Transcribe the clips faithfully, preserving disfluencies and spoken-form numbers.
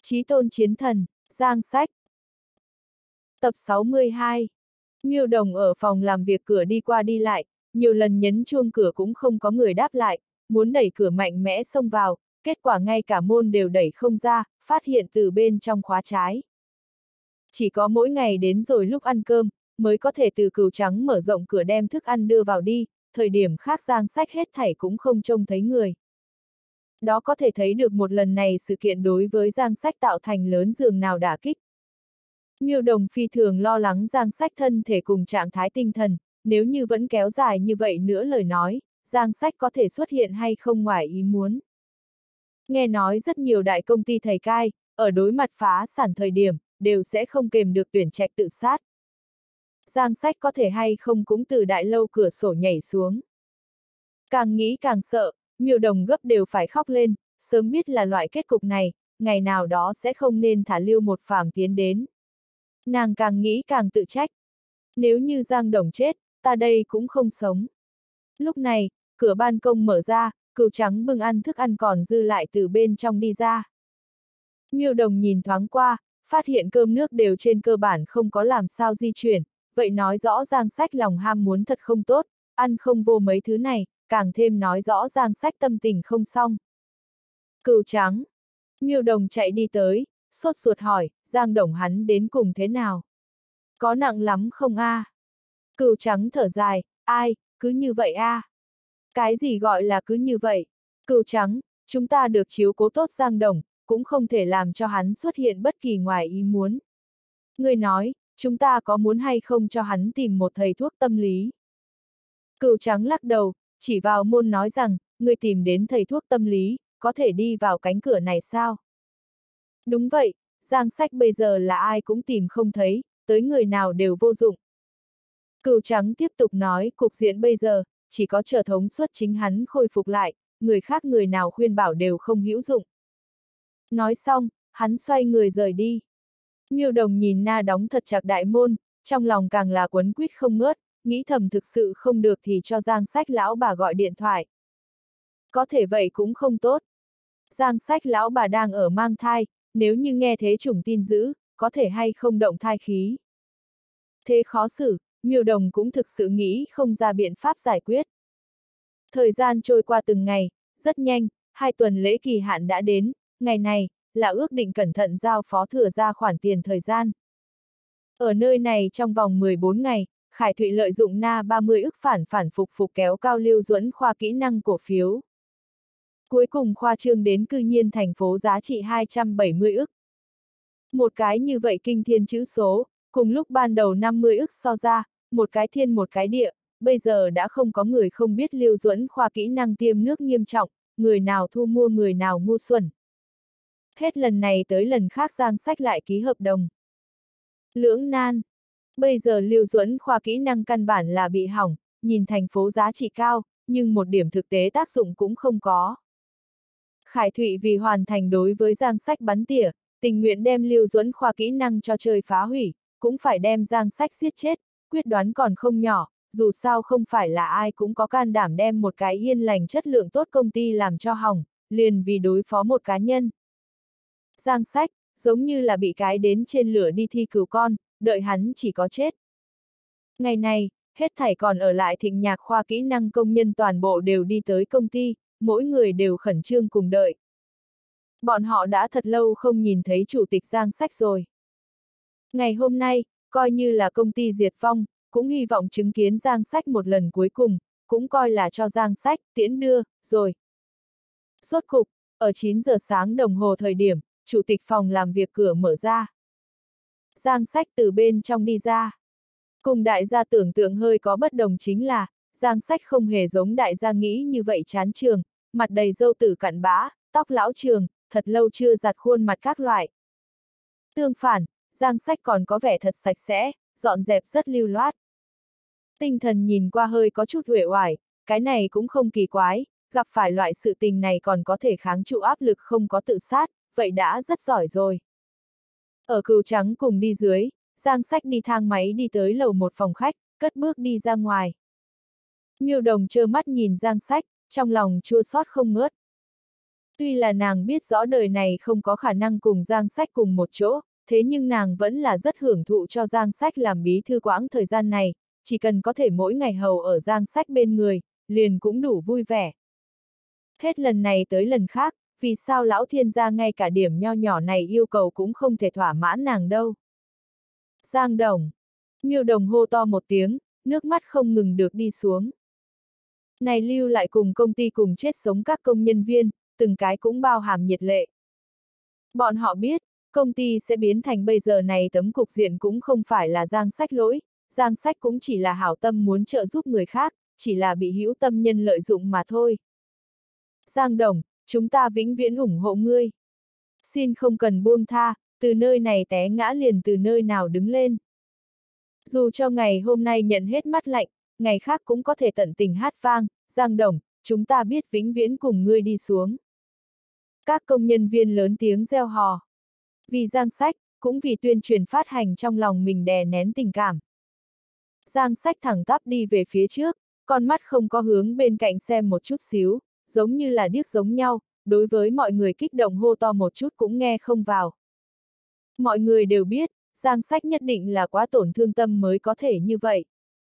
Chí tôn chiến thần, Giang Sách. Tập sáu mươi hai. Miêu Đồng ở phòng làm việc cửa đi qua đi lại, nhiều lần nhấn chuông cửa cũng không có người đáp lại, muốn đẩy cửa mạnh mẽ xông vào, kết quả ngay cả môn đều đẩy không ra, phát hiện từ bên trong khóa trái. Chỉ có mỗi ngày đến rồi lúc ăn cơm, mới có thể từ cừu trắng mở rộng cửa đem thức ăn đưa vào đi, thời điểm khác Giang Sách hết thảy cũng không trông thấy người. Đó có thể thấy được một lần này sự kiện đối với Giang Sách tạo thành lớn dường nào đả kích. Miêu Đồng phi thường lo lắng Giang Sách thân thể cùng trạng thái tinh thần, nếu như vẫn kéo dài như vậy nữa lời nói, Giang Sách có thể xuất hiện hay không ngoài ý muốn. Nghe nói rất nhiều đại công ty thầy cai, ở đối mặt phá sản thời điểm, đều sẽ không kềm được tuyển trạch tự sát. Giang Sách có thể hay không cũng từ đại lâu cửa sổ nhảy xuống. Càng nghĩ càng sợ, Miêu Đồng gấp đều phải khóc lên, sớm biết là loại kết cục này, ngày nào đó sẽ không nên thả Lưu Một Phàm tiến đến. Nàng càng nghĩ càng tự trách. Nếu như Giang Đồng chết, ta đây cũng không sống. Lúc này, cửa ban công mở ra, cừu trắng bưng ăn thức ăn còn dư lại từ bên trong đi ra. Miêu Đồng nhìn thoáng qua, phát hiện cơm nước đều trên cơ bản không có làm sao di chuyển, vậy nói rõ Giang Sách lòng ham muốn thật không tốt, ăn không vô mấy thứ này, càng thêm nói rõ Giang Sách tâm tình không xong. Cừu trắng. Miêu Đồng chạy đi tới, sốt ruột hỏi, Giang Đồng hắn đến cùng thế nào? Có nặng lắm không a? À? Cừu trắng thở dài, ai, cứ như vậy a? À? Cái gì gọi là cứ như vậy? Cừu trắng, chúng ta được chiếu cố tốt Giang Đồng, cũng không thể làm cho hắn xuất hiện bất kỳ ngoài ý muốn. Người nói, chúng ta có muốn hay không cho hắn tìm một thầy thuốc tâm lý? Cừu trắng lắc đầu, chỉ vào môn nói rằng, người tìm đến thầy thuốc tâm lý, có thể đi vào cánh cửa này sao? Đúng vậy, Giang Sách bây giờ là ai cũng tìm không thấy, tới người nào đều vô dụng. Cừu trắng tiếp tục nói, cục diện bây giờ, chỉ có chờ thống suất chính hắn khôi phục lại, người khác người nào khuyên bảo đều không hữu dụng. Nói xong, hắn xoay người rời đi. Miêu Đồng nhìn na đóng thật chặt đại môn, trong lòng càng là quấn quýt không ngớt, nghĩ thầm thực sự không được thì cho Giang Sách lão bà gọi điện thoại. Có thể vậy cũng không tốt. Giang Sách lão bà đang ở mang thai, nếu như nghe thế chủng tin dữ, có thể hay không động thai khí. Thế khó xử, Miêu Đồng cũng thực sự nghĩ không ra biện pháp giải quyết. Thời gian trôi qua từng ngày, rất nhanh, hai tuần lễ kỳ hạn đã đến, ngày này, là ước định cẩn thận giao phó thừa ra khoản tiền thời gian. Ở nơi này trong vòng mười bốn ngày, Khải Thụy lợi dụng na ba mươi ức phản phản phục phục kéo cao Lưu Duẫn Khoa kỹ năng cổ phiếu. Cuối cùng khoa trương đến cư nhiên thành phố giá trị hai trăm bảy mươi ức. Một cái như vậy kinh thiên chữ số, cùng lúc ban đầu năm mươi ức so ra, một cái thiên một cái địa, bây giờ đã không có người không biết Lưu Duẫn Khoa kỹ năng tiêm nước nghiêm trọng, người nào thu mua người nào ngu xuẩn. Hết lần này tới lần khác Giang Sách lại ký hợp đồng. Lưỡng nan. Bây giờ Lưu Duẫn Khoa kỹ năng căn bản là bị hỏng, nhìn thành phố giá trị cao, nhưng một điểm thực tế tác dụng cũng không có. Khải Thụy vì hoàn thành đối với Giang Sách bắn tỉa, tình nguyện đem Lưu Duẫn Khoa kỹ năng cho chơi phá hủy, cũng phải đem Giang Sách giết chết, quyết đoán còn không nhỏ, dù sao không phải là ai cũng có can đảm đem một cái yên lành chất lượng tốt công ty làm cho hỏng, liền vì đối phó một cá nhân. Giang Sách, giống như là bị cái đến trên lửa đi thi cừu con, đợi hắn chỉ có chết. Ngày này, hết thảy còn ở lại Thịnh Nhạc khoa kỹ năng công nhân toàn bộ đều đi tới công ty, mỗi người đều khẩn trương cùng đợi. Bọn họ đã thật lâu không nhìn thấy chủ tịch Giang Sách rồi. Ngày hôm nay, coi như là công ty diệt vong, cũng hy vọng chứng kiến Giang Sách một lần cuối cùng, cũng coi là cho Giang Sách tiễn đưa, rồi. Rốt cục, ở chín giờ sáng đồng hồ thời điểm, chủ tịch phòng làm việc cửa mở ra. Giang Sách từ bên trong đi ra. Cùng đại gia tưởng tượng hơi có bất đồng chính là, Giang Sách không hề giống đại gia nghĩ như vậy chán trường, mặt đầy râu tử cặn bã, tóc lão trường, thật lâu chưa giặt khuôn mặt các loại. Tương phản, Giang Sách còn có vẻ thật sạch sẽ, dọn dẹp rất lưu loát. Tinh thần nhìn qua hơi có chút uể oải, cái này cũng không kỳ quái, gặp phải loại sự tình này còn có thể kháng trụ áp lực không có tự sát, vậy đã rất giỏi rồi. Ở Cừu Trắng cùng đi dưới, Giang Sách đi thang máy đi tới lầu một phòng khách, cất bước đi ra ngoài. Miêu Đồng trơ mắt nhìn Giang Sách, trong lòng chua xót không ngớt. Tuy là nàng biết rõ đời này không có khả năng cùng Giang Sách cùng một chỗ, thế nhưng nàng vẫn là rất hưởng thụ cho Giang Sách làm bí thư quãng thời gian này, chỉ cần có thể mỗi ngày hầu ở Giang Sách bên người, liền cũng đủ vui vẻ. Hết lần này tới lần khác, vì sao lão thiên gia ngay cả điểm nho nhỏ này yêu cầu cũng không thể thỏa mãn nàng đâu. Giang Đồng. Miêu Đồng hô to một tiếng, nước mắt không ngừng được đi xuống. Này lưu lại cùng công ty cùng chết sống các công nhân viên, từng cái cũng bao hàm nhiệt lệ. Bọn họ biết, công ty sẽ biến thành bây giờ này tấm cục diện cũng không phải là Giang Sách lỗi, Giang Sách cũng chỉ là hảo tâm muốn trợ giúp người khác, chỉ là bị hữu tâm nhân lợi dụng mà thôi. Giang Đồng, chúng ta vĩnh viễn ủng hộ ngươi. Xin không cần buông tha, từ nơi này té ngã liền từ nơi nào đứng lên. Dù cho ngày hôm nay nhận hết mắt lạnh, ngày khác cũng có thể tận tình hát vang, Giang Đồng, chúng ta biết vĩnh viễn cùng ngươi đi xuống. Các công nhân viên lớn tiếng reo hò. Vì Giang Sách, cũng vì tuyên truyền phát hành trong lòng mình đè nén tình cảm. Giang Sách thẳng tắp đi về phía trước, con mắt không có hướng bên cạnh xem một chút xíu, giống như là điếc giống nhau, đối với mọi người kích động hô to một chút cũng nghe không vào. Mọi người đều biết, Giang Sách nhất định là quá tổn thương tâm mới có thể như vậy.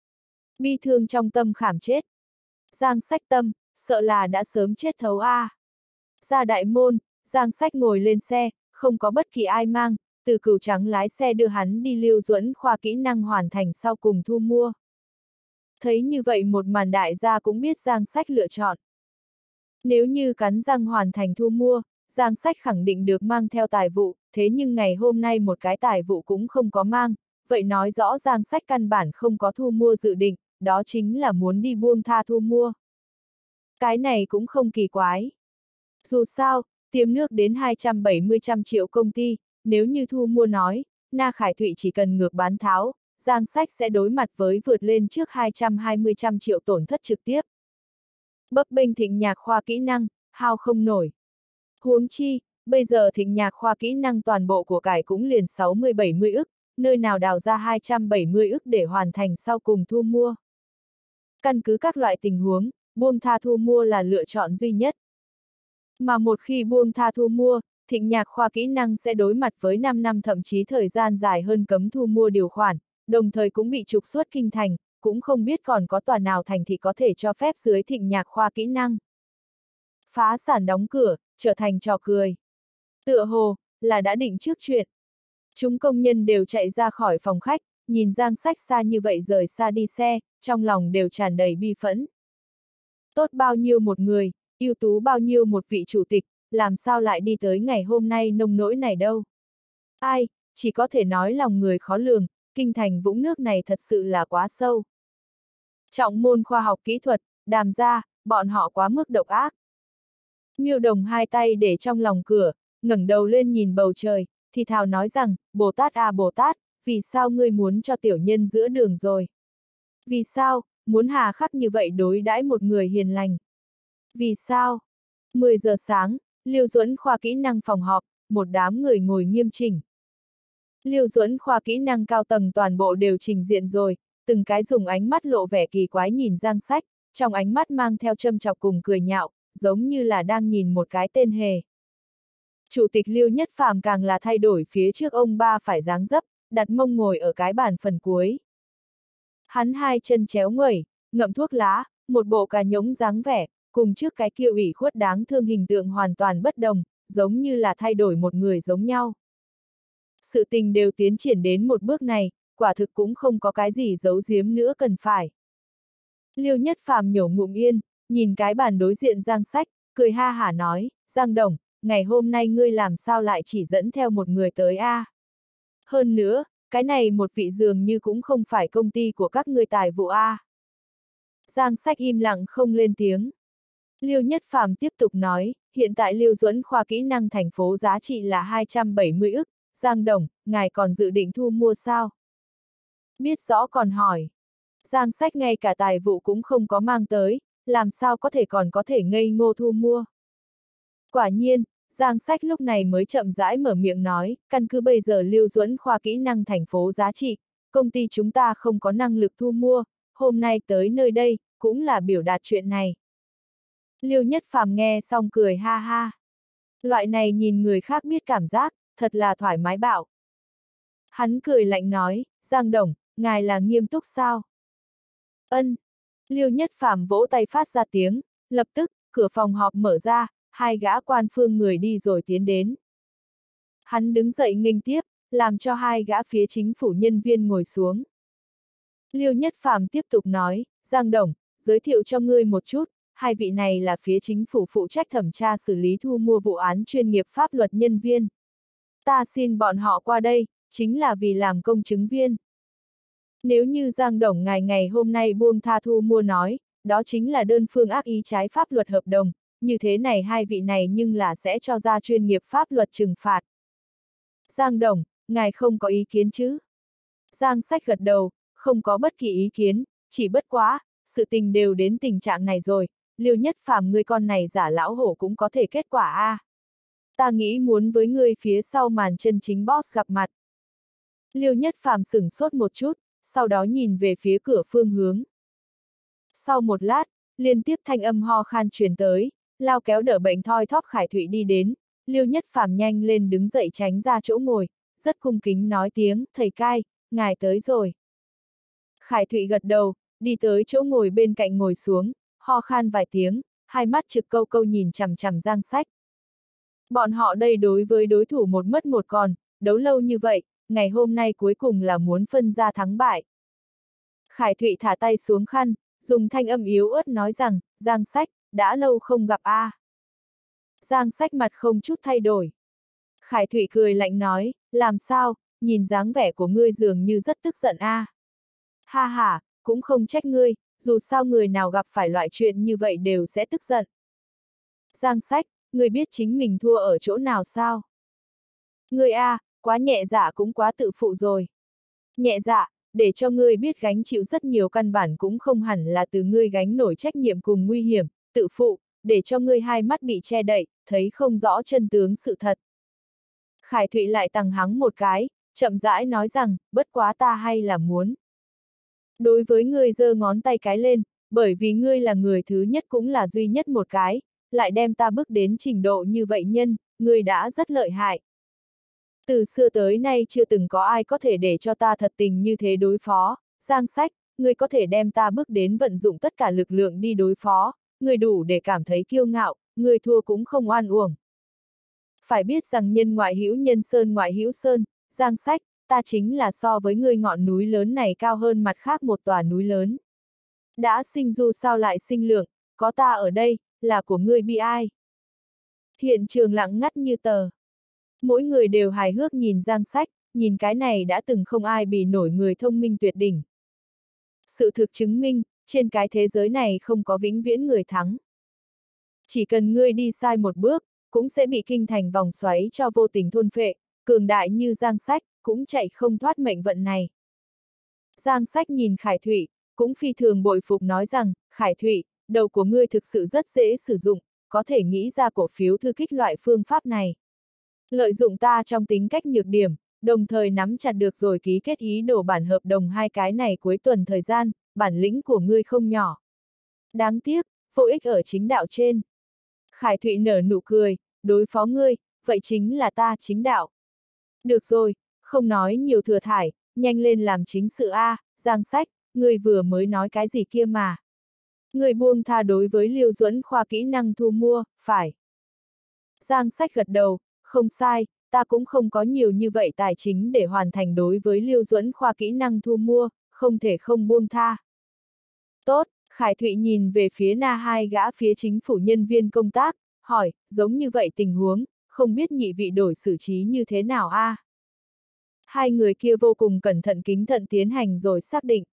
Bi thương trong tâm khảm chết. Giang Sách tâm, sợ là đã sớm chết thấu a. À. Ra đại môn, Giang Sách ngồi lên xe, không có bất kỳ ai mang, từ Cửu Trắng lái xe đưa hắn đi Lưu Duẫn khoa kỹ năng hoàn thành sau cùng thu mua. Thấy như vậy một màn đại gia cũng biết Giang Sách lựa chọn. Nếu như cắn răng hoàn thành thu mua, Giang Sách khẳng định được mang theo tài vụ, thế nhưng ngày hôm nay một cái tài vụ cũng không có mang, vậy nói rõ Giang Sách căn bản không có thu mua dự định, đó chính là muốn đi buông tha thu mua. Cái này cũng không kỳ quái. Dù sao, tiềm nước đến hai trăm bảy mươi trăm triệu công ty, nếu như thu mua nói, Na Khải Thụy chỉ cần ngược bán tháo, Giang Sách sẽ đối mặt với vượt lên trước hai trăm hai mươi trăm triệu tổn thất trực tiếp. Bấp bênh Thịnh Nhạc khoa kỹ năng, hao không nổi. Huống chi, bây giờ Thịnh Nhạc khoa kỹ năng toàn bộ của cải cũng liền sáu mươi bảy mươi ức, nơi nào đào ra hai trăm bảy mươi ức để hoàn thành sau cùng thu mua. Căn cứ các loại tình huống, buông tha thu mua là lựa chọn duy nhất. Mà một khi buông tha thu mua, Thịnh Nhạc khoa kỹ năng sẽ đối mặt với năm năm thậm chí thời gian dài hơn cấm thu mua điều khoản, đồng thời cũng bị trục xuất kinh thành, cũng không biết còn có tòa nào thành thị có thể cho phép dưới Thịnh Nhạc khoa kỹ năng. Phá sản đóng cửa, trở thành trò cười. Tựa hồ, là đã định trước chuyện. Chúng công nhân đều chạy ra khỏi phòng khách, nhìn Giang Sách xa như vậy rời xa đi xe, trong lòng đều tràn đầy bi phẫn. Tốt bao nhiêu một người, ưu tú bao nhiêu một vị chủ tịch, làm sao lại đi tới ngày hôm nay nông nỗi này đâu. Ai, chỉ có thể nói lòng người khó lường, kinh thành vũng nước này thật sự là quá sâu. Trọng môn khoa học kỹ thuật, Đàm gia, bọn họ quá mức độc ác. Miêu Đồng hai tay để trong lòng cửa, ngẩng đầu lên nhìn bầu trời, thì thào nói rằng, Bồ Tát à Bồ Tát, vì sao ngươi muốn cho tiểu nhân giữa đường rồi? Vì sao, muốn hà khắc như vậy đối đãi một người hiền lành? Vì sao? mười giờ sáng, Lưu Duẫn khoa kỹ năng phòng họp, một đám người ngồi nghiêm chỉnh. Lưu Duẫn khoa kỹ năng cao tầng toàn bộ đều trình diện rồi, từng cái dùng ánh mắt lộ vẻ kỳ quái nhìn Giang Sách, trong ánh mắt mang theo châm chọc cùng cười nhạo, giống như là đang nhìn một cái tên hề. Chủ tịch Lưu Nhất Phàm càng là thay đổi phía trước ông ba phải dáng dấp, đặt mông ngồi ở cái bàn phần cuối. Hắn hai chân chéo nguẩy, ngậm thuốc lá, một bộ cà nhống dáng vẻ, cùng trước cái kia ủy khuất đáng thương hình tượng hoàn toàn bất đồng, giống như là thay đổi một người giống nhau. Sự tình đều tiến triển đến một bước này, quả thực cũng không có cái gì giấu giếm nữa cần phải. Lưu Nhất Phàm nhổ ngụm yên, nhìn cái bàn đối diện Giang Sách, cười ha hả nói, Giang Đồng, ngày hôm nay ngươi làm sao lại chỉ dẫn theo một người tới a? À? Hơn nữa, cái này một vị dường như cũng không phải công ty của các ngươi tài vụ a. À? Giang Sách im lặng không lên tiếng. Lưu Nhất Phàm tiếp tục nói, hiện tại Lưu Duẫn khoa kỹ năng thành phố giá trị là hai trăm bảy mươi ức, Giang Đồng, ngài còn dự định thu mua sao? Biết rõ còn hỏi. Giang Sách ngay cả tài vụ cũng không có mang tới, làm sao có thể còn có thể ngây ngô thu mua. Quả nhiên, Giang Sách lúc này mới chậm rãi mở miệng nói, căn cứ bây giờ Lưu Duẫn khoa kỹ năng thành phố giá trị, công ty chúng ta không có năng lực thu mua, hôm nay tới nơi đây, cũng là biểu đạt chuyện này. Lưu Nhất Phàm nghe xong cười ha ha. Loại này nhìn người khác biết cảm giác, thật là thoải mái bạo. Hắn cười lạnh nói, Giang Đồng, ngài là nghiêm túc sao? Ân. Liêu Nhất Phàm vỗ tay phát ra tiếng, lập tức, cửa phòng họp mở ra, hai gã quan phương người đi rồi tiến đến. Hắn đứng dậy nghênh tiếp, làm cho hai gã phía chính phủ nhân viên ngồi xuống. Liêu Nhất Phàm tiếp tục nói, Giang Đồng, giới thiệu cho ngươi một chút, hai vị này là phía chính phủ phụ trách thẩm tra xử lý thu mua vụ án chuyên nghiệp pháp luật nhân viên. Ta xin bọn họ qua đây, chính là vì làm công chứng viên. Nếu như Giang Đồng ngài ngày hôm nay buông tha thu mua nói, đó chính là đơn phương ác ý trái pháp luật hợp đồng, như thế này hai vị này nhưng là sẽ cho ra chuyên nghiệp pháp luật trừng phạt. Giang Đồng, ngài không có ý kiến chứ? Giang Sách gật đầu, không có bất kỳ ý kiến, chỉ bất quá, sự tình đều đến tình trạng này rồi, Liêu Nhất Phàm ngươi con này giả lão hổ cũng có thể kết quả a. À. Ta nghĩ muốn với ngươi phía sau màn chân chính boss gặp mặt. Liêu Nhất Phàm sửng sốt một chút, sau đó nhìn về phía cửa phương hướng. Sau một lát, liên tiếp thanh âm ho khan truyền tới, lao kéo đỡ bệnh thoi thóp Khải Thụy đi đến, Liêu Nhất Phàm nhanh lên đứng dậy tránh ra chỗ ngồi, rất cung kính nói tiếng, thầy cai, ngài tới rồi. Khải Thụy gật đầu, đi tới chỗ ngồi bên cạnh ngồi xuống, ho khan vài tiếng, hai mắt trực câu câu nhìn chằm chằm Giang Sách. Bọn họ đây đối với đối thủ một mất một còn, đấu lâu như vậy, ngày hôm nay cuối cùng là muốn phân ra thắng bại. Khải Thụy thả tay xuống khăn, dùng thanh âm yếu ớt nói rằng, Giang Sách, đã lâu không gặp a. À. Giang Sách mặt không chút thay đổi. Khải Thụy cười lạnh nói, làm sao, nhìn dáng vẻ của ngươi dường như rất tức giận a. À. Ha ha, cũng không trách ngươi, dù sao người nào gặp phải loại chuyện như vậy đều sẽ tức giận. Giang Sách, ngươi biết chính mình thua ở chỗ nào sao? Ngươi a, à, quá nhẹ dạ cũng quá tự phụ rồi. Nhẹ dạ, để cho ngươi biết gánh chịu rất nhiều căn bản cũng không hẳn là từ ngươi gánh nổi trách nhiệm cùng nguy hiểm, tự phụ, để cho ngươi hai mắt bị che đậy, thấy không rõ chân tướng sự thật. Khải Thụy lại tằng hắng một cái, chậm rãi nói rằng, bất quá ta hay là muốn. Đối với ngươi giơ ngón tay cái lên, bởi vì ngươi là người thứ nhất cũng là duy nhất một cái, lại đem ta bước đến trình độ như vậy nhân, ngươi đã rất lợi hại. Từ xưa tới nay chưa từng có ai có thể để cho ta thật tình như thế đối phó, Giang Sách, ngươi có thể đem ta bước đến vận dụng tất cả lực lượng đi đối phó, ngươi đủ để cảm thấy kiêu ngạo, ngươi thua cũng không oan uổng. Phải biết rằng nhân ngoại hữu nhân sơn ngoại hữu sơn, Giang Sách, ta chính là so với ngươi ngọn núi lớn này cao hơn mặt khác một tòa núi lớn. Đã sinh du sao lại sinh lượng, có ta ở đây, là của ngươi bi ai. Hiện trường lặng ngắt như tờ. Mỗi người đều hài hước nhìn Giang Sách, nhìn cái này đã từng không ai bì nổi người thông minh tuyệt đỉnh. Sự thực chứng minh, trên cái thế giới này không có vĩnh viễn người thắng. Chỉ cần ngươi đi sai một bước, cũng sẽ bị kinh thành vòng xoáy cho vô tình thôn phệ, cường đại như Giang Sách, cũng chạy không thoát mệnh vận này. Giang Sách nhìn Khải Thụy, cũng phi thường bội phục nói rằng, Khải Thụy, đầu của ngươi thực sự rất dễ sử dụng, có thể nghĩ ra cổ phiếu thư kích loại phương pháp này. Lợi dụng ta trong tính cách nhược điểm, đồng thời nắm chặt được rồi ký kết ý đồ bản hợp đồng hai cái này cuối tuần thời gian, bản lĩnh của ngươi không nhỏ. Đáng tiếc, vô ích ở chính đạo trên. Khải Thụy nở nụ cười, đối phó ngươi, vậy chính là ta chính đạo. Được rồi, không nói nhiều thừa thải, nhanh lên làm chính sự A, Giang Sách, ngươi vừa mới nói cái gì kia mà. Ngươi buông tha đối với Liêu Duẫn Khoa kỹ năng thu mua, phải. Giang Sách gật đầu, không sai, ta cũng không có nhiều như vậy tài chính để hoàn thành đối với Liêu Duẫn Khoa kỹ năng thu mua, không thể không buông tha. Tốt, Khải Thụy nhìn về phía na hai gã phía chính phủ nhân viên công tác, hỏi, giống như vậy tình huống, không biết nhị vị đổi xử trí như thế nào a? À? Hai người kia vô cùng cẩn thận kính thận tiến hành rồi xác định.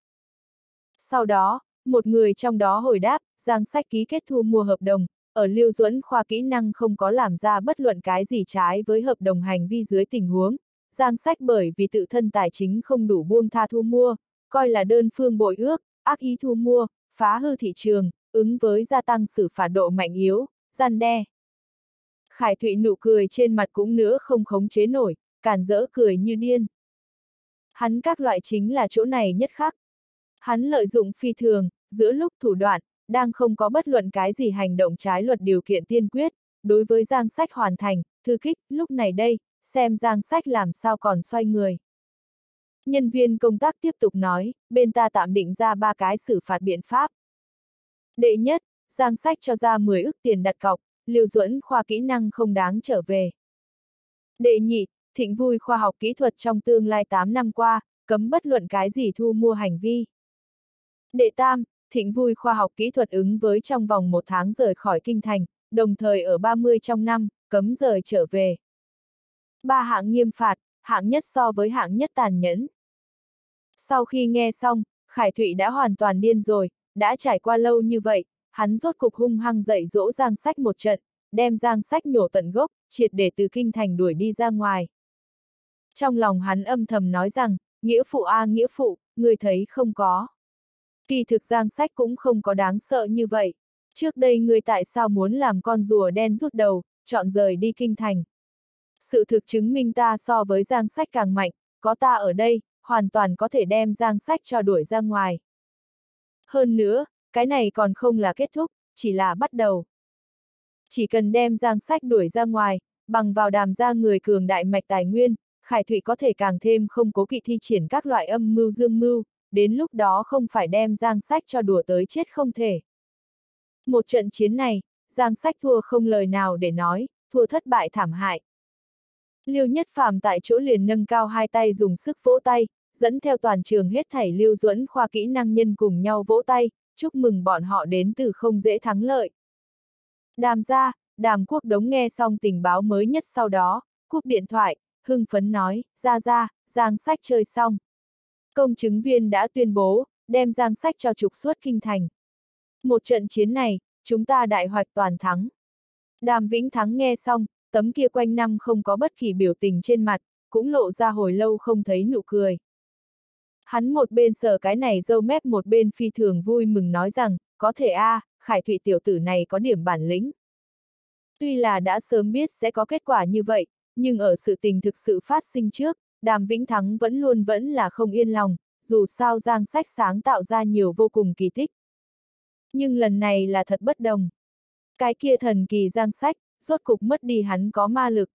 Sau đó, một người trong đó hồi đáp, Giang Sách ký kết thu mua hợp đồng, ở Liêu Duẫn Khoa kỹ năng không có làm ra bất luận cái gì trái với hợp đồng hành vi dưới tình huống, Giang Sách bởi vì tự thân tài chính không đủ buông tha thu mua, coi là đơn phương bội ước, ác ý thu mua, phá hư thị trường, ứng với gia tăng xử phạt độ mạnh yếu, răn đe. Khải Thụy nụ cười trên mặt cũng nữa không khống chế nổi, càn rỡ cười như điên. Hắn các loại chính là chỗ này nhất khắc. Hắn lợi dụng phi thường, giữa lúc thủ đoạn, đang không có bất luận cái gì hành động trái luật điều kiện tiên quyết, đối với Giang Sách hoàn thành, thư kích, lúc này đây, xem Giang Sách làm sao còn xoay người. Nhân viên công tác tiếp tục nói, bên ta tạm định ra ba cái xử phạt biện pháp. Đệ nhất, Giang Sách cho ra mười ức tiền đặt cọc, Lưu Duẫn khoa kỹ năng không đáng trở về. Đệ nhị, Thịnh Vui khoa học kỹ thuật trong tương lai tám năm qua, cấm bất luận cái gì thu mua hành vi. Đệ tam, Thịnh Vui khoa học kỹ thuật ứng với trong vòng một tháng rời khỏi kinh thành, đồng thời ở ba mươi trong năm, cấm rời trở về. Ba hạng nghiêm phạt, hạng nhất so với hạng nhất tàn nhẫn. Sau khi nghe xong, Khải Thụy đã hoàn toàn điên rồi, đã trải qua lâu như vậy, hắn rốt cục hung hăng dạy dỗ Giang Sách một trận, đem Giang Sách nhổ tận gốc, triệt để từ kinh thành đuổi đi ra ngoài. Trong lòng hắn âm thầm nói rằng, nghĩa phụ a à, nghĩa phụ, người thấy không có. Kỳ thực Giang Sách cũng không có đáng sợ như vậy. Trước đây người tại sao muốn làm con rùa đen rút đầu, chọn rời đi kinh thành. Sự thực chứng minh ta so với Giang Sách càng mạnh, có ta ở đây, hoàn toàn có thể đem Giang Sách cho đuổi ra ngoài. Hơn nữa, cái này còn không là kết thúc, chỉ là bắt đầu. Chỉ cần đem Giang Sách đuổi ra ngoài, bằng vào Đàm gia người cường đại mạch tài nguyên, Khải Thụy có thể càng thêm không cố kỵ thi triển các loại âm mưu dương mưu, đến lúc đó không phải đem Giang Sách cho đùa tới chết không thể. Một trận chiến này, Giang Sách thua không lời nào để nói, thua thất bại thảm hại. Lưu Nhất Phàm tại chỗ liền nâng cao hai tay dùng sức vỗ tay, dẫn theo toàn trường hết thảy Lưu Duẫn khoa kỹ năng nhân cùng nhau vỗ tay, chúc mừng bọn họ đến từ không dễ thắng lợi. Đàm gia, Đàm Quốc Đống nghe xong tình báo mới nhất sau đó, cúp điện thoại, hưng phấn nói, ra ra, Giang Sách chơi xong. Công chứng viên đã tuyên bố, đem Giang Sách cho trục xuất kinh thành. Một trận chiến này, chúng ta đại hoạch toàn thắng. Đàm Vĩnh Thắng nghe xong, tấm kia quanh năm không có bất kỳ biểu tình trên mặt, cũng lộ ra hồi lâu không thấy nụ cười. Hắn một bên sờ cái này râu mép một bên phi thường vui mừng nói rằng, có thể a, à, Khải Thụy tiểu tử này có điểm bản lĩnh. Tuy là đã sớm biết sẽ có kết quả như vậy, nhưng ở sự tình thực sự phát sinh trước, Đàm Vĩnh Thắng vẫn luôn vẫn là không yên lòng, dù sao Giang Sách sáng tạo ra nhiều vô cùng kỳ tích. Nhưng lần này là thật bất đồng. Cái kia thần kỳ Giang Sách, rốt cục mất đi hắn có ma lực.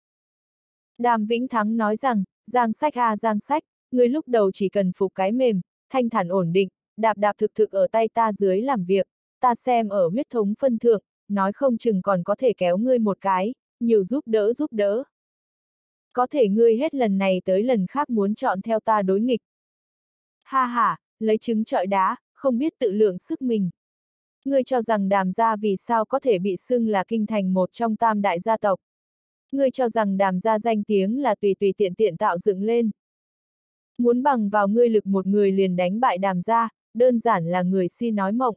Đàm Vĩnh Thắng nói rằng, Giang Sách a à, Giang Sách, người lúc đầu chỉ cần phục cái mềm, thanh thản ổn định, đạp đạp thực thực ở tay ta dưới làm việc, ta xem ở huyết thống phân thượng, nói không chừng còn có thể kéo ngươi một cái, nhiều giúp đỡ giúp đỡ. Có thể ngươi hết lần này tới lần khác muốn chọn theo ta đối nghịch. Ha ha, lấy trứng trọi đá, không biết tự lượng sức mình. Ngươi cho rằng Đàm gia vì sao có thể bị xưng là kinh thành một trong tam đại gia tộc. Ngươi cho rằng Đàm gia danh tiếng là tùy tùy tiện tiện tạo dựng lên. Muốn bằng vào ngươi lực một người liền đánh bại Đàm gia, đơn giản là người si nói mộng.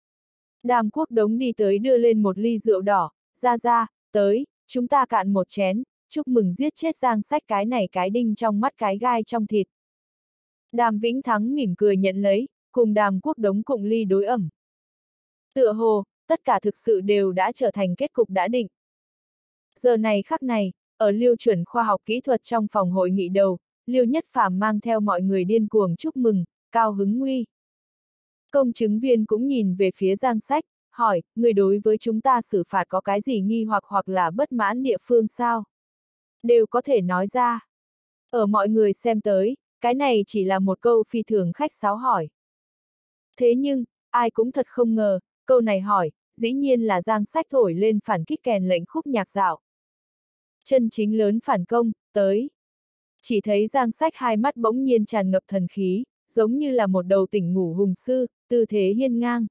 Đàm Quốc Đống đi tới đưa lên một ly rượu đỏ, ra ra, tới, chúng ta cạn một chén, chúc mừng giết chết Giang Sách cái này cái đinh trong mắt cái gai trong thịt. Đàm Vĩnh Thắng mỉm cười nhận lấy, cùng Đàm Quốc Đống cùng ly đối ẩm. Tựa hồ, tất cả thực sự đều đã trở thành kết cục đã định. Giờ này khắc này, ở Lưu chuẩn khoa học kỹ thuật trong phòng hội nghị đầu, Lưu Nhất Phàm mang theo mọi người điên cuồng chúc mừng, cao hứng nguy. Công chứng viên cũng nhìn về phía Giang Sách, hỏi, người đối với chúng ta xử phạt có cái gì nghi hoặc hoặc là bất mãn địa phương sao? Đều có thể nói ra. Ở mọi người xem tới, cái này chỉ là một câu phi thường khách sáo hỏi. Thế nhưng, ai cũng thật không ngờ, câu này hỏi, dĩ nhiên là Giang Sách thổi lên phản kích kèn lệnh khúc nhạc dạo. Chân chính lớn phản công, tới. Chỉ thấy Giang Sách hai mắt bỗng nhiên tràn ngập thần khí, giống như là một đầu tỉnh ngủ hùng sư, tư thế hiên ngang.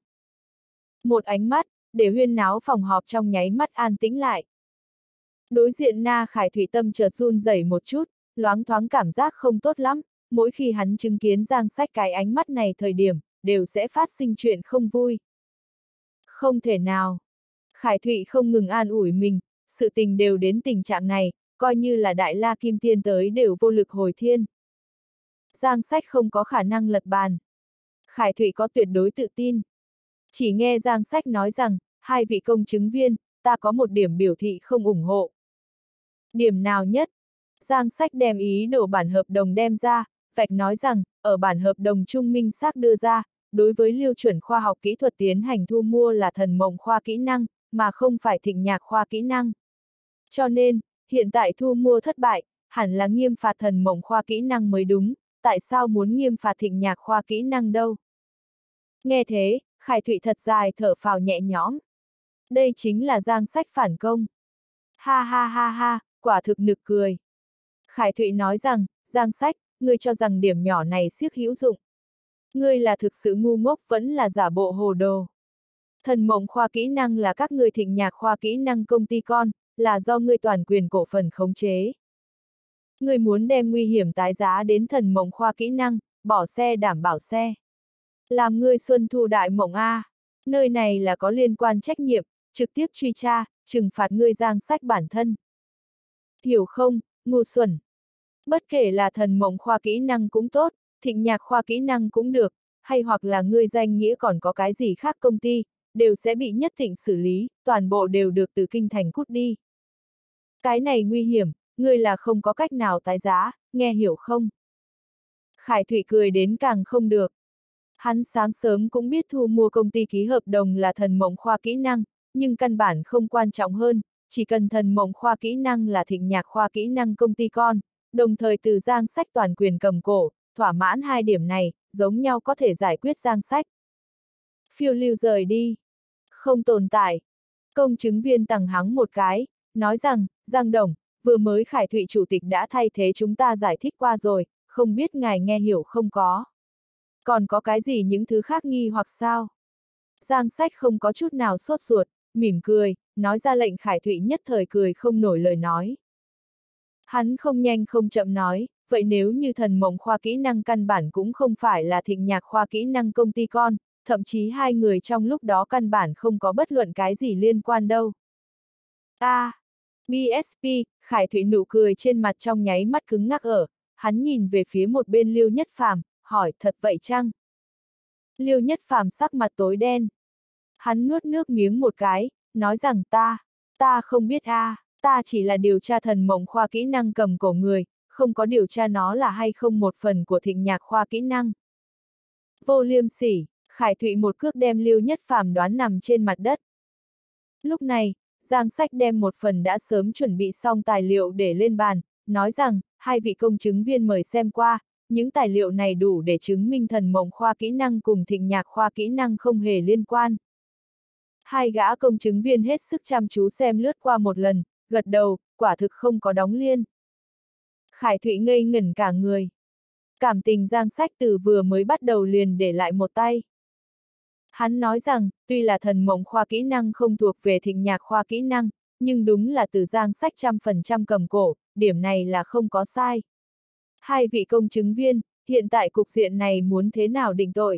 Một ánh mắt, để huyên náo phòng họp trong nháy mắt an tĩnh lại. Đối diện Na Khải Thụy tâm chợt run rẩy một chút, loáng thoáng cảm giác không tốt lắm, mỗi khi hắn chứng kiến Giang Sách cái ánh mắt này thời điểm, đều sẽ phát sinh chuyện không vui. Không thể nào. Khải Thụy không ngừng an ủi mình, sự tình đều đến tình trạng này, coi như là Đại La Kim Tiên tới đều vô lực hồi thiên. Giang Sách không có khả năng lật bàn. Khải Thụy có tuyệt đối tự tin. Chỉ nghe Giang Sách nói rằng, hai vị công chứng viên, ta có một điểm biểu thị không ủng hộ. Điểm nào nhất? Giang Sách đem ý đồ bản hợp đồng đem ra, vạch nói rằng, ở bản hợp đồng chung minh xác đưa ra, đối với Lưu chuẩn khoa học kỹ thuật tiến hành thu mua là thần mộng khoa kỹ năng, mà không phải Thịnh Nhạc khoa kỹ năng. Cho nên, hiện tại thu mua thất bại, hẳn là nghiêm phạt thần mộng khoa kỹ năng mới đúng, tại sao muốn nghiêm phạt thịnh nhạc khoa kỹ năng đâu? Nghe thế, Khải Thụy thật dài thở phào nhẹ nhõm. Đây chính là Giang Sách phản công. Ha ha ha ha, quả thực nực cười. Khải Thụy nói rằng, Giang Sách, ngươi cho rằng điểm nhỏ này siếc hữu dụng. Ngươi là thực sự ngu ngốc vẫn là giả bộ hồ đồ. Thần mộng khoa kỹ năng là các ngươi thịnh nhạc khoa kỹ năng công ty con, là do ngươi toàn quyền cổ phần khống chế. Ngươi muốn đem nguy hiểm tái giá đến thần mộng khoa kỹ năng, bỏ xe đảm bảo xe. Làm ngươi xuân thu đại mộng A. Nơi này là có liên quan trách nhiệm, trực tiếp truy tra, trừng phạt ngươi Giang Sách bản thân. Hiểu không, ngu xuẩn. Bất kể là thần mộng khoa kỹ năng cũng tốt, thịnh nhạc khoa kỹ năng cũng được, hay hoặc là ngươi danh nghĩa còn có cái gì khác công ty, đều sẽ bị nhất thịnh xử lý, toàn bộ đều được từ kinh thành cút đi. Cái này nguy hiểm, ngươi là không có cách nào tái giá, nghe hiểu không? Khải Thụy cười đến càng không được. Hắn sáng sớm cũng biết thu mua công ty ký hợp đồng là thần mộng khoa kỹ năng, nhưng căn bản không quan trọng hơn, chỉ cần thần mộng khoa kỹ năng là thịnh nhạc khoa kỹ năng công ty con, đồng thời từ Giang Sách toàn quyền cầm cổ, thỏa mãn hai điểm này, giống nhau có thể giải quyết Giang Sách. Phiêu lưu rời đi. Không tồn tại. Công chứng viên tằng hắng một cái, nói rằng, Giang Đồng, vừa mới Khải Thụy chủ tịch đã thay thế chúng ta giải thích qua rồi, không biết ngài nghe hiểu không có. Còn có cái gì những thứ khác nghi hoặc sao? Giang Sách không có chút nào sốt ruột, mỉm cười, nói ra lệnh Khải Thụy nhất thời cười không nổi lời nói. Hắn không nhanh không chậm nói, vậy nếu như thần mộng khoa kỹ năng căn bản cũng không phải là thịnh nhạc khoa kỹ năng công ty con, thậm chí hai người trong lúc đó căn bản không có bất luận cái gì liên quan đâu. A, à, bê ét pê, Khải Thụy nụ cười trên mặt trong nháy mắt cứng ngắc ở, hắn nhìn về phía một bên Liêu Nhất Phàm, hỏi thật vậy chăng? Liêu Nhất Phàm sắc mặt tối đen. Hắn nuốt nước miếng một cái, nói rằng ta, ta không biết a, à, ta chỉ là điều tra thần mộng khoa kỹ năng cầm cổ người, không có điều tra nó là hay không một phần của thịnh nhạc khoa kỹ năng. Vô liêm sỉ, Khải Thụy một cước đem Liêu Nhất Phàm đoán nằm trên mặt đất. Lúc này, Giang Sách đem một phần đã sớm chuẩn bị xong tài liệu để lên bàn, nói rằng, hai vị công chứng viên mời xem qua, những tài liệu này đủ để chứng minh thần mộng khoa kỹ năng cùng thịnh nhạc khoa kỹ năng không hề liên quan. Hai gã công chứng viên hết sức chăm chú xem lướt qua một lần, gật đầu, quả thực không có đóng liên. Khải Thụy ngây ngẩn cả người. Cảm tình Giang Sách từ vừa mới bắt đầu liền để lại một tay. Hắn nói rằng, tuy là thần mộng khoa kỹ năng không thuộc về thịnh nhạc khoa kỹ năng, nhưng đúng là từ Giang Sách trăm phần trăm cầm cổ, điểm này là không có sai. Hai vị công chứng viên, hiện tại cục diện này muốn thế nào định tội?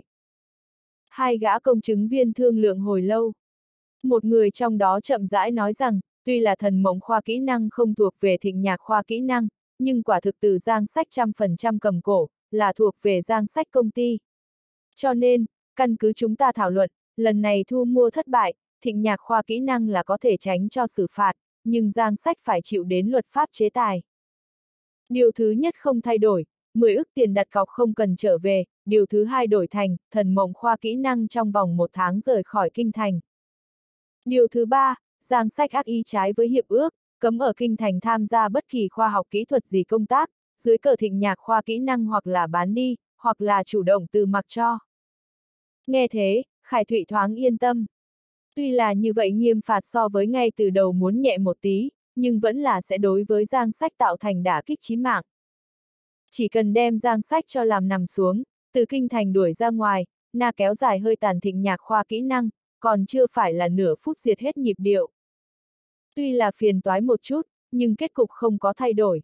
Hai gã công chứng viên thương lượng hồi lâu. Một người trong đó chậm rãi nói rằng, tuy là thần mộng khoa kỹ năng không thuộc về thịnh nhạc khoa kỹ năng, nhưng quả thực từ Giang Sách trăm phần trăm cầm cổ, là thuộc về Giang Sách công ty. Cho nên, căn cứ chúng ta thảo luận, lần này thu mua thất bại, thịnh nhạc khoa kỹ năng là có thể tránh cho xử phạt, nhưng Giang Sách phải chịu đến luật pháp chế tài. Điều thứ nhất không thay đổi, mười ức tiền đặt cọc không cần trở về, điều thứ hai đổi thành, thần mộng khoa kỹ năng trong vòng một tháng rời khỏi kinh thành. Điều thứ ba, Giang Sách ác ý trái với hiệp ước, cấm ở kinh thành tham gia bất kỳ khoa học kỹ thuật gì công tác, dưới cờ thịnh nhạc khoa kỹ năng hoặc là bán đi, hoặc là chủ động từ mặc cho. Nghe thế, Khải Thụy thoáng yên tâm. Tuy là như vậy nghiêm phạt so với ngay từ đầu muốn nhẹ một tí, nhưng vẫn là sẽ đối với Giang Sách tạo thành đả kích chí mạng. Chỉ cần đem Giang Sách cho làm nằm xuống, từ kinh thành đuổi ra ngoài, na kéo dài hơi tàn thịnh nhạc khoa kỹ năng, còn chưa phải là nửa phút diệt hết nhịp điệu. Tuy là phiền toái một chút, nhưng kết cục không có thay đổi.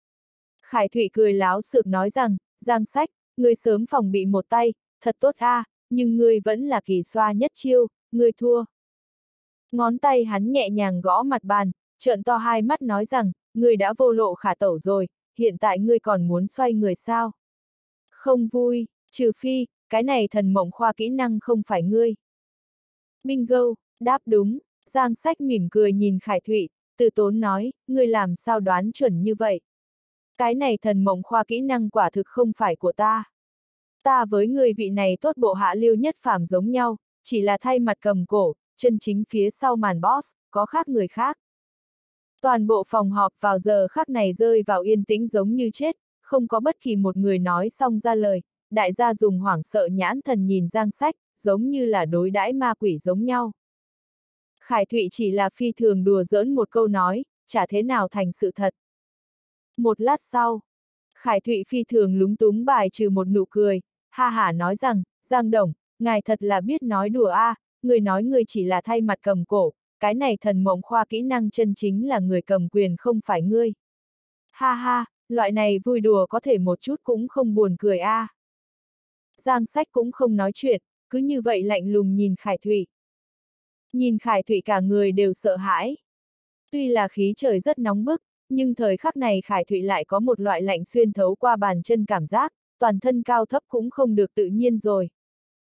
Khải Thụy cười láo xược nói rằng, Giang Sách, ngươi sớm phòng bị một tay, thật tốt a, à, nhưng ngươi vẫn là kỳ xoa nhất chiêu, ngươi thua. Ngón tay hắn nhẹ nhàng gõ mặt bàn, trợn to hai mắt nói rằng, ngươi đã vô lộ khả tẩu rồi, hiện tại ngươi còn muốn xoay người sao? Không vui, trừ phi, cái này thần mộng khoa kỹ năng không phải ngươi. Bingo, đáp đúng, Giang Sách mỉm cười nhìn Khải Thụy, từ tốn nói, ngươi làm sao đoán chuẩn như vậy? Cái này thần mộng khoa kỹ năng quả thực không phải của ta. Ta với người vị này tốt bộ hạ Liêu Nhất Phàm giống nhau, chỉ là thay mặt cầm cổ, chân chính phía sau màn boss, có khác người khác. Toàn bộ phòng họp vào giờ khắc này rơi vào yên tĩnh giống như chết, không có bất kỳ một người nói xong ra lời, đại gia dùng hoảng sợ nhãn thần nhìn Giang Sách, giống như là đối đãi ma quỷ giống nhau. Khải Thụy chỉ là phi thường đùa giỡn một câu nói, chả thế nào thành sự thật. Một lát sau, Khải Thụy phi thường lúng túng bài trừ một nụ cười, ha hả nói rằng, Giang Đồng, ngài thật là biết nói đùa a, à, người nói người chỉ là thay mặt cầm cổ, cái này thần mộng khoa kỹ năng chân chính là người cầm quyền không phải ngươi. Ha ha, loại này vui đùa có thể một chút cũng không buồn cười a. À. Giang Sách cũng không nói chuyện, cứ như vậy lạnh lùng nhìn Khải Thụy. Nhìn Khải Thụy cả người đều sợ hãi. Tuy là khí trời rất nóng bức, nhưng thời khắc này Khải Thụy lại có một loại lạnh xuyên thấu qua bàn chân cảm giác, toàn thân cao thấp cũng không được tự nhiên rồi.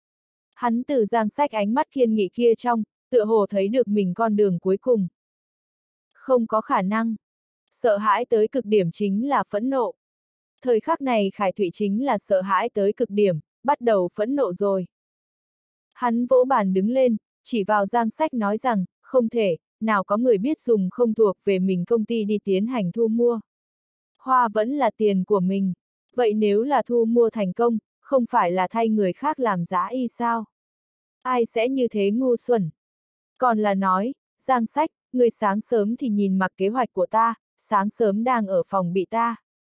Hắn từ Giang Sách ánh mắt kiên nghị kia trong, tựa hồ thấy được mình con đường cuối cùng. Không có khả năng. Sợ hãi tới cực điểm chính là phẫn nộ. Thời khắc này Khải Thụy chính là sợ hãi tới cực điểm, bắt đầu phẫn nộ rồi. Hắn vỗ bàn đứng lên, chỉ vào Giang Sách nói rằng, không thể, nào có người biết dùng không thuộc về mình công ty đi tiến hành thu mua. Hoa vẫn là tiền của mình, vậy nếu là thu mua thành công, không phải là thay người khác làm giá y sao? Ai sẽ như thế ngu xuẩn? Còn là nói, Giang Sách, người sáng sớm thì nhìn mặc kế hoạch của ta, sáng sớm đang ở phòng bị ta.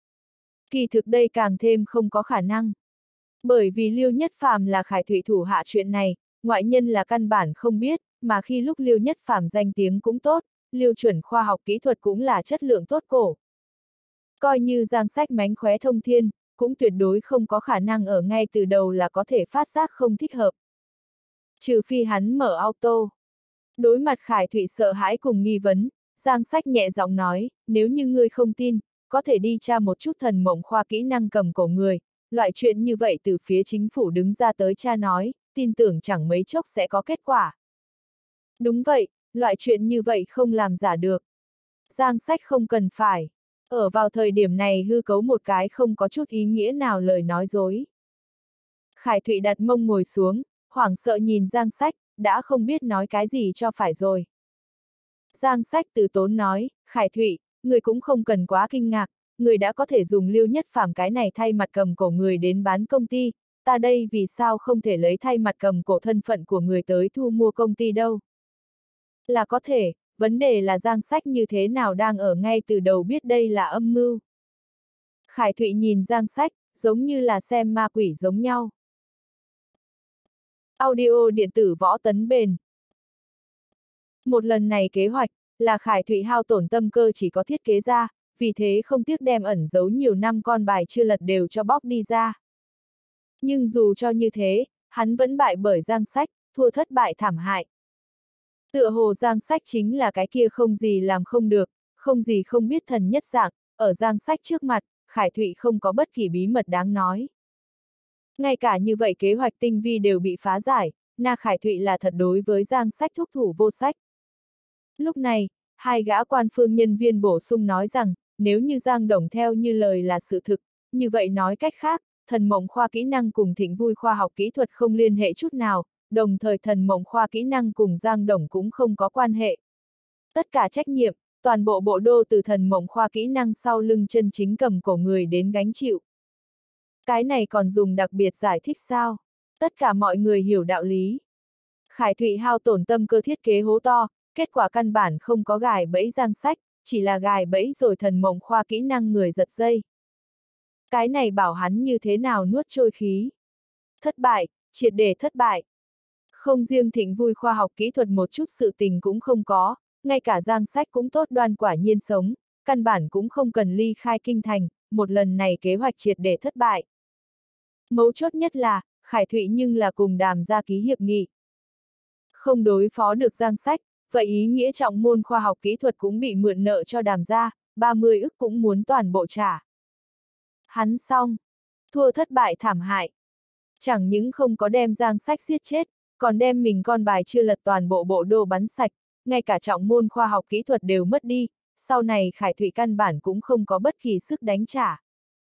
Kỳ thực đây càng thêm không có khả năng. Bởi vì Liêu Nhất Phàm là Khải Thụy thủ hạ chuyện này, ngoại nhân là căn bản không biết, mà khi lúc Liêu Nhất Phàm danh tiếng cũng tốt, Liêu chuẩn khoa học kỹ thuật cũng là chất lượng tốt cổ. Coi như Giang Sách mánh khóe thông thiên, cũng tuyệt đối không có khả năng ở ngay từ đầu là có thể phát giác không thích hợp. Trừ phi hắn mở auto. Đối mặt Khải Thụy sợ hãi cùng nghi vấn, Giang Sách nhẹ giọng nói, nếu như ngươi không tin, có thể đi tra một chút thần mộng khoa kỹ năng cầm cổ người, loại chuyện như vậy từ phía chính phủ đứng ra tới tra nói, tin tưởng chẳng mấy chốc sẽ có kết quả. Đúng vậy, loại chuyện như vậy không làm giả được. Giang Sách không cần phải. Ở vào thời điểm này hư cấu một cái không có chút ý nghĩa nào lời nói dối. Khải Thụy đặt mông ngồi xuống, hoảng sợ nhìn Giang Sách, đã không biết nói cái gì cho phải rồi. Giang Sách từ tốn nói, Khải Thụy, người cũng không cần quá kinh ngạc, người đã có thể dùng Liêu Nhất Phàm cái này thay mặt cầm cổ người đến bán công ty, ta đây vì sao không thể lấy thay mặt cầm cổ thân phận của người tới thu mua công ty đâu. Là có thể, vấn đề là Giang Sách như thế nào đang ở ngay từ đầu biết đây là âm mưu. Khải Thụy nhìn Giang Sách, giống như là xem ma quỷ giống nhau. Audio điện tử Võ Tấn Bền. Một lần này kế hoạch, là Khải Thụy hao tổn tâm cơ chỉ có thiết kế ra, vì thế không tiếc đem ẩn giấu nhiều năm con bài chưa lật đều cho bóc đi ra. Nhưng dù cho như thế, hắn vẫn bại bởi Giang Sách, thua thất bại thảm hại. Tựa hồ Giang Sách chính là cái kia không gì làm không được, không gì không biết thần nhất dạng, ở Giang Sách trước mặt, Khải Thụy không có bất kỳ bí mật đáng nói. Ngay cả như vậy kế hoạch tinh vi đều bị phá giải, na Khải Thụy là thật đối với Giang Sách thúc thủ vô sách. Lúc này, hai gã quan phương nhân viên bổ sung nói rằng, nếu như Giang Đồng theo như lời là sự thực, như vậy nói cách khác, thần mộng khoa kỹ năng cùng Thịnh Vui khoa học kỹ thuật không liên hệ chút nào, đồng thời thần mộng khoa kỹ năng cùng Giang Đồng cũng không có quan hệ. Tất cả trách nhiệm, toàn bộ bộ đô từ thần mộng khoa kỹ năng sau lưng chân chính cầm cổ người đến gánh chịu. Cái này còn dùng đặc biệt giải thích sao? Tất cả mọi người hiểu đạo lý. Khải Thụy hao tổn tâm cơ thiết kế hố to, kết quả căn bản không có gài bẫy Giang Sách, chỉ là gài bẫy rồi thần mộng khoa kỹ năng người giật dây. Cái này bảo hắn như thế nào nuốt trôi khí. Thất bại, triệt để thất bại. Không riêng Thịnh Vui khoa học kỹ thuật một chút sự tình cũng không có, ngay cả Giang Sách cũng tốt đoan quả nhiên sống, căn bản cũng không cần ly khai kinh thành, một lần này kế hoạch triệt để thất bại. Mấu chốt nhất là, Khải Thụy nhưng là cùng Đàm ra ký hiệp nghị. Không đối phó được Giang Sách, vậy ý nghĩa trọng môn khoa học kỹ thuật cũng bị mượn nợ cho Đàm ra, ba mươi ức cũng muốn toàn bộ trả. Hắn xong, thua thất bại thảm hại. Chẳng những không có đem Giang Sách giết chết, còn đem mình con bài chưa lật toàn bộ bộ đô bắn sạch, ngay cả trọng môn khoa học kỹ thuật đều mất đi, sau này Khải Thụy căn bản cũng không có bất kỳ sức đánh trả.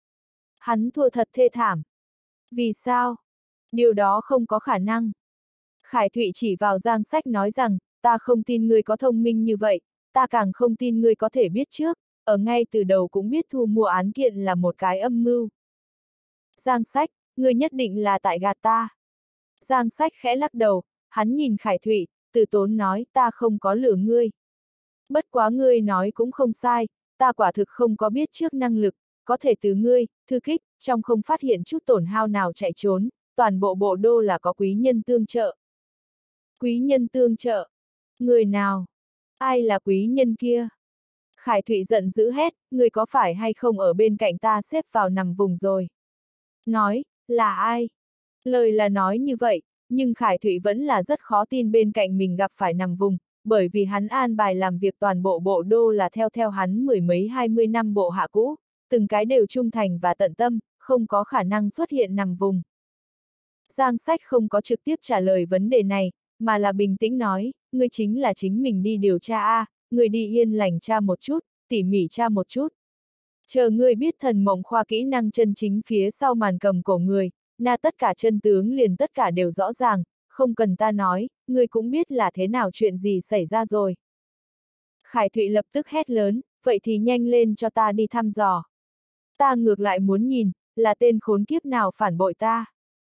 Hắn thua thật thê thảm. Vì sao? Điều đó không có khả năng. Khải Thụy chỉ vào Giang Sách nói rằng, ta không tin ngươi có thông minh như vậy, ta càng không tin ngươi có thể biết trước, ở ngay từ đầu cũng biết thu mua án kiện là một cái âm mưu. Giang Sách, ngươi nhất định là tại gạt ta. Giang Sách khẽ lắc đầu, hắn nhìn Khải Thụy, từ tốn nói ta không có lừa ngươi. Bất quá ngươi nói cũng không sai, ta quả thực không có biết trước năng lực, có thể từ ngươi, thư kích, trong không phát hiện chút tổn hao nào chạy trốn, toàn bộ bộ đô là có quý nhân tương trợ. Quý nhân tương trợ? Người nào? Ai là quý nhân kia? Khải Thụy giận dữ hét, ngươi có phải hay không ở bên cạnh ta xếp vào nằm vùng rồi? Nói, là ai? Lời là nói như vậy, nhưng Khải Thụy vẫn là rất khó tin bên cạnh mình gặp phải nằm vùng, bởi vì hắn an bài làm việc toàn bộ bộ đô là theo theo hắn mười mấy hai mươi năm bộ hạ cũ, từng cái đều trung thành và tận tâm, không có khả năng xuất hiện nằm vùng. Giang Sách không có trực tiếp trả lời vấn đề này, mà là bình tĩnh nói, ngươi chính là chính mình đi điều tra a, ngươi đi yên lành tra một chút, tỉ mỉ tra một chút. Chờ ngươi biết thần mộng khoa kỹ năng chân chính phía sau màn cầm cổ người, na tất cả chân tướng liền tất cả đều rõ ràng, không cần ta nói, ngươi cũng biết là thế nào chuyện gì xảy ra rồi. Khải Thụy lập tức hét lớn, vậy thì nhanh lên cho ta đi thăm dò. Ta ngược lại muốn nhìn, là tên khốn kiếp nào phản bội ta.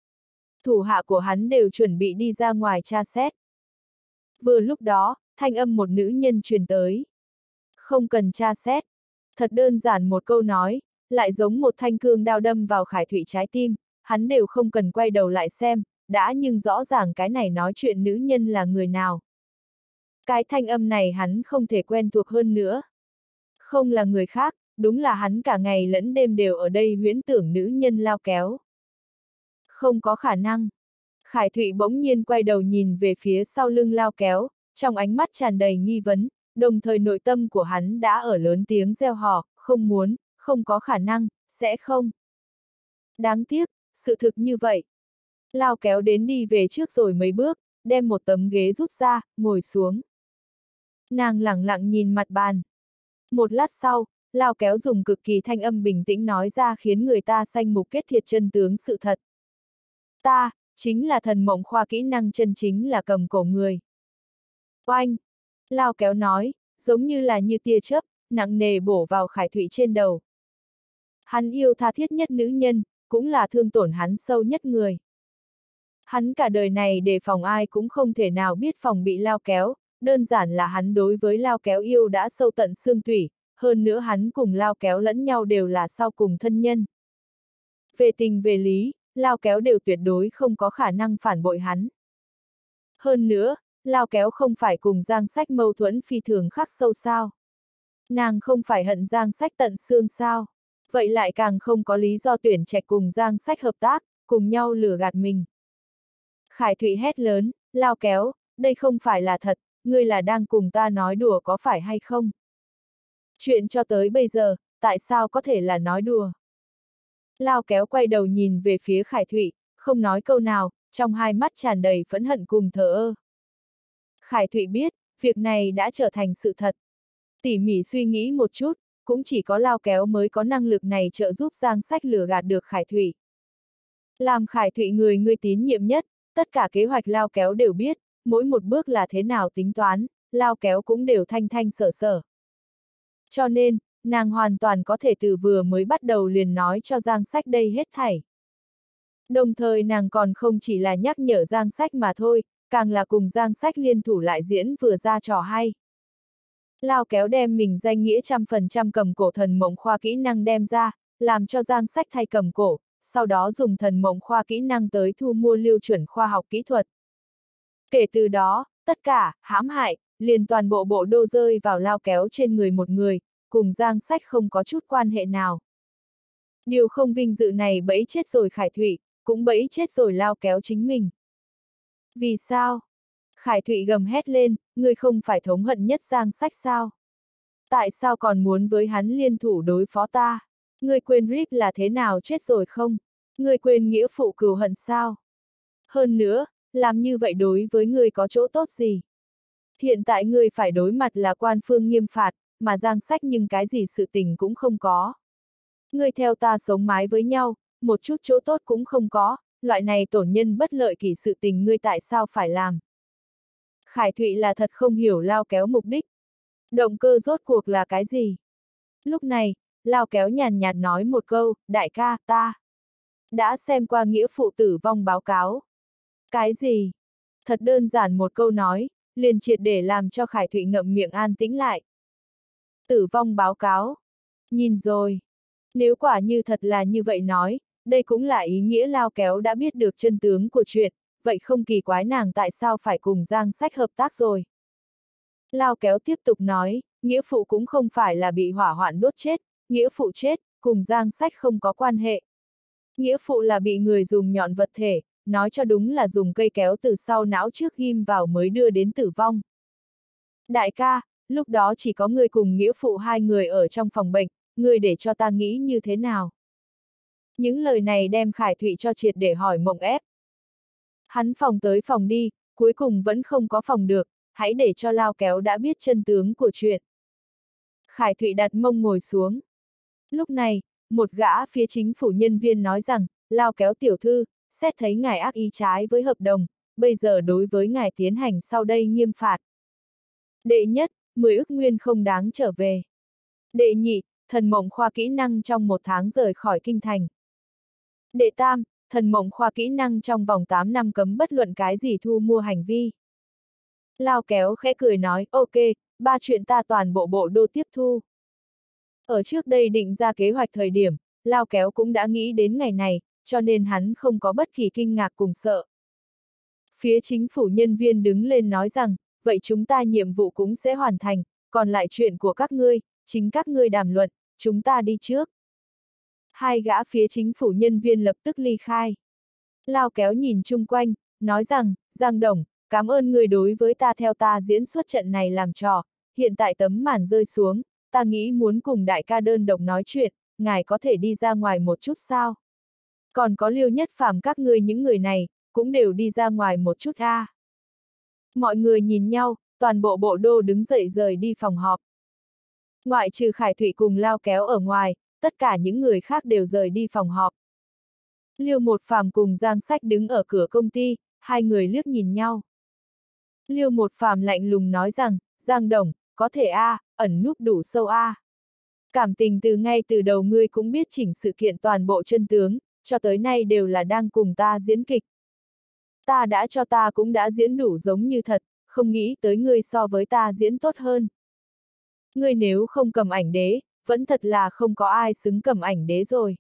Thủ hạ của hắn đều chuẩn bị đi ra ngoài tra xét. Vừa lúc đó, thanh âm một nữ nhân truyền tới. Không cần tra xét. Thật đơn giản một câu nói, lại giống một thanh cương đao đâm vào Khải Thụy trái tim, hắn đều không cần quay đầu lại xem, đã nhưng rõ ràng cái này nói chuyện nữ nhân là người nào. Cái thanh âm này hắn không thể quen thuộc hơn nữa. Không là người khác, đúng là hắn cả ngày lẫn đêm đều ở đây huyễn tưởng nữ nhân Lao Kéo. Không có khả năng. Khải Thụy bỗng nhiên quay đầu nhìn về phía sau lưng Lao Kéo, trong ánh mắt tràn đầy nghi vấn, đồng thời nội tâm của hắn đã ở lớn tiếng reo hò, không muốn, không có khả năng, sẽ không. Đáng tiếc, sự thực như vậy. Lao Kéo đến đi về trước rồi mấy bước, đem một tấm ghế rút ra, ngồi xuống. Nàng lẳng lặng nhìn mặt bàn. Một lát sau, Lao Kéo dùng cực kỳ thanh âm bình tĩnh nói ra khiến người ta sanh mục kết thiệt chân tướng sự thật. Ta, chính là thần mộng khoa kỹ năng chân chính là cầm cổ người. Oanh! Lao Kéo nói, giống như là như tia chớp, nặng nề bổ vào Khải Thụy trên đầu. Hắn yêu tha thiết nhất nữ nhân, cũng là thương tổn hắn sâu nhất người. Hắn cả đời này đề phòng ai cũng không thể nào biết phòng bị Lao Kéo, đơn giản là hắn đối với Lao Kéo yêu đã sâu tận xương tủy, hơn nữa hắn cùng Lao Kéo lẫn nhau đều là sau cùng thân nhân. Về tình về lý, Lao Kéo đều tuyệt đối không có khả năng phản bội hắn. Hơn nữa, Lao Kéo không phải cùng Giang Sách mâu thuẫn phi thường khắc sâu sao. Nàng không phải hận Giang Sách tận xương sao. Vậy lại càng không có lý do tuyển trạch cùng Giang Sách hợp tác, cùng nhau lừa gạt mình. Khải Thụy hét lớn, Lao Kéo, đây không phải là thật, ngươi là đang cùng ta nói đùa có phải hay không? Chuyện cho tới bây giờ, tại sao có thể là nói đùa? Lao Kéo quay đầu nhìn về phía Khải Thụy, không nói câu nào, trong hai mắt tràn đầy phẫn hận cùng thờ ơ. Khải Thụy biết, việc này đã trở thành sự thật. Tỉ mỉ suy nghĩ một chút, cũng chỉ có Lao Kéo mới có năng lực này trợ giúp Giang Sách lừa gạt được Khải Thụy. Làm Khải Thụy người ngươi tín nhiệm nhất, tất cả kế hoạch Lao Kéo đều biết, mỗi một bước là thế nào tính toán, Lao Kéo cũng đều thanh thanh sở sở. Cho nên, nàng hoàn toàn có thể từ vừa mới bắt đầu liền nói cho Giang Sách đây hết thảy. Đồng thời nàng còn không chỉ là nhắc nhở Giang Sách mà thôi, càng là cùng Giang Sách liên thủ lại diễn vừa ra trò hay. Lao Kéo đem mình danh nghĩa trăm phần trăm cầm cổ thần mộng khoa kỹ năng đem ra, làm cho Giang Sách thay cầm cổ, sau đó dùng thần mộng khoa kỹ năng tới thu mua lưu chuẩn khoa học kỹ thuật. Kể từ đó, tất cả, hãm hại, liền toàn bộ bộ đô rơi vào Lao Kéo trên người một người, cùng Giang Sách không có chút quan hệ nào. Điều không vinh dự này bẫy chết rồi Khải Thụy, cũng bẫy chết rồi Lao Kéo chính mình. Vì sao? Khải Thụy gầm hét lên, ngươi không phải thống hận nhất Giang Sách sao? Tại sao còn muốn với hắn liên thủ đối phó ta? Ngươi quên Rip là thế nào chết rồi không? Ngươi quên nghĩa phụ cừu hận sao? Hơn nữa, làm như vậy đối với ngươi có chỗ tốt gì? Hiện tại ngươi phải đối mặt là quan phương nghiêm phạt, mà Giang Sách nhưng cái gì sự tình cũng không có. Ngươi theo ta sống mái với nhau, một chút chỗ tốt cũng không có, loại này tổn nhân bất lợi kỳ sự tình ngươi tại sao phải làm? Khải Thụy là thật không hiểu Lao Kéo mục đích. Động cơ rốt cuộc là cái gì? Lúc này, Lao Kéo nhàn nhạt nói một câu, đại ca, ta đã xem qua nghĩa phụ tử vong báo cáo. Cái gì? Thật đơn giản một câu nói, liền triệt để làm cho Khải Thụy ngậm miệng an tĩnh lại. Tử vong báo cáo. Nhìn rồi. Nếu quả như thật là như vậy nói, đây cũng là ý nghĩa Lao Kéo đã biết được chân tướng của chuyện, vậy không kỳ quái nàng tại sao phải cùng Giang Sách hợp tác rồi. Lao Kéo tiếp tục nói, nghĩa phụ cũng không phải là bị hỏa hoạn đốt chết, nghĩa phụ chết, cùng Giang Sách không có quan hệ. Nghĩa phụ là bị người dùng nhọn vật thể, nói cho đúng là dùng cây kéo từ sau não trước ghim vào mới đưa đến tử vong. Đại ca, lúc đó chỉ có người cùng nghĩa phụ hai người ở trong phòng bệnh, người để cho ta nghĩ như thế nào? Những lời này đem Khải Thụy cho triệt để hỏi mộng ép. Hắn phòng tới phòng đi, cuối cùng vẫn không có phòng được, hãy để cho Lao Kéo đã biết chân tướng của chuyện. Khải Thụy đặt mông ngồi xuống. Lúc này, một gã phía chính phủ nhân viên nói rằng, Lao Kéo tiểu thư, xét thấy ngài ác ý trái với hợp đồng, bây giờ đối với ngài tiến hành sau đây nghiêm phạt. Đệ nhất, mười ức nguyên không đáng trở về. Đệ nhị, thần mộng khoa kỹ năng trong một tháng rời khỏi kinh thành. Đệ tam, thần mộng khoa kỹ năng trong vòng tám năm cấm bất luận cái gì thu mua hành vi. Lao Kéo khẽ cười nói, ok, ba chuyện ta toàn bộ bộ đô tiếp thu. Ở trước đây định ra kế hoạch thời điểm, Lao Kéo cũng đã nghĩ đến ngày này, cho nên hắn không có bất kỳ kinh ngạc cùng sợ. Phía chính phủ nhân viên đứng lên nói rằng, vậy chúng ta nhiệm vụ cũng sẽ hoàn thành, còn lại chuyện của các ngươi, chính các ngươi đàm luận, chúng ta đi trước. Hai gã phía chính phủ nhân viên lập tức ly khai. Lao Kéo nhìn chung quanh, nói rằng, Giang Đồng, cảm ơn người đối với ta theo ta diễn xuất trận này làm trò, hiện tại tấm màn rơi xuống, ta nghĩ muốn cùng đại ca đơn độc nói chuyện, ngài có thể đi ra ngoài một chút sao? Còn có Liêu Nhất Phàm các ngươi những người này, cũng đều đi ra ngoài một chút a. À. Mọi người nhìn nhau, toàn bộ bộ đô đứng dậy rời đi phòng họp. Ngoại trừ Khải Thụy cùng Lao Kéo ở ngoài, tất cả những người khác đều rời đi phòng họp. Liêu Một Phàm cùng Giang Sách đứng ở cửa công ty, hai người liếc nhìn nhau. Liêu Một Phàm lạnh lùng nói rằng, Giang Đồng, có thể a, à, ẩn núp đủ sâu a. À. Cảm tình từ ngay từ đầu ngươi cũng biết chỉnh sự kiện toàn bộ chân tướng, cho tới nay đều là đang cùng ta diễn kịch. Ta đã cho ta cũng đã diễn đủ giống như thật, không nghĩ tới ngươi so với ta diễn tốt hơn. Ngươi nếu không cầm ảnh đế, vẫn thật là không có ai xứng cầm ảnh đế rồi.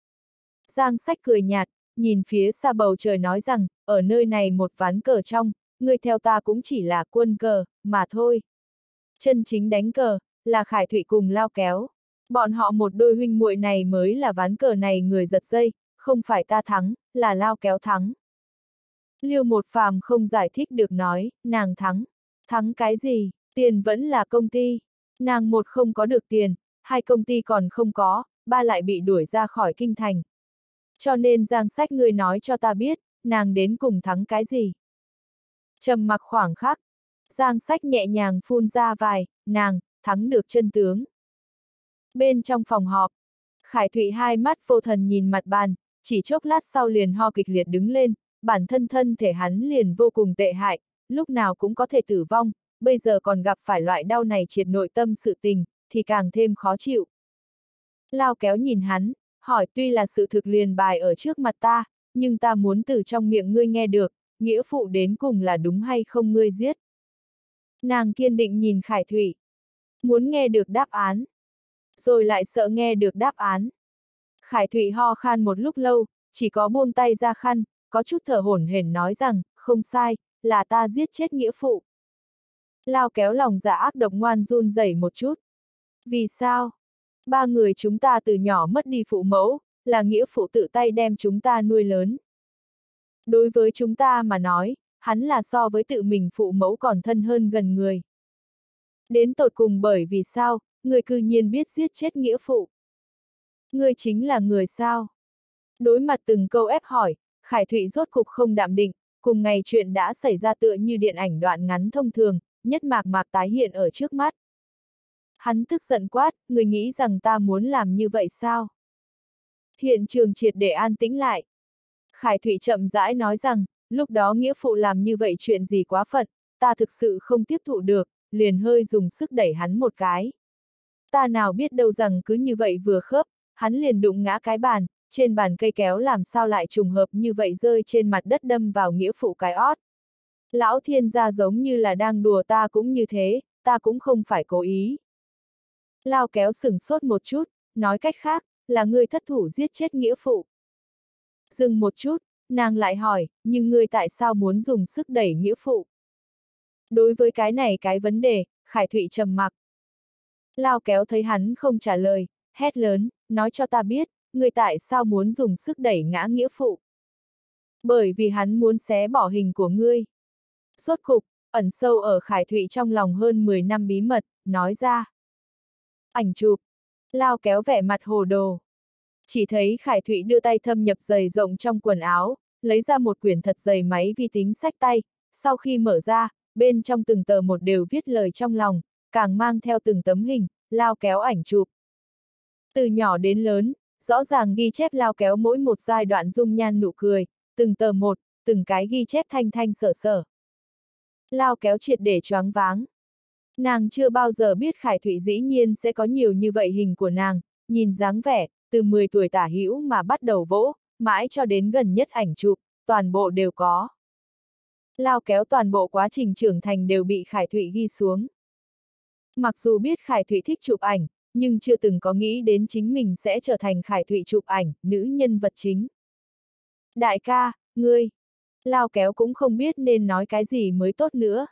Giang Sách cười nhạt, nhìn phía xa bầu trời nói rằng, ở nơi này một ván cờ trong, ngươi theo ta cũng chỉ là quân cờ, mà thôi. Chân chính đánh cờ, là Khải Thụy cùng Lao Kéo. Bọn họ một đôi huynh muội này mới là ván cờ này người giật dây, không phải ta thắng, là Lao Kéo thắng. Liêu Một Phàm không giải thích được nói, nàng thắng. Thắng cái gì, tiền vẫn là công ty. Nàng một không có được tiền, hai công ty còn không có, ba lại bị đuổi ra khỏi kinh thành. Cho nên Giang Sách ngươi nói cho ta biết, nàng đến cùng thắng cái gì. Trầm mặc khoảng khắc, Giang Sách nhẹ nhàng phun ra vài, nàng, thắng được chân tướng. Bên trong phòng họp, Khải Thụy hai mắt vô thần nhìn mặt bàn, chỉ chốc lát sau liền ho kịch liệt đứng lên, bản thân thân thể hắn liền vô cùng tệ hại, lúc nào cũng có thể tử vong, bây giờ còn gặp phải loại đau này triệt nội tâm sự tình, thì càng thêm khó chịu. Lao Kéo nhìn hắn, hỏi tuy là sự thực liền bài ở trước mặt ta, nhưng ta muốn từ trong miệng ngươi nghe được, nghĩa phụ đến cùng là đúng hay không ngươi giết. Nàng kiên định nhìn Khải Thụy, muốn nghe được đáp án, rồi lại sợ nghe được đáp án. Khải Thụy ho khan một lúc lâu, chỉ có buông tay ra khăn, có chút thở hổn hển nói rằng, không sai, là ta giết chết nghĩa phụ. Lao Kéo lòng dạ ác độc ngoan run rẩy một chút. Vì sao? Ba người chúng ta từ nhỏ mất đi phụ mẫu, là nghĩa phụ tự tay đem chúng ta nuôi lớn. Đối với chúng ta mà nói, hắn là so với tự mình phụ mẫu còn thân hơn gần người. Đến tột cùng bởi vì sao, người cư nhiên biết giết chết nghĩa phụ. Ngươi chính là người sao? Đối mặt từng câu ép hỏi, Khải Thụy rốt cục không đạm định, cùng ngày chuyện đã xảy ra tựa như điện ảnh đoạn ngắn thông thường, nhất mạc mạc tái hiện ở trước mắt. Hắn tức giận quát, người nghĩ rằng ta muốn làm như vậy sao? Hiện trường triệt để an tĩnh lại. Khải Thụy chậm rãi nói rằng, lúc đó nghĩa phụ làm như vậy chuyện gì quá phận, ta thực sự không tiếp thụ được, liền hơi dùng sức đẩy hắn một cái. Ta nào biết đâu rằng cứ như vậy vừa khớp, hắn liền đụng ngã cái bàn, trên bàn cây kéo làm sao lại trùng hợp như vậy rơi trên mặt đất đâm vào nghĩa phụ cái ót. Lão thiên gia giống như là đang đùa ta cũng như thế, ta cũng không phải cố ý. Lao kéo sửng sốt một chút, nói cách khác, là ngươi thất thủ giết chết nghĩa phụ. Dừng một chút, nàng lại hỏi, nhưng ngươi tại sao muốn dùng sức đẩy nghĩa phụ? Đối với cái này cái vấn đề, Khải Thụy trầm mặc. Lao kéo thấy hắn không trả lời, hét lớn, nói cho ta biết, ngươi tại sao muốn dùng sức đẩy ngã nghĩa phụ? Bởi vì hắn muốn xé bỏ hình của ngươi. Sốt cục, ẩn sâu ở Khải Thụy trong lòng hơn mười năm bí mật, nói ra. Ảnh chụp. Lao kéo vẻ mặt hồ đồ. Chỉ thấy Khải Thụy đưa tay thâm nhập dày rộng trong quần áo, lấy ra một quyển thật dày máy vi tính xách tay, sau khi mở ra, bên trong từng tờ một đều viết lời trong lòng, càng mang theo từng tấm hình, Lao kéo ảnh chụp. Từ nhỏ đến lớn, rõ ràng ghi chép Lao kéo mỗi một giai đoạn dung nhan nụ cười, từng tờ một, từng cái ghi chép thanh thanh sở sở. Lao kéo triệt để choáng váng. Nàng chưa bao giờ biết Khải Thụy dĩ nhiên sẽ có nhiều như vậy hình của nàng, nhìn dáng vẻ, từ mười tuổi tả hữu mà bắt đầu vỗ, mãi cho đến gần nhất ảnh chụp, toàn bộ đều có. Lao kéo toàn bộ quá trình trưởng thành đều bị Khải Thụy ghi xuống. Mặc dù biết Khải Thụy thích chụp ảnh, nhưng chưa từng có nghĩ đến chính mình sẽ trở thành Khải Thụy chụp ảnh, nữ nhân vật chính. Đại ca, ngươi. Lao kéo cũng không biết nên nói cái gì mới tốt nữa.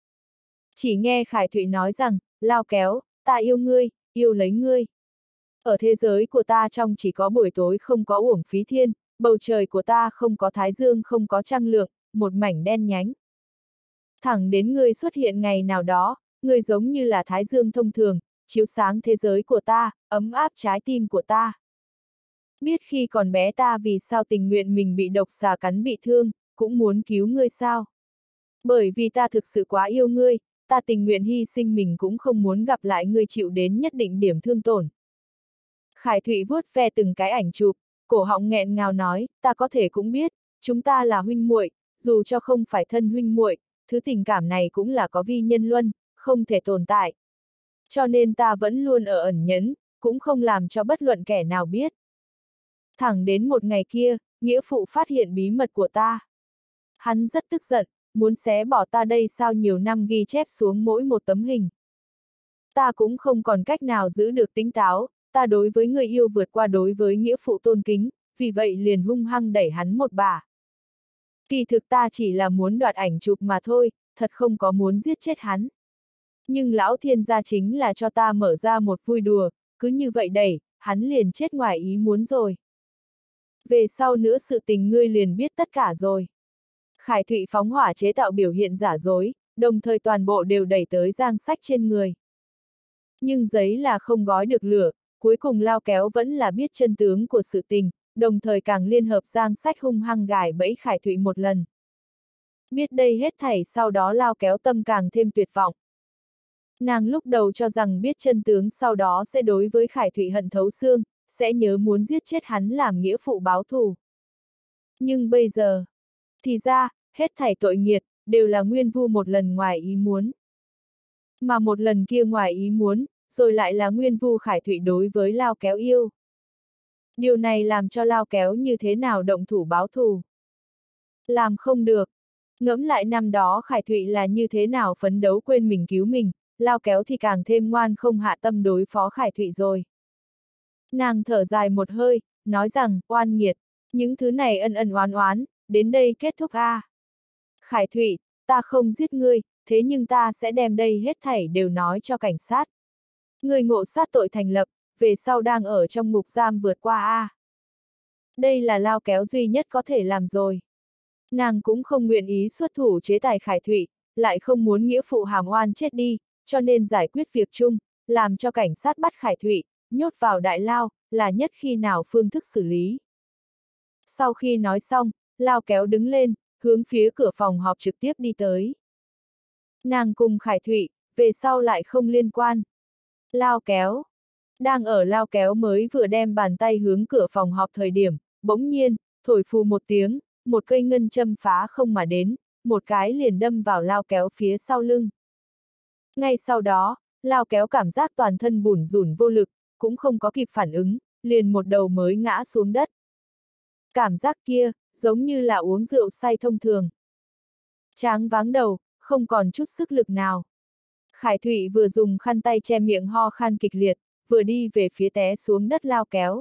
Chỉ nghe Khải Thụy nói rằng, Lao kéo, ta yêu ngươi, yêu lấy ngươi. Ở thế giới của ta trong chỉ có buổi tối không có uổng phí thiên, bầu trời của ta không có thái dương không có trăng lượng, một mảnh đen nhánh. Thẳng đến ngươi xuất hiện ngày nào đó, ngươi giống như là thái dương thông thường, chiếu sáng thế giới của ta, ấm áp trái tim của ta. Biết khi còn bé ta vì sao tình nguyện mình bị độc xà cắn bị thương, cũng muốn cứu ngươi sao? Bởi vì ta thực sự quá yêu ngươi, ta tình nguyện hy sinh mình cũng không muốn gặp lại ngươi chịu đến nhất định điểm thương tổn. Khải Thụy vuốt ve từng cái ảnh chụp, cổ họng nghẹn ngào nói, ta có thể cũng biết, chúng ta là huynh muội, dù cho không phải thân huynh muội, thứ tình cảm này cũng là có vi nhân luân, không thể tồn tại. Cho nên ta vẫn luôn ở ẩn nhẫn, cũng không làm cho bất luận kẻ nào biết. Thẳng đến một ngày kia, nghĩa phụ phát hiện bí mật của ta. Hắn rất tức giận, muốn xé bỏ ta đây sao nhiều năm ghi chép xuống mỗi một tấm hình. Ta cũng không còn cách nào giữ được tính táo, ta đối với người yêu vượt qua đối với nghĩa phụ tôn kính, vì vậy liền hung hăng đẩy hắn một bà. Kỳ thực ta chỉ là muốn đoạt ảnh chụp mà thôi, thật không có muốn giết chết hắn. Nhưng lão thiên gia chính là cho ta mở ra một vui đùa, cứ như vậy đẩy, hắn liền chết ngoài ý muốn rồi. Về sau nữa sự tình ngươi liền biết tất cả rồi. Khải Thụy phóng hỏa chế tạo biểu hiện giả dối, đồng thời toàn bộ đều đẩy tới Giang Sách trên người. Nhưng giấy là không gói được lửa, cuối cùng Lao kéo vẫn là biết chân tướng của sự tình, đồng thời càng liên hợp Giang Sách hung hăng gài bẫy Khải Thụy một lần. Biết đây hết thảy sau đó Lao kéo tâm càng thêm tuyệt vọng. Nàng lúc đầu cho rằng biết chân tướng sau đó sẽ đối với Khải Thụy hận thấu xương, sẽ nhớ muốn giết chết hắn làm nghĩa phụ báo thù. Nhưng bây giờ, thì ra, hết thảy tội nghiệt, đều là nguyên vu một lần ngoài ý muốn. Mà một lần kia ngoài ý muốn, rồi lại là nguyên vu Khải Thụy đối với Lao kéo yêu. Điều này làm cho Lao kéo như thế nào động thủ báo thù. Làm không được. Ngẫm lại năm đó Khải Thụy là như thế nào phấn đấu quên mình cứu mình, Lao kéo thì càng thêm ngoan không hạ tâm đối phó Khải Thụy rồi. Nàng thở dài một hơi, nói rằng, oan nghiệt, những thứ này ân ân oán oán, đến đây kết thúc a. À. Khải Thụy, ta không giết ngươi, thế nhưng ta sẽ đem đây hết thảy đều nói cho cảnh sát. Ngươi ngộ sát tội thành lập, về sau đang ở trong ngục giam vượt qua a. À. Đây là Lao kéo duy nhất có thể làm rồi. Nàng cũng không nguyện ý xuất thủ chế tài Khải Thụy, lại không muốn nghĩa phụ hàm oan chết đi, cho nên giải quyết việc chung, làm cho cảnh sát bắt Khải Thụy, nhốt vào đại lao, là nhất khi nào phương thức xử lý. Sau khi nói xong, Lao kéo đứng lên, hướng phía cửa phòng họp trực tiếp đi tới. Nàng cùng Khải Thụy, về sau lại không liên quan. Lao kéo. Đang ở Lao kéo mới vừa đem bàn tay hướng cửa phòng họp thời điểm, bỗng nhiên, thổi phù một tiếng, một cây ngân châm phá không mà đến, một cái liền đâm vào Lao kéo phía sau lưng. Ngay sau đó, Lao Kéo cảm giác toàn thân bủn rủn vô lực, cũng không có kịp phản ứng, liền một đầu mới ngã xuống đất. Cảm giác kia, giống như là uống rượu say thông thường. Tráng váng đầu, không còn chút sức lực nào. Khải Thụy vừa dùng khăn tay che miệng ho khan kịch liệt, vừa đi về phía té xuống đất Lao Kéo.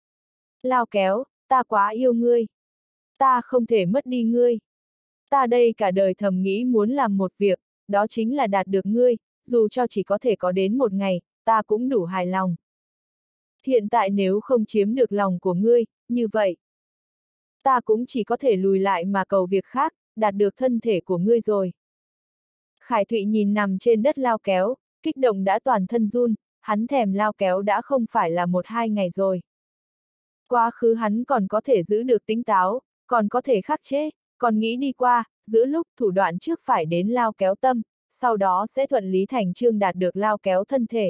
Lao Kéo, ta quá yêu ngươi. Ta không thể mất đi ngươi. Ta đây cả đời thầm nghĩ muốn làm một việc, đó chính là đạt được ngươi, dù cho chỉ có thể có đến một ngày, ta cũng đủ hài lòng. Hiện tại nếu không chiếm được lòng của ngươi, như vậy, ta cũng chỉ có thể lùi lại mà cầu việc khác, đạt được thân thể của ngươi rồi. Khải Thụy nhìn nằm trên đất Lao Kéo, kích động đã toàn thân run, hắn thèm Lao Kéo đã không phải là một hai ngày rồi. Quá khứ hắn còn có thể giữ được tỉnh táo, còn có thể khắc chế, còn nghĩ đi qua, giữa lúc thủ đoạn trước phải đến Lao Kéo tâm, sau đó sẽ thuận lý thành chương đạt được Lao Kéo thân thể.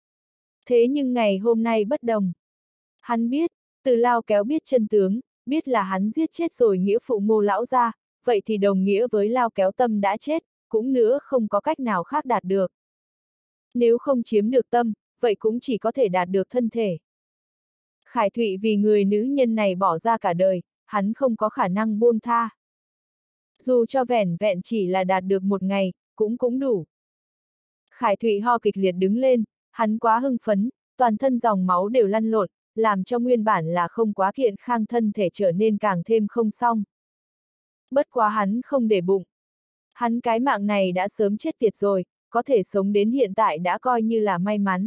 Thế nhưng ngày hôm nay bất đồng. Hắn biết, từ Lao Kéo biết chân tướng, biết là hắn giết chết rồi nghĩa phụ Ngô lão gia, vậy thì đồng nghĩa với Lao Kéo tâm đã chết, cũng nữa không có cách nào khác đạt được. Nếu không chiếm được tâm, vậy cũng chỉ có thể đạt được thân thể. Khải Thụy vì người nữ nhân này bỏ ra cả đời, hắn không có khả năng buông tha. Dù cho vẻn vẹn chỉ là đạt được một ngày, cũng cũng đủ. Khải Thụy ho kịch liệt đứng lên, hắn quá hưng phấn, toàn thân dòng máu đều lăn lộn, làm cho nguyên bản là không quá kiện khang thân thể trở nên càng thêm không xong. Bất quá hắn không để bụng. Hắn cái mạng này đã sớm chết tiệt rồi, có thể sống đến hiện tại đã coi như là may mắn.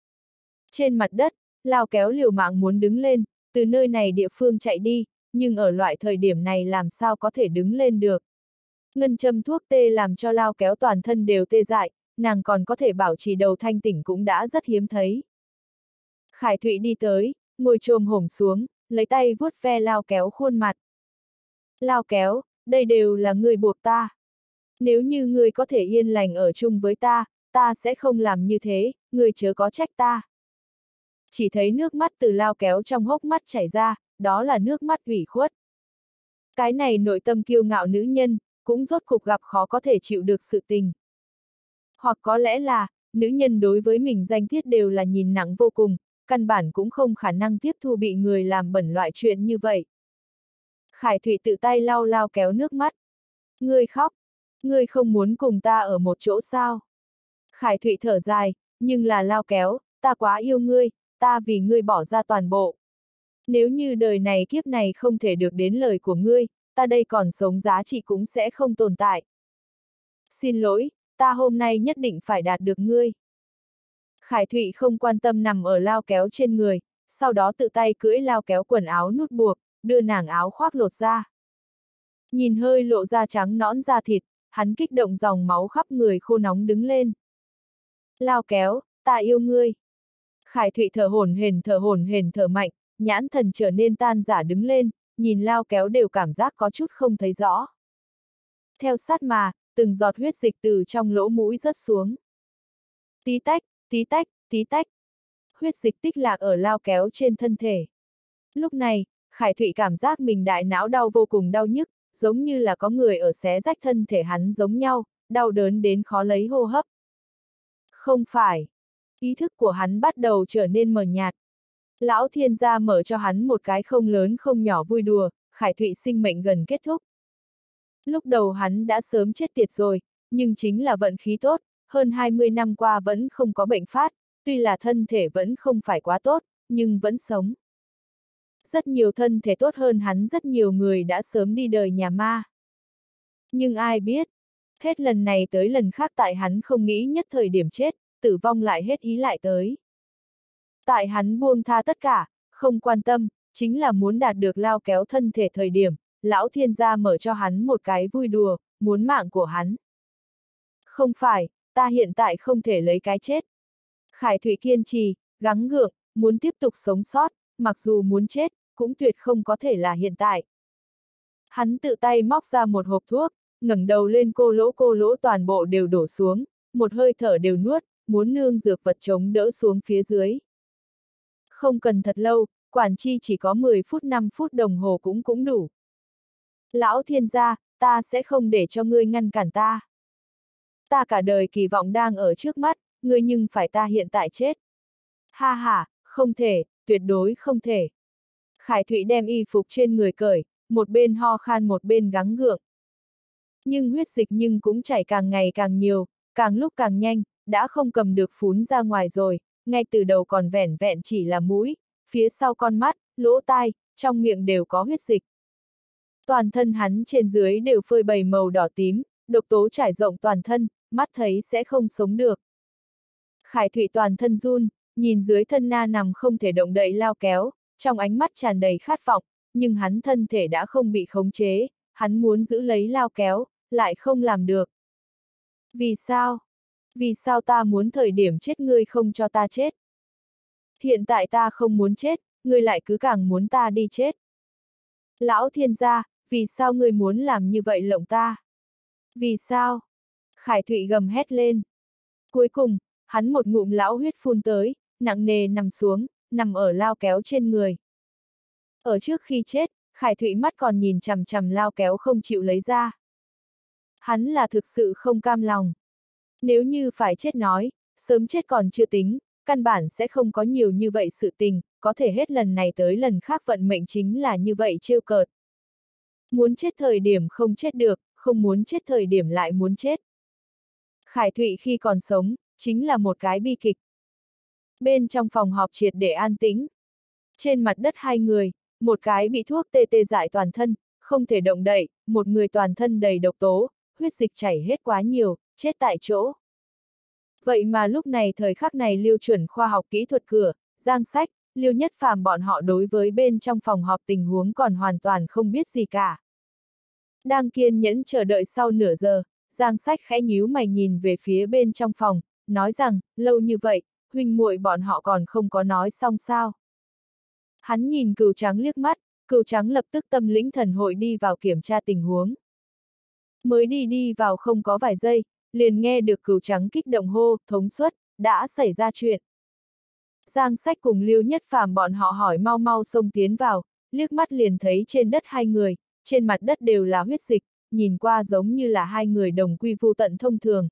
Trên mặt đất, Lao Kéo liều mạng muốn đứng lên, từ nơi này địa phương chạy đi, nhưng ở loại thời điểm này làm sao có thể đứng lên được. Ngân châm thuốc tê làm cho Lao Kéo toàn thân đều tê dại, nàng còn có thể bảo trì đầu thanh tỉnh cũng đã rất hiếm thấy. Khải Thụy đi tới, ngồi chồm hổm xuống, lấy tay vuốt ve Lao Kéo khuôn mặt. Lao Kéo, đây đều là ngươi buộc ta. Nếu như ngươi có thể yên lành ở chung với ta, ta sẽ không làm như thế, ngươi chớ có trách ta. Chỉ thấy nước mắt từ Lao Kéo trong hốc mắt chảy ra, đó là nước mắt ủy khuất. Cái này nội tâm kiêu ngạo nữ nhân, cũng rốt cục gặp khó có thể chịu được sự tình. Hoặc có lẽ là, nữ nhân đối với mình danh tiết đều là nhìn nặng vô cùng, căn bản cũng không khả năng tiếp thu bị người làm bẩn loại chuyện như vậy. Khải Thụy tự tay lau Lao Kéo nước mắt. Ngươi khóc, ngươi không muốn cùng ta ở một chỗ sao? Khải Thụy thở dài, nhưng là Lao Kéo, ta quá yêu ngươi, ta vì ngươi bỏ ra toàn bộ. Nếu như đời này kiếp này không thể được đến lời của ngươi, ta đây còn sống giá trị cũng sẽ không tồn tại. Xin lỗi, ta hôm nay nhất định phải đạt được ngươi. Khải Thụy không quan tâm nằm ở Lao Kéo trên người, sau đó tự tay cưỡi Lao Kéo quần áo nút buộc, đưa nàng áo khoác lột ra. Nhìn hơi lộ ra trắng nõn da thịt, hắn kích động dòng máu khắp người khô nóng đứng lên. Lao Kéo, ta yêu ngươi. Khải Thụy thở hổn hển thở hổn hển thở mạnh, nhãn thần trở nên tan rã đứng lên, nhìn Lao Kéo đều cảm giác có chút không thấy rõ. Theo sát mà, từng giọt huyết dịch từ trong lỗ mũi rớt xuống. Tí tách, tí tách, tí tách. Huyết dịch tích lạc ở Lao Kéo trên thân thể. Lúc này, Khải Thụy cảm giác mình đại não đau vô cùng đau nhức, giống như là có người ở xé rách thân thể hắn giống nhau, đau đớn đến khó lấy hô hấp. Không phải. Ý thức của hắn bắt đầu trở nên mờ nhạt. Lão thiên gia mở cho hắn một cái không lớn không nhỏ vui đùa, Khải Thụy sinh mệnh gần kết thúc. Lúc đầu hắn đã sớm chết tiệt rồi, nhưng chính là vận khí tốt, hơn hai mươi năm qua vẫn không có bệnh phát, tuy là thân thể vẫn không phải quá tốt, nhưng vẫn sống. Rất nhiều thân thể tốt hơn hắn rất nhiều người đã sớm đi đời nhà ma. Nhưng ai biết, hết lần này tới lần khác tại hắn không nghĩ nhất thời điểm chết, tử vong lại hết ý lại tới. Tại hắn buông tha tất cả, không quan tâm, chính là muốn đạt được Lao Kéo thân thể thời điểm, lão thiên gia mở cho hắn một cái vui đùa, muốn mạng của hắn. Không phải, ta hiện tại không thể lấy cái chết. Khải Thụy kiên trì, gắng gượng, muốn tiếp tục sống sót, mặc dù muốn chết, cũng tuyệt không có thể là hiện tại. Hắn tự tay móc ra một hộp thuốc, ngẩng đầu lên cô lỗ cô lỗ toàn bộ đều đổ xuống, một hơi thở đều nuốt, muốn nương dược vật chống đỡ xuống phía dưới. Không cần thật lâu, quản chi chỉ có mười phút năm phút đồng hồ cũng cũng đủ. Lão thiên gia, ta sẽ không để cho ngươi ngăn cản ta. ta cả đời kỳ vọng đang ở trước mắt, ngươi nhưng phải ta hiện tại chết. Ha ha, không thể, tuyệt đối không thể. Khải Thụy đem y phục trên người cởi, một bên ho khan một bên gắng gượng. Nhưng huyết dịch nhưng cũng chảy càng ngày càng nhiều, càng lúc càng nhanh, đã không cầm được phún ra ngoài rồi, ngay từ đầu còn vẻn vẹn chỉ là mũi, phía sau con mắt, lỗ tai, trong miệng đều có huyết dịch. Toàn thân hắn trên dưới đều phơi bày màu đỏ tím, độc tố trải rộng toàn thân, mắt thấy sẽ không sống được. Khải Thụy toàn thân run, nhìn dưới thân na nằm không thể động đậy Lao Kéo, trong ánh mắt tràn đầy khát vọng, nhưng hắn thân thể đã không bị khống chế, hắn muốn giữ lấy Lao Kéo, lại không làm được. Vì sao? Vì sao ta muốn thời điểm chết ngươi không cho ta chết? Hiện tại ta không muốn chết, ngươi lại cứ càng muốn ta đi chết. Lão thiên gia, vì sao ngươi muốn làm như vậy lộng ta? Vì sao? Khải Thụy gầm hét lên. Cuối cùng, hắn một ngụm lão huyết phun tới, nặng nề nằm xuống, nằm ở Lao Kéo trên người. Ở trước khi chết, Khải Thụy mắt còn nhìn chằm chằm Lao Kéo không chịu lấy ra. Hắn là thực sự không cam lòng. Nếu như phải chết nói, sớm chết còn chưa tính, căn bản sẽ không có nhiều như vậy sự tình, có thể hết lần này tới lần khác vận mệnh chính là như vậy trêu cợt. Muốn chết thời điểm không chết được, không muốn chết thời điểm lại muốn chết. Khải Thụy khi còn sống, chính là một cái bi kịch. Bên trong phòng họp triệt để an tĩnh. Trên mặt đất hai người, một cái bị thuốc tê tê dại toàn thân, không thể động đậy, một người toàn thân đầy độc tố, huyết dịch chảy hết quá nhiều, chết tại chỗ. Vậy mà lúc này thời khắc này Liêu Chuẩn khoa học kỹ thuật cửa, Giang Sách, Liêu Nhất Phàm bọn họ đối với bên trong phòng họp tình huống còn hoàn toàn không biết gì cả. Đang kiên nhẫn chờ đợi sau nửa giờ, Giang Sách khẽ nhíu mày nhìn về phía bên trong phòng, nói rằng, lâu như vậy, huynh muội bọn họ còn không có nói xong sao. Hắn nhìn Cừu Trắng liếc mắt, Cừu Trắng lập tức tâm lĩnh thần hội đi vào kiểm tra tình huống. Mới đi đi vào không có vài giây, liền nghe được Cừu Trắng kích động hô, thống suất, đã xảy ra chuyện. Giang Sách cùng Liêu Nhất Phàm bọn họ hỏi mau mau xông tiến vào, liếc mắt liền thấy trên đất hai người, trên mặt đất đều là huyết dịch, nhìn qua giống như là hai người đồng quy vu tận thông thường.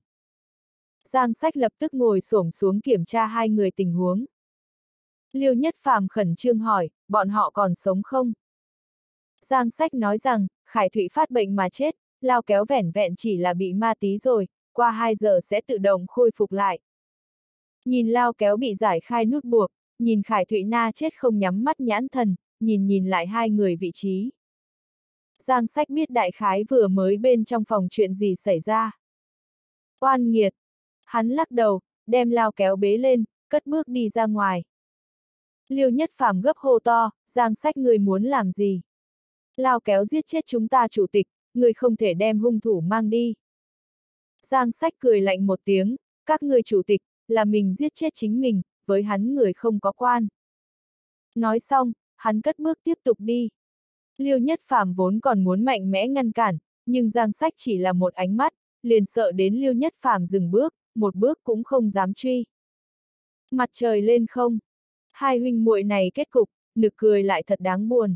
Giang Sách lập tức ngồi xổm xuống kiểm tra hai người tình huống. Liêu Nhất Phàm khẩn trương hỏi, bọn họ còn sống không? Giang Sách nói rằng, Khải Thụy phát bệnh mà chết, Lao Kéo vẻn vẹn chỉ là bị ma tí rồi, qua hai giờ sẽ tự động khôi phục lại. Nhìn Lao Kéo bị giải khai nút buộc, nhìn Khải Thụy na chết không nhắm mắt nhãn thần, nhìn nhìn lại hai người vị trí. Giang Sách biết đại khái vừa mới bên trong phòng chuyện gì xảy ra. Oan nghiệt! Hắn lắc đầu, đem Lao Kéo bế lên, cất bước đi ra ngoài. Liêu Nhất Phàm gấp hô to, Giang Sách người muốn làm gì? Lao Kéo giết chết chúng ta chủ tịch, người không thể đem hung thủ mang đi. Giang Sách cười lạnh một tiếng, các người chủ tịch, là mình giết chết chính mình, với hắn người không có quan. Nói xong, hắn cất bước tiếp tục đi. Liêu Nhất Phàm vốn còn muốn mạnh mẽ ngăn cản, nhưng Giang Sách chỉ là một ánh mắt, liền sợ đến Liêu Nhất Phàm dừng bước, một bước cũng không dám truy. Mặt trời lên không. Hai huynh muội này kết cục, nực cười lại thật đáng buồn.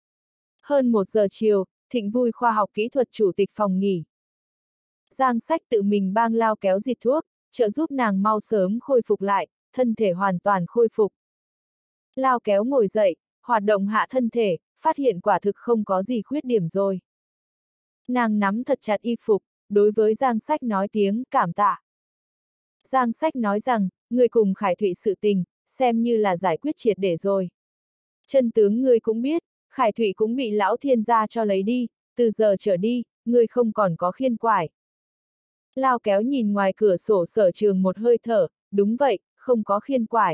Hơn một giờ chiều, Thịnh Vui khoa học kỹ thuật chủ tịch phòng nghỉ. Giang Sách tự mình bang Lao Kéo diệt thuốc, trợ giúp nàng mau sớm khôi phục lại, thân thể hoàn toàn khôi phục. Lao Kéo ngồi dậy, hoạt động hạ thân thể, phát hiện quả thực không có gì khuyết điểm rồi. Nàng nắm thật chặt y phục, đối với Giang Sách nói tiếng cảm tạ. Giang Sách nói rằng, người cùng Khải Thụy sự tình, xem như là giải quyết triệt để rồi. Chân tướng ngươi cũng biết, Khải Thụy cũng bị lão thiên gia cho lấy đi, từ giờ trở đi, ngươi không còn có khiên quải. Lao Kéo nhìn ngoài cửa sổ sở trường một hơi thở, đúng vậy, không có khiên quải.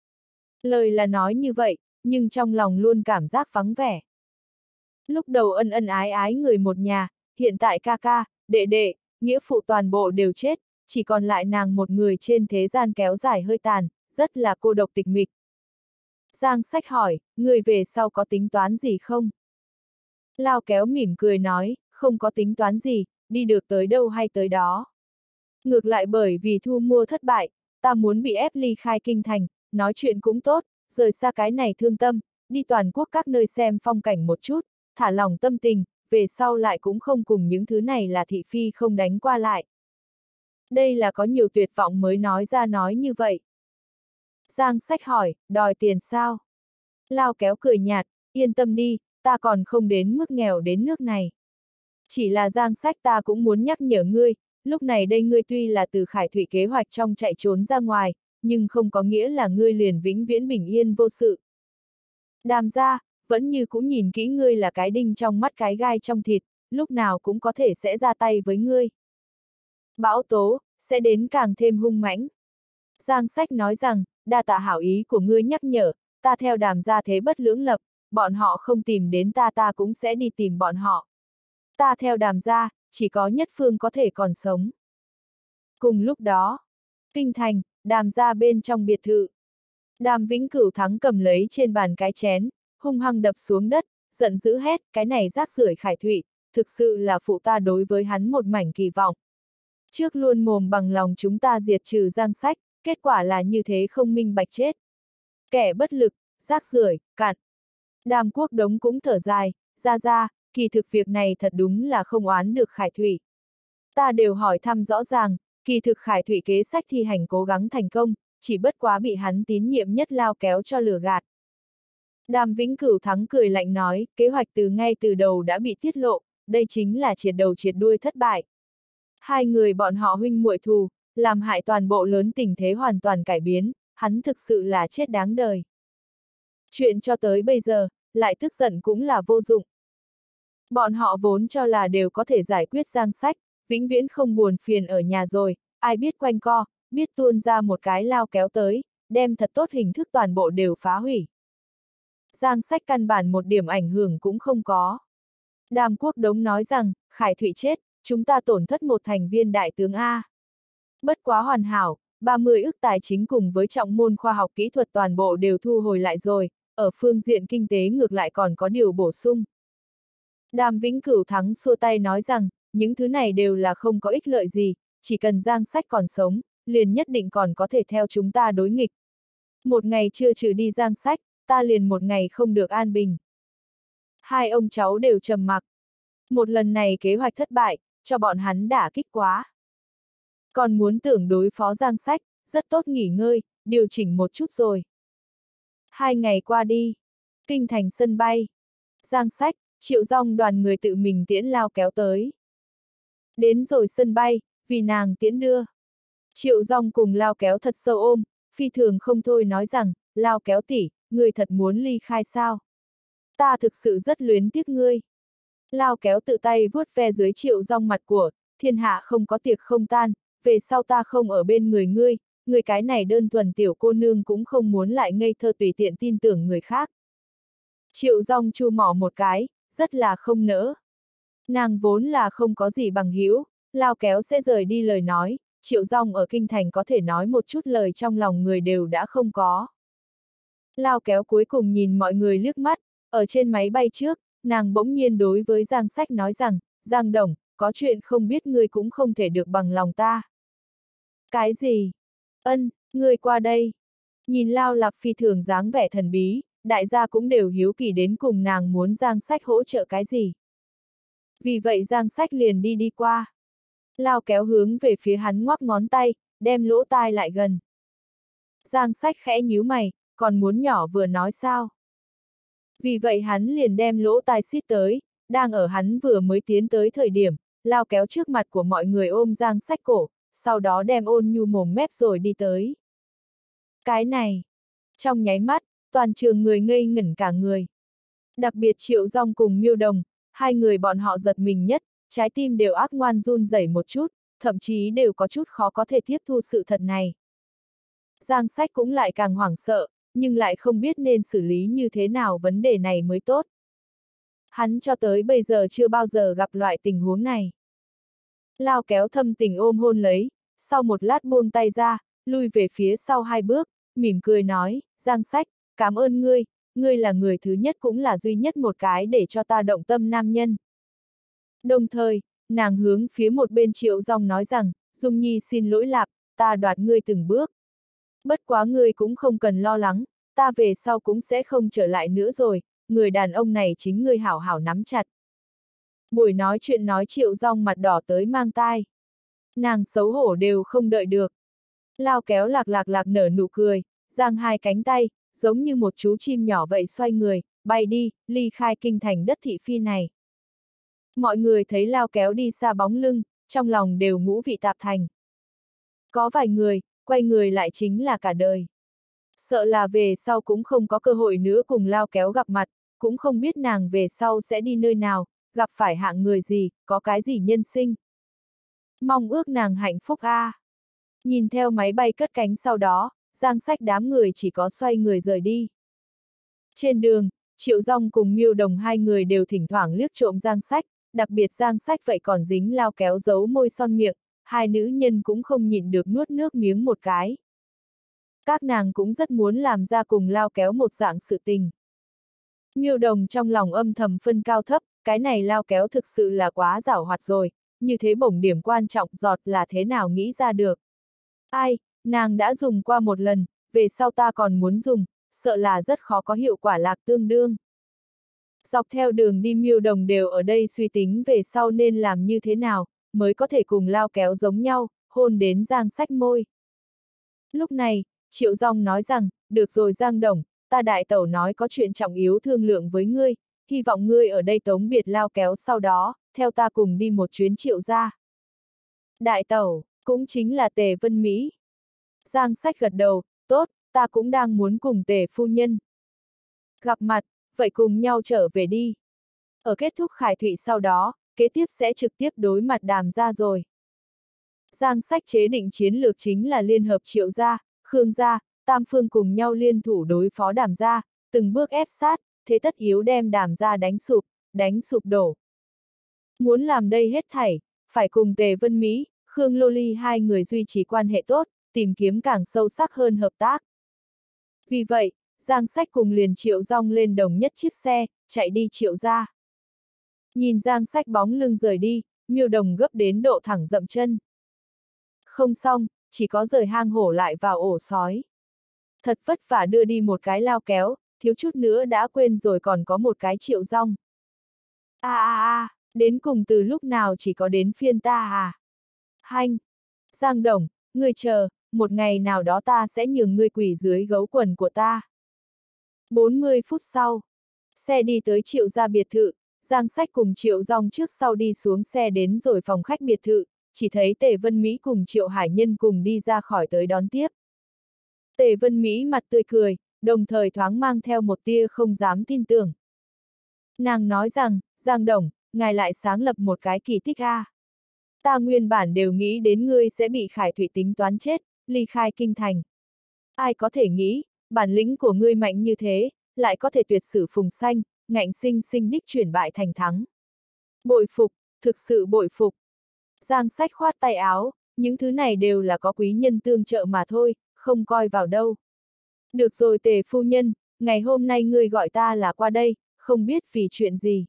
Lời là nói như vậy, nhưng trong lòng luôn cảm giác vắng vẻ. Lúc đầu ân ân ái ái người một nhà, hiện tại ca ca, đệ đệ, nghĩa phụ toàn bộ đều chết, chỉ còn lại nàng một người trên thế gian kéo dài hơi tàn, rất là cô độc tịch mịch. Giang Sách hỏi, người về sau có tính toán gì không? Lao Kéo mỉm cười nói, không có tính toán gì, đi được tới đâu hay tới đó. Ngược lại bởi vì thu mua thất bại, ta muốn bị ép ly khai kinh thành, nói chuyện cũng tốt, rời xa cái này thương tâm, đi toàn quốc các nơi xem phong cảnh một chút, thả lòng tâm tình, về sau lại cũng không cùng những thứ này là thị phi không đánh qua lại. Đây là có nhiều tuyệt vọng mới nói ra nói như vậy. Giang Sách hỏi, đòi tiền sao? Lao Kéo cười nhạt, yên tâm đi, ta còn không đến mức nghèo đến nước này. Chỉ là Giang Sách ta cũng muốn nhắc nhở ngươi, lúc này đây ngươi tuy là từ Khải Thụy kế hoạch trong chạy trốn ra ngoài, nhưng không có nghĩa là ngươi liền vĩnh viễn bình yên vô sự. Đàm gia, vẫn như cũng nhìn kỹ ngươi là cái đinh trong mắt cái gai trong thịt, lúc nào cũng có thể sẽ ra tay với ngươi. Bão tố, sẽ đến càng thêm hung mãnh. Giang Sách nói rằng, đa tạ hảo ý của ngươi nhắc nhở, ta theo Đàm gia thế bất lưỡng lập, bọn họ không tìm đến ta ta cũng sẽ đi tìm bọn họ. Ta theo Đàm gia, chỉ có nhất phương có thể còn sống. Cùng lúc đó, kinh thành, Đàm gia bên trong biệt thự. Đàm Vĩnh Cửu Thắng cầm lấy trên bàn cái chén, hung hăng đập xuống đất, giận dữ hét, cái này rác rưởi Khải Thụy, thực sự là phụ ta đối với hắn một mảnh kỳ vọng. Trước luôn mồm bằng lòng chúng ta diệt trừ Giang Sách, kết quả là như thế không minh bạch chết. Kẻ bất lực, rác rưởi, cặn. Đàm Quốc Đống cũng thở dài, ra ra, kỳ thực việc này thật đúng là không oán được Khải Thụy. Ta đều hỏi thăm rõ ràng, kỳ thực Khải Thụy kế sách thi hành cố gắng thành công, chỉ bất quá bị hắn tín nhiệm nhất Lao Kéo cho lừa gạt. Đàm Vĩnh Cửu Thắng cười lạnh nói, kế hoạch từ ngay từ đầu đã bị tiết lộ, đây chính là triệt đầu triệt đuôi thất bại. Hai người bọn họ huynh muội thù, làm hại toàn bộ lớn tình thế hoàn toàn cải biến, hắn thực sự là chết đáng đời. Chuyện cho tới bây giờ, lại tức giận cũng là vô dụng. Bọn họ vốn cho là đều có thể giải quyết Giang Sách, vĩnh viễn không buồn phiền ở nhà rồi, ai biết quanh co, biết tuôn ra một cái Lao Kéo tới, đem thật tốt hình thức toàn bộ đều phá hủy. Giang Sách căn bản một điểm ảnh hưởng cũng không có. Đàm Quốc Đống nói rằng, Khải Thụy chết, chúng ta tổn thất một thành viên đại tướng A. Bất quá hoàn hảo, ba mươi ức tài chính cùng với trọng môn khoa học kỹ thuật toàn bộ đều thu hồi lại rồi, ở phương diện kinh tế ngược lại còn có điều bổ sung. Đàm Vĩnh Cửu Thắng xua tay nói rằng, những thứ này đều là không có ích lợi gì, chỉ cần Giang Sách còn sống, liền nhất định còn có thể theo chúng ta đối nghịch. Một ngày chưa trừ đi Giang Sách, ta liền một ngày không được an bình. Hai ông cháu đều trầm mặc. Một lần này kế hoạch thất bại, cho bọn hắn đả kích quá. Còn muốn tưởng đối phó Giang Sách, rất tốt nghỉ ngơi, điều chỉnh một chút rồi. Hai ngày qua đi, kinh thành sân bay. Giang Sách, Triệu Dong đoàn người tự mình tiễn Lao Kéo tới. Đến rồi sân bay, vì nàng tiễn đưa. Triệu Dong cùng Lao Kéo thật sâu ôm, phi thường không thôi nói rằng, Lao Kéo tỷ, người thật muốn ly khai sao? Ta thực sự rất luyến tiếc ngươi. Lao Kéo tự tay vuốt ve dưới Triệu Dong mặt của, thiên hạ không có tiệc không tan, về sau ta không ở bên người ngươi, người cái này đơn thuần tiểu cô nương cũng không muốn lại ngây thơ tùy tiện tin tưởng người khác. Triệu Dong chu mỏ một cái, rất là không nỡ. Nàng vốn là không có gì bằng hữu, Lao Kéo sẽ rời đi lời nói, Triệu Dong ở kinh thành có thể nói một chút lời trong lòng người đều đã không có. Lao Kéo cuối cùng nhìn mọi người liếc mắt, ở trên máy bay trước, nàng bỗng nhiên đối với Giang Sách nói rằng, Giang Đồng, có chuyện không biết ngươi cũng không thể được bằng lòng ta. Cái gì? Ân, ngươi qua đây. Nhìn Lao Lạp phi thường dáng vẻ thần bí, đại gia cũng đều hiếu kỳ đến cùng nàng muốn Giang Sách hỗ trợ cái gì. Vì vậy Giang Sách liền đi đi qua. Lao Kéo hướng về phía hắn ngoắc ngón tay, đem lỗ tai lại gần. Giang Sách khẽ nhíu mày, còn muốn nhỏ vừa nói sao? Vì vậy hắn liền đem lỗ tai xít tới, đang ở hắn vừa mới tiến tới thời điểm, Lao Kéo trước mặt của mọi người ôm Giang Sách cổ, sau đó đem ôn nhu mồm mép rồi đi tới. Cái này, trong nháy mắt, toàn trường người ngây ngẩn cả người. Đặc biệt Triệu Dong cùng Miêu Đồng, hai người bọn họ giật mình nhất, trái tim đều ác ngoan run rẩy một chút, thậm chí đều có chút khó có thể tiếp thu sự thật này. Giang Sách cũng lại càng hoảng sợ, nhưng lại không biết nên xử lý như thế nào vấn đề này mới tốt. Hắn cho tới bây giờ chưa bao giờ gặp loại tình huống này. Lao Kéo thâm tình ôm hôn lấy, sau một lát buông tay ra, lui về phía sau hai bước, mỉm cười nói, Giang Sách, cảm ơn ngươi, ngươi là người thứ nhất cũng là duy nhất một cái để cho ta động tâm nam nhân. Đồng thời, nàng hướng phía một bên Triệu Dong nói rằng, Dung Nhi xin lỗi Lạp, ta đoạt ngươi từng bước. Bất quá ngươi cũng không cần lo lắng, ta về sau cũng sẽ không trở lại nữa rồi, người đàn ông này chính ngươi hảo hảo nắm chặt. Buổi nói chuyện nói Triệu Dong mặt đỏ tới mang tai. Nàng xấu hổ đều không đợi được. Lao kéo lạc lạc lạc nở nụ cười, giang hai cánh tay, giống như một chú chim nhỏ vậy xoay người, bay đi, ly khai kinh thành đất thị phi này. Mọi người thấy lao kéo đi xa bóng lưng, trong lòng đều ngũ vị tạp thành. Có vài người, quay người lại chính là cả đời. Sợ là về sau cũng không có cơ hội nữa cùng lao kéo gặp mặt, cũng không biết nàng về sau sẽ đi nơi nào, gặp phải hạng người gì, có cái gì nhân sinh. Mong ước nàng hạnh phúc a. À. Nhìn theo máy bay cất cánh sau đó, Giang Sách đám người chỉ có xoay người rời đi. Trên đường, Triệu Dung cùng Miêu Đồng hai người đều thỉnh thoảng liếc trộm Giang Sách, đặc biệt Giang Sách vậy còn dính lao kéo giấu môi son miệng, hai nữ nhân cũng không nhịn được nuốt nước miếng một cái. Các nàng cũng rất muốn làm ra cùng lao kéo một dạng sự tình. Miêu Đồng trong lòng âm thầm phân cao thấp, cái này lao kéo thực sự là quá giảo hoạt rồi, như thế bổng điểm quan trọng giọt là thế nào nghĩ ra được. Ai, nàng đã dùng qua một lần, về sau ta còn muốn dùng, sợ là rất khó có hiệu quả lạc tương đương. Dọc theo đường đi Miêu Đồng đều ở đây suy tính về sau nên làm như thế nào, mới có thể cùng lao kéo giống nhau, hôn đến Giang Sách môi. Lúc này, Triệu Dung nói rằng, được rồi Giang Đồng, ta đại tẩu nói có chuyện trọng yếu thương lượng với ngươi, hy vọng ngươi ở đây tống biệt lao kéo sau đó, theo ta cùng đi một chuyến Triệu gia. Đại tẩu, cũng chính là Tề Vân Mỹ. Giang Sách gật đầu, tốt, ta cũng đang muốn cùng Tề phu nhân gặp mặt, vậy cùng nhau trở về đi. Ở kết thúc khải thụy sau đó, kế tiếp sẽ trực tiếp đối mặt Đàm gia rồi. Giang Sách chế định chiến lược chính là liên hợp Triệu gia, Khương gia, tam phương cùng nhau liên thủ đối phó Đàm gia, từng bước ép sát, thế tất yếu đem Đàm gia đánh sụp, đánh sụp đổ. Muốn làm đây hết thảy, phải cùng Tề Vân Mỹ, Khương Lô Ly hai người duy trì quan hệ tốt, tìm kiếm càng sâu sắc hơn hợp tác. Vì vậy, Giang Sách cùng liền Triệu Dung lên đồng nhất chiếc xe, chạy đi Triệu gia. Nhìn Giang Sách bóng lưng rời đi, Miêu Đồng gấp đến độ thẳng dậm chân. Không xong, chỉ có rời hang hổ lại vào ổ sói. Thật vất vả đưa đi một cái lao kéo, thiếu chút nữa đã quên rồi còn có một cái Triệu Dung. A a a, đến cùng từ lúc nào chỉ có đến phiên ta à? Hanh! Giang Đồng, ngươi chờ, một ngày nào đó ta sẽ nhường ngươi quỳ dưới gấu quần của ta. bốn mươi phút sau, xe đi tới Triệu gia biệt thự, Giang Sách cùng Triệu Dung trước sau đi xuống xe đến rồi phòng khách biệt thự, chỉ thấy Tề Vân Mỹ cùng Triệu Hải Nhân cùng đi ra khỏi tới đón tiếp. Tề Vân Mỹ mặt tươi cười, đồng thời thoáng mang theo một tia không dám tin tưởng. Nàng nói rằng, Giang Đồng, ngài lại sáng lập một cái kỳ tích a. Ta nguyên bản đều nghĩ đến ngươi sẽ bị Khải Thụy tính toán chết, ly khai kinh thành. Ai có thể nghĩ, bản lĩnh của ngươi mạnh như thế, lại có thể tuyệt sử phùng xanh, ngạnh sinh sinh đích chuyển bại thành thắng. Bội phục, thực sự bội phục. Giang Sách khoát tay áo, những thứ này đều là có quý nhân tương trợ mà thôi, không coi vào đâu. Được rồi Tề phu nhân, ngày hôm nay ngươi gọi ta là qua đây, không biết vì chuyện gì.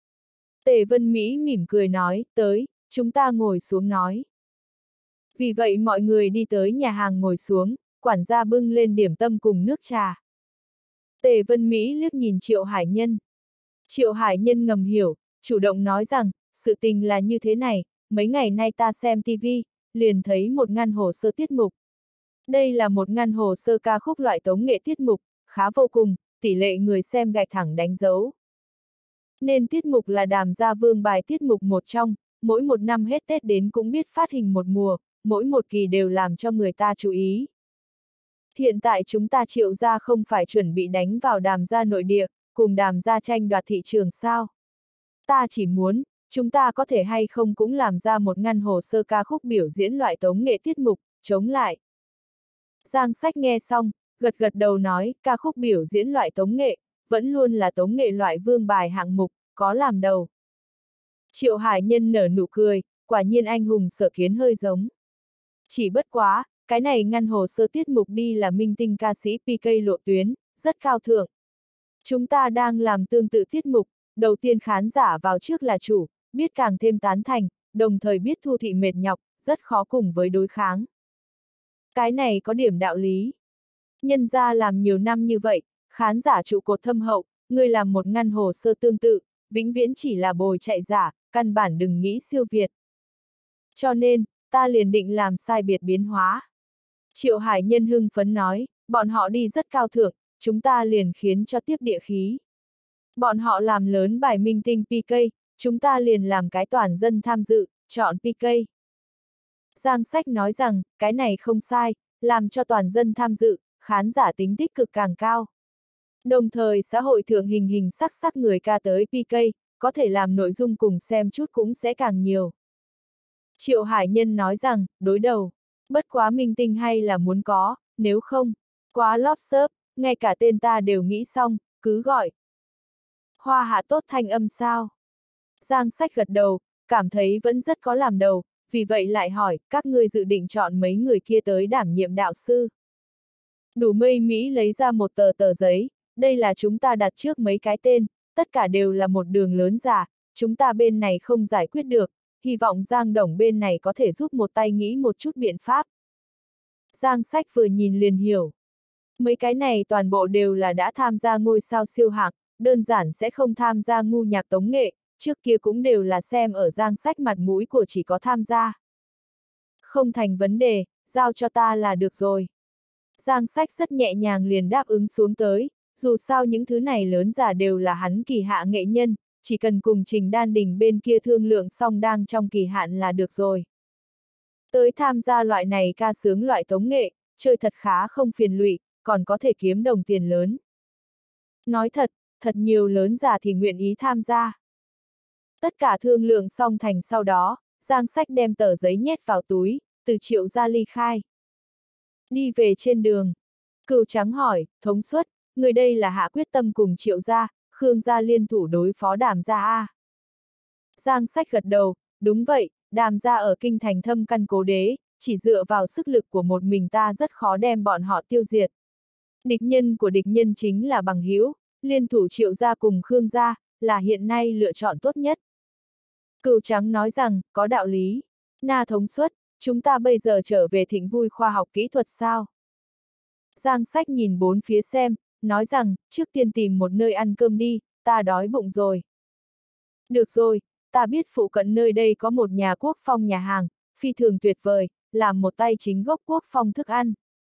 Tề Vân Mỹ mỉm cười nói, tới, chúng ta ngồi xuống nói. Vì vậy mọi người đi tới nhà hàng ngồi xuống, quản gia bưng lên điểm tâm cùng nước trà. Tề Vân Mỹ liếc nhìn Triệu Hải Nhân. Triệu Hải Nhân ngầm hiểu, chủ động nói rằng, sự tình là như thế này, mấy ngày nay ta xem ti vi, liền thấy một ngăn hồ sơ tiết mục. Đây là một ngăn hồ sơ ca khúc loại tống nghệ tiết mục, khá vô cùng, tỷ lệ người xem gạch thẳng đánh dấu. Nên tiết mục là Đàm gia vương bài tiết mục một trong, mỗi một năm hết Tết đến cũng biết phát hình một mùa, mỗi một kỳ đều làm cho người ta chú ý. Hiện tại chúng ta Triệu gia không phải chuẩn bị đánh vào Đàm gia nội địa, cùng Đàm gia tranh đoạt thị trường sao? Ta chỉ muốn, chúng ta có thể hay không cũng làm ra một ngăn hồ sơ ca khúc biểu diễn loại tống nghệ tiết mục, chống lại. Giang Sách nghe xong, gật gật đầu nói, ca khúc biểu diễn loại tống nghệ, vẫn luôn là tống nghệ loại vương bài hạng mục, có làm đầu. Triệu Hải Nhân nở nụ cười, quả nhiên anh hùng sở kiến hơi giống. Chỉ bất quá, cái này ngăn hồ sơ tiết mục đi là minh tinh ca sĩ pê ca lộ tuyến, rất cao thượng. Chúng ta đang làm tương tự tiết mục, đầu tiên khán giả vào trước là chủ, biết càng thêm tán thành, đồng thời biết thu thị mệt nhọc, rất khó cùng với đối kháng. Cái này có điểm đạo lý. Nhân ra làm nhiều năm như vậy, khán giả trụ cột thâm hậu, người làm một ngăn hồ sơ tương tự, vĩnh viễn chỉ là bồi chạy giả, căn bản đừng nghĩ siêu việt. Cho nên, ta liền định làm sai biệt biến hóa. Triệu Hải Nhân hưng phấn nói, bọn họ đi rất cao thượng, chúng ta liền khiến cho tiếp địa khí. Bọn họ làm lớn bài minh tinh pê ca, chúng ta liền làm cái toàn dân tham dự, chọn pê ca. Giang Sách nói rằng, cái này không sai, làm cho toàn dân tham dự, khán giả tính tích cực càng cao. Đồng thời xã hội thượng hình hình sắc sắc người ca tới pê ca, có thể làm nội dung cùng xem chút cũng sẽ càng nhiều. Triệu Hải Nhân nói rằng, đối đầu, bất quá minh tinh hay là muốn có, nếu không, quá lóp xớp, ngay cả tên ta đều nghĩ xong, cứ gọi. Hoa Hạ tốt thanh âm sao? Giang Sách gật đầu, cảm thấy vẫn rất có làm đầu, vì vậy lại hỏi, các ngươi dự định chọn mấy người kia tới đảm nhiệm đạo sư. Đủ Mây Mỹ lấy ra một tờ tờ giấy, đây là chúng ta đặt trước mấy cái tên, tất cả đều là một đường lớn giả, chúng ta bên này không giải quyết được, hy vọng Giang Đồng bên này có thể giúp một tay nghĩ một chút biện pháp. Giang Sách vừa nhìn liền hiểu. Mấy cái này toàn bộ đều là đã tham gia ngôi sao siêu hạng, đơn giản sẽ không tham gia ngu nhạc tống nghệ, trước kia cũng đều là xem ở Giang Sách mặt mũi của chỉ có tham gia. Không thành vấn đề, giao cho ta là được rồi. Giang Sách rất nhẹ nhàng liền đáp ứng xuống tới, dù sao những thứ này lớn giả đều là hắn kỳ hạ nghệ nhân, chỉ cần cùng Trình Đan Đình bên kia thương lượng xong đang trong kỳ hạn là được rồi. Tới tham gia loại này ca sướng loại tống nghệ, chơi thật khá không phiền lụy, còn có thể kiếm đồng tiền lớn. Nói thật, thật nhiều lớn giả thì nguyện ý tham gia. Tất cả thương lượng xong thành sau đó, Giang Sách đem tờ giấy nhét vào túi, từ Triệu gia ly khai. Đi về trên đường, Cừu Trắng hỏi, thống suất, người đây là hạ quyết tâm cùng Triệu gia, Khương gia liên thủ đối phó Đàm gia a. Giang Sách gật đầu, đúng vậy, Đàm gia ở kinh thành thâm căn cố đế, chỉ dựa vào sức lực của một mình ta rất khó đem bọn họ tiêu diệt. Địch nhân của địch nhân chính là bằng hữu, liên thủ Triệu gia cùng Khương gia, là hiện nay lựa chọn tốt nhất. Cừu Trắng nói rằng, có đạo lý. Na thống suất, chúng ta bây giờ trở về Thịnh Vui khoa học kỹ thuật sao? Giang Sách nhìn bốn phía xem, nói rằng, trước tiên tìm một nơi ăn cơm đi, ta đói bụng rồi. Được rồi, ta biết phụ cận nơi đây có một nhà quốc phong nhà hàng, phi thường tuyệt vời, làm một tay chính gốc quốc phong thức ăn.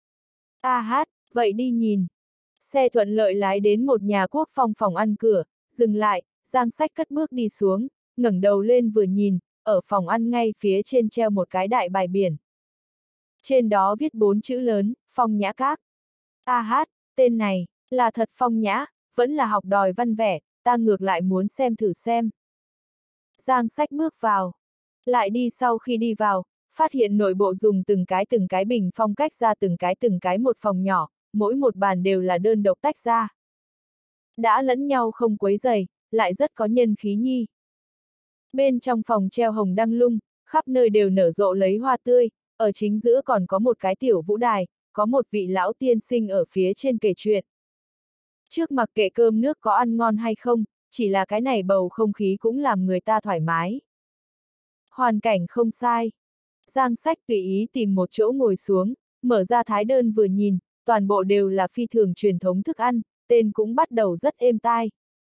A hát, vậy đi nhìn. Xe thuận lợi lái đến một nhà quốc phong phòng ăn cửa, dừng lại, Giang Sách cất bước đi xuống, ngẩng đầu lên vừa nhìn, ở phòng ăn ngay phía trên treo một cái đại bài biển. Trên đó viết bốn chữ lớn, Phong Nhã Các. A hát, tên này, là thật phong nhã, vẫn là học đòi văn vẻ, ta ngược lại muốn xem thử xem. Giang Sách bước vào. Lại đi sau khi đi vào, phát hiện nội bộ dùng từng cái từng cái bình phong cách ra từng cái từng cái một phòng nhỏ, mỗi một bàn đều là đơn độc tách ra. Đã lẫn nhau không quấy rầy, lại rất có nhân khí nhi. Bên trong phòng treo hồng đăng lung, khắp nơi đều nở rộ lấy hoa tươi, ở chính giữa còn có một cái tiểu vũ đài, có một vị lão tiên sinh ở phía trên kể chuyện. Trước mặc kệ cơm nước có ăn ngon hay không, chỉ là cái này bầu không khí cũng làm người ta thoải mái. Hoàn cảnh không sai. Giang Sách tùy ý tìm một chỗ ngồi xuống, mở ra thái đơn vừa nhìn, toàn bộ đều là phi thường truyền thống thức ăn, tên cũng bắt đầu rất êm tai.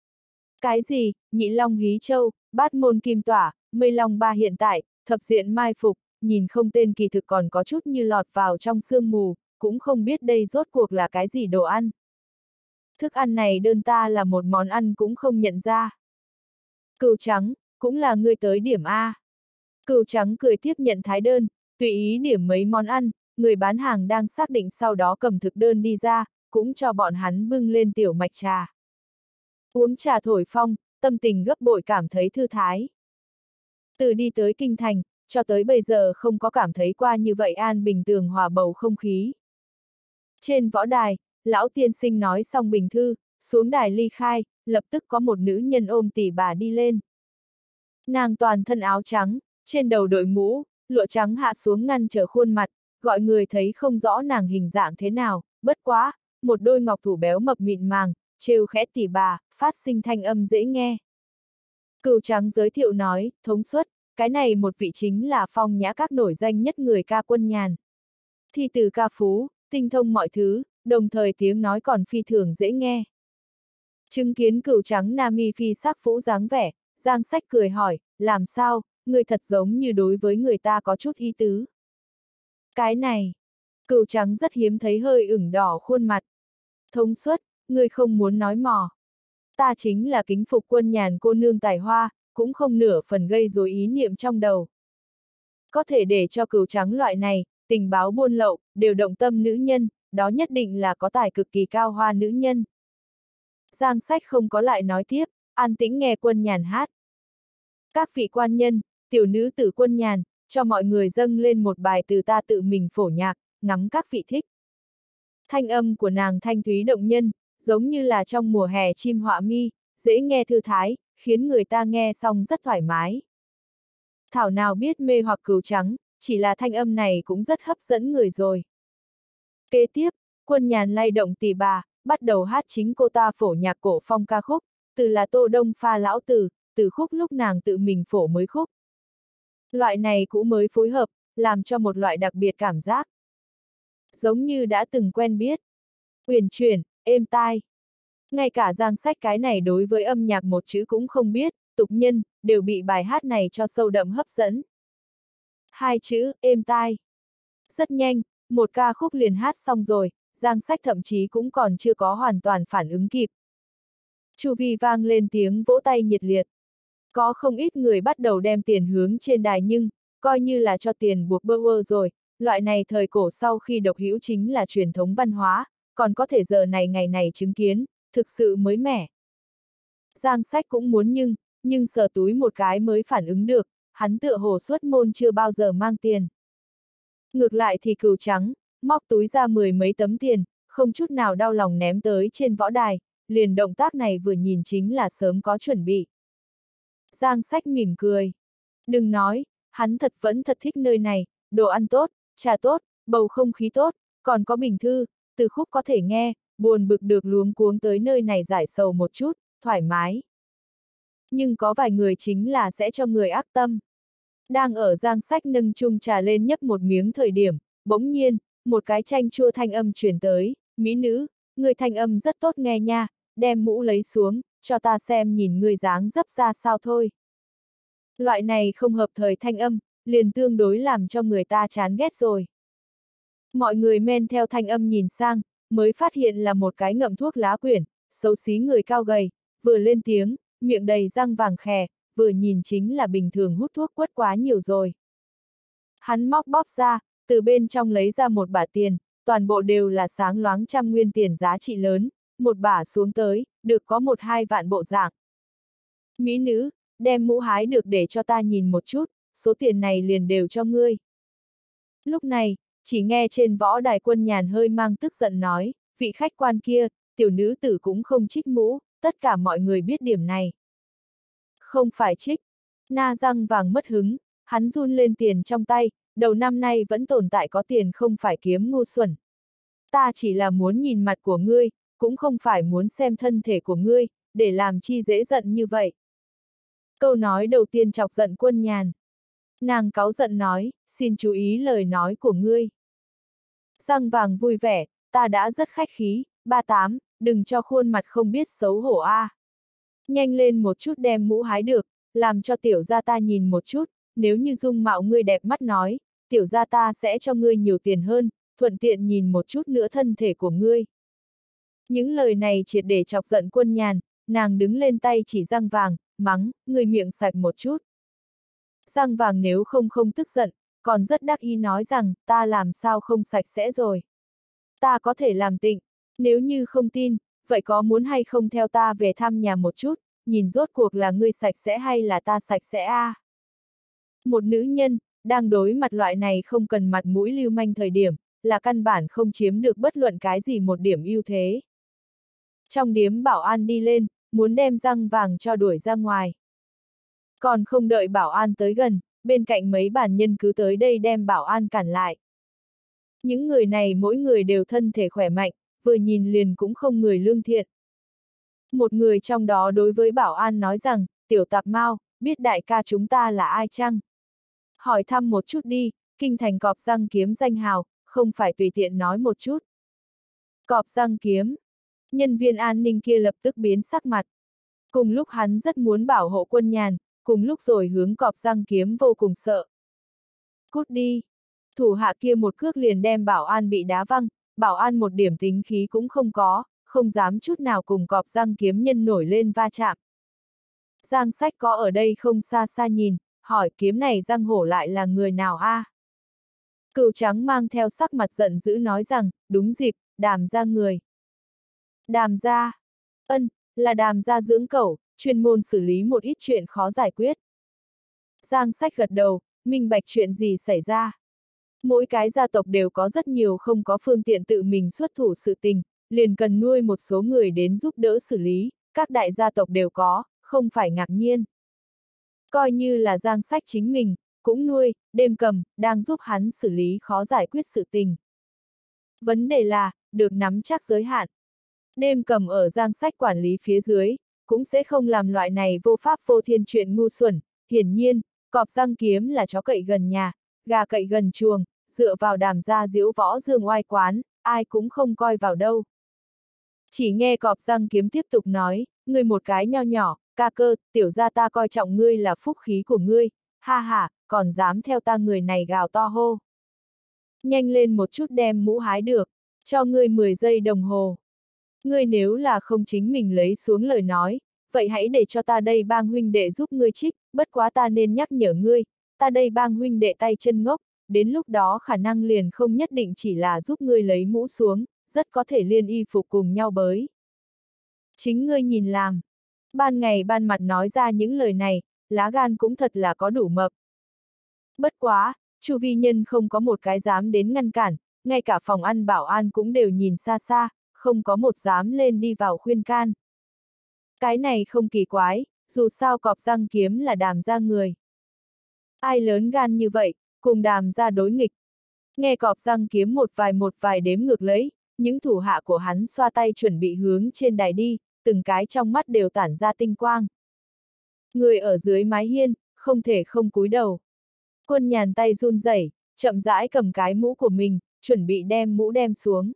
Cái gì, nhị long hí châu, bát môn kim tỏa, mây long ba hiện tại, thập diện mai phục, nhìn không tên kỳ thực còn có chút như lọt vào trong sương mù, cũng không biết đây rốt cuộc là cái gì đồ ăn. Thức ăn này đơn ta là một món ăn cũng không nhận ra. Cừu Trắng, cũng là ngươi tới điểm A. Cừu Trắng cười tiếp nhận thái đơn, tùy ý điểm mấy món ăn, người bán hàng đang xác định sau đó cầm thực đơn đi ra, cũng cho bọn hắn bưng lên tiểu mạch trà. Uống trà thổi phong, tâm tình gấp bội cảm thấy thư thái. Từ đi tới kinh thành, cho tới bây giờ không có cảm thấy qua như vậy an bình tường hòa bầu không khí. Trên võ đài, lão tiên sinh nói xong bình thư, xuống đài ly khai, lập tức có một nữ nhân ôm tỷ bà đi lên. Nàng toàn thân áo trắng, trên đầu đội mũ, lụa trắng hạ xuống ngăn trở khuôn mặt, gọi người thấy không rõ nàng hình dạng thế nào, bất quá, một đôi ngọc thủ béo mập mịn màng, trêu khẽ tỷ bà, phát sinh thanh âm dễ nghe. Cừu Trắng giới thiệu nói, thống suất, cái này một vị chính là Phong Nhã Các nổi danh nhất người ca quân nhàn. Thi từ ca phú, tinh thông mọi thứ, đồng thời tiếng nói còn phi thường dễ nghe. Chứng kiến Cừu Trắng nam y phi sắc phũ dáng vẻ, Giang Sách cười hỏi, làm sao, người thật giống như đối với người ta có chút ý tứ. Cái này, Cửu Trắng rất hiếm thấy hơi ửng đỏ khuôn mặt. Thông suất, người không muốn nói mò. Ta chính là kính phục Quân Nhàn cô nương tài hoa, cũng không nửa phần gây rối ý niệm trong đầu. Có thể để cho Cửu Trắng loại này, tình báo buôn lậu, đều động tâm nữ nhân, đó nhất định là có tài cực kỳ cao hoa nữ nhân. Giang Sách không có lại nói tiếp, an tĩnh nghe Quân Nhàn hát. Các vị quan nhân, tiểu nữ tử Quân Nhàn, cho mọi người dâng lên một bài từ ta tự mình phổ nhạc, ngắm các vị thích. Thanh âm của nàng thanh thúy động nhân, giống như là trong mùa hè chim họa mi, dễ nghe thư thái, khiến người ta nghe xong rất thoải mái. Thảo nào biết mê hoặc Cửu Trắng, chỉ là thanh âm này cũng rất hấp dẫn người rồi. Kế tiếp, Quân Nhàn lay động tỳ bà, bắt đầu hát chính cô ta phổ nhạc cổ phong ca khúc, từ là Tô Đông pha lão tử, từ khúc lúc nàng tự mình phổ mới khúc. Loại này cũng mới phối hợp, làm cho một loại đặc biệt cảm giác. Giống như đã từng quen biết. Uyển chuyển, êm tai. Ngay cả Giang Sách cái này đối với âm nhạc một chữ cũng không biết, tục nhân, đều bị bài hát này cho sâu đậm hấp dẫn. Hai chữ, êm tai. Rất nhanh, một ca khúc liền hát xong rồi, Giang Sách thậm chí cũng còn chưa có hoàn toàn phản ứng kịp. Chu vi vang lên tiếng vỗ tay nhiệt liệt. Có không ít người bắt đầu đem tiền hướng trên đài nhưng, coi như là cho tiền buộc bơ vơ rồi, loại này thời cổ sau khi độc hữu chính là truyền thống văn hóa, còn có thể giờ này ngày này chứng kiến, thực sự mới mẻ. Giang Sách cũng muốn nhưng, nhưng sờ túi một cái mới phản ứng được, hắn tựa hồ xuất môn chưa bao giờ mang tiền. Ngược lại thì Cửu Trắng, móc túi ra mười mấy tấm tiền, không chút nào đau lòng ném tới trên võ đài, liền động tác này vừa nhìn chính là sớm có chuẩn bị. Giang Sách mỉm cười. Đừng nói, hắn thật vẫn thật thích nơi này, đồ ăn tốt, trà tốt, bầu không khí tốt, còn có bình thư, từ khúc có thể nghe, buồn bực được luống cuống tới nơi này giải sầu một chút, thoải mái. Nhưng có vài người chính là sẽ cho người ác tâm. Đang ở Giang Sách nâng chung trà lên nhấp một miếng thời điểm, bỗng nhiên, một cái chanh chua thanh âm truyền tới, mỹ nữ, người thanh âm rất tốt nghe nha, đem mũ lấy xuống, cho ta xem nhìn người dáng dấp ra sao thôi. Loại này không hợp thời thanh âm, liền tương đối làm cho người ta chán ghét rồi. Mọi người men theo thanh âm nhìn sang, mới phát hiện là một cái ngậm thuốc lá quyển, xấu xí người cao gầy, vừa lên tiếng, miệng đầy răng vàng khè, vừa nhìn chính là bình thường hút thuốc quất quá nhiều rồi. Hắn móc bóp ra, từ bên trong lấy ra một bả tiền, toàn bộ đều là sáng loáng trăm nguyên tiền giá trị lớn, một bả xuống tới, được có một hai vạn bộ dạng. Mỹ nữ, đem mũ hái được để cho ta nhìn một chút, số tiền này liền đều cho ngươi. Lúc này, chỉ nghe trên võ đài Quân Nhàn hơi mang tức giận nói, vị khách quan kia, tiểu nữ tử cũng không trích mũ, tất cả mọi người biết điểm này. Không phải trích. Na răng vàng mất hứng, hắn run lên tiền trong tay, đầu năm nay vẫn tồn tại có tiền không phải kiếm ngu xuẩn. Ta chỉ là muốn nhìn mặt của ngươi, cũng không phải muốn xem thân thể của ngươi, để làm chi dễ giận như vậy. Câu nói đầu tiên chọc giận Quân Nhàn. Nàng cáu giận nói, xin chú ý lời nói của ngươi. Răng vàng vui vẻ, ta đã rất khách khí, ba tám, đừng cho khuôn mặt không biết xấu hổ a. À. Nhanh lên một chút đem mũ hái được, làm cho tiểu gia ta nhìn một chút, nếu như dung mạo ngươi đẹp mắt nói, tiểu gia ta sẽ cho ngươi nhiều tiền hơn, thuận tiện nhìn một chút nữa thân thể của ngươi. Những lời này triệt để chọc giận Quân Nhàn, nàng đứng lên tay chỉ răng vàng, mắng, ngươi miệng sạch một chút. Răng vàng nếu không không tức giận, còn rất đắc ý nói rằng, ta làm sao không sạch sẽ rồi. Ta có thể làm tịnh, nếu như không tin, vậy có muốn hay không theo ta về thăm nhà một chút, nhìn rốt cuộc là ngươi sạch sẽ hay là ta sạch sẽ a? À? Một nữ nhân, đang đối mặt loại này không cần mặt mũi lưu manh thời điểm, là căn bản không chiếm được bất luận cái gì một điểm ưu thế. Trong điếm bảo an đi lên, muốn đem răng vàng cho đuổi ra ngoài. Còn không đợi bảo an tới gần, bên cạnh mấy bản nhân cứ tới đây đem bảo an cản lại. Những người này mỗi người đều thân thể khỏe mạnh, vừa nhìn liền cũng không người lương thiện. Một người trong đó đối với bảo an nói rằng, tiểu tạp mau, biết đại ca chúng ta là ai chăng? Hỏi thăm một chút đi, kinh thành Cọp Răng Kiếm danh hào, không phải tùy tiện nói một chút. Cọp Răng Kiếm. Nhân viên an ninh kia lập tức biến sắc mặt. Cùng lúc hắn rất muốn bảo hộ Quân Nhàn, cùng lúc rồi hướng cọp răng kiếm vô cùng sợ. Cút đi! Thủ hạ kia một cước liền đem bảo an bị đá văng, bảo an một điểm tính khí cũng không có, không dám chút nào cùng cọp răng kiếm nhân nổi lên va chạm. Giang Sách có ở đây không xa xa nhìn, hỏi kiếm này răng hổ lại là người nào a? À? Cừu trắng mang theo sắc mặt giận dữ nói rằng, đúng dịp, Đàm gia người. Đàm gia? Ân, là Đàm gia dưỡng cẩu, chuyên môn xử lý một ít chuyện khó giải quyết. Giang Sách gật đầu, minh bạch chuyện gì xảy ra. Mỗi cái gia tộc đều có rất nhiều không có phương tiện tự mình xuất thủ sự tình, liền cần nuôi một số người đến giúp đỡ xử lý, các đại gia tộc đều có, không phải ngạc nhiên. Coi như là Giang Sách chính mình, cũng nuôi, Đêm Cầm, đang giúp hắn xử lý khó giải quyết sự tình. Vấn đề là, được nắm chắc giới hạn. Đêm Cầm ở Giang Sách quản lý phía dưới, cũng sẽ không làm loại này vô pháp vô thiên chuyện ngu xuẩn, hiển nhiên, cọp răng kiếm là chó cậy gần nhà, gà cậy gần chuồng, dựa vào Đàm gia diễu võ dương oai quán, ai cũng không coi vào đâu. Chỉ nghe cọp răng kiếm tiếp tục nói, ngươi một cái nho nhỏ, ca cơ, tiểu gia ta coi trọng ngươi là phúc khí của ngươi, ha ha, còn dám theo ta người này gào to hô. Nhanh lên một chút đem mũ hái được, cho ngươi mười giây đồng hồ. Ngươi nếu là không chính mình lấy xuống lời nói, vậy hãy để cho ta đây bang huynh đệ giúp ngươi trích, bất quá ta nên nhắc nhở ngươi, ta đây bang huynh đệ tay chân ngốc, đến lúc đó khả năng liền không nhất định chỉ là giúp ngươi lấy mũ xuống, rất có thể liên y phục cùng nhau bới. Chính ngươi nhìn làm. Ban ngày ban mặt nói ra những lời này, lá gan cũng thật là có đủ mập. Bất quá, chu vi nhân không có một cái dám đến ngăn cản, ngay cả phòng ăn bảo an cũng đều nhìn xa xa, không có một dám lên đi vào khuyên can. Cái này không kỳ quái, dù sao cọp răng kiếm là Đàm gia người. Ai lớn gan như vậy, cùng Đàm gia đối nghịch. Nghe cọp răng kiếm một vài một vài đếm ngược lấy, những thủ hạ của hắn xoa tay chuẩn bị hướng trên đài đi, từng cái trong mắt đều tản ra tinh quang. Người ở dưới mái hiên, không thể không cúi đầu. Quân Nhàn tay run rẩy, chậm rãi cầm cái mũ của mình, chuẩn bị đem mũ đem xuống.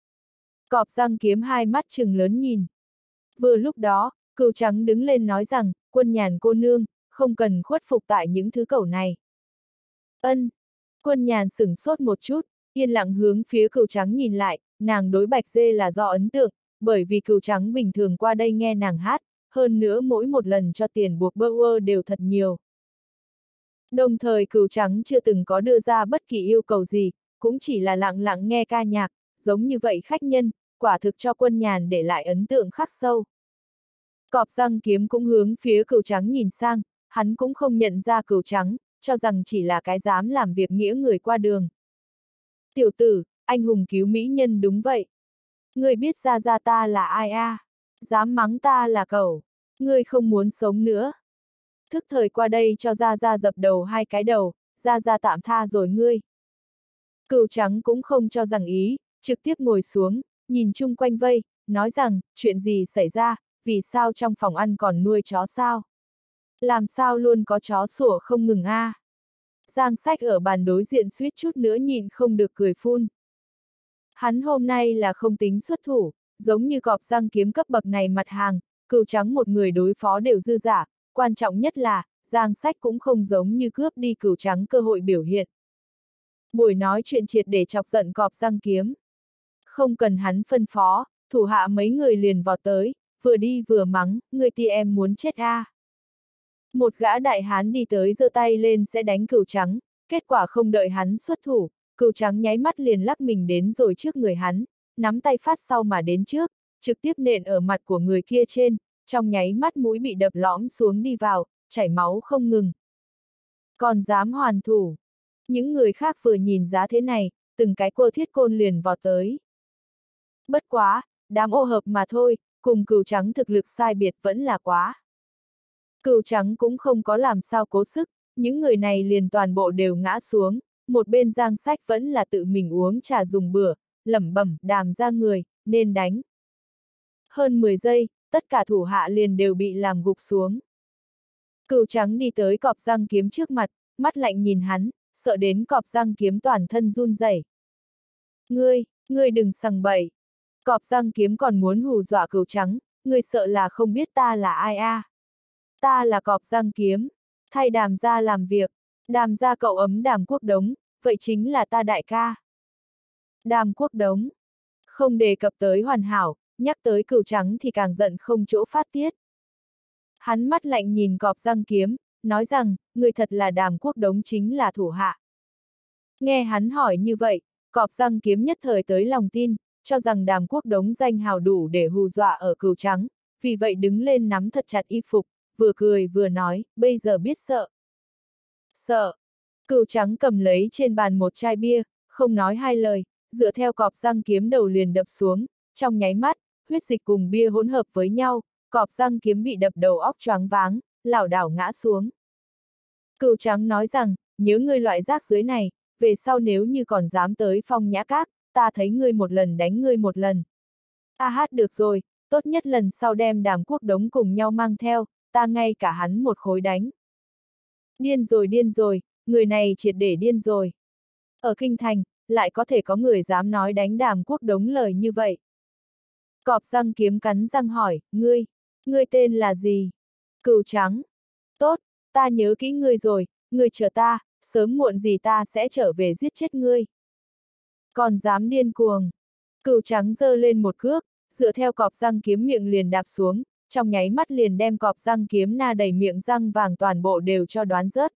Cọp răng kiếm hai mắt trừng lớn nhìn. Vừa lúc đó, Cừu Trắng đứng lên nói rằng, Quân Nhàn cô nương, không cần khuất phục tại những thứ cẩu này. Ân. Quân Nhàn sửng sốt một chút, yên lặng hướng phía Cừu Trắng nhìn lại, nàng đối Bạch Dê là do ấn tượng, bởi vì Cừu Trắng bình thường qua đây nghe nàng hát, hơn nữa mỗi một lần cho tiền buộc bơ ơ đều thật nhiều. Đồng thời Cừu Trắng chưa từng có đưa ra bất kỳ yêu cầu gì, cũng chỉ là lặng lặng nghe ca nhạc, giống như vậy khách nhân, quả thực cho Quân Nhàn để lại ấn tượng khắc sâu. Cọp răng kiếm cũng hướng phía Cừu Trắng nhìn sang, hắn cũng không nhận ra Cừu Trắng, cho rằng chỉ là cái dám làm việc nghĩa người qua đường. Tiểu tử, anh hùng cứu mỹ nhân đúng vậy. Ngươi biết ra ra ta là ai a? À? Dám mắng ta là cẩu. Ngươi không muốn sống nữa. Thức thời qua đây cho ra ra dập đầu hai cái đầu, ra ra tạm tha rồi ngươi. Cừu Trắng cũng không cho rằng ý, trực tiếp ngồi xuống, nhìn chung quanh vây, nói rằng, chuyện gì xảy ra, vì sao trong phòng ăn còn nuôi chó sao? Làm sao luôn có chó sủa không ngừng a? À? Giang Sách ở bàn đối diện suýt chút nữa nhìn không được cười phun. Hắn hôm nay là không tính xuất thủ, giống như cọp răng kiếm cấp bậc này mặt hàng, Cừu Trắng một người đối phó đều dư giả, quan trọng nhất là, Giang Sách cũng không giống như cướp đi Cừu Trắng cơ hội biểu hiện. Buổi nói chuyện triệt để chọc giận cọp răng kiếm. Không cần hắn phân phó, thủ hạ mấy người liền vọt tới, vừa đi vừa mắng, người ti em muốn chết a. À. Một gã đại hán đi tới giơ tay lên sẽ đánh Cừu Trắng, kết quả không đợi hắn xuất thủ, Cừu Trắng nháy mắt liền lắc mình đến rồi trước người hắn, nắm tay phát sau mà đến trước, trực tiếp nện ở mặt của người kia trên, trong nháy mắt mũi bị đập lõm xuống đi vào, chảy máu không ngừng. Còn dám hoàn thủ. Những người khác vừa nhìn giá thế này, từng cái cô thiết côn liền vọt tới. Bất quá, đám ô hợp mà thôi, cùng Cừu Trắng thực lực sai biệt vẫn là quá. Cừu Trắng cũng không có làm sao cố sức, những người này liền toàn bộ đều ngã xuống, một bên Giang Sách vẫn là tự mình uống trà dùng bữa, lẩm bẩm Đàm ra người, nên đánh. Hơn mười giây, tất cả thủ hạ liền đều bị làm gục xuống. Cừu Trắng đi tới cọp răng kiếm trước mặt, mắt lạnh nhìn hắn, sợ đến cọp răng kiếm toàn thân run rẩy. Ngươi, ngươi đừng sằng bậy. Cọp răng kiếm còn muốn hù dọa Cừu Trắng, ngươi sợ là không biết ta là ai a? À? Ta là cọp răng kiếm, Thay Đàm gia làm việc. Đàm gia cậu ấm Đàm Quốc Đống, vậy chính là ta đại ca. Đàm Quốc Đống. Không đề cập tới Hoàn Hảo, nhắc tới Cửu Trắng thì càng giận không chỗ phát tiết. Hắn mắt lạnh nhìn Cọp Răng Kiếm, nói rằng, người thật là Đàm Quốc Đống chính là thủ hạ. Nghe hắn hỏi như vậy, Cọp Răng Kiếm nhất thời tới lòng tin, cho rằng Đàm Quốc Đống danh hào đủ để hù dọa ở Cửu Trắng, vì vậy đứng lên nắm thật chặt y phục, vừa cười vừa nói, bây giờ biết sợ. Sợ. Cửu Trắng cầm lấy trên bàn một chai bia, không nói hai lời, dựa theo Cọp Răng Kiếm đầu liền đập xuống, trong nháy mắt, huyết dịch cùng bia hỗn hợp với nhau, Cọp Răng Kiếm bị đập đầu óc choáng váng, lảo đảo ngã xuống. Cửu Trắng nói rằng, nhớ ngươi loại rác dưới này, về sau nếu như còn dám tới Phong Nhã Các, ta thấy ngươi một lần đánh ngươi một lần. A hát được rồi, tốt nhất lần sau đem Đàm Quốc Đống cùng nhau mang theo, ta ngay cả hắn một khối đánh. Điên rồi điên rồi, người này triệt để điên rồi. Ở Kinh Thành, lại có thể có người dám nói đánh Đàm Quốc Đống lời như vậy. Cọp Răng Kiếm cắn răng hỏi, ngươi, ngươi tên là gì? Cửu Trắng. Tốt, ta nhớ kỹ ngươi rồi, ngươi chờ ta, sớm muộn gì ta sẽ trở về giết chết ngươi. Còn dám điên cuồng. Cửu Trắng giơ lên một cước, dựa theo Cọp Răng Kiếm miệng liền đạp xuống, trong nháy mắt liền đem Cọp Răng Kiếm na đầy miệng răng vàng toàn bộ đều cho đoán rớt.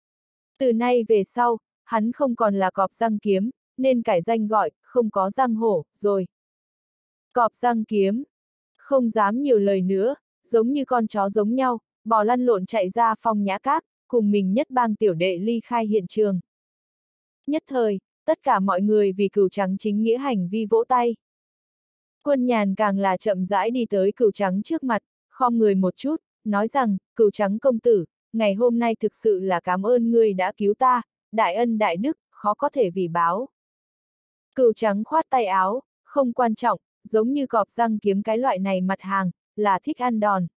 Từ nay về sau, hắn không còn là Cọp Răng Kiếm, nên cải danh gọi, không có răng hổ, rồi. Cọp Răng Kiếm. Không dám nhiều lời nữa, giống như con chó giống nhau, bò lăn lộn chạy ra Phong Nhã Các, cùng mình Nhất Bang tiểu đệ ly khai hiện trường. Nhất thời, tất cả mọi người vì Cửu Trắng chính nghĩa hành vi vỗ tay. Quân Nhàn càng là chậm rãi đi tới Cửu Trắng trước mặt, khom người một chút, nói rằng, Cửu Trắng công tử, ngày hôm nay thực sự là cảm ơn ngươi đã cứu ta, đại ân đại đức, khó có thể vì báo. Cửu Trắng khoát tay áo, không quan trọng, giống như Cọp Răng Kiếm cái loại này mặt hàng, là thích ăn đòn.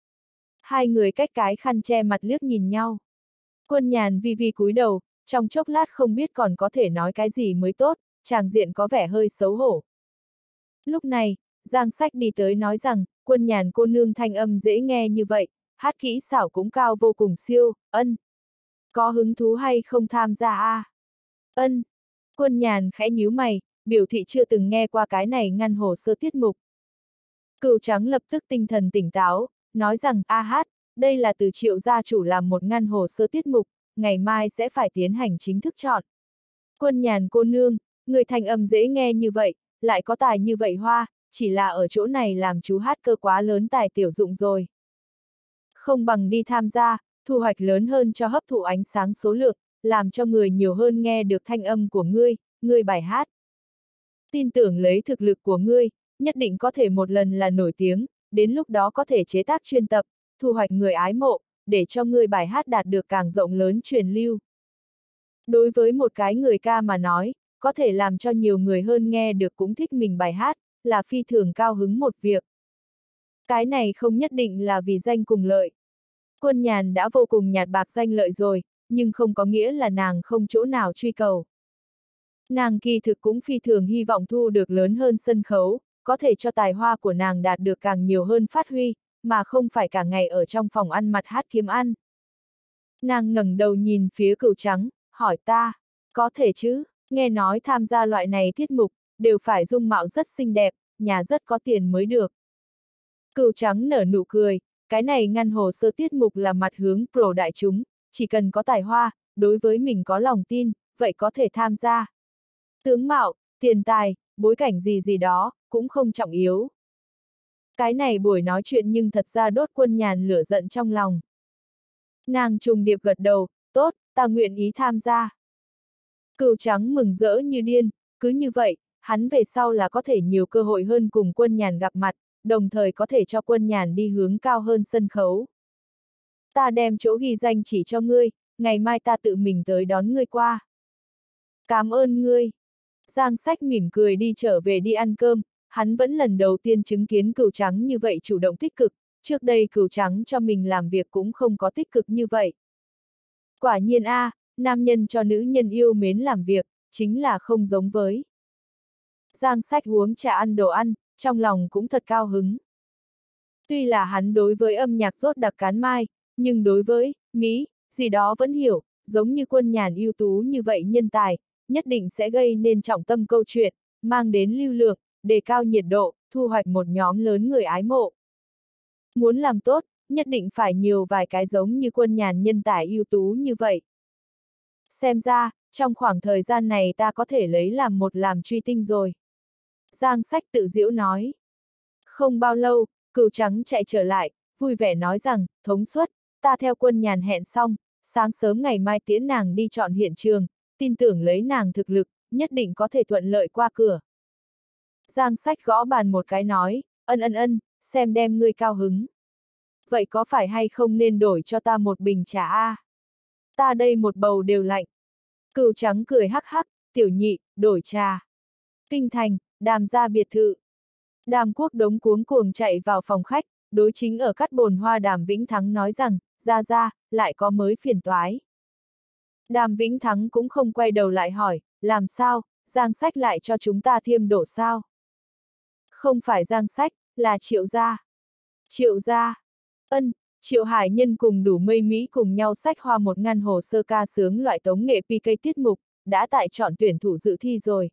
Hai người cách cái khăn che mặt liếc nhìn nhau. Quân Nhàn vi vi cúi đầu, trong chốc lát không biết còn có thể nói cái gì mới tốt, tràng diện có vẻ hơi xấu hổ. Lúc này, Giang Sách đi tới nói rằng, Quân Nhàn cô nương thanh âm dễ nghe như vậy, hát kỹ xảo cũng cao vô cùng siêu, ân. Có hứng thú hay không tham gia a? À? Ân. Quân Nhàn khẽ nhíu mày, biểu thị chưa từng nghe qua cái này ngăn hồ sơ tiết mục. Cửu Trắng lập tức tinh thần tỉnh táo, nói rằng, a hát, đây là từ Triệu gia chủ làm một ngăn hồ sơ tiết mục, ngày mai sẽ phải tiến hành chính thức chọn. Quân Nhàn cô nương, người thanh âm dễ nghe như vậy, lại có tài như vậy hoa, chỉ là ở chỗ này làm chú hát cơ quá lớn tài tiểu dụng rồi. Không bằng đi tham gia, thu hoạch lớn hơn cho hấp thụ ánh sáng số lượng, làm cho người nhiều hơn nghe được thanh âm của ngươi, ngươi bài hát. Tin tưởng lấy thực lực của ngươi, nhất định có thể một lần là nổi tiếng, đến lúc đó có thể chế tác chuyên tập, thu hoạch người ái mộ, để cho ngươi bài hát đạt được càng rộng lớn truyền lưu. Đối với một cái người ca mà nói, có thể làm cho nhiều người hơn nghe được cũng thích mình bài hát, là phi thường cao hứng một việc. Cái này không nhất định là vì danh cùng lợi. Quân Nhàn đã vô cùng nhạt bạc danh lợi rồi, nhưng không có nghĩa là nàng không chỗ nào truy cầu. Nàng kỳ thực cũng phi thường hy vọng thu được lớn hơn sân khấu, có thể cho tài hoa của nàng đạt được càng nhiều hơn phát huy, mà không phải cả ngày ở trong phòng ăn mặt hát kiếm ăn. Nàng ngẩng đầu nhìn phía Cửu Trắng, hỏi ta, có thể chứ, nghe nói tham gia loại này tiết mục, đều phải dung mạo rất xinh đẹp, nhà rất có tiền mới được. Cửu Trắng nở nụ cười, cái này ngăn hồ sơ tiết mục là mặt hướng pro đại chúng, chỉ cần có tài hoa, đối với mình có lòng tin, vậy có thể tham gia. Tướng mạo, tiền tài, bối cảnh gì gì đó, cũng không trọng yếu. Cái này buổi nói chuyện nhưng thật ra đốt Quân Nhàn lửa giận trong lòng. Nàng trùng điệp gật đầu, tốt, ta nguyện ý tham gia. Cửu Trắng mừng rỡ như điên, cứ như vậy, hắn về sau là có thể nhiều cơ hội hơn cùng Quân Nhàn gặp mặt, đồng thời có thể cho Quân Nhàn đi hướng cao hơn sân khấu. Ta đem chỗ ghi danh chỉ cho ngươi, ngày mai ta tự mình tới đón ngươi qua. Cảm ơn ngươi. Giang Sách mỉm cười đi trở về đi ăn cơm, hắn vẫn lần đầu tiên chứng kiến Cửu Trắng như vậy chủ động tích cực, trước đây Cửu Trắng cho mình làm việc cũng không có tích cực như vậy. Quả nhiên a, à, nam nhân cho nữ nhân yêu mến làm việc, chính là không giống với. Giang Sách uống trà ăn đồ ăn, trong lòng cũng thật cao hứng. Tuy là hắn đối với âm nhạc rốt đặc cán mai, nhưng đối với Mỹ, gì đó vẫn hiểu, giống như Quân Nhàn ưu tú như vậy nhân tài, nhất định sẽ gây nên trọng tâm câu chuyện, mang đến lưu lượng, đề cao nhiệt độ, thu hoạch một nhóm lớn người ái mộ. Muốn làm tốt, nhất định phải nhiều vài cái giống như Quân Nhàn nhân tài ưu tú như vậy. Xem ra, trong khoảng thời gian này ta có thể lấy làm một làm truy tinh rồi. Giang Sách tự giễu nói. Không bao lâu, Cừu Trắng chạy trở lại, vui vẻ nói rằng, thống suất, ta theo Quân Nhàn hẹn xong, sáng sớm ngày mai tiễn nàng đi chọn hiện trường, tin tưởng lấy nàng thực lực, nhất định có thể thuận lợi qua cửa. Giang Sách gõ bàn một cái nói, ân ân ân, xem đem ngươi cao hứng. Vậy có phải hay không nên đổi cho ta một bình trà a? Ta đây một bầu đều lạnh. Cừu Trắng cười hắc hắc, tiểu nhị, đổi trà. Kinh thành, Đàm gia biệt thự. Đàm Quốc Đống cuống cuồng chạy vào phòng khách, đối chính ở cắt bồn hoa Đàm Vĩnh Thắng nói rằng, ra ra, lại có mới phiền toái. Đàm Vĩnh Thắng cũng không quay đầu lại hỏi, làm sao, Giang Sách lại cho chúng ta thêm đổ sao? Không phải Giang Sách, là Triệu gia. Triệu gia. Ân, Triệu Hải Nhân cùng Đủ Mây Mỹ cùng nhau xách hoa một ngăn hồ sơ ca sướng loại tống nghệ pê ca tiết mục, đã tại chọn tuyển thủ dự thi rồi.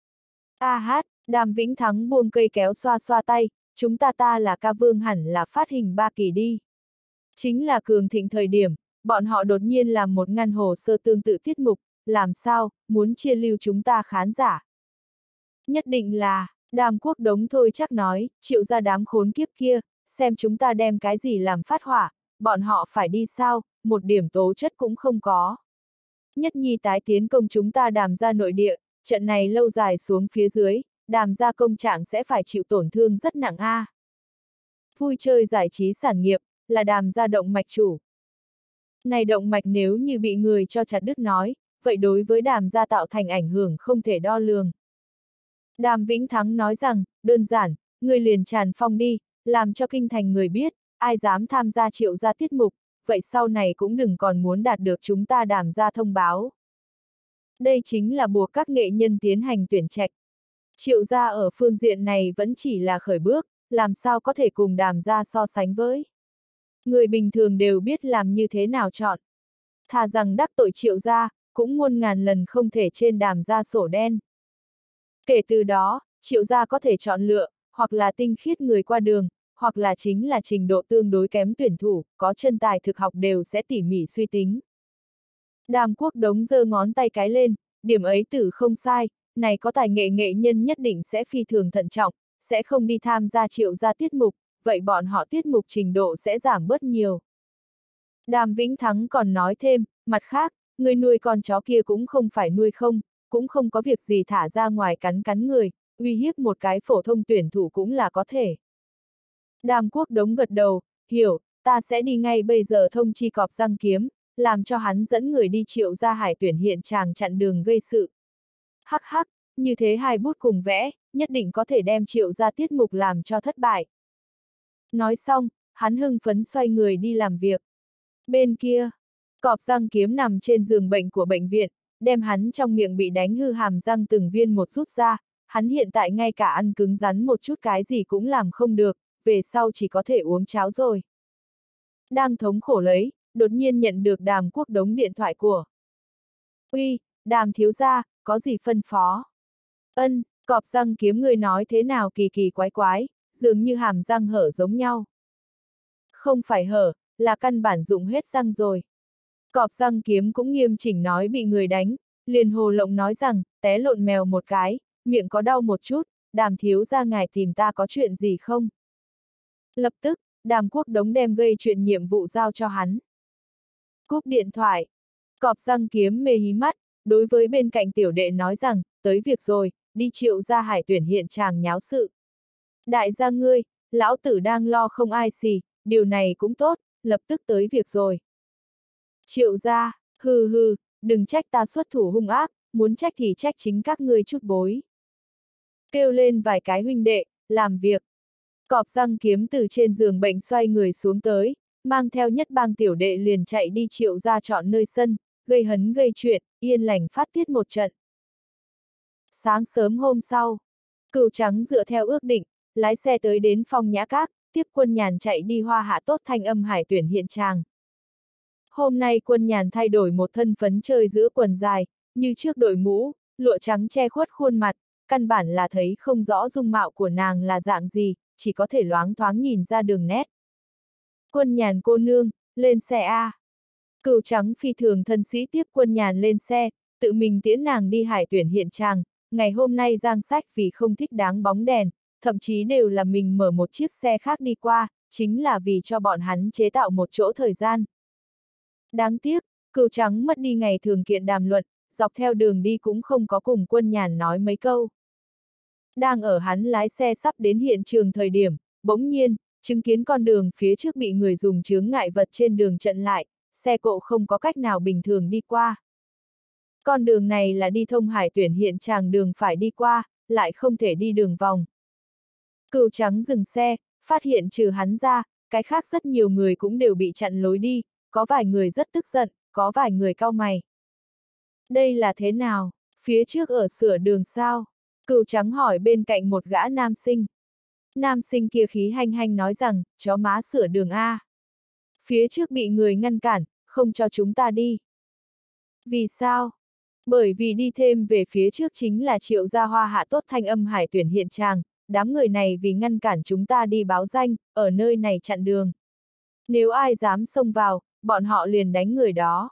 A hát, Đàm Vĩnh Thắng buông cây kéo xoa xoa tay, chúng ta ta là ca vương hẳn là phát hình ba kỳ đi. Chính là cường thịnh thời điểm, bọn họ đột nhiên làm một ngăn hồ sơ tương tự tiết mục, làm sao, muốn chia lưu chúng ta khán giả. Nhất định là, Đàm Quốc Đống thôi chắc nói, Triệu ra đám khốn kiếp kia, xem chúng ta đem cái gì làm phát hỏa, bọn họ phải đi sao, một điểm tố chất cũng không có. Nhất Nhi tái tiến công chúng ta Đàm ra nội địa, trận này lâu dài xuống phía dưới, Đàm ra công trạng sẽ phải chịu tổn thương rất nặng a. À. Vui chơi giải trí sản nghiệp, là Đàm ra động mạch chủ. Này động mạch nếu như bị người cho chặt đứt nói, vậy đối với Đàm ra tạo thành ảnh hưởng không thể đo lường. Đàm Vĩnh Thắng nói rằng, đơn giản, người liền tràn phong đi, làm cho kinh thành người biết, ai dám tham gia Triệu gia tiết mục, vậy sau này cũng đừng còn muốn đạt được chúng ta Đàm ra thông báo. Đây chính là buộc các nghệ nhân tiến hành tuyển trạch. Triệu gia ở phương diện này vẫn chỉ là khởi bước, làm sao có thể cùng Đàm gia so sánh với. Người bình thường đều biết làm như thế nào chọn. Thà rằng đắc tội Triệu gia, cũng muôn ngàn lần không thể trên Đàm gia sổ đen. Kể từ đó, Triệu gia có thể chọn lựa, hoặc là tinh khiết người qua đường, hoặc là chính là trình độ tương đối kém tuyển thủ, có chân tài thực học đều sẽ tỉ mỉ suy tính. Đàm Quốc Đống giơ ngón tay cái lên, điểm ấy tử không sai, này có tài nghệ nghệ nhân nhất định sẽ phi thường thận trọng, sẽ không đi tham gia Triệu gia tiết mục, vậy bọn họ tiết mục trình độ sẽ giảm bớt nhiều. Đàm Vĩnh Thắng còn nói thêm, mặt khác, người nuôi con chó kia cũng không phải nuôi không, cũng không có việc gì thả ra ngoài cắn cắn người, uy hiếp một cái phổ thông tuyển thủ cũng là có thể. Đàm Quốc Đống gật đầu, hiểu, ta sẽ đi ngay bây giờ thông chi Cọp Răng Kiếm, làm cho hắn dẫn người đi Triệu gia hải tuyển hiện chàng chặn đường gây sự. Hắc hắc, như thế hai bút cùng vẽ, nhất định có thể đem Triệu gia tiết mục làm cho thất bại. Nói xong, hắn hưng phấn xoay người đi làm việc. Bên kia, Cọp Răng Kiếm nằm trên giường bệnh của bệnh viện, đem hắn trong miệng bị đánh hư hàm răng từng viên một rút ra, hắn hiện tại ngay cả ăn cứng rắn một chút cái gì cũng làm không được, về sau chỉ có thể uống cháo rồi. Đang thống khổ lấy, đột nhiên nhận được Đàm Quốc Đống điện thoại của. Uy, Đàm thiếu gia, có gì phân phó? Ân, Cọp Răng Kiếm người nói thế nào kỳ kỳ quái quái, dường như hàm răng hở giống nhau. Không phải hở, là căn bản dụng hết răng rồi. Cọp Răng Kiếm cũng nghiêm chỉnh nói bị người đánh, liền hồ lộng nói rằng, té lộn mèo một cái, miệng có đau một chút, Đàm thiếu gia ngài tìm ta có chuyện gì không? Lập tức, Đàm Quốc Đống đem gây chuyện nhiệm vụ giao cho hắn. Cúp điện thoại. Cọp Răng Kiếm mê hí mắt, đối với bên cạnh tiểu đệ nói rằng, tới việc rồi, đi Triệu gia hải tuyển hiện chàng nháo sự. Đại gia ngươi, lão tử đang lo không ai xì, điều này cũng tốt, lập tức tới việc rồi. Triệu gia, hừ hừ, đừng trách ta xuất thủ hung ác, muốn trách thì trách chính các ngươi chút bối. Kêu lên vài cái huynh đệ, làm việc. Cọp Răng Kiếm từ trên giường bệnh xoay người xuống tới, mang theo nhất bang tiểu đệ liền chạy đi Triệu gia chọn nơi sân, gây hấn gây chuyện, yên lành phát tiết một trận. Sáng sớm hôm sau, Cừu Trắng dựa theo ước định, lái xe tới đến Phong Nhã Các, tiếp Quân Nhàn chạy đi Hoa Hạ Tốt Thanh Âm hải tuyển hiện chàng. Hôm nay Quân Nhàn thay đổi một thân phấn chơi giữa quần dài, như trước đội mũ, lụa trắng che khuất khuôn mặt, căn bản là thấy không rõ dung mạo của nàng là dạng gì, chỉ có thể loáng thoáng nhìn ra đường nét. Quân Nhàn cô nương, lên xe a. Cừu trắng phi thường thân sĩ tiếp Quân Nhàn lên xe, tự mình tiễn nàng đi hải tuyển hiện tràng. Ngày hôm nay Giang Sách vì không thích đáng bóng đèn, thậm chí đều là mình mở một chiếc xe khác đi qua, chính là vì cho bọn hắn chế tạo một chỗ thời gian. Đáng tiếc, Cừu trắng mất đi ngày thường kiện đàm luận, dọc theo đường đi cũng không có cùng Quân Nhàn nói mấy câu. Đang ở hắn lái xe sắp đến hiện trường thời điểm, bỗng nhiên, chứng kiến con đường phía trước bị người dùng chướng ngại vật trên đường chặn lại, xe cộ không có cách nào bình thường đi qua. Con đường này là đi thông hải tuyển hiện tràng đường phải đi qua, lại không thể đi đường vòng. Cừu trắng dừng xe, phát hiện trừ hắn ra, cái khác rất nhiều người cũng đều bị chặn lối đi, có vài người rất tức giận, có vài người cau mày. Đây là thế nào? Phía trước ở sửa đường sao? Cừu trắng hỏi bên cạnh một gã nam sinh. Nam sinh kia khí hanh hanh nói rằng, chó má sửa đường A. Phía trước bị người ngăn cản, không cho chúng ta đi. Vì sao? Bởi vì đi thêm về phía trước chính là Triệu Gia Hoa hạ tốt thanh âm hải tuyển hiện tràng, đám người này vì ngăn cản chúng ta đi báo danh, ở nơi này chặn đường. Nếu ai dám xông vào, bọn họ liền đánh người đó.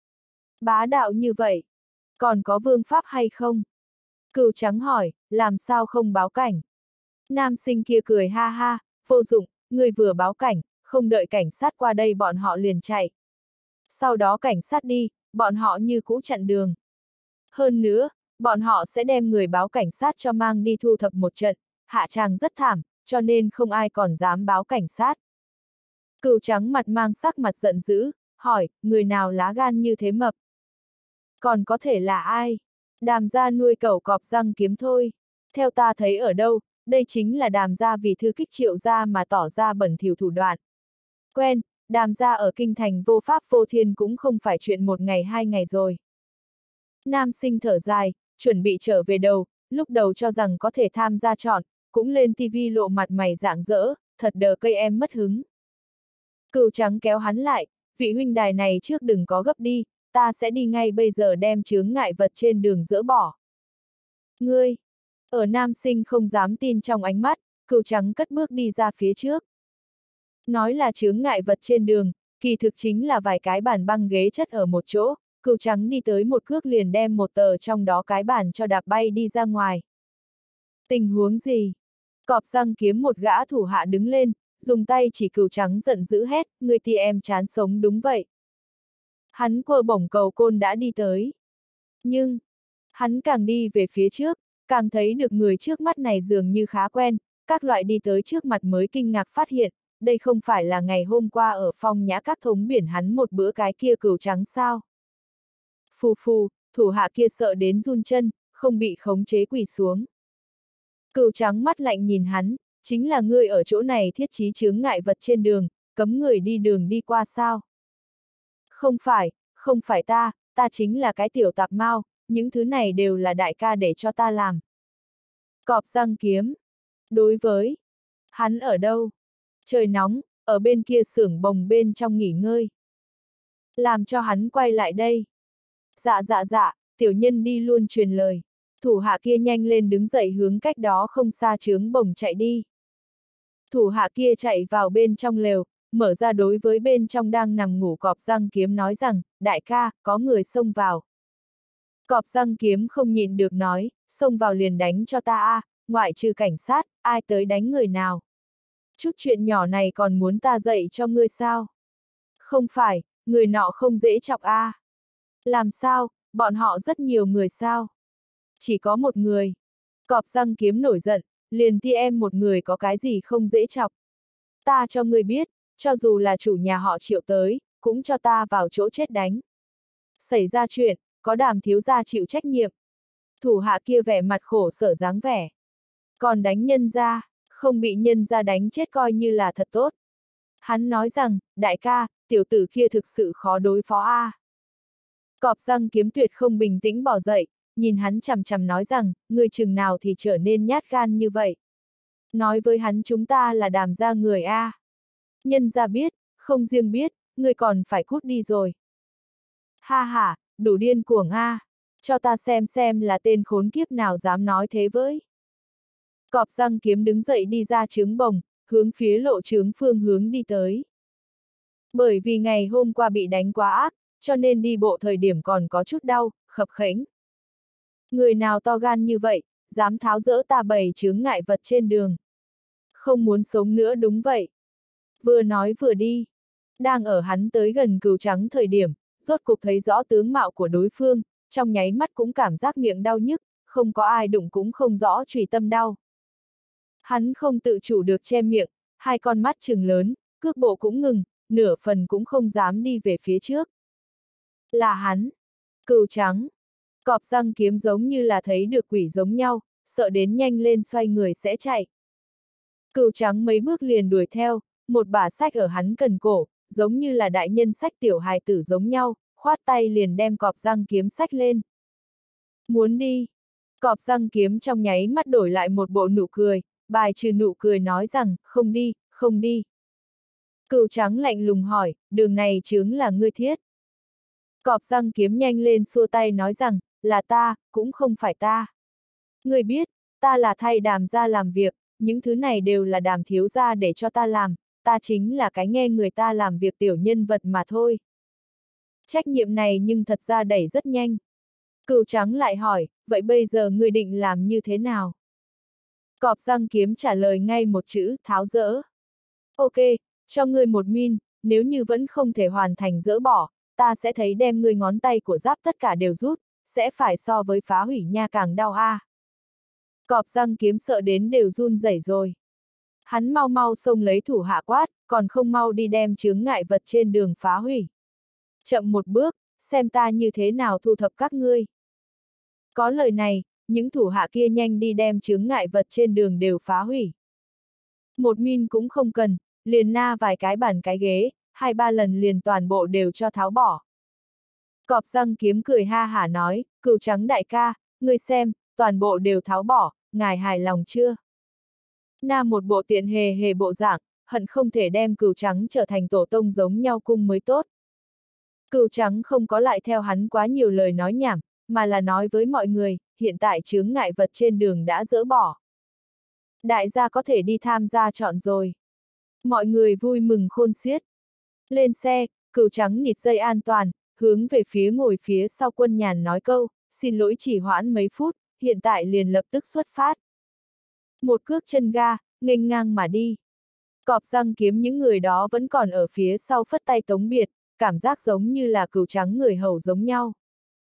Bá đạo như vậy, còn có vương pháp hay không? Cừu trắng hỏi, làm sao không báo cảnh? Nam sinh kia cười ha ha, vô dụng, người vừa báo cảnh, không đợi cảnh sát qua đây bọn họ liền chạy. Sau đó cảnh sát đi, bọn họ như cũ chặn đường. Hơn nữa, bọn họ sẽ đem người báo cảnh sát cho mang đi thu thập một trận, hạ tràng rất thảm, cho nên không ai còn dám báo cảnh sát. Cừu trắng mặt mang sắc mặt giận dữ, hỏi, người nào lá gan như thế mập? Còn có thể là ai? Đàm gia nuôi cẩu cọp răng kiếm thôi. Theo ta thấy ở đâu, đây chính là Đàm gia vì thư kích Triệu gia mà tỏ ra bẩn thỉu thủ đoạn. Quen, Đàm gia ở kinh thành vô pháp vô thiên cũng không phải chuyện một ngày hai ngày rồi. Nam sinh thở dài, chuẩn bị trở về đầu, lúc đầu cho rằng có thể tham gia chọn, cũng lên tivi lộ mặt mày rạng rỡ, thật đờ cây em mất hứng. Cừu trắng kéo hắn lại, vị huynh đài này trước đừng có gấp đi, ta sẽ đi ngay bây giờ đem chướng ngại vật trên đường dỡ bỏ. Ngươi! Ở nam sinh không dám tin trong ánh mắt, cừu trắng cất bước đi ra phía trước. Nói là chướng ngại vật trên đường, kỳ thực chính là vài cái bàn băng ghế chất ở một chỗ, cừu trắng đi tới một cước liền đem một tờ trong đó cái bàn cho đạp bay đi ra ngoài. Tình huống gì? Cọp răng kiếm một gã thủ hạ đứng lên, dùng tay chỉ cừu trắng giận dữ hét, người ti em chán sống đúng vậy. Hắn quơ bổng cầu côn đã đi tới. Nhưng, hắn càng đi về phía trước, càng thấy được người trước mắt này dường như khá quen, các loại đi tới trước mặt mới kinh ngạc phát hiện, đây không phải là ngày hôm qua ở Phong Nhã các thống biển hắn một bữa cái kia cừu trắng sao. Phù phù, thủ hạ kia sợ đến run chân, không bị khống chế quỳ xuống. Cừu trắng mắt lạnh nhìn hắn, chính là ngươi ở chỗ này thiết trí chướng ngại vật trên đường, cấm người đi đường đi qua sao. Không phải, không phải ta, ta chính là cái tiểu tạp mao, những thứ này đều là đại ca để cho ta làm. Cọp răng kiếm. Đối với, hắn ở đâu? Trời nóng, ở bên kia xưởng bồng bên trong nghỉ ngơi. Làm cho hắn quay lại đây. Dạ dạ dạ, tiểu nhân đi luôn truyền lời. Thủ hạ kia nhanh lên đứng dậy hướng cách đó không xa chướng bồng chạy đi. Thủ hạ kia chạy vào bên trong lều, mở ra đối với bên trong đang nằm ngủ cọp răng kiếm nói rằng, đại ca, có người xông vào. Cọp răng kiếm không nhịn được nói, xông vào liền đánh cho ta a, à, ngoại trừ cảnh sát, ai tới đánh người nào. Chút chuyện nhỏ này còn muốn ta dạy cho ngươi sao? Không phải, người nọ không dễ chọc a. À. Làm sao, bọn họ rất nhiều người sao? Chỉ có một người. Cọp răng kiếm nổi giận, liền thi em một người có cái gì không dễ chọc. Ta cho ngươi biết, cho dù là chủ nhà họ Triệu tới, cũng cho ta vào chỗ chết đánh. Xảy ra chuyện, có Đàm thiếu gia chịu trách nhiệm. Thủ hạ kia vẻ mặt khổ sở dáng vẻ. Còn đánh nhân gia, không bị nhân gia đánh chết coi như là thật tốt. Hắn nói rằng, đại ca, tiểu tử kia thực sự khó đối phó a. À. Cọp răng kiếm tuyệt không bình tĩnh bỏ dậy, nhìn hắn chằm chằm nói rằng, người chừng nào thì trở nên nhát gan như vậy. Nói với hắn chúng ta là Đàm gia người a. À. Nhân gia biết, không riêng biết, ngươi còn phải cút đi rồi. Ha ha, đủ điên cuồng a, cho ta xem xem là tên khốn kiếp nào dám nói thế với. Cọp răng kiếm đứng dậy đi ra trướng bồng, hướng phía lộ trướng phương hướng đi tới. Bởi vì ngày hôm qua bị đánh quá ác, cho nên đi bộ thời điểm còn có chút đau, khập khểnh. Người nào to gan như vậy, dám tháo dỡ ta bày chướng ngại vật trên đường. Không muốn sống nữa đúng vậy. Vừa nói vừa đi. Đang ở hắn tới gần cừu trắng thời điểm, rốt cục thấy rõ tướng mạo của đối phương, trong nháy mắt cũng cảm giác miệng đau nhức, không có ai đụng cũng không rõ chùy tâm đau. Hắn không tự chủ được che miệng, hai con mắt trừng lớn, cước bộ cũng ngừng, nửa phần cũng không dám đi về phía trước. Là hắn. Cừu trắng. Cọp răng kiếm giống như là thấy được quỷ giống nhau, sợ đến nhanh lên xoay người sẽ chạy. Cừu trắng mấy bước liền đuổi theo, một bả xách ở hắn cần cổ, giống như là đại nhân xách tiểu hài tử giống nhau, khoát tay liền đem cọp răng kiếm xách lên. Muốn đi. Cọp răng kiếm trong nháy mắt đổi lại một bộ nụ cười, bài trừ nụ cười nói rằng, không đi, không đi. Cừu trắng lạnh lùng hỏi, đường này chướng là ngươi thiết. Cọp răng kiếm nhanh lên xua tay nói rằng, là ta, cũng không phải ta. Ngươi biết, ta là thay Đàm gia làm việc, những thứ này đều là Đàm thiếu gia để cho ta làm, ta chính là cái nghe người ta làm việc tiểu nhân vật mà thôi. Trách nhiệm này nhưng thật ra đẩy rất nhanh. Cừu trắng lại hỏi, vậy bây giờ ngươi định làm như thế nào? Cọp răng kiếm trả lời ngay một chữ, tháo dỡ. Ok, cho ngươi một min, nếu như vẫn không thể hoàn thành dỡ bỏ, ta sẽ thấy đem ngươi ngón tay của giáp tất cả đều rút, sẽ phải so với phá hủy nha càng đau a. À. Cọp răng kiếm sợ đến đều run rẩy rồi. Hắn mau mau xông lấy thủ hạ quát, còn không mau đi đem chướng ngại vật trên đường phá hủy. Chậm một bước, xem ta như thế nào thu thập các ngươi. Có lời này, những thủ hạ kia nhanh đi đem chướng ngại vật trên đường đều phá hủy. Một min cũng không cần, liền na vài cái bàn cái ghế, hai ba lần liền toàn bộ đều cho tháo bỏ. Cọp răng kiếm cười ha hả nói, cừu trắng đại ca, ngươi xem, toàn bộ đều tháo bỏ, ngài hài lòng chưa? Na một bộ tiện hề hề bộ dạng, hận không thể đem cừu trắng trở thành tổ tông giống nhau cung mới tốt. Cừu trắng không có lại theo hắn quá nhiều lời nói nhảm, mà là nói với mọi người, hiện tại chướng ngại vật trên đường đã dỡ bỏ. Đại gia có thể đi tham gia chọn rồi. Mọi người vui mừng khôn xiết. Lên xe, cừu trắng nịt dây an toàn, hướng về phía ngồi phía sau Quân Nhàn nói câu, xin lỗi chỉ hoãn mấy phút, hiện tại liền lập tức xuất phát. Một cước chân ga, nghênh ngang mà đi. Cọp răng kiếm những người đó vẫn còn ở phía sau phất tay tống biệt, cảm giác giống như là cừu trắng người hầu giống nhau.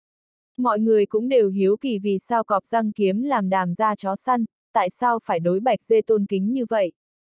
Mọi người cũng đều hiếu kỳ vì sao cọp răng kiếm làm Đàm gia chó săn, tại sao phải đối Bạch Dê tôn kính như vậy.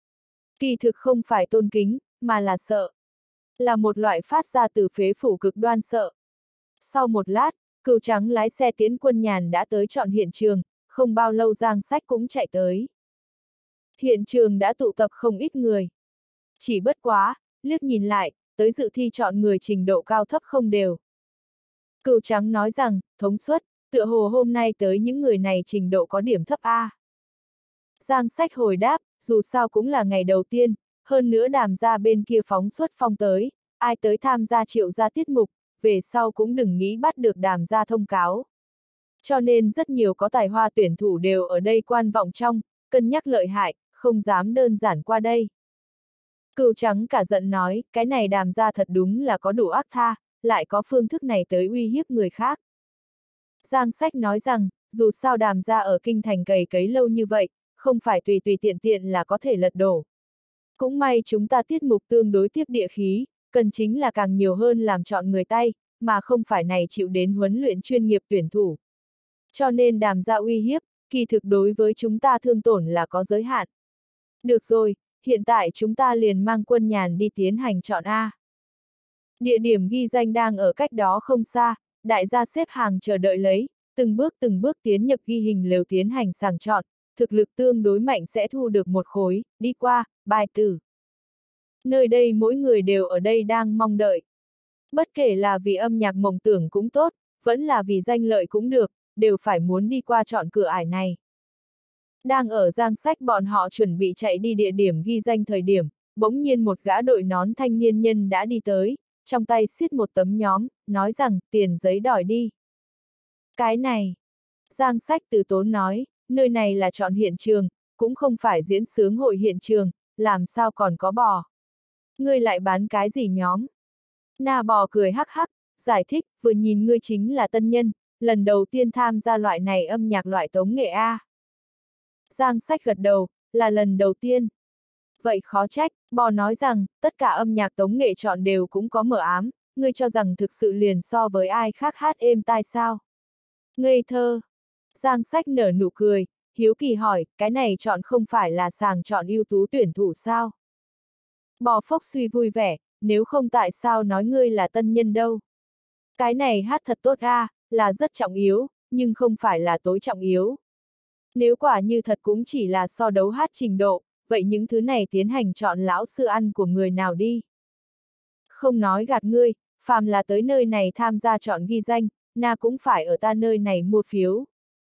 Kỳ thực không phải tôn kính, mà là sợ. Là một loại phát ra từ phế phủ cực đoan sợ. Sau một lát, cừu trắng lái xe tiễn Quân Nhàn đã tới chọn hiện trường, không bao lâu Giang Sách cũng chạy tới. Hiện trường đã tụ tập không ít người. Chỉ bất quá, liếc nhìn lại, tới dự thi chọn người trình độ cao thấp không đều. Cừu trắng nói rằng, thống suất, tựa hồ hôm nay tới những người này trình độ có điểm thấp A. Giang Sách hồi đáp, dù sao cũng là ngày đầu tiên, hơn nữa Đàm gia bên kia phóng xuất phong tới, ai tới tham gia Triệu gia tiết mục, về sau cũng đừng nghĩ bắt được Đàm gia thông cáo. Cho nên rất nhiều có tài hoa tuyển thủ đều ở đây quan vọng trong, cân nhắc lợi hại, không dám đơn giản qua đây. Cừu trắng cả giận nói, cái này Đàm gia thật đúng là có đủ ác tha, lại có phương thức này tới uy hiếp người khác. Giang Sách nói rằng, dù sao Đàm gia ở kinh thành cày cấy lâu như vậy, không phải tùy tùy tiện tiện là có thể lật đổ. Cũng may chúng ta tiết mục tương đối tiếp địa khí, cần chính là càng nhiều hơn làm chọn người tay, mà không phải này chịu đến huấn luyện chuyên nghiệp tuyển thủ. Cho nên Đàm gia uy hiếp, kỳ thực đối với chúng ta thương tổn là có giới hạn. Được rồi, hiện tại chúng ta liền mang Quân Nhàn đi tiến hành chọn A. Địa điểm ghi danh đang ở cách đó không xa, đại gia xếp hàng chờ đợi lấy, từng bước từng bước tiến nhập ghi hình lều tiến hành sàng chọn, thực lực tương đối mạnh sẽ thu được một khối, đi qua, bài tử. Nơi đây mỗi người đều ở đây đang mong đợi. Bất kể là vì âm nhạc mộng tưởng cũng tốt, vẫn là vì danh lợi cũng được, đều phải muốn đi qua chọn cửa ải này. Đang ở Giang Sách bọn họ chuẩn bị chạy đi địa điểm ghi danh thời điểm, bỗng nhiên một gã đội nón thanh niên nhân đã đi tới, trong tay xiết một tấm nhóm, nói rằng, tiền giấy đòi đi. Cái này, Giang Sách từ tốn nói, nơi này là chọn hiện trường, cũng không phải diễn xướng hội hiện trường, làm sao còn có bò. Ngươi lại bán cái gì nhóm? Na bò cười hắc hắc, giải thích, vừa nhìn ngươi chính là tân nhân, lần đầu tiên tham gia loại này âm nhạc loại tống nghệ A. Giang Sách gật đầu, là lần đầu tiên. Vậy khó trách, bò nói rằng, tất cả âm nhạc tống nghệ chọn đều cũng có mở ám, ngươi cho rằng thực sự liền so với ai khác hát êm tai sao? Ngây thơ. Giang Sách nở nụ cười, hiếu kỳ hỏi, cái này chọn không phải là sàng chọn ưu tú tuyển thủ sao? Bò phốc suy vui vẻ, nếu không tại sao nói ngươi là tân nhân đâu? Cái này hát thật tốt a, là rất trọng yếu, nhưng không phải là tối trọng yếu. Nếu quả như thật cũng chỉ là so đấu hát trình độ, vậy những thứ này tiến hành chọn lão sư ăn của người nào đi? Không nói gạt ngươi, phàm là tới nơi này tham gia chọn ghi danh, na cũng phải ở ta nơi này mua phiếu.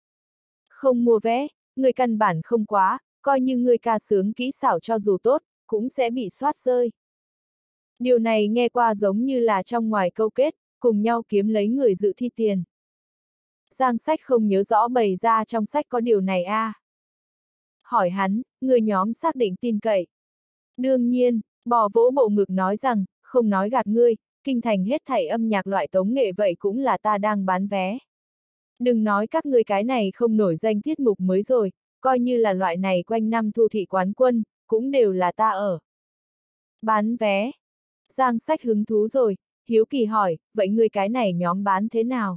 Không mua vé, người căn bản không quá, coi như người ca sướng kỹ xảo cho dù tốt, cũng sẽ bị soát rơi. Điều này nghe qua giống như là trong ngoài câu kết, cùng nhau kiếm lấy người dự thi tiền. Giang Sách không nhớ rõ bày ra trong sách có điều này a. À. Hỏi hắn, người nhóm xác định tin cậy. Đương nhiên, bò vỗ bộ ngực nói rằng, không nói gạt ngươi, kinh thành hết thảy âm nhạc loại tống nghệ vậy cũng là ta đang bán vé. Đừng nói các ngươi cái này không nổi danh tiết mục mới rồi, coi như là loại này quanh năm thu thị quán quân, cũng đều là ta ở. Bán vé. Giang Sách hứng thú rồi, hiếu kỳ hỏi, vậy ngươi cái này nhóm bán thế nào?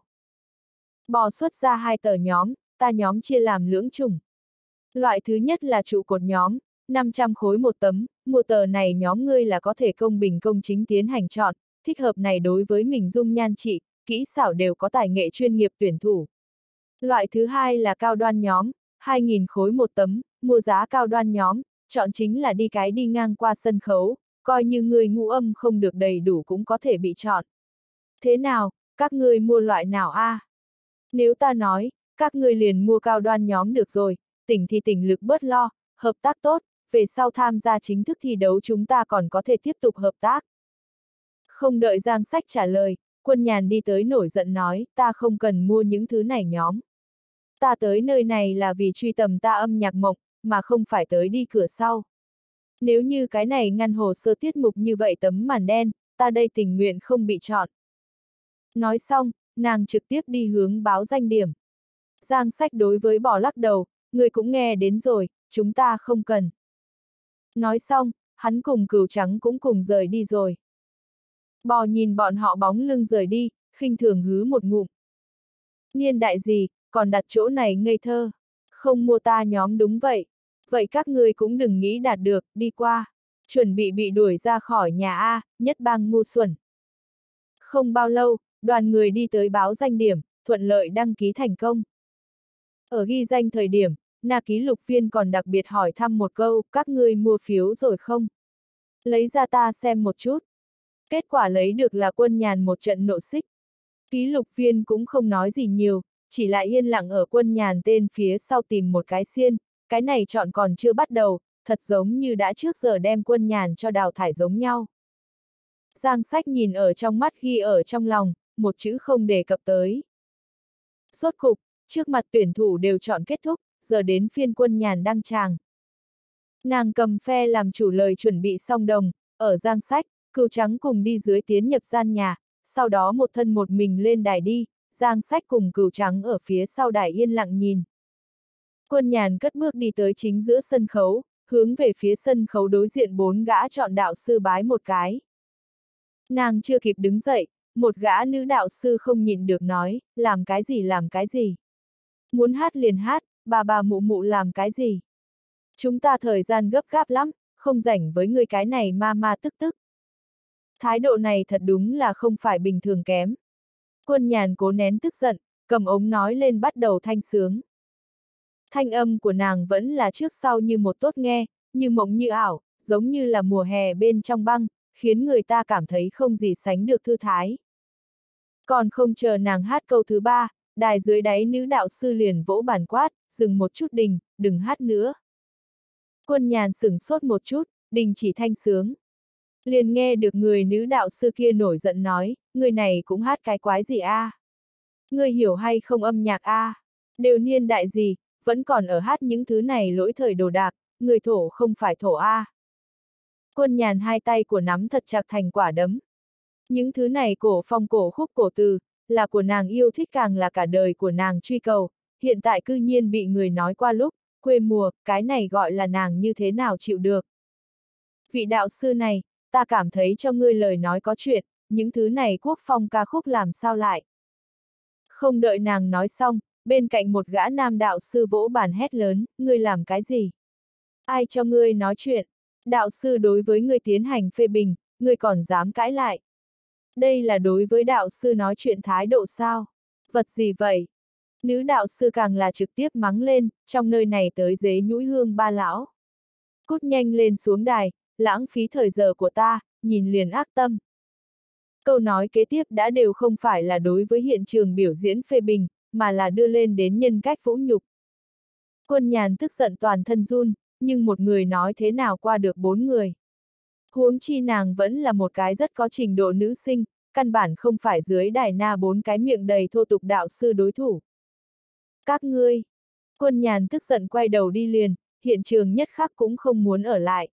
Bò xuất ra hai tờ nhóm, ta nhóm chia làm lưỡng chủng. Loại thứ nhất là trụ cột nhóm, năm trăm khối một tấm, mua tờ này nhóm ngươi là có thể công bình công chính tiến hành chọn, thích hợp này đối với mình dung nhan trị, kỹ xảo đều có tài nghệ chuyên nghiệp tuyển thủ. Loại thứ hai là cao đoan nhóm, hai nghìn khối một tấm, mua giá cao đoan nhóm, chọn chính là đi cái đi ngang qua sân khấu, coi như người ngũ âm không được đầy đủ cũng có thể bị chọn. Thế nào, các ngươi mua loại nào a? À? Nếu ta nói, các ngươi liền mua cao đoan nhóm được rồi, tỉnh thì tỉnh lực bớt lo, hợp tác tốt, về sau tham gia chính thức thi đấu chúng ta còn có thể tiếp tục hợp tác. Không đợi Giang Sách trả lời, Quân Nhàn đi tới nổi giận nói, ta không cần mua những thứ này nhóm. Ta tới nơi này là vì truy tầm ta âm nhạc mộng, mà không phải tới đi cửa sau. Nếu như cái này ngăn hồ sơ tiết mục như vậy tấm màn đen, ta đây tình nguyện không bị chọn. Nói xong, nàng trực tiếp đi hướng báo danh điểm. Giang Sách đối với bò lắc đầu, người cũng nghe đến rồi, chúng ta không cần. Nói xong, hắn cùng Cừu Trắng cũng cùng rời đi rồi. Bò nhìn bọn họ bóng lưng rời đi, khinh thường hứ một ngụm. Niên đại gì, còn đặt chỗ này ngây thơ. Không mua ta nhóm đúng vậy. Vậy các ngươi cũng đừng nghĩ đạt được, đi qua. Chuẩn bị bị đuổi ra khỏi nhà A, nhất bang ngu xuẩn. Không bao lâu, đoàn người đi tới báo danh điểm, thuận lợi đăng ký thành công. Ở ghi danh thời điểm, Na ký lục viên còn đặc biệt hỏi thăm một câu, các ngươi mua phiếu rồi không? Lấy ra ta xem một chút. Kết quả lấy được là Quân Nhàn một trận nộ xích. Ký lục viên cũng không nói gì nhiều, chỉ lại yên lặng ở Quân Nhàn tên phía sau tìm một cái xiên, cái này chọn còn chưa bắt đầu, thật giống như đã trước giờ đem Quân Nhàn cho đào thải giống nhau. Giang Sách nhìn ở trong mắt ghi ở trong lòng, một chữ không đề cập tới. Rốt cục, trước mặt tuyển thủ đều chọn kết thúc, giờ đến phiên Quân Nhàn đăng tràng. Nàng cầm phe làm chủ lời chuẩn bị xong đồng, ở Giang Sách, Cừu Trắng cùng đi dưới tiến nhập gian nhà, sau đó một thân một mình lên đài đi, Giang Sách cùng Cừu Trắng ở phía sau đài yên lặng nhìn. Quân Nhàn cất bước đi tới chính giữa sân khấu, hướng về phía sân khấu đối diện bốn gã chọn đạo sư bái một cái. Nàng chưa kịp đứng dậy, một gã nữ đạo sư không nhịn được nói, làm cái gì làm cái gì. Muốn hát liền hát, bà bà mụ mụ làm cái gì. Chúng ta thời gian gấp gáp lắm, không rảnh với người cái này ma ma tức tức. Thái độ này thật đúng là không phải bình thường kém. Quân Nhàn cố nén tức giận, cầm ống nói lên bắt đầu thanh sướng. Thanh âm của nàng vẫn là trước sau như một tốt nghe, như mộng như ảo, giống như là mùa hè bên trong băng, khiến người ta cảm thấy không gì sánh được thư thái. Còn không chờ nàng hát câu thứ ba, đài dưới đáy nữ đạo sư liền vỗ bàn quát, dừng một chút đình, đừng hát nữa. Quân Nhàn sửng sốt một chút, đình chỉ thanh sướng. Liền nghe được người nữ đạo sư kia nổi giận nói, người này cũng hát cái quái gì a? À? Người hiểu hay không âm nhạc a? À? Đều niên đại gì, vẫn còn ở hát những thứ này lỗi thời đồ đạc, người thổ không phải thổ a. À? Quân Nhàn hai tay của nắm thật chặt thành quả đấm. Những thứ này cổ phong cổ khúc cổ từ, là của nàng yêu thích càng là cả đời của nàng truy cầu, hiện tại cư nhiên bị người nói qua lúc, quê mùa, cái này gọi là nàng như thế nào chịu được. Vị đạo sư này, ta cảm thấy cho ngươi lời nói có chuyện, những thứ này quốc phong ca khúc làm sao lại. Không đợi nàng nói xong, bên cạnh một gã nam đạo sư vỗ bàn hét lớn, ngươi làm cái gì? Ai cho ngươi nói chuyện? Đạo sư đối với ngươi tiến hành phê bình, ngươi còn dám cãi lại. Đây là đối với đạo sư nói chuyện thái độ sao? Vật gì vậy? Nữ đạo sư càng là trực tiếp mắng lên, trong nơi này tới dế nhũi hương ba lão. Cút nhanh lên xuống đài, lãng phí thời giờ của ta, nhìn liền ác tâm. Câu nói kế tiếp đã đều không phải là đối với hiện trường biểu diễn phê bình, mà là đưa lên đến nhân cách vũ nhục. Quân Nhàn tức giận toàn thân run, nhưng một người nói thế nào qua được bốn người. Huống chi nàng vẫn là một cái rất có trình độ nữ sinh, căn bản không phải dưới đài na bốn cái miệng đầy thô tục đạo sư đối thủ. Các ngươi! Quân Nhàn tức giận quay đầu đi liền, hiện trường nhất khắc cũng không muốn ở lại.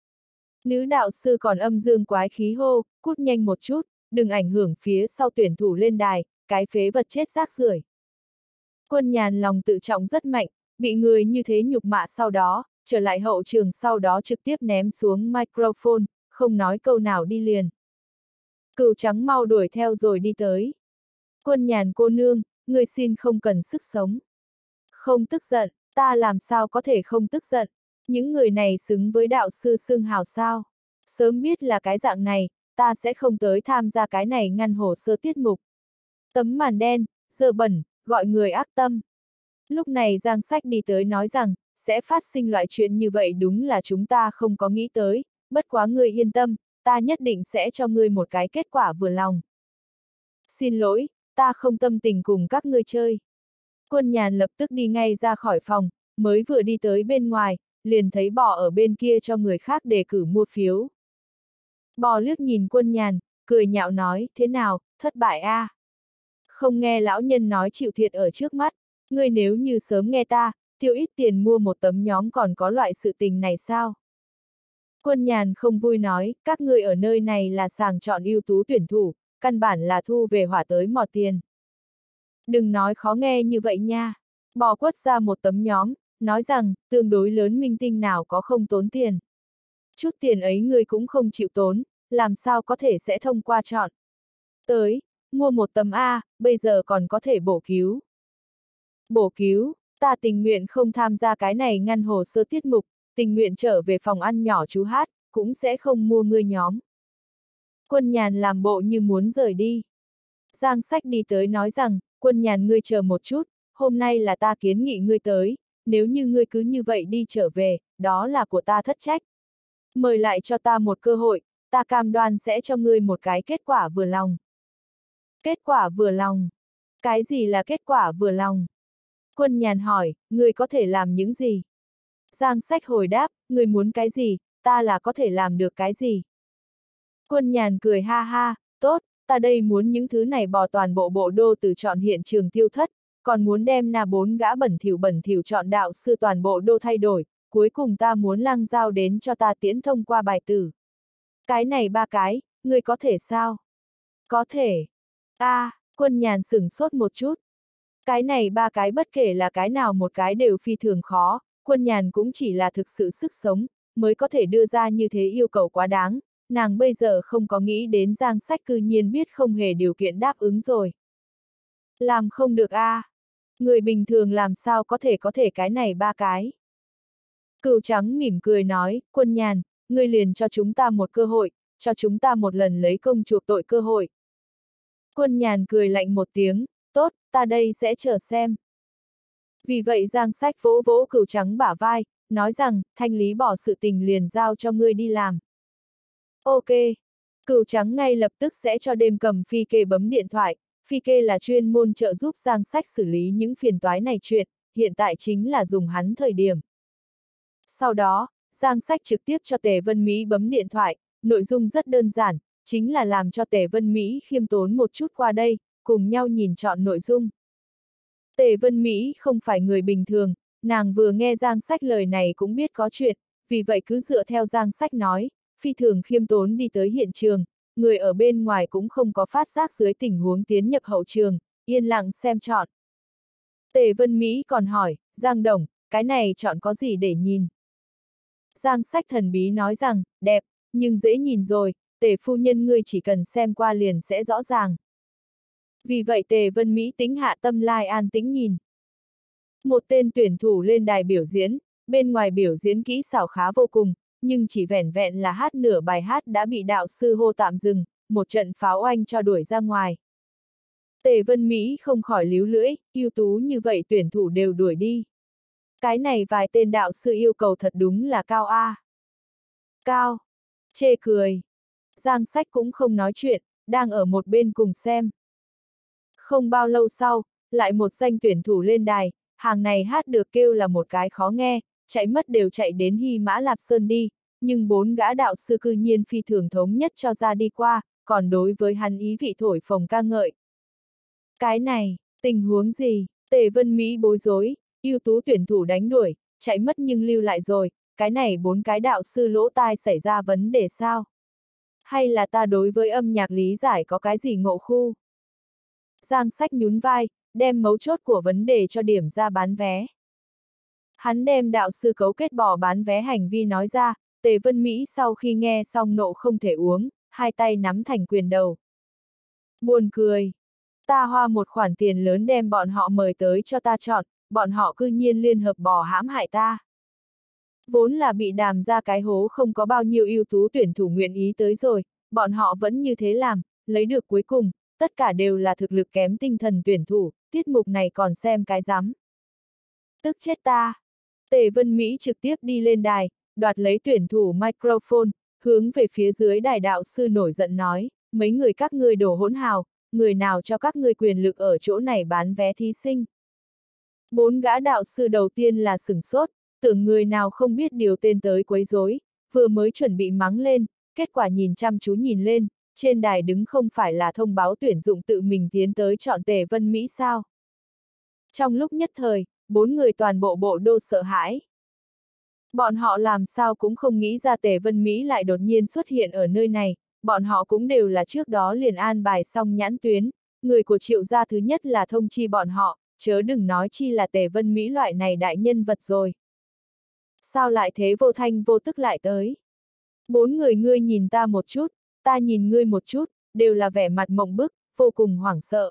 Nữ đạo sư còn âm dương quái khí hô, cút nhanh một chút, đừng ảnh hưởng phía sau tuyển thủ lên đài, cái phế vật chết rác rưởi. Quân Nhàn lòng tự trọng rất mạnh, bị người như thế nhục mạ sau đó, trở lại hậu trường sau đó trực tiếp ném xuống microphone, không nói câu nào đi liền. Cừu trắng mau đuổi theo rồi đi tới. Quân Nhàn cô nương, người xin không cần sức sống. Không tức giận, ta làm sao có thể không tức giận, những người này xứng với đạo sư xưng hào sao. Sớm biết là cái dạng này, ta sẽ không tới tham gia cái này ngăn hồ sơ tiết mục. Tấm màn đen, dơ bẩn, gọi người ác tâm. Lúc này Giang Sách đi tới nói rằng, sẽ phát sinh loại chuyện như vậy đúng là chúng ta không có nghĩ tới, bất quá ngươi yên tâm, ta nhất định sẽ cho ngươi một cái kết quả vừa lòng. Xin lỗi, ta không tâm tình cùng các ngươi chơi. Quân Nhàn lập tức đi ngay ra khỏi phòng, mới vừa đi tới bên ngoài, liền thấy Bò ở bên kia cho người khác đề cử mua phiếu. Bò liếc nhìn Quân Nhàn, cười nhạo nói, thế nào, thất bại a? À? Không nghe lão nhân nói chịu thiệt ở trước mắt, ngươi nếu như sớm nghe ta, tiêu ít tiền mua một tấm nhóm còn có loại sự tình này sao? Quân Nhàn không vui nói, các ngươi ở nơi này là sàng chọn ưu tú tuyển thủ, căn bản là thu về hỏa tới mò tiền. Đừng nói khó nghe như vậy nha. Bò quất ra một tấm nhóm, nói rằng, tương đối lớn minh tinh nào có không tốn tiền. Chút tiền ấy ngươi cũng không chịu tốn, làm sao có thể sẽ thông qua chọn. Tới, mua một tấm A, bây giờ còn có thể bổ cứu. Bổ cứu, ta tình nguyện không tham gia cái này ngăn hồ sơ tiết mục, tình nguyện trở về phòng ăn nhỏ chú hát, cũng sẽ không mua ngươi nhóm. Quân Nhàn làm bộ như muốn rời đi. Giang Sách đi tới nói rằng, Quân Nhàn ngươi chờ một chút, hôm nay là ta kiến nghị ngươi tới, nếu như ngươi cứ như vậy đi trở về, đó là của ta thất trách. Mời lại cho ta một cơ hội, ta cam đoan sẽ cho ngươi một cái kết quả vừa lòng. Kết quả vừa lòng? Cái gì là kết quả vừa lòng? Quân Nhàn hỏi, ngươi có thể làm những gì? Giang Sách hồi đáp, ngươi muốn cái gì, ta là có thể làm được cái gì? Quân Nhàn cười ha ha, tốt, ta đây muốn những thứ này bỏ toàn bộ bộ đô từ chọn hiện trường tiêu thất, còn muốn đem na bốn gã bẩn thỉu bẩn thỉu chọn đạo sư toàn bộ đô thay đổi, cuối cùng ta muốn Lăng Giao đến cho ta tiễn thông qua bài tử. Cái này ba cái, ngươi có thể sao? Có thể. A, à, Quân Nhàn sửng sốt một chút. Cái này ba cái bất kể là cái nào một cái đều phi thường khó, Quân Nhàn cũng chỉ là thực sự sức sống, mới có thể đưa ra như thế yêu cầu quá đáng, nàng bây giờ không có nghĩ đến Giang Sách cư nhiên biết không hề điều kiện đáp ứng rồi. Làm không được a, à. Người bình thường làm sao có thể có thể cái này ba cái. Cừu trắng mỉm cười nói, Quân Nhàn, ngươi liền cho chúng ta một cơ hội, cho chúng ta một lần lấy công chuộc tội cơ hội. Quân Nhàn cười lạnh một tiếng, tốt, ta đây sẽ chờ xem. Vì vậy Giang Sách vỗ vỗ Cừu trắng bả vai, nói rằng, thanh lý bỏ sự tình liền giao cho ngươi đi làm. Ok. Cừu trắng ngay lập tức sẽ cho đêm cầm Phi Kê bấm điện thoại, Phi Kê là chuyên môn trợ giúp Giang Sách xử lý những phiền toái này chuyện, hiện tại chính là dùng hắn thời điểm. Sau đó, Giang Sách trực tiếp cho Tề Vân Mỹ bấm điện thoại, nội dung rất đơn giản, chính là làm cho Tề Vân Mỹ khiêm tốn một chút qua đây, cùng nhau nhìn chọn nội dung. Tề Vân Mỹ không phải người bình thường, nàng vừa nghe Giang Sách lời này cũng biết có chuyện, vì vậy cứ dựa theo Giang Sách nói, phi thường khiêm tốn đi tới hiện trường, người ở bên ngoài cũng không có phát giác dưới tình huống tiến nhập hậu trường, yên lặng xem chọn. Tề Vân Mỹ còn hỏi, Giang Đồng, cái này chọn có gì để nhìn? Giang Sách thần bí nói rằng, đẹp, nhưng dễ nhìn rồi, Tề phu nhân ngươi chỉ cần xem qua liền sẽ rõ ràng. Vì vậy Tề Vân Mỹ tính hạ tâm lai an tĩnh nhìn. Một tên tuyển thủ lên đài biểu diễn, bên ngoài biểu diễn kỹ xảo khá vô cùng, nhưng chỉ vẻn vẹn là hát nửa bài hát đã bị đạo sư hô tạm dừng, một trận pháo oanh cho đuổi ra ngoài. Tề Vân Mỹ không khỏi líu lưỡi, ưu tú như vậy tuyển thủ đều đuổi đi. Cái này vài tên đạo sư yêu cầu thật đúng là cao a. À. Cao. Chê cười. Giang Sách cũng không nói chuyện, đang ở một bên cùng xem. Không bao lâu sau, lại một danh tuyển thủ lên đài, hàng này hát được kêu là một cái khó nghe, chạy mất đều chạy đến Hy Mã Lạp Sơn đi, nhưng bốn gã đạo sư cư nhiên phi thường thống nhất cho ra đi qua, còn đối với hắn ý vị thổi phồng ca ngợi. Cái này, tình huống gì? Tề Vân Mỹ bối rối, ưu tú tuyển thủ đánh đuổi, chạy mất nhưng lưu lại rồi, cái này bốn cái đạo sư lỗ tai xảy ra vấn đề sao? Hay là ta đối với âm nhạc lý giải có cái gì ngộ khu? Giang Sách nhún vai, đem mấu chốt của vấn đề cho điểm ra bán vé. Hắn đem đạo sư cấu kết bỏ bán vé hành vi nói ra, Tề Vân Mỹ sau khi nghe xong nộ không thể uống, hai tay nắm thành quyền đầu. Buồn cười. Ta hoa một khoản tiền lớn đem bọn họ mời tới cho ta chọn, bọn họ cư nhiên liên hợp bỏ hãm hại ta. Vốn là bị đàm ra cái hố không có bao nhiêu ưu tú tuyển thủ nguyện ý tới rồi, bọn họ vẫn như thế làm, lấy được cuối cùng, tất cả đều là thực lực kém tinh thần tuyển thủ, tiết mục này còn xem cái rắm. Tức chết ta. Tề Vân Mỹ trực tiếp đi lên đài, đoạt lấy tuyển thủ microphone, hướng về phía dưới đài đạo sư nổi giận nói, mấy người các ngươi đồ hỗn hào, người nào cho các ngươi quyền lực ở chỗ này bán vé thí sinh. Bốn gã đạo sư đầu tiên là sửng sốt, tưởng người nào không biết điều tên tới quấy rối, vừa mới chuẩn bị mắng lên, kết quả nhìn chăm chú nhìn lên, trên đài đứng không phải là thông báo tuyển dụng tự mình tiến tới chọn Tề Vân Mỹ sao. Trong lúc nhất thời, bốn người toàn bộ bộ đô sợ hãi. Bọn họ làm sao cũng không nghĩ ra Tề Vân Mỹ lại đột nhiên xuất hiện ở nơi này, bọn họ cũng đều là trước đó liền an bài xong nhãn tuyến, người của Triệu gia thứ nhất là thông chi bọn họ, chớ đừng nói chi là Tề Vân Mỹ loại này đại nhân vật rồi. Sao lại thế vô thanh vô tức lại tới? Bốn người ngươi nhìn ta một chút, ta nhìn ngươi một chút, đều là vẻ mặt mộng bức, vô cùng hoảng sợ.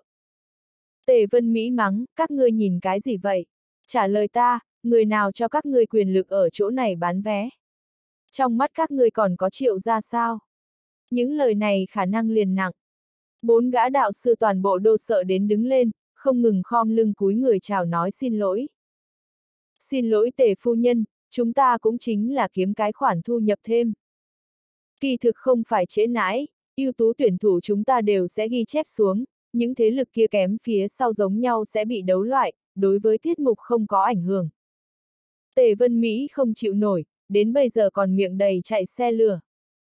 Tề Vân Mỹ mắng, các ngươi nhìn cái gì vậy? Trả lời ta, người nào cho các ngươi quyền lực ở chỗ này bán vé? Trong mắt các ngươi còn có Triệu gia sao? Những lời này khả năng liền nặng. Bốn gã đạo sư toàn bộ đô sợ đến đứng lên, không ngừng khom lưng cúi người chào nói xin lỗi. Xin lỗi Tề phu nhân, chúng ta cũng chính là kiếm cái khoản thu nhập thêm. Kỳ thực không phải trễ nãi, ưu tú tuyển thủ chúng ta đều sẽ ghi chép xuống, những thế lực kia kém phía sau giống nhau sẽ bị đấu loại, đối với tiết mục không có ảnh hưởng. Tề Vân Mỹ không chịu nổi, đến bây giờ còn miệng đầy chạy xe lửa.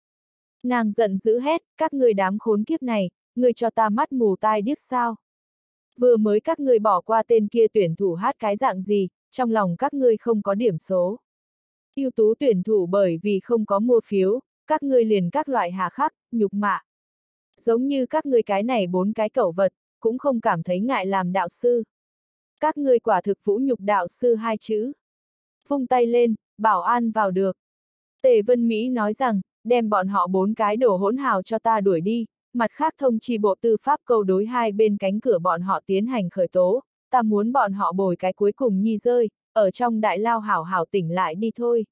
Nàng giận dữ hét, các ngươi đám khốn kiếp này, ngươi cho ta mắt mù tai điếc sao? Vừa mới các ngươi bỏ qua tên kia tuyển thủ hát cái dạng gì, trong lòng các ngươi không có điểm số. Ưu tú tuyển thủ bởi vì không có mua phiếu, các ngươi liền các loại hà khắc, nhục mạ. Giống như các ngươi cái này bốn cái cẩu vật, cũng không cảm thấy ngại làm đạo sư. Các ngươi quả thực vũ nhục đạo sư hai chữ. Vung tay lên, bảo an vào được. Tề Vân Mỹ nói rằng, đem bọn họ bốn cái đồ hỗn hào cho ta đuổi đi, mặt khác thông chi bộ tư pháp câu đối hai bên cánh cửa bọn họ tiến hành khởi tố, ta muốn bọn họ bồi cái cuối cùng nhi rơi, ở trong đại lao hảo hảo tỉnh lại đi thôi.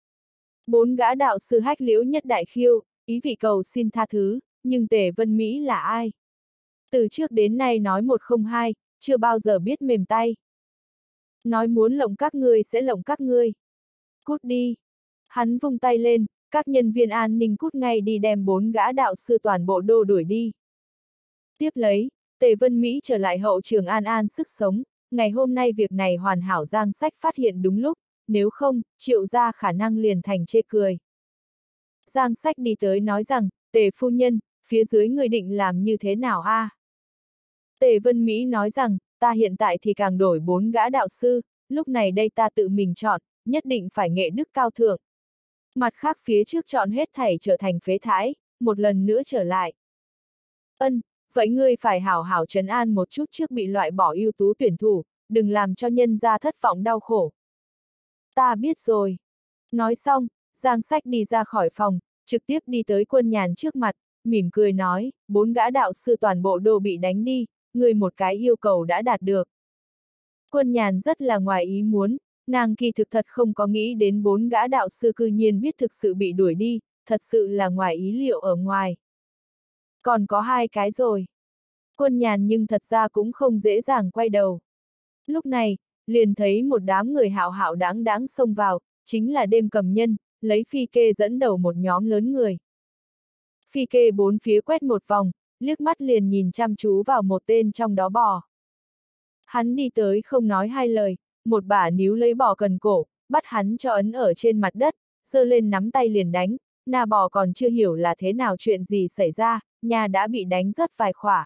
Bốn gã đạo sư hách liễu nhất đại khiêu, ý vị cầu xin tha thứ, nhưng Tề Vân Mỹ là ai? Từ trước đến nay nói một không hai, chưa bao giờ biết mềm tay. Nói muốn lộng các ngươi sẽ lộng các ngươi. Cút đi. Hắn vung tay lên, các nhân viên an ninh cút ngay đi đem bốn gã đạo sư toàn bộ đô đuổi đi. Tiếp lấy, Tề Vân Mỹ trở lại hậu trường an an sức sống, ngày hôm nay việc này hoàn hảo Giang Sách phát hiện đúng lúc, nếu không, Triệu gia khả năng liền thành chê cười. Giang Sách đi tới nói rằng, Tề phu nhân, phía dưới người định làm như thế nào a? À? Tề Vân Mỹ nói rằng, ta hiện tại thì càng đổi bốn gã đạo sư, lúc này đây ta tự mình chọn, nhất định phải nghệ đức cao thượng. Mặt khác phía trước chọn hết thảy trở thành phế thái, một lần nữa trở lại. Ân, vậy ngươi phải hảo hảo trấn an một chút trước bị loại bỏ ưu tú tuyển thủ, đừng làm cho nhân gia thất vọng đau khổ. Ta biết rồi. Nói xong, Giang Sách đi ra khỏi phòng, trực tiếp đi tới Quân Nhàn trước mặt, mỉm cười nói, bốn gã đạo sư toàn bộ đều bị đánh đi, ngươi một cái yêu cầu đã đạt được. Quân Nhàn rất là ngoài ý muốn, nàng kỳ thực thật không có nghĩ đến bốn gã đạo sư cư nhiên biết thực sự bị đuổi đi, thật sự là ngoài ý liệu ở ngoài. Còn có hai cái rồi. Quân Nhàn nhưng thật ra cũng không dễ dàng quay đầu. Lúc này, liền thấy một đám người hạo hạo đáng đáng xông vào, chính là Đêm Cầm Nhân, lấy Phi Kê dẫn đầu một nhóm lớn người. Phi Kê bốn phía quét một vòng, liếc mắt liền nhìn chăm chú vào một tên trong đó bò. Hắn đi tới không nói hai lời, một bả níu lấy bò cần cổ, bắt hắn cho ấn ở trên mặt đất, giơ lên nắm tay liền đánh, na bò còn chưa hiểu là thế nào chuyện gì xảy ra, nhà đã bị đánh rất vài khỏa.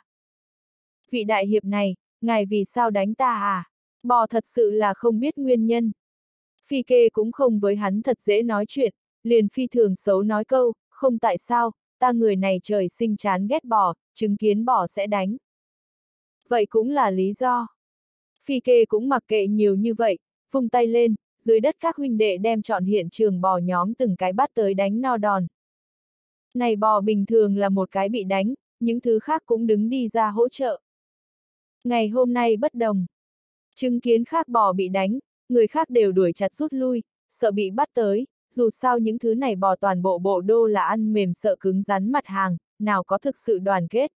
Vị đại hiệp này, ngài vì sao đánh ta à? Bò thật sự là không biết nguyên nhân. Phi Kê cũng không với hắn thật dễ nói chuyện, liền phi thường xấu nói câu, không tại sao, ta người này trời sinh chán ghét bò, chứng kiến bò sẽ đánh. Vậy cũng là lý do. Phi Kê cũng mặc kệ nhiều như vậy, vung tay lên, dưới đất các huynh đệ đem chọn hiện trường bò nhóm từng cái bắt tới đánh no đòn. Này bò bình thường là một cái bị đánh, những thứ khác cũng đứng đi ra hỗ trợ. Ngày hôm nay bất đồng. Chứng kiến khác bò bị đánh, người khác đều đuổi chặt rút lui, sợ bị bắt tới, dù sao những thứ này bò toàn bộ bộ đô là ăn mềm sợ cứng rắn mặt hàng, nào có thực sự đoàn kết.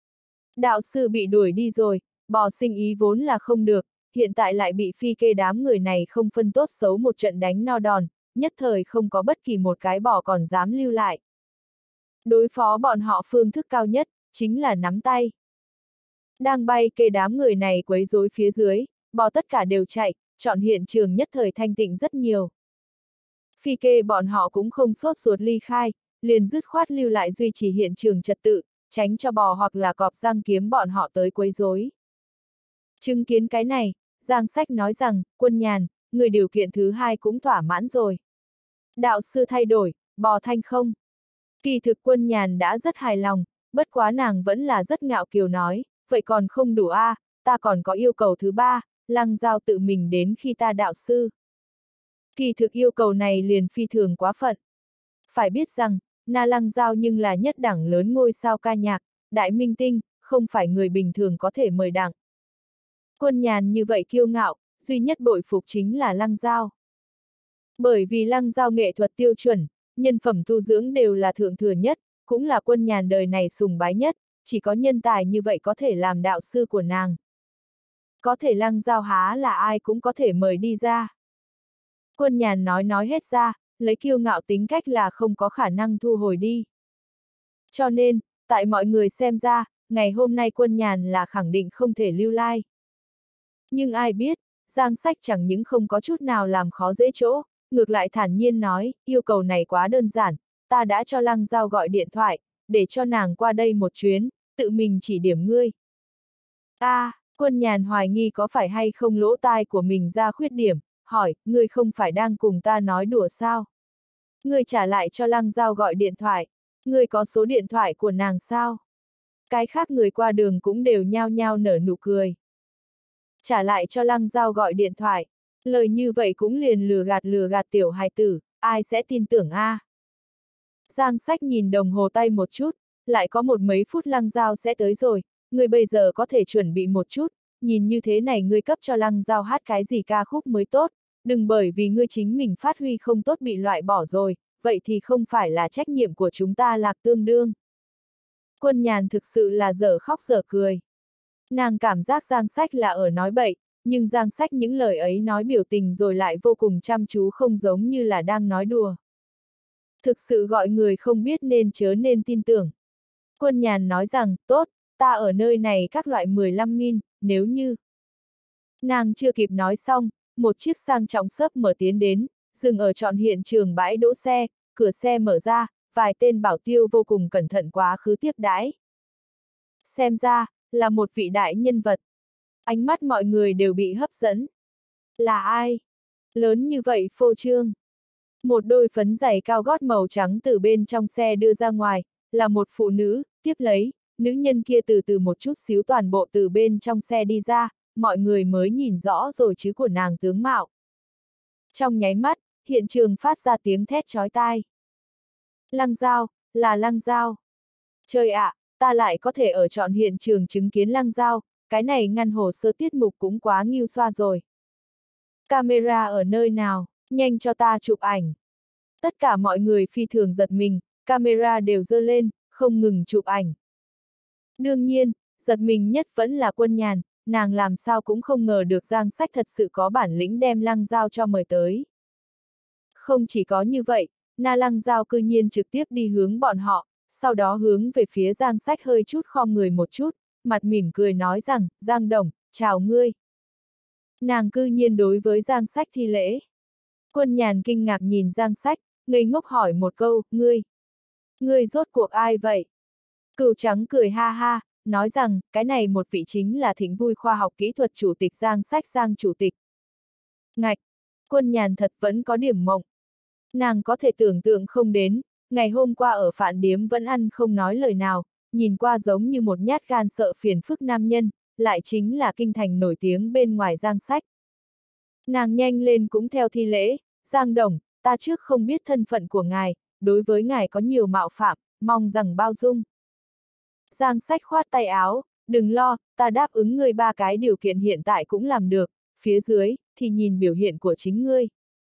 Đạo sư bị đuổi đi rồi, bò sinh ý vốn là không được, hiện tại lại bị Phi Kê đám người này không phân tốt xấu một trận đánh no đòn, nhất thời không có bất kỳ một cái bò còn dám lưu lại. Đối phó bọn họ phương thức cao nhất, chính là nắm tay. Đang bay Kê đám người này quấy rối phía dưới, bò tất cả đều chạy, chọn hiện trường nhất thời thanh tịnh rất nhiều. Phi Kê bọn họ cũng không sốt ruột ly khai, liền dứt khoát lưu lại duy trì hiện trường trật tự, tránh cho bò hoặc là cọp răng kiếm bọn họ tới quấy rối. Chứng kiến cái này, Giang Sách nói rằng, Quân Nhàn, người điều kiện thứ hai cũng thỏa mãn rồi. Đạo sư thay đổi, bò thanh không. Kỳ thực Quân Nhàn đã rất hài lòng, bất quá nàng vẫn là rất ngạo kiều nói, vậy còn không đủ a, à, ta còn có yêu cầu thứ ba, Lăng Giao tự mình đến khi ta đạo sư. Kỳ thực yêu cầu này liền phi thường quá phận. Phải biết rằng, Na Lăng Giao nhưng là nhất đẳng lớn ngôi sao ca nhạc, đại minh tinh, không phải người bình thường có thể mời đặng. Quân Nhàn như vậy kiêu ngạo, duy nhất bội phục chính là Lăng Giao. Bởi vì Lăng Giao nghệ thuật tiêu chuẩn, nhân phẩm tu dưỡng đều là thượng thừa nhất, cũng là Quân Nhàn đời này sùng bái nhất, chỉ có nhân tài như vậy có thể làm đạo sư của nàng. Có thể Lăng Giao há là ai cũng có thể mời đi ra. Quân Nhàn nói nói hết ra, lấy kiêu ngạo tính cách là không có khả năng thu hồi đi. Cho nên, tại mọi người xem ra, ngày hôm nay Quân Nhàn là khẳng định không thể lưu lai. Nhưng ai biết, Giang Sách chẳng những không có chút nào làm khó dễ chỗ, ngược lại thản nhiên nói, yêu cầu này quá đơn giản, ta đã cho Lăng Giao gọi điện thoại, để cho nàng qua đây một chuyến, tự mình chỉ điểm ngươi. A, à, Quân Nhàn hoài nghi có phải hay không lỗ tai của mình ra khuyết điểm, hỏi, ngươi không phải đang cùng ta nói đùa sao? Ngươi trả lại cho Lăng Giao gọi điện thoại, ngươi có số điện thoại của nàng sao? Cái khác người qua đường cũng đều nhao nhao nở nụ cười. Trả lại cho Lăng Giao gọi điện thoại, lời như vậy cũng liền lừa gạt lừa gạt tiểu hài tử, ai sẽ tin tưởng a? À? Giang Sách nhìn đồng hồ tay một chút, lại có một mấy phút Lăng Giao sẽ tới rồi, ngươi bây giờ có thể chuẩn bị một chút, nhìn như thế này ngươi cấp cho Lăng Giao hát cái gì ca khúc mới tốt, đừng bởi vì ngươi chính mình phát huy không tốt bị loại bỏ rồi, vậy thì không phải là trách nhiệm của chúng ta lạc tương đương. Quân Nhàn thực sự là dở khóc dở cười. Nàng cảm giác Giang Sách là ở nói bậy, nhưng Giang Sách những lời ấy nói biểu tình rồi lại vô cùng chăm chú không giống như là đang nói đùa. Thực sự gọi người không biết nên chớ nên tin tưởng. Quân Nhàn nói rằng, tốt, ta ở nơi này các loại mười lăm min, nếu như... Nàng chưa kịp nói xong, một chiếc sang trọng xốp mở tiến đến, dừng ở trọn hiện trường bãi đỗ xe, cửa xe mở ra, vài tên bảo tiêu vô cùng cẩn thận quá khứ tiếp đãi. Xem ra, là một vị đại nhân vật. Ánh mắt mọi người đều bị hấp dẫn. Là ai? Lớn như vậy phô trương. Một đôi phấn giày cao gót màu trắng từ bên trong xe đưa ra ngoài, là một phụ nữ, tiếp lấy, nữ nhân kia từ từ một chút xíu toàn bộ từ bên trong xe đi ra, mọi người mới nhìn rõ rồi chứ của nàng tướng mạo. Trong nháy mắt, hiện trường phát ra tiếng thét chói tai. Lăng Giao, là Lăng Giao. Trời ạ, à, ta lại có thể ở trọn hiện trường chứng kiến Lăng Giao, cái này ngăn hồ sơ tiết mục cũng quá nghiêu xoa rồi. Camera ở nơi nào, nhanh cho ta chụp ảnh. Tất cả mọi người phi thường giật mình, camera đều giơ lên, không ngừng chụp ảnh. Đương nhiên, giật mình nhất vẫn là Quân Nhàn, nàng làm sao cũng không ngờ được Giang Sách thật sự có bản lĩnh đem Lăng Giao cho mời tới. Không chỉ có như vậy, Na Lăng Giao cư nhiên trực tiếp đi hướng bọn họ, sau đó hướng về phía Giang Sách hơi chút khom người một chút, mặt mỉm cười nói rằng, Giang Đồng, chào ngươi. Nàng cư nhiên đối với Giang Sách thi lễ. Quân Nhàn kinh ngạc nhìn Giang Sách, ngây ngốc hỏi một câu, ngươi. Ngươi rốt cuộc ai vậy? Cừu trắng cười ha ha, nói rằng, cái này một vị chính là Thịnh Vui Khoa học Kỹ thuật chủ tịch Giang Sách Giang chủ tịch. Ngạch, Quân Nhàn thật vẫn có điểm mộng. Nàng có thể tưởng tượng không đến, ngày hôm qua ở Phạn Điếm vẫn ăn không nói lời nào, nhìn qua giống như một nhát gan sợ phiền phức nam nhân, lại chính là kinh thành nổi tiếng bên ngoài Giang Sách. Nàng nhanh lên cũng theo thi lễ, Giang Đồng, ta trước không biết thân phận của ngài, đối với ngài có nhiều mạo phạm, mong rằng bao dung. Giang Sách khoát tay áo, đừng lo, ta đáp ứng ngươi ba cái điều kiện hiện tại cũng làm được, phía dưới, thì nhìn biểu hiện của chính ngươi.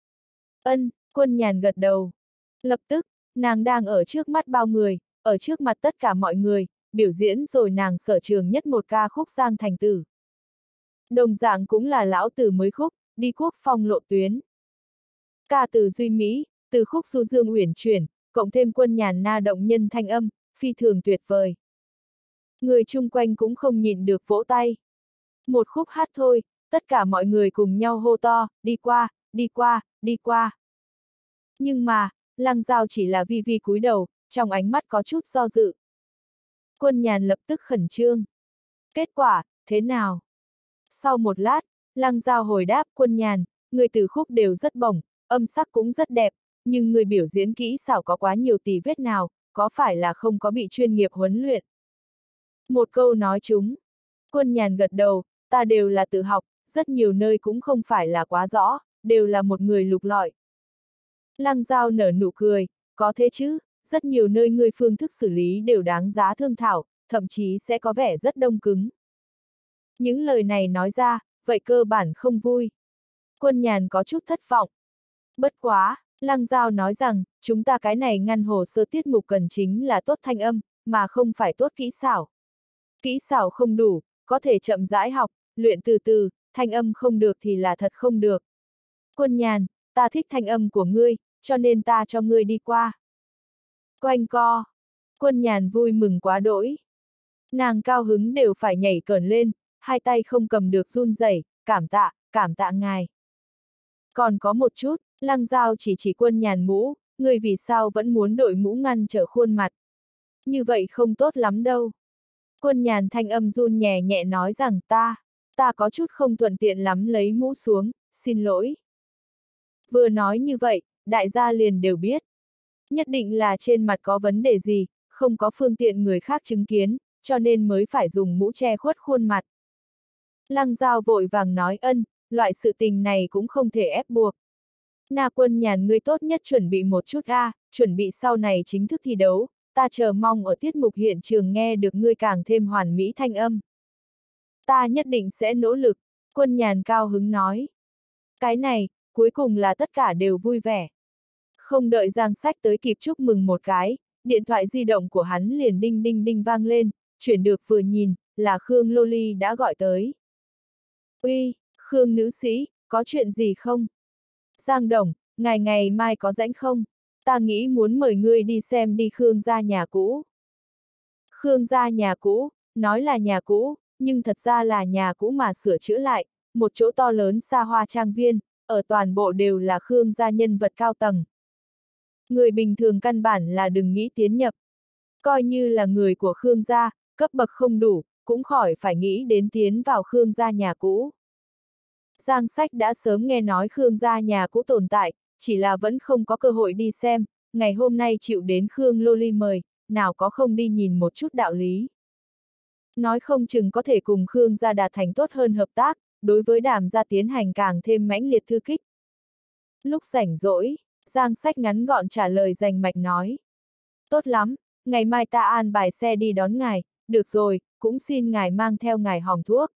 Ân, Quân Nhàn gật đầu. Lập tức, nàng đang ở trước mắt bao người, ở trước mặt tất cả mọi người, biểu diễn rồi nàng sở trường nhất một ca khúc Giang Thành Tử. Đồng dạng cũng là lão tử mới khúc, đi quốc phong lộ tuyến. Ca từ duy mỹ, từ khúc du dương uyển chuyển, cộng thêm Quân Nhàn na động nhân thanh âm, phi thường tuyệt vời. Người chung quanh cũng không nhịn được vỗ tay. Một khúc hát thôi, tất cả mọi người cùng nhau hô to, đi qua, đi qua, đi qua. Nhưng mà, Lăng Giao chỉ là vi vi cúi đầu, trong ánh mắt có chút do dự. Quân Nhàn lập tức khẩn trương. Kết quả, thế nào? Sau một lát, Lăng Giao hồi đáp, Quân Nhàn, người từ khúc đều rất bổng, âm sắc cũng rất đẹp, nhưng người biểu diễn kỹ xảo có quá nhiều tì vết nào, có phải là không có bị chuyên nghiệp huấn luyện? Một câu nói chúng. Quân Nhàn gật đầu, ta đều là tự học, rất nhiều nơi cũng không phải là quá rõ, đều là một người lục lọi. Lăng Giao nở nụ cười, có thế chứ, rất nhiều nơi người phương thức xử lý đều đáng giá thương thảo, thậm chí sẽ có vẻ rất đông cứng. Những lời này nói ra, vậy cơ bản không vui. Quân Nhàn có chút thất vọng. Bất quá, Lăng Giao nói rằng, chúng ta cái này ngăn hồ sơ tiết mục cần chính là tốt thanh âm, mà không phải tốt kỹ xảo. Kỹ xảo không đủ, có thể chậm rãi học, luyện từ từ, thanh âm không được thì là thật không được. Quân Nhàn, ta thích thanh âm của ngươi, cho nên ta cho ngươi đi qua. Quanh co. Quân Nhàn vui mừng quá đỗi. Nàng cao hứng đều phải nhảy cởn lên, hai tay không cầm được run rẩy, cảm tạ, cảm tạ ngài. Còn có một chút, Lăng Giao chỉ chỉ Quân Nhàn mũ, người vì sao vẫn muốn đội mũ ngăn trở khuôn mặt. Như vậy không tốt lắm đâu. Quân Nhàn thanh âm run nhẹ nhẹ nói rằng ta, ta có chút không thuận tiện lắm lấy mũ xuống, xin lỗi. Vừa nói như vậy, đại gia liền đều biết. Nhất định là trên mặt có vấn đề gì, không có phương tiện người khác chứng kiến, cho nên mới phải dùng mũ che khuất khuôn mặt. Lăng Giao vội vàng nói ân, loại sự tình này cũng không thể ép buộc. Na Quân Nhàn ngươi tốt nhất chuẩn bị một chút a, à, chuẩn bị sau này chính thức thi đấu, ta chờ mong ở tiết mục hiện trường nghe được ngươi càng thêm hoàn mỹ thanh âm. Ta nhất định sẽ nỗ lực, Quân Nhàn cao hứng nói. Cái này, cuối cùng là tất cả đều vui vẻ. Không đợi Giang Sách tới kịp chúc mừng một cái, điện thoại di động của hắn liền đinh đinh đinh vang lên, chuyển được vừa nhìn, là Khương Loli đã gọi tới. Uy, Khương nữ sĩ, có chuyện gì không? Giang Đồng, ngày ngày mai có rảnh không? Ta nghĩ muốn mời ngươi đi xem đi Khương gia nhà cũ. Khương gia nhà cũ, nói là nhà cũ, nhưng thật ra là nhà cũ mà sửa chữa lại, một chỗ to lớn xa hoa trang viên, ở toàn bộ đều là Khương gia nhân vật cao tầng. Người bình thường căn bản là đừng nghĩ tiến nhập. Coi như là người của Khương gia, cấp bậc không đủ, cũng khỏi phải nghĩ đến tiến vào Khương gia nhà cũ. Giang Sách đã sớm nghe nói Khương gia nhà cũ tồn tại, chỉ là vẫn không có cơ hội đi xem, ngày hôm nay chịu đến Khương Lô Ly mời, nào có không đi nhìn một chút đạo lý. Nói không chừng có thể cùng Khương gia đạt thành tốt hơn hợp tác, đối với Đàm gia tiến hành càng thêm mãnh liệt thư kích. Lúc rảnh rỗi, Giang Sách ngắn gọn trả lời rành mạch nói. Tốt lắm, ngày mai ta an bài xe đi đón ngài, được rồi, cũng xin ngài mang theo ngài hòm thuốc.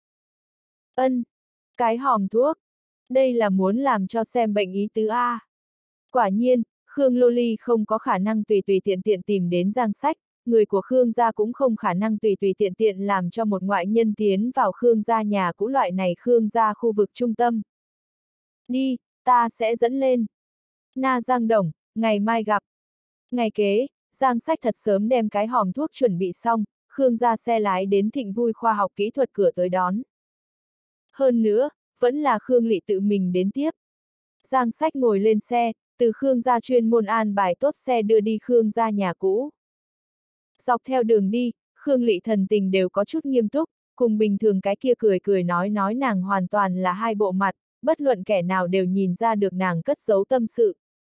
Ân, cái hòm thuốc, đây là muốn làm cho xem bệnh ý tứ A. Quả nhiên, Khương Lô Ly không có khả năng tùy tùy tiện tiện tìm đến Giang Sách, người của Khương gia cũng không khả năng tùy tùy tiện tiện làm cho một ngoại nhân tiến vào Khương gia nhà cũ loại này Khương gia khu vực trung tâm. Đi, ta sẽ dẫn lên. Na Giang Đồng, ngày mai gặp. Ngày kế, Giang Sách thật sớm đem cái hòm thuốc chuẩn bị xong, Khương gia xe lái đến Thịnh Vui khoa học kỹ thuật cửa tới đón. Hơn nữa, vẫn là Khương Lị tự mình đến tiếp. Giang Sách ngồi lên xe, từ Khương gia chuyên môn an bài tốt xe đưa đi Khương gia nhà cũ. Dọc theo đường đi, Khương Lị thần tình đều có chút nghiêm túc, cùng bình thường cái kia cười cười nói nói nàng hoàn toàn là hai bộ mặt, bất luận kẻ nào đều nhìn ra được nàng cất giấu tâm sự.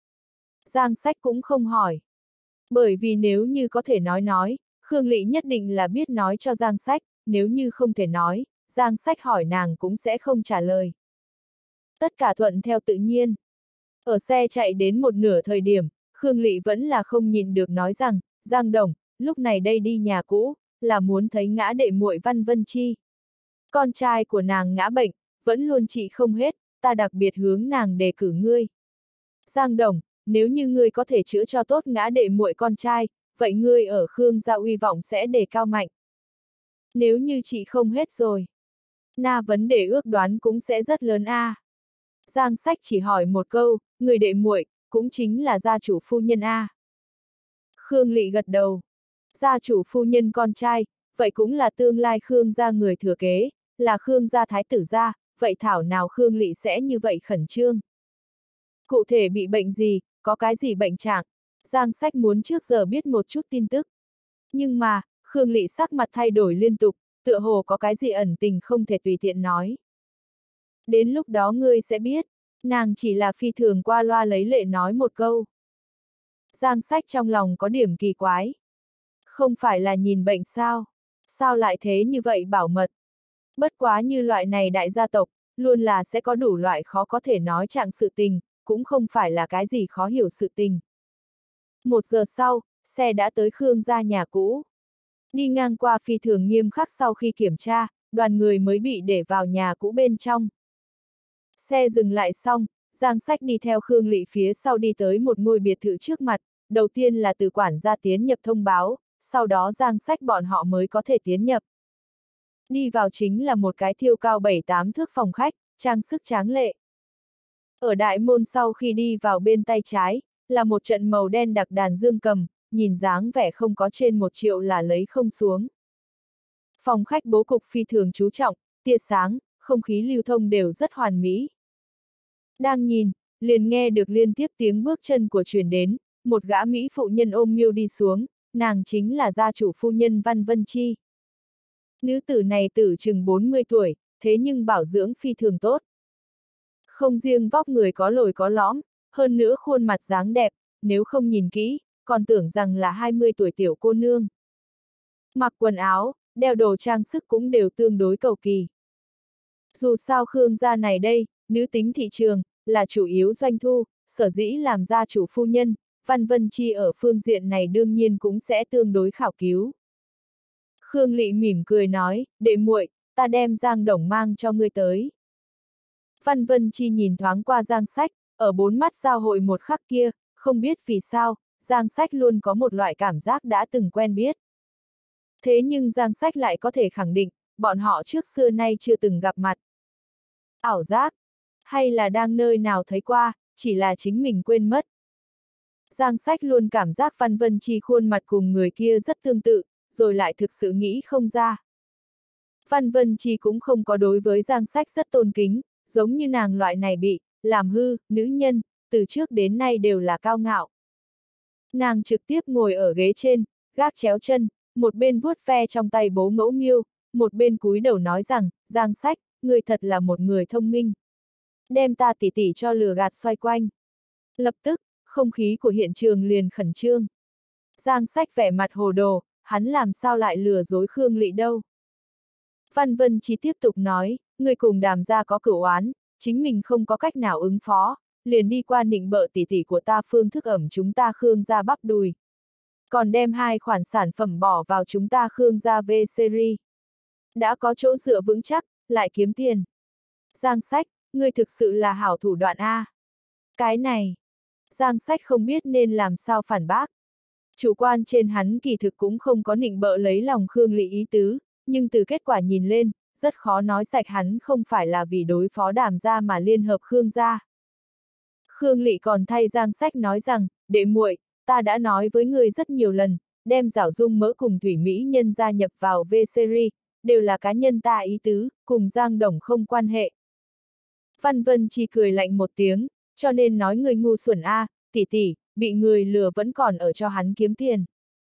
Giang Sách cũng không hỏi. Bởi vì nếu như có thể nói nói, Khương Lị nhất định là biết nói cho Giang Sách, nếu như không thể nói, Giang Sách hỏi nàng cũng sẽ không trả lời. Tất cả thuận theo tự nhiên. Ở xe chạy đến một nửa thời điểm, Khương Lị vẫn là không nhịn được nói rằng, Giang Đồng, lúc này đây đi nhà cũ, là muốn thấy ngã đệ muội Văn Vân Chi. Con trai của nàng ngã bệnh, vẫn luôn trị không hết, ta đặc biệt hướng nàng đề cử ngươi. Giang Đồng, nếu như ngươi có thể chữa cho tốt ngã đệ muội con trai, vậy ngươi ở Khương gia uy vọng sẽ đề cao mạnh. Nếu như chị không hết rồi, na vấn đề ước đoán cũng sẽ rất lớn a. À. Giang Sách chỉ hỏi một câu, người đệ muội cũng chính là gia chủ phu nhân a. À. Khương Lị gật đầu. Gia chủ phu nhân con trai, vậy cũng là tương lai Khương gia người thừa kế, là Khương gia thái tử gia, vậy thảo nào Khương Lị sẽ như vậy khẩn trương. Cụ thể bị bệnh gì, có cái gì bệnh trạng, Giang Sách muốn trước giờ biết một chút tin tức. Nhưng mà, Khương Lị sắc mặt thay đổi liên tục, tựa hồ có cái gì ẩn tình không thể tùy tiện nói. Đến lúc đó ngươi sẽ biết, nàng chỉ là phi thường qua loa lấy lệ nói một câu. Giang Sách trong lòng có điểm kỳ quái. Không phải là nhìn bệnh sao? Sao lại thế như vậy bảo mật? Bất quá như loại này đại gia tộc, luôn là sẽ có đủ loại khó có thể nói trạng sự tình, cũng không phải là cái gì khó hiểu sự tình. Một giờ sau, xe đã tới Khương gia nhà cũ. Đi ngang qua phi thường nghiêm khắc sau khi kiểm tra, đoàn người mới bị để vào nhà cũ bên trong. Xe dừng lại xong, Giang Sách đi theo Khương Lị phía sau đi tới một ngôi biệt thự trước mặt, đầu tiên là từ quản gia tiến nhập thông báo, sau đó Giang Sách bọn họ mới có thể tiến nhập. Đi vào chính là một cái thiêu cao bảy tám thước phòng khách, trang sức tráng lệ. Ở đại môn sau khi đi vào bên tay trái, là một trận màu đen đặc đàn dương cầm, nhìn dáng vẻ không có trên một triệu là lấy không xuống. Phòng khách bố cục phi thường chú trọng, tia sáng, không khí lưu thông đều rất hoàn mỹ. Đang nhìn, liền nghe được liên tiếp tiếng bước chân của truyền đến, một gã mỹ phụ nhân ôm miêu đi xuống, nàng chính là gia chủ phu nhân Văn Vân Chi. Nữ tử này tử chừng bốn mươi tuổi, thế nhưng bảo dưỡng phi thường tốt. Không riêng vóc người có lồi có lõm, hơn nữa khuôn mặt dáng đẹp, nếu không nhìn kỹ, còn tưởng rằng là hai mươi tuổi tiểu cô nương. Mặc quần áo, đeo đồ trang sức cũng đều tương đối cầu kỳ. Dù sao Khương gia này đây, nữ tính thị trường, là chủ yếu doanh thu, sở dĩ làm gia chủ phu nhân, Văn Vân Chi ở phương diện này đương nhiên cũng sẽ tương đối khảo cứu. Khương Lị mỉm cười nói, đệ muội, ta đem Giang Đồng mang cho ngươi tới. Văn Vân Chi nhìn thoáng qua Giang Sách, ở bốn mắt giao hội một khắc kia, không biết vì sao, Giang Sách luôn có một loại cảm giác đã từng quen biết. Thế nhưng Giang Sách lại có thể khẳng định, bọn họ trước xưa nay chưa từng gặp mặt. Ảo giác, hay là đang nơi nào thấy qua, chỉ là chính mình quên mất. Giang Sách luôn cảm giác Văn Vân Chi khuôn mặt cùng người kia rất tương tự, rồi lại thực sự nghĩ không ra. Văn Vân Chi cũng không có đối với Giang Sách rất tôn kính, giống như nàng loại này bị làm hư, nữ nhân, từ trước đến nay đều là cao ngạo. Nàng trực tiếp ngồi ở ghế trên, gác chéo chân, một bên vuốt ve trong tay bố ngẫu miêu, một bên cúi đầu nói rằng, Giang Sách, ngươi thật là một người thông minh. Đem ta tỉ tỉ cho lừa gạt xoay quanh. Lập tức, không khí của hiện trường liền khẩn trương. Giang Sách vẻ mặt hồ đồ, hắn làm sao lại lừa dối Khương Lị đâu. Văn Vân Chi tiếp tục nói, ngươi cùng Đàm gia có cửu oán, chính mình không có cách nào ứng phó, liền đi qua nịnh bợ tỉ tỉ của ta phương thức ẩm chúng ta Khương gia bắp đùi. Còn đem hai khoản sản phẩm bỏ vào chúng ta Khương gia V series. Đã có chỗ dựa vững chắc, lại kiếm tiền. Giang Sách, ngươi thực sự là hảo thủ đoạn A. Cái này, Giang Sách không biết nên làm sao phản bác. Chủ quan trên hắn kỳ thực cũng không có nịnh bợ lấy lòng Khương Lị ý tứ, nhưng từ kết quả nhìn lên, rất khó nói sạch hắn không phải là vì đối phó Đàm gia mà liên hợp Khương gia. Khương Lị còn thay Giang Sách nói rằng, đệ muội, ta đã nói với người rất nhiều lần, đem Giảo Dung Mỡ cùng Thủy Mỹ Nhân gia nhập vào V series, đều là cá nhân ta ý tứ, cùng Giang Đồng không quan hệ. Văn Vân Chi cười lạnh một tiếng, cho nên nói người ngu xuẩn a, tỷ tỷ, bị người lừa vẫn còn ở cho hắn kiếm tiền.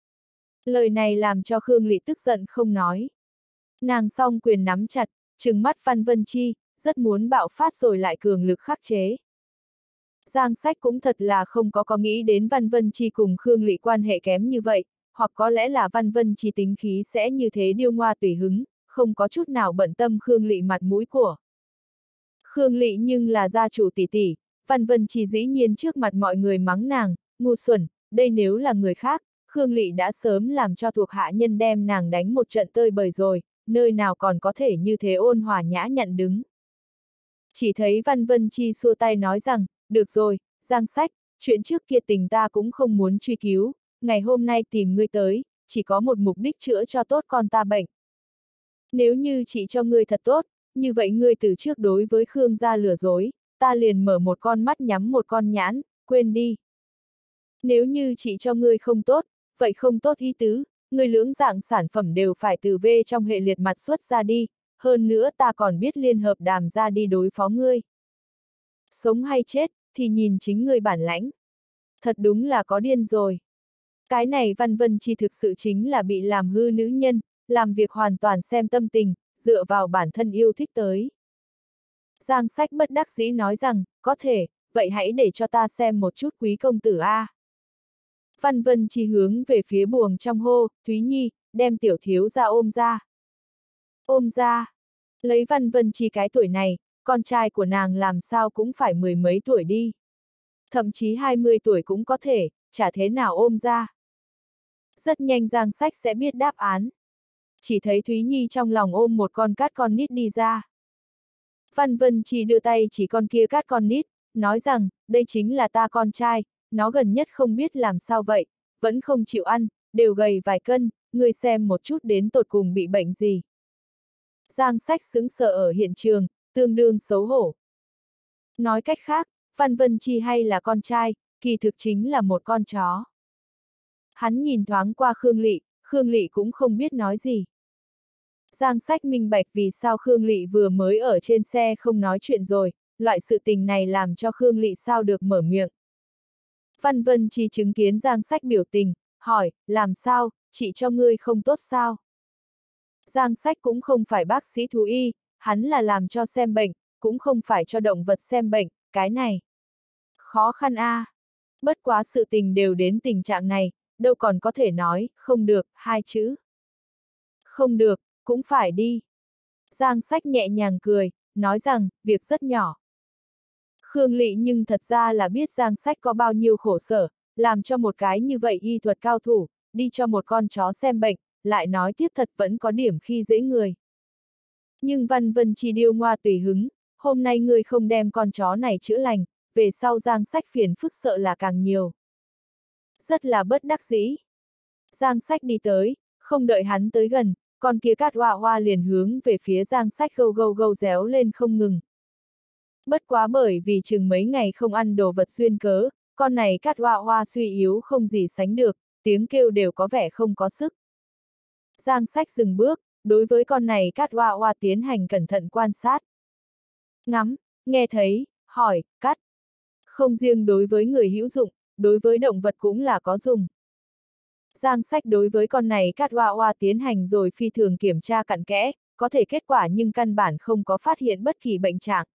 Lời này làm cho Khương Lị tức giận không nói. Nàng song quyền nắm chặt, trừng mắt Văn Vân Chi, rất muốn bạo phát rồi lại cường lực khắc chế. Giang Sách cũng thật là không có có nghĩ đến Văn Vân Chi cùng Khương Lị quan hệ kém như vậy, hoặc có lẽ là Văn Vân Chi tính khí sẽ như thế điêu ngoa tùy hứng, không có chút nào bận tâm Khương Lị mặt mũi của. Khương Lị nhưng là gia chủ tỷ tỷ, Văn Vân Chi dĩ nhiên trước mặt mọi người mắng nàng, ngu xuẩn, đây nếu là người khác, Khương Lị đã sớm làm cho thuộc hạ nhân đem nàng đánh một trận tơi bời rồi, nơi nào còn có thể như thế ôn hòa nhã nhặn đứng. Chỉ thấy Văn Vân Chi xua tay nói rằng, được rồi, Giang Sách, chuyện trước kia tình ta cũng không muốn truy cứu, ngày hôm nay tìm ngươi tới, chỉ có một mục đích chữa cho tốt con ta bệnh. Nếu như chị cho ngươi thật tốt, như vậy ngươi từ trước đối với Khương gia lừa dối, ta liền mở một con mắt nhắm một con nhãn, quên đi. Nếu như chị cho ngươi không tốt, vậy không tốt ý tứ, ngươi lưỡng dạng sản phẩm đều phải từ V trong hệ liệt mặt xuất ra đi, hơn nữa ta còn biết liên hợp Đàm ra đi đối phó ngươi. Sống hay chết, thì nhìn chính ngươi bản lãnh. Thật đúng là có điên rồi. Cái này Văn Vân Chi thực sự chính là bị làm hư nữ nhân, làm việc hoàn toàn xem tâm tình, dựa vào bản thân yêu thích tới. Giang Sách bất đắc dĩ nói rằng, có thể, vậy hãy để cho ta xem một chút quý công tử a. Văn Vân Chi hướng về phía buồng trong hô, Thúy Nhi, đem tiểu thiếu ra ôm ra. Ôm ra. Lấy Văn Vân Chi cái tuổi này, con trai của nàng làm sao cũng phải mười mấy tuổi đi. Thậm chí hai mươi tuổi cũng có thể, chả thế nào ôm ra. Rất nhanh Giang Sách sẽ biết đáp án. Chỉ thấy Thúy Nhi trong lòng ôm một con cát con nít đi ra. Văn Vân Chi đưa tay chỉ con kia cát con nít, nói rằng, đây chính là ta con trai, nó gần nhất không biết làm sao vậy, vẫn không chịu ăn, đều gầy vài cân, ngươi xem một chút đến tột cùng bị bệnh gì. Giang Sách sững sờ ở hiện trường, tương đương xấu hổ. Nói cách khác, Văn Vân Chi hay là con trai, kỳ thực chính là một con chó. Hắn nhìn thoáng qua Khương Lị, Khương Lị cũng không biết nói gì. Giang Sách minh bạch vì sao Khương Lị vừa mới ở trên xe không nói chuyện rồi, loại sự tình này làm cho Khương Lị sao được mở miệng. Văn Vân Chi chứng kiến Giang Sách biểu tình, hỏi, làm sao, chị cho ngươi không tốt sao? Giang Sách cũng không phải bác sĩ thú y, hắn là làm cho xem bệnh, cũng không phải cho động vật xem bệnh, cái này. Khó khăn a. À. Bất quá sự tình đều đến tình trạng này, đâu còn có thể nói, không được, hai chữ. Không được, cũng phải đi. Giang Sách nhẹ nhàng cười, nói rằng, việc rất nhỏ. Khương Lị nhưng thật ra là biết Giang Sách có bao nhiêu khổ sở, làm cho một cái như vậy y thuật cao thủ, đi cho một con chó xem bệnh, lại nói tiếp thật vẫn có điểm khi dễ người. Nhưng Văn Vân Chi điêu ngoa tùy hứng, hôm nay ngươi không đem con chó này chữa lành, về sau Giang Sách phiền phức sợ là càng nhiều. Rất là bất đắc dĩ. Giang Sách đi tới, không đợi hắn tới gần, con kia cát hoa hoa liền hướng về phía Giang Sách gâu gâu gâu réo lên không ngừng. Bất quá bởi vì chừng mấy ngày không ăn đồ vật xuyên cớ, con này cát hoa hoa suy yếu không gì sánh được, tiếng kêu đều có vẻ không có sức. Giang Sách dừng bước, đối với con này cát oa oa tiến hành cẩn thận quan sát. Ngắm, nghe thấy, hỏi, cắt. Không riêng đối với người hữu dụng, đối với động vật cũng là có dùng. Giang Sách đối với con này cát oa oa tiến hành rồi phi thường kiểm tra cặn kẽ, có thể kết quả nhưng căn bản không có phát hiện bất kỳ bệnh trạng.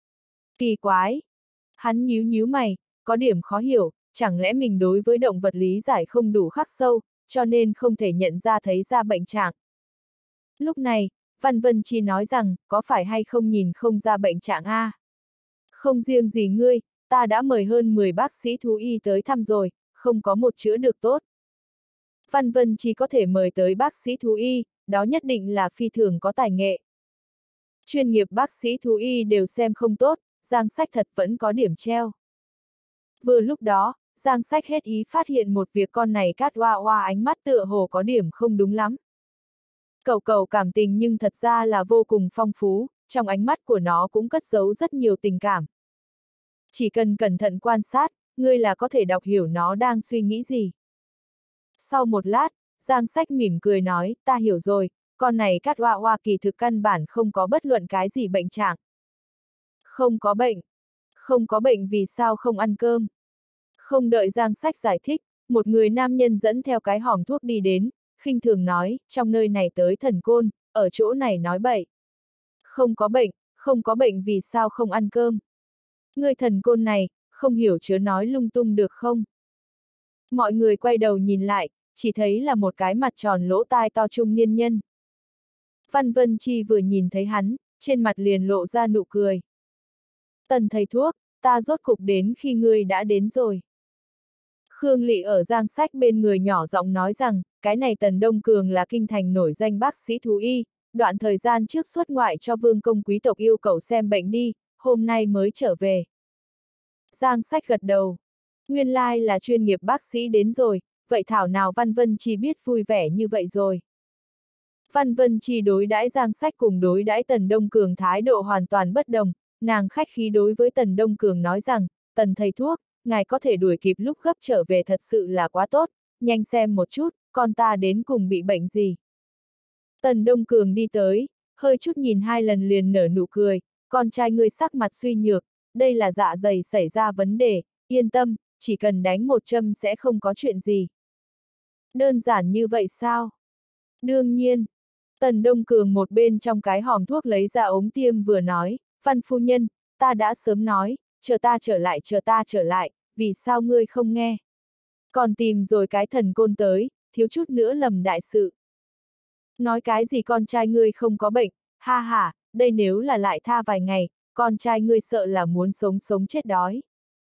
Kỳ quái! Hắn nhíu nhíu mày, có điểm khó hiểu, chẳng lẽ mình đối với động vật lý giải không đủ khắc sâu, cho nên không thể nhận ra thấy ra bệnh trạng. Lúc này, Văn Vân Chi nói rằng, có phải hay không nhìn không ra bệnh trạng a? À? Không riêng gì ngươi, ta đã mời hơn mười bác sĩ thú y tới thăm rồi, không có một chữa được tốt. Văn Vân Chi có thể mời tới bác sĩ thú y, đó nhất định là phi thường có tài nghệ. Chuyên nghiệp bác sĩ thú y đều xem không tốt, Giang Sách thật vẫn có điểm treo. Vừa lúc đó, Giang Sách hết ý phát hiện một việc con này cát oa oa ánh mắt tựa hồ có điểm không đúng lắm. Cậu cậu cảm tình nhưng thật ra là vô cùng phong phú, trong ánh mắt của nó cũng cất giấu rất nhiều tình cảm. Chỉ cần cẩn thận quan sát, ngươi là có thể đọc hiểu nó đang suy nghĩ gì. Sau một lát, Giang Sách mỉm cười nói, ta hiểu rồi, con này cát oa oa kỳ thực căn bản không có bất luận cái gì bệnh trạng. Không có bệnh. Không có bệnh vì sao không ăn cơm. Không đợi Giang Sách giải thích, một người nam nhân dẫn theo cái hòm thuốc đi đến, khinh thường nói, trong nơi này tới thần côn, ở chỗ này nói bậy. Không có bệnh, không có bệnh vì sao không ăn cơm. Người thần côn này, không hiểu chớ nói lung tung được không? Mọi người quay đầu nhìn lại, chỉ thấy là một cái mặt tròn lỗ tai to trung niên nhân. Văn Vân Chi vừa nhìn thấy hắn, trên mặt liền lộ ra nụ cười. Tần thầy thuốc, ta rốt cục đến khi ngươi đã đến rồi. Khương Lị ở Giang Sách bên người nhỏ giọng nói rằng, cái này Tần Đông Cường là kinh thành nổi danh bác sĩ thú y, đoạn thời gian trước xuất ngoại cho vương công quý tộc yêu cầu xem bệnh đi, hôm nay mới trở về. Giang Sách gật đầu. Nguyên lai là chuyên nghiệp bác sĩ đến rồi, vậy thảo nào Văn Vân Chi biết vui vẻ như vậy rồi. Văn Vân Chi đối đãi Giang Sách cùng đối đãi Tần Đông Cường thái độ hoàn toàn bất đồng, nàng khách khí đối với Tần Đông Cường nói rằng, Tần thầy thuốc, ngài có thể đuổi kịp lúc gấp trở về thật sự là quá tốt, nhanh xem một chút, con ta đến cùng bị bệnh gì. Tần Đông Cường đi tới, hơi chút nhìn hai lần liền nở nụ cười, con trai ngươi sắc mặt suy nhược, đây là dạ dày xảy ra vấn đề, yên tâm, chỉ cần đánh một châm sẽ không có chuyện gì. Đơn giản như vậy sao? Đương nhiên. Tần Đông Cường một bên trong cái hòm thuốc lấy ra ống tiêm vừa nói, Văn phu nhân, ta đã sớm nói, chờ ta trở lại chờ ta trở lại, vì sao ngươi không nghe? Còn tìm rồi cái thần côn tới, thiếu chút nữa lầm đại sự. Nói cái gì con trai ngươi không có bệnh, ha ha, đây nếu là lại tha vài ngày, con trai ngươi sợ là muốn sống sống chết đói.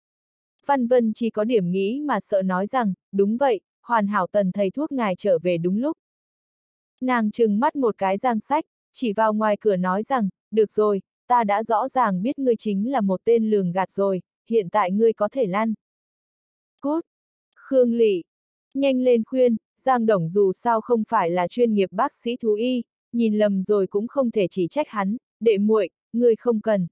Văn Vân chỉ có điểm nghĩ mà sợ nói rằng, đúng vậy, hoàn hảo Tần thầy thuốc ngài trở về đúng lúc. Nàng trừng mắt một cái Giang Sách, chỉ vào ngoài cửa nói rằng, được rồi, ta đã rõ ràng biết ngươi chính là một tên lường gạt rồi, hiện tại ngươi có thể lăn. Cút! Khương Lị! Nhanh lên khuyên, Giang Đồng dù sao không phải là chuyên nghiệp bác sĩ thú y, nhìn lầm rồi cũng không thể chỉ trách hắn, đệ muội, ngươi không cần.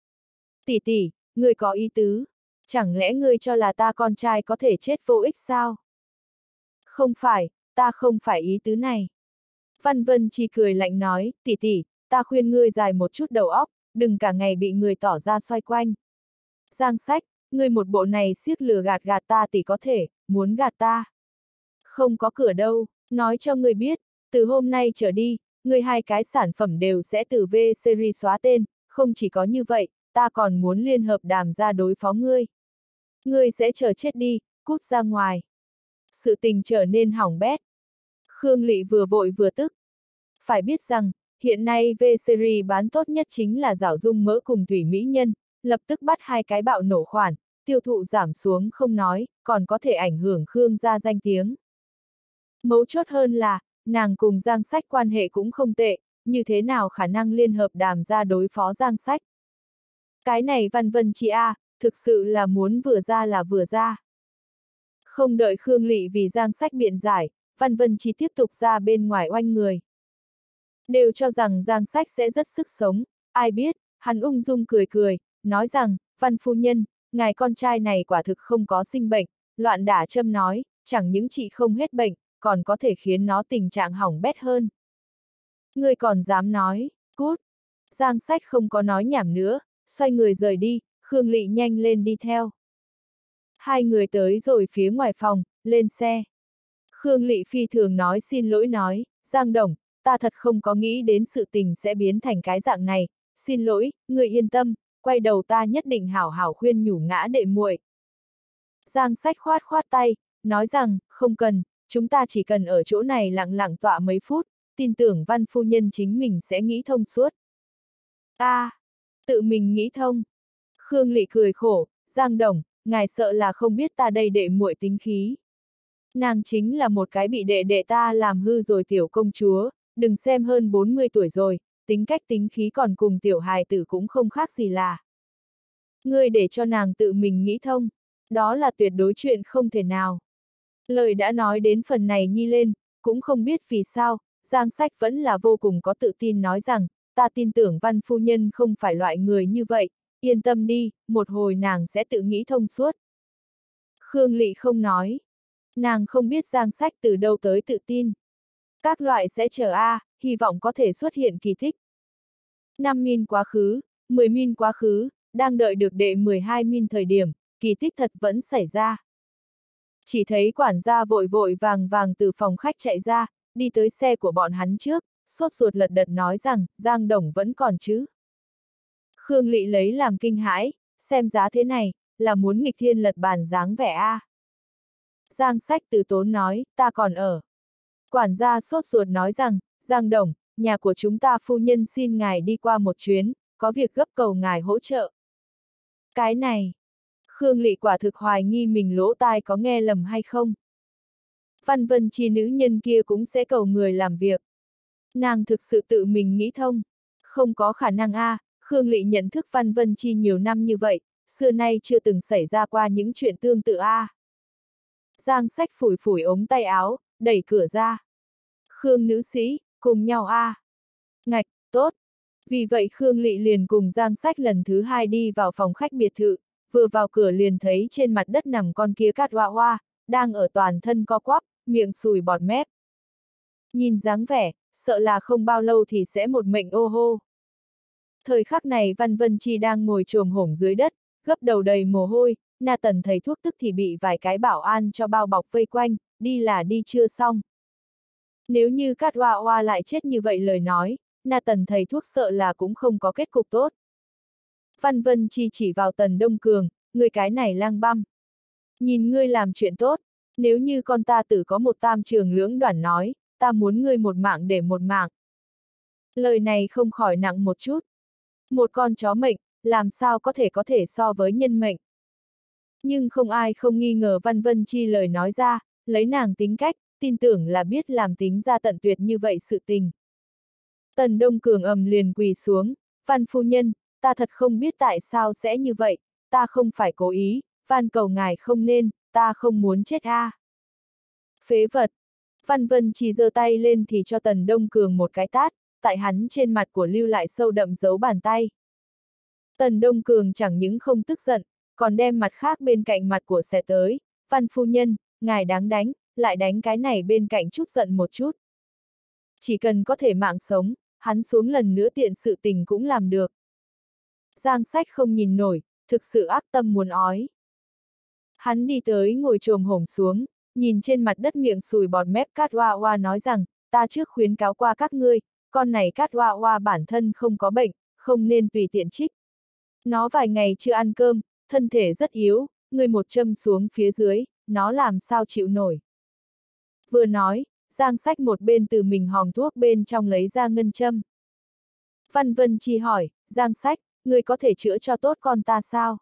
Tỷ tỷ, ngươi có ý tứ, chẳng lẽ ngươi cho là ta con trai có thể chết vô ích sao? Không phải, ta không phải ý tứ này. Văn Vân chỉ cười lạnh nói, tỷ tỷ, ta khuyên ngươi dài một chút đầu óc, đừng cả ngày bị người tỏ ra xoay quanh. Giang Sách, ngươi một bộ này siết lừa gạt gạt ta tỷ có thể, muốn gạt ta. Không có cửa đâu, nói cho ngươi biết, từ hôm nay trở đi, ngươi hai cái sản phẩm đều sẽ từ V-series xóa tên, không chỉ có như vậy, ta còn muốn liên hợp đàm ra đối phó ngươi. Ngươi sẽ chờ chết đi, cút ra ngoài. Sự tình trở nên hỏng bét. Khương Lị vừa vội vừa tức. Phải biết rằng, hiện nay V-series bán tốt nhất chính là Giảo Dung mỡ cùng Thủy Mỹ Nhân, lập tức bắt hai cái bạo nổ khoản, tiêu thụ giảm xuống không nói, còn có thể ảnh hưởng Khương gia danh tiếng. Mấu chốt hơn là, nàng cùng Giang Sách quan hệ cũng không tệ, như thế nào khả năng liên hợp đàm ra đối phó Giang Sách. Cái này Văn Vân chị a, à, thực sự là muốn vừa ra là vừa ra. Không đợi Khương Lị vì Giang Sách biện giải, Văn Vân chỉ tiếp tục ra bên ngoài oanh người. Đều cho rằng Giang Sách sẽ rất sức sống, ai biết, hắn ung dung cười cười, nói rằng, Văn phu nhân, ngài con trai này quả thực không có sinh bệnh, loạn đả châm nói, chẳng những trị không hết bệnh, còn có thể khiến nó tình trạng hỏng bét hơn. Ngươi còn dám nói, cút. Giang Sách không có nói nhảm nữa, xoay người rời đi, Khương Lị nhanh lên đi theo. Hai người tới rồi phía ngoài phòng, lên xe. Khương Lị phi thường nói xin lỗi nói, Giang Đồng, ta thật không có nghĩ đến sự tình sẽ biến thành cái dạng này, xin lỗi, người yên tâm, quay đầu ta nhất định hảo hảo khuyên nhủ ngã đệ muội. Giang Sách khoát khoát tay, nói rằng, không cần, chúng ta chỉ cần ở chỗ này lặng lặng tọa mấy phút, tin tưởng Văn phu nhân chính mình sẽ nghĩ thông suốt. A, à, tự mình nghĩ thông. Khương Lị cười khổ, Giang Đồng, ngài sợ là không biết ta đây đệ muội tính khí. Nàng chính là một cái bị đệ đệ ta làm hư rồi tiểu công chúa, đừng xem hơn bốn mươi tuổi rồi, tính cách tính khí còn cùng tiểu hài tử cũng không khác gì là. Ngươi để cho nàng tự mình nghĩ thông, đó là tuyệt đối chuyện không thể nào. Lời đã nói đến phần này nhi lên, cũng không biết vì sao, Giang Sách vẫn là vô cùng có tự tin nói rằng, ta tin tưởng Văn phu nhân không phải loại người như vậy, yên tâm đi, một hồi nàng sẽ tự nghĩ thông suốt. Khương Lị không nói. Nàng không biết Giang Sách từ đâu tới tự tin. Các loại sẽ chờ a, à, hy vọng có thể xuất hiện kỳ tích. năm min quá khứ, mười min quá khứ, đang đợi được đệ mười hai min thời điểm, kỳ tích thật vẫn xảy ra. Chỉ thấy quản gia vội vội vàng vàng từ phòng khách chạy ra, đi tới xe của bọn hắn trước, sốt ruột lật đật nói rằng, Giang Đồng vẫn còn chứ. Khương Lị lấy làm kinh hãi, xem giá thế này, là muốn nghịch thiên lật bàn dáng vẻ a. À. Giang Sách từ tốn nói, ta còn ở. Quản gia sốt ruột nói rằng, Giang Đồng, nhà của chúng ta phu nhân xin ngài đi qua một chuyến, có việc gấp cầu ngài hỗ trợ. Cái này, Khương Lị quả thực hoài nghi mình lỗ tai có nghe lầm hay không. Văn Vân Chi nữ nhân kia cũng sẽ cầu người làm việc. Nàng thực sự tự mình nghĩ thông. Không có khả năng a, à, Khương Lị nhận thức Văn Vân Chi nhiều năm như vậy, xưa nay chưa từng xảy ra qua những chuyện tương tự a. À. Giang Sách phủi phủi ống tay áo, đẩy cửa ra. Khương nữ sĩ, cùng nhau a. À. Ngạch, tốt. Vì vậy Khương Lị liền cùng Giang Sách lần thứ hai đi vào phòng khách biệt thự, vừa vào cửa liền thấy trên mặt đất nằm con kia Cát Hoa Hoa, đang ở toàn thân co quắp, miệng sùi bọt mép. Nhìn dáng vẻ, sợ là không bao lâu thì sẽ một mệnh ô hô. Thời khắc này Văn Vân Chi đang ngồi chồm hổm dưới đất, gấp đầu đầy mồ hôi, Na Tần thầy thuốc tức thì bị vài cái bảo an cho bao bọc vây quanh, đi là đi chưa xong. Nếu như Cát Hoa Hoa lại chết như vậy lời nói, Na Tần thầy thuốc sợ là cũng không có kết cục tốt. Văn Vân Chi chỉ vào Tần Đông Cường, ngươi cái này lang băm. Nhìn ngươi làm chuyện tốt, nếu như con ta tử có một tam trường lưỡng đoản nói, ta muốn ngươi một mạng để một mạng. Lời này không khỏi nặng một chút. Một con chó mệnh, làm sao có thể có thể so với nhân mệnh. Nhưng không ai không nghi ngờ Văn Vân Chi lời nói ra, lấy nàng tính cách, tin tưởng là biết làm tính ra tận tuyệt như vậy sự tình. Tần Đông Cường ầm liền quỳ xuống, Văn phu nhân, ta thật không biết tại sao sẽ như vậy, ta không phải cố ý, van cầu ngài không nên, ta không muốn chết a. À. Phế vật. Văn Vân Chi giơ tay lên thì cho Tần Đông Cường một cái tát, tại hắn trên mặt của lưu lại sâu đậm dấu bàn tay. Tần Đông Cường chẳng những không tức giận, còn đem mặt khác bên cạnh mặt của xẻ tới, Văn phu nhân, ngài đáng đánh, lại đánh cái này bên cạnh chút giận một chút. Chỉ cần có thể mạng sống, hắn xuống lần nữa tiện sự tình cũng làm được. Giang Sách không nhìn nổi, thực sự ác tâm muốn ói. Hắn đi tới ngồi chồm hổm xuống, nhìn trên mặt đất miệng sùi bọt mép Cát Hoa Hoa nói rằng, ta trước khuyến cáo qua các ngươi, con này Cát Hoa Hoa bản thân không có bệnh, không nên tùy tiện trích. Nó vài ngày chưa ăn cơm, thân thể rất yếu, người một châm xuống phía dưới, nó làm sao chịu nổi. Vừa nói, Giang Sách một bên từ mình hòm thuốc bên trong lấy ra ngân châm. Văn Vân Chi hỏi, Giang Sách, người có thể chữa cho tốt con ta sao?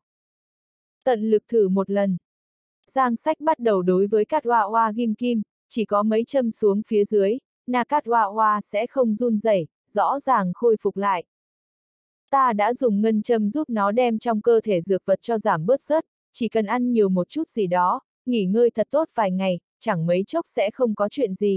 Tận lực thử một lần. Giang Sách bắt đầu đối với Cát Hoa Hoa ghim kim, chỉ có mấy châm xuống phía dưới, Na Cát Hoa Hoa sẽ không run rẩy, rõ ràng khôi phục lại. Ta đã dùng ngân châm giúp nó đem trong cơ thể dược vật cho giảm bớt rớt, chỉ cần ăn nhiều một chút gì đó, nghỉ ngơi thật tốt vài ngày, chẳng mấy chốc sẽ không có chuyện gì.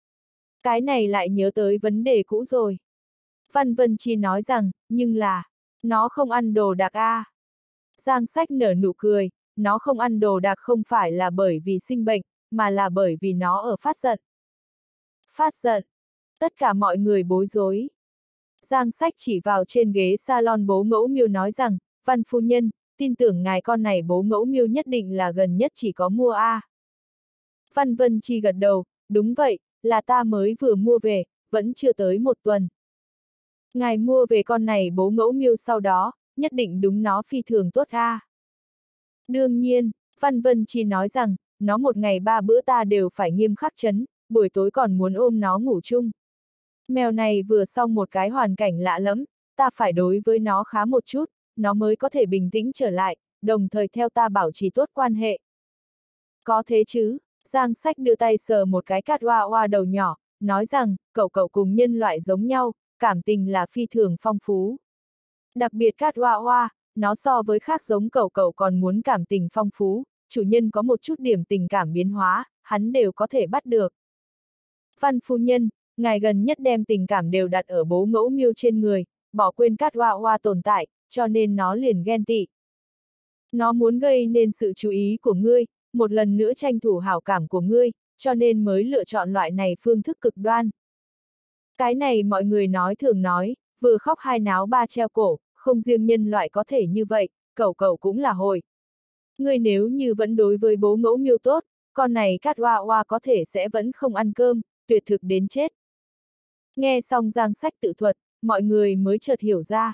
Cái này lại nhớ tới vấn đề cũ rồi. Văn Vân Chi nói rằng, nhưng là, nó không ăn đồ đạc a. À. Giang Sách nở nụ cười, nó không ăn đồ đạc không phải là bởi vì sinh bệnh, mà là bởi vì nó ở phát giận. Phát giận. Tất cả mọi người bối rối. Giang Sách chỉ vào trên ghế salon bố Ngẫu Miêu nói rằng, Văn phu nhân, tin tưởng ngài con này bố Ngẫu Miêu nhất định là gần nhất chỉ có mua a. À. Văn Vân Chi gật đầu, đúng vậy, là ta mới vừa mua về, vẫn chưa tới một tuần. Ngài mua về con này bố Ngẫu Miêu sau đó, nhất định đúng nó phi thường tốt a. À. Đương nhiên, Văn Vân Chi nói rằng, nó một ngày ba bữa ta đều phải nghiêm khắc trấn, buổi tối còn muốn ôm nó ngủ chung. Mèo này vừa xong một cái hoàn cảnh lạ lẫm, ta phải đối với nó khá một chút, nó mới có thể bình tĩnh trở lại, đồng thời theo ta bảo trì tốt quan hệ. Có thế chứ, Giang Sách đưa tay sờ một cái cát oa oa đầu nhỏ, nói rằng, cậu cậu cùng nhân loại giống nhau, cảm tình là phi thường phong phú. Đặc biệt cát oa oa, nó so với khác giống cậu cậu còn muốn cảm tình phong phú, chủ nhân có một chút điểm tình cảm biến hóa, hắn đều có thể bắt được. Văn phu nhân, ngài gần nhất đem tình cảm đều đặt ở bố Ngẫu Miêu trên người, bỏ quên cát oa oa tồn tại, cho nên nó liền ghen tị. Nó muốn gây nên sự chú ý của ngươi, một lần nữa tranh thủ hảo cảm của ngươi, cho nên mới lựa chọn loại này phương thức cực đoan. Cái này mọi người nói thường nói, vừa khóc hai náo ba treo cổ, không riêng nhân loại có thể như vậy, cậu cậu cũng là hội. Ngươi nếu như vẫn đối với bố Ngẫu Miêu tốt, con này cát oa oa có thể sẽ vẫn không ăn cơm, tuyệt thực đến chết. Nghe xong Giang Sách tự thuật, mọi người mới chợt hiểu ra.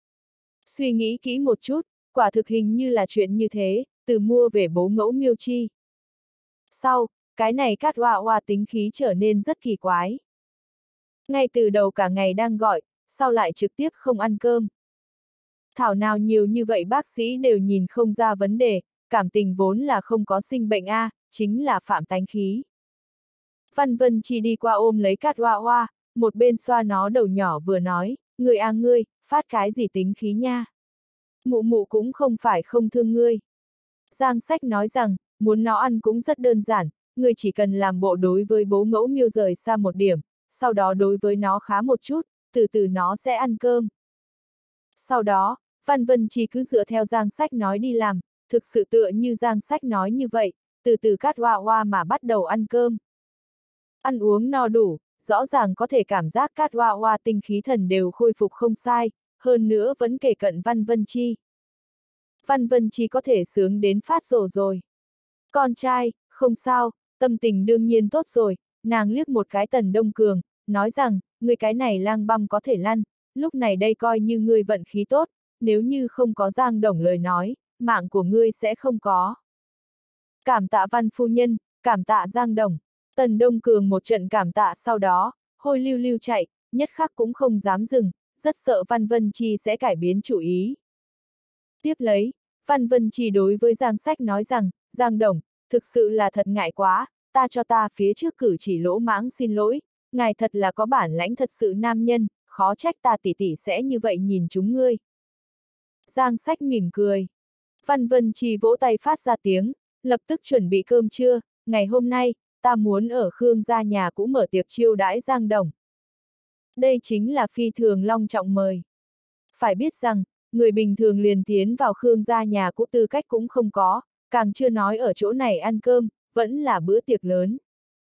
Suy nghĩ kỹ một chút, quả thực hình như là chuyện như thế, từ mua về bố Ngẫu Miêu chi. Sau, cái này cát oa oa tính khí trở nên rất kỳ quái. Ngay từ đầu cả ngày đang gọi, sau lại trực tiếp không ăn cơm. Thảo nào nhiều như vậy bác sĩ đều nhìn không ra vấn đề, cảm tình vốn là không có sinh bệnh a, chính là phạm tánh khí. Văn Vân Chi đi qua ôm lấy cát oa oa, một bên xoa nó đầu nhỏ vừa nói, ngươi a ngươi, phát cái gì tính khí nha. Mụ mụ cũng không phải không thương ngươi. Giang Sách nói rằng, muốn nó ăn cũng rất đơn giản, ngươi chỉ cần làm bộ đối với bố Ngẫu Miêu rời xa một điểm, sau đó đối với nó khá một chút, từ từ nó sẽ ăn cơm. Sau đó, Văn Vân Chi cứ dựa theo Giang Sách nói đi làm, thực sự tựa như Giang Sách nói như vậy, từ từ cát oa oa mà bắt đầu ăn cơm. Ăn uống no đủ, rõ ràng có thể cảm giác cát oa oa tinh khí thần đều khôi phục không sai, hơn nữa vẫn kể cận Văn Vân Chi. Văn Vân Chi có thể sướng đến phát rồ rồi. Con trai, không sao, tâm tình đương nhiên tốt rồi, nàng liếc một cái Tần Đông Cường, nói rằng, ngươi cái này lang băm có thể lăn, lúc này đây coi như ngươi vận khí tốt, nếu như không có Giang Đồng lời nói, mạng của ngươi sẽ không có. Cảm tạ Văn phu nhân, cảm tạ Giang Đồng. Tần Đông Cường một trận cảm tạ sau đó, hôi lưu lưu chạy, nhất khắc cũng không dám dừng, rất sợ Văn Vân Chi sẽ cải biến chủ ý. Tiếp lấy, Văn Vân Chi đối với Giang Sách nói rằng, Giang Đồng, thực sự là thật ngại quá, ta cho ta phía trước cử chỉ lỗ mãng xin lỗi, ngài thật là có bản lãnh thật sự nam nhân, khó trách ta tỷ tỷ sẽ như vậy nhìn chúng ngươi. Giang Sách mỉm cười. Văn Vân Chi vỗ tay phát ra tiếng, lập tức chuẩn bị cơm trưa, ngày hôm nay, ta muốn ở Khương gia nhà cũ mở tiệc chiêu đãi Giang Đồng. Đây chính là phi thường long trọng mời. Phải biết rằng, người bình thường liền tiến vào Khương gia nhà cũ tư cách cũng không có, càng chưa nói ở chỗ này ăn cơm, vẫn là bữa tiệc lớn.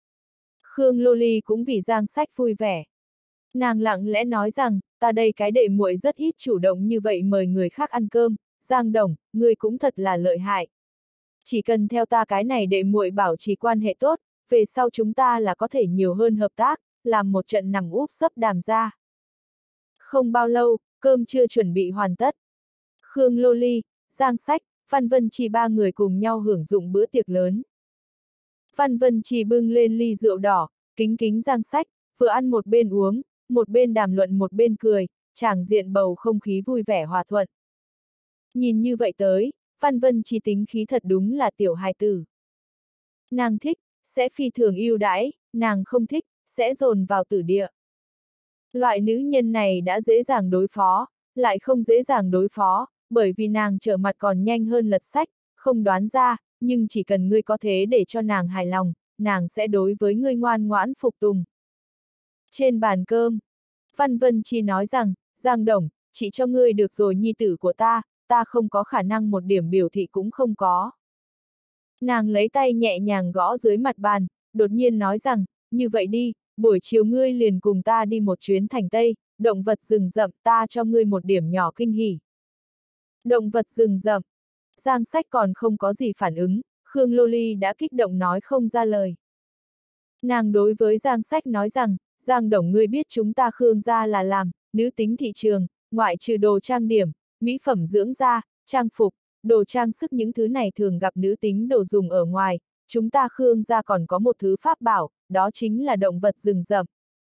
Khương Lô Ly cũng vì Giang Sách vui vẻ. Nàng lặng lẽ nói rằng, ta đây cái đệ muội rất ít chủ động như vậy mời người khác ăn cơm, Giang Đồng, ngươi cũng thật là lợi hại. Chỉ cần theo ta cái này đệ muội bảo trì quan hệ tốt, về sau chúng ta là có thể nhiều hơn hợp tác, làm một trận nằm úp sấp đàm ra. Không bao lâu, cơm chưa chuẩn bị hoàn tất. Khương Lô Ly, Giang Sách, Văn Vân Chi ba người cùng nhau hưởng dụng bữa tiệc lớn. Văn Vân Chi bưng lên ly rượu đỏ, kính kính Giang Sách, vừa ăn một bên uống, một bên đàm luận một bên cười, tràng diện bầu không khí vui vẻ hòa thuận. Nhìn như vậy tới, Văn Vân Chi tính khí thật đúng là tiểu hài tử. Nàng thích, sẽ phi thường yêu đãi, nàng không thích, sẽ dồn vào tử địa. Loại nữ nhân này đã dễ dàng đối phó, lại không dễ dàng đối phó, bởi vì nàng trở mặt còn nhanh hơn lật sách, không đoán ra, nhưng chỉ cần ngươi có thế để cho nàng hài lòng, nàng sẽ đối với ngươi ngoan ngoãn phục tùng. Trên bàn cơm, Văn Vân Chi nói rằng, Giang Đồng, chỉ cho ngươi được rồi nhi tử của ta, ta không có khả năng một điểm biểu thị cũng không có. Nàng lấy tay nhẹ nhàng gõ dưới mặt bàn, đột nhiên nói rằng, như vậy đi, buổi chiều ngươi liền cùng ta đi một chuyến thành Tây, động vật rừng rậm, ta cho ngươi một điểm nhỏ kinh hỉ. Động vật rừng rậm. Giang Sách còn không có gì phản ứng, Khương Lô Ly đã kích động nói không ra lời. Nàng đối với Giang Sách nói rằng, Giang Đồng ngươi biết chúng ta Khương gia là làm, nữ tính thị trường, ngoại trừ đồ trang điểm, mỹ phẩm dưỡng da, trang phục, đồ trang sức những thứ này thường gặp nữ tính đồ dùng ở ngoài, chúng ta Khương gia còn có một thứ pháp bảo, đó chính là động vật rừng rậm.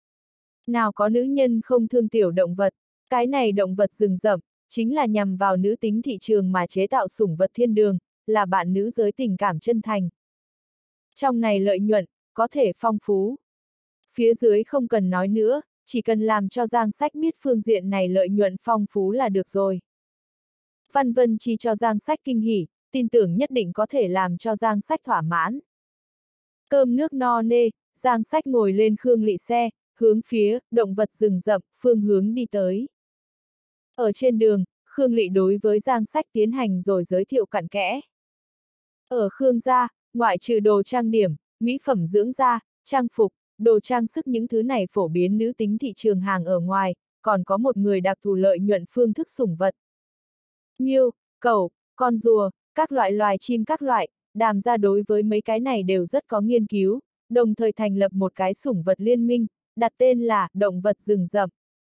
Nào có nữ nhân không thương tiểu động vật, cái này động vật rừng rậm, chính là nhằm vào nữ tính thị trường mà chế tạo sủng vật thiên đường, là bạn nữ giới tình cảm chân thành. Trong này lợi nhuận, có thể phong phú. Phía dưới không cần nói nữa, chỉ cần làm cho Giang Sách biết phương diện này lợi nhuận phong phú là được rồi. Văn Vân Chi cho Giang Sách kinh hỉ, tin tưởng nhất định có thể làm cho Giang Sách thỏa mãn. Cơm nước no nê, Giang Sách ngồi lên Khương Lị xe, hướng phía động vật rừng rậm, phương hướng đi tới. Ở trên đường, Khương Lị đối với Giang Sách tiến hành rồi giới thiệu cặn kẽ. Ở Khương gia, ngoại trừ đồ trang điểm, mỹ phẩm dưỡng da, trang phục, đồ trang sức những thứ này phổ biến nữ tính thị trường hàng ở ngoài, còn có một người đặc thù lợi nhuận phương thức sủng vật. Miêu, cẩu, con rùa, các loại loài chim các loại, Đàm gia đối với mấy cái này đều rất có nghiên cứu, đồng thời thành lập một cái sủng vật liên minh, đặt tên là động vật rừng rậm.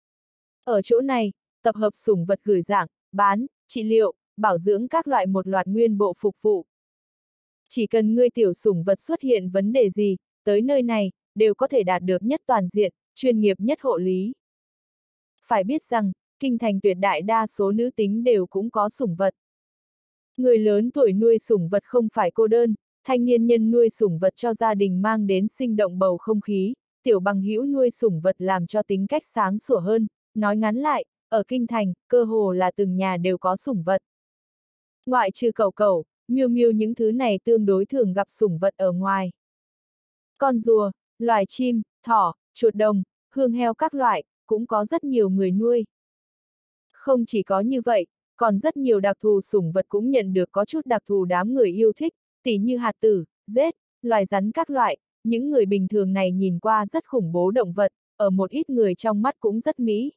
Ở chỗ này, tập hợp sủng vật gửi dạng, bán, trị liệu, bảo dưỡng các loại một loạt nguyên bộ phục vụ. Chỉ cần ngươi tiểu sủng vật xuất hiện vấn đề gì, tới nơi này, đều có thể đạt được nhất toàn diện, chuyên nghiệp nhất hộ lý. Phải biết rằng, kinh thành tuyệt đại đa số nữ tính đều cũng có sủng vật. Người lớn tuổi nuôi sủng vật không phải cô đơn, thanh niên nhân nuôi sủng vật cho gia đình mang đến sinh động bầu không khí, tiểu bằng hữu nuôi sủng vật làm cho tính cách sáng sủa hơn, nói ngắn lại, ở kinh thành, cơ hồ là từng nhà đều có sủng vật. Ngoại trừ cẩu cẩu, miêu miêu những thứ này tương đối thường gặp sủng vật ở ngoài. Con rùa, loài chim, thỏ, chuột đồng, hương heo các loại, cũng có rất nhiều người nuôi. Không chỉ có như vậy, còn rất nhiều đặc thù sủng vật cũng nhận được có chút đặc thù đám người yêu thích, tỉ như hạt tử, rết, loài rắn các loại, những người bình thường này nhìn qua rất khủng bố động vật, ở một ít người trong mắt cũng rất mỹ.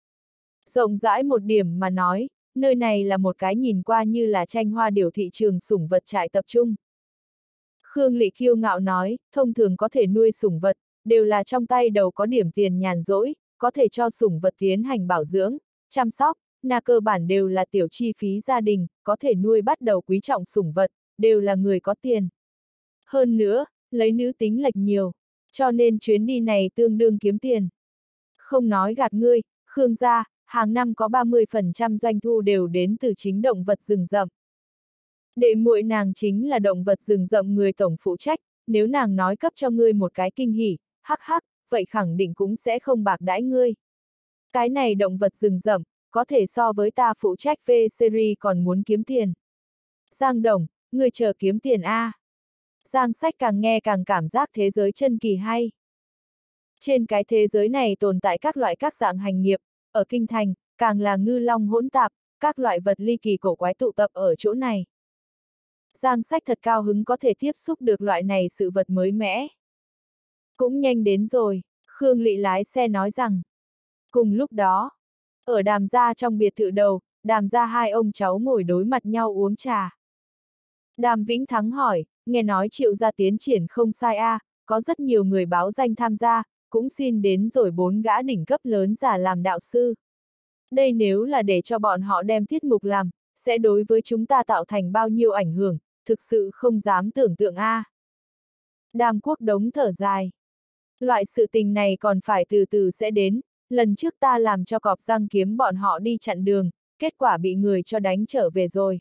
Rộng rãi một điểm mà nói, nơi này là một cái nhìn qua như là tranh hoa điểu thị trường sủng vật trại tập trung. Khương Lị kiêu ngạo nói, thông thường có thể nuôi sủng vật, đều là trong tay đầu có điểm tiền nhàn rỗi, có thể cho sủng vật tiến hành bảo dưỡng, chăm sóc, na cơ bản đều là tiểu chi phí gia đình, có thể nuôi bắt đầu quý trọng sủng vật, đều là người có tiền. Hơn nữa, lấy nữ tính lệch nhiều, cho nên chuyến đi này tương đương kiếm tiền. Không nói gạt ngươi, Khương gia, hàng năm có ba mươi phần trăm doanh thu đều đến từ chính động vật rừng rậm. Đệ muội nàng chính là động vật rừng rậm người tổng phụ trách, nếu nàng nói cấp cho ngươi một cái kinh hỉ, hắc hắc, vậy khẳng định cũng sẽ không bạc đãi ngươi. Cái này động vật rừng rậm, có thể so với ta phụ trách V-series còn muốn kiếm tiền. Giang Đồng, ngươi chờ kiếm tiền a. Giang Sách càng nghe càng cảm giác thế giới chân kỳ hay. Trên cái thế giới này tồn tại các loại các dạng hành nghiệp, ở kinh thành, càng là ngư long hỗn tạp, các loại vật ly kỳ cổ quái tụ tập ở chỗ này. Giang Sách thật cao hứng có thể tiếp xúc được loại này sự vật mới mẻ. Cũng nhanh đến rồi, Khương Lị lái xe nói rằng. Cùng lúc đó, ở Đàm gia trong biệt thự đầu, Đàm gia hai ông cháu ngồi đối mặt nhau uống trà. Đàm Vĩnh Thắng hỏi, nghe nói Triệu gia tiến triển không sai a, à, có rất nhiều người báo danh tham gia, cũng xin đến rồi bốn gã đỉnh cấp lớn giả làm đạo sư. Đây nếu là để cho bọn họ đem tiết mục làm, sẽ đối với chúng ta tạo thành bao nhiêu ảnh hưởng, thực sự không dám tưởng tượng a. À. Đàm Quốc Đống thở dài. Loại sự tình này còn phải từ từ sẽ đến, lần trước ta làm cho cọp răng kiếm bọn họ đi chặn đường, kết quả bị người cho đánh trở về rồi.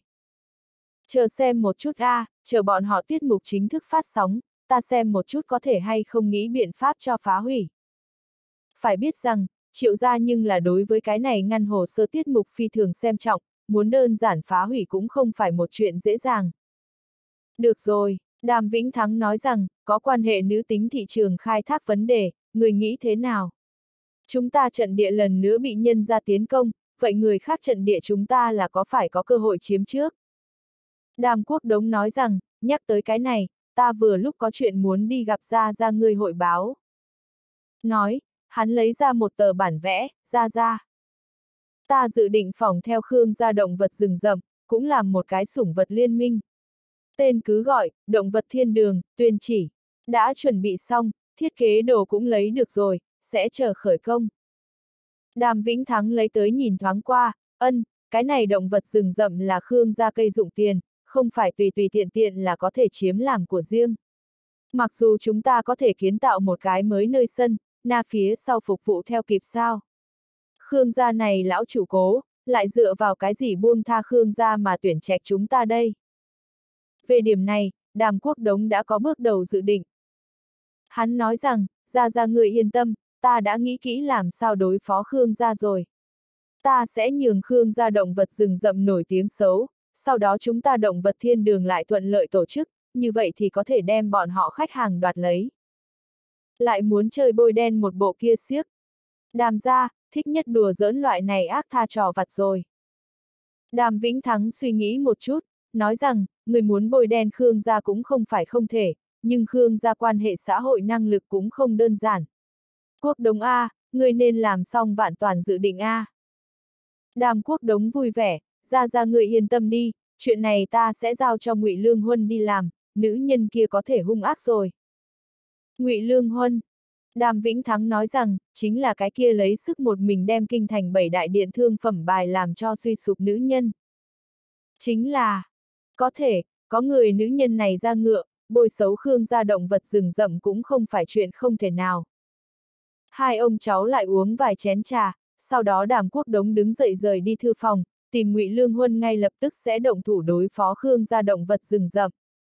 Chờ xem một chút a, à, chờ bọn họ tiết mục chính thức phát sóng, ta xem một chút có thể hay không nghĩ biện pháp cho phá hủy. Phải biết rằng, Triệu gia nhưng là đối với cái này ngăn hồ sơ tiết mục phi thường xem trọng, muốn đơn giản phá hủy cũng không phải một chuyện dễ dàng. Được rồi, Đàm Vĩnh Thắng nói rằng, có quan hệ nữ tính thị trường khai thác vấn đề, người nghĩ thế nào? Chúng ta trận địa lần nữa bị nhân ra tiến công, vậy người khác trận địa chúng ta là có phải có cơ hội chiếm trước? Đàm Quốc Đống nói rằng, nhắc tới cái này, ta vừa lúc có chuyện muốn đi gặp Gia Gia ngươi hội báo. Nói, hắn lấy ra một tờ bản vẽ, ra ra. Ta dự định phỏng theo Khương gia động vật rừng rậm, cũng làm một cái sủng vật liên minh. Tên cứ gọi, động vật thiên đường, tuyên chỉ. Đã chuẩn bị xong, thiết kế đồ cũng lấy được rồi, sẽ chờ khởi công. Đàm Vĩnh Thắng lấy tới nhìn thoáng qua, ân, cái này động vật rừng rậm là Khương gia cây dụng tiền, không phải tùy tùy tiện tiện là có thể chiếm làm của riêng. Mặc dù chúng ta có thể kiến tạo một cái mới nơi sân, na phía sau phục vụ theo kịp sao. Khương gia này lão chủ cố, lại dựa vào cái gì buông tha Khương gia mà tuyển trạch chúng ta đây. Về điểm này, Đàm Quốc Đống đã có bước đầu dự định. Hắn nói rằng, ra ra người yên tâm, ta đã nghĩ kỹ làm sao đối phó Khương gia rồi. Ta sẽ nhường Khương gia động vật rừng rậm nổi tiếng xấu, sau đó chúng ta động vật thiên đường lại thuận lợi tổ chức, như vậy thì có thể đem bọn họ khách hàng đoạt lấy. Lại muốn chơi bôi đen một bộ kia xiếc. Đàm gia, thích nhất đùa giỡn loại này ác tha trò vặt rồi. Đàm Vĩnh Thắng suy nghĩ một chút, nói rằng, người muốn bôi đen Khương gia cũng không phải không thể, nhưng Khương gia quan hệ xã hội năng lực cũng không đơn giản. Quốc Đống A, người nên làm xong vạn toàn dự định A. Đàm Quốc Đống vui vẻ, ra ra người yên tâm đi, chuyện này ta sẽ giao cho Ngụy Lương Huân đi làm, nữ nhân kia có thể hung ác rồi. Ngụy Lương Huân. Đàm Vĩnh Thắng nói rằng, chính là cái kia lấy sức một mình đem kinh thành bảy đại điện thương phẩm bài làm cho suy sụp nữ nhân. Chính là, có thể, có người nữ nhân này ra ngựa, bôi xấu Khương gia động vật rừng rậm cũng không phải chuyện không thể nào. Hai ông cháu lại uống vài chén trà, sau đó Đàm Quốc Đống đứng dậy rời đi thư phòng, tìm Ngụy Lương Huân ngay lập tức sẽ động thủ đối phó Khương gia động vật rừng rậm.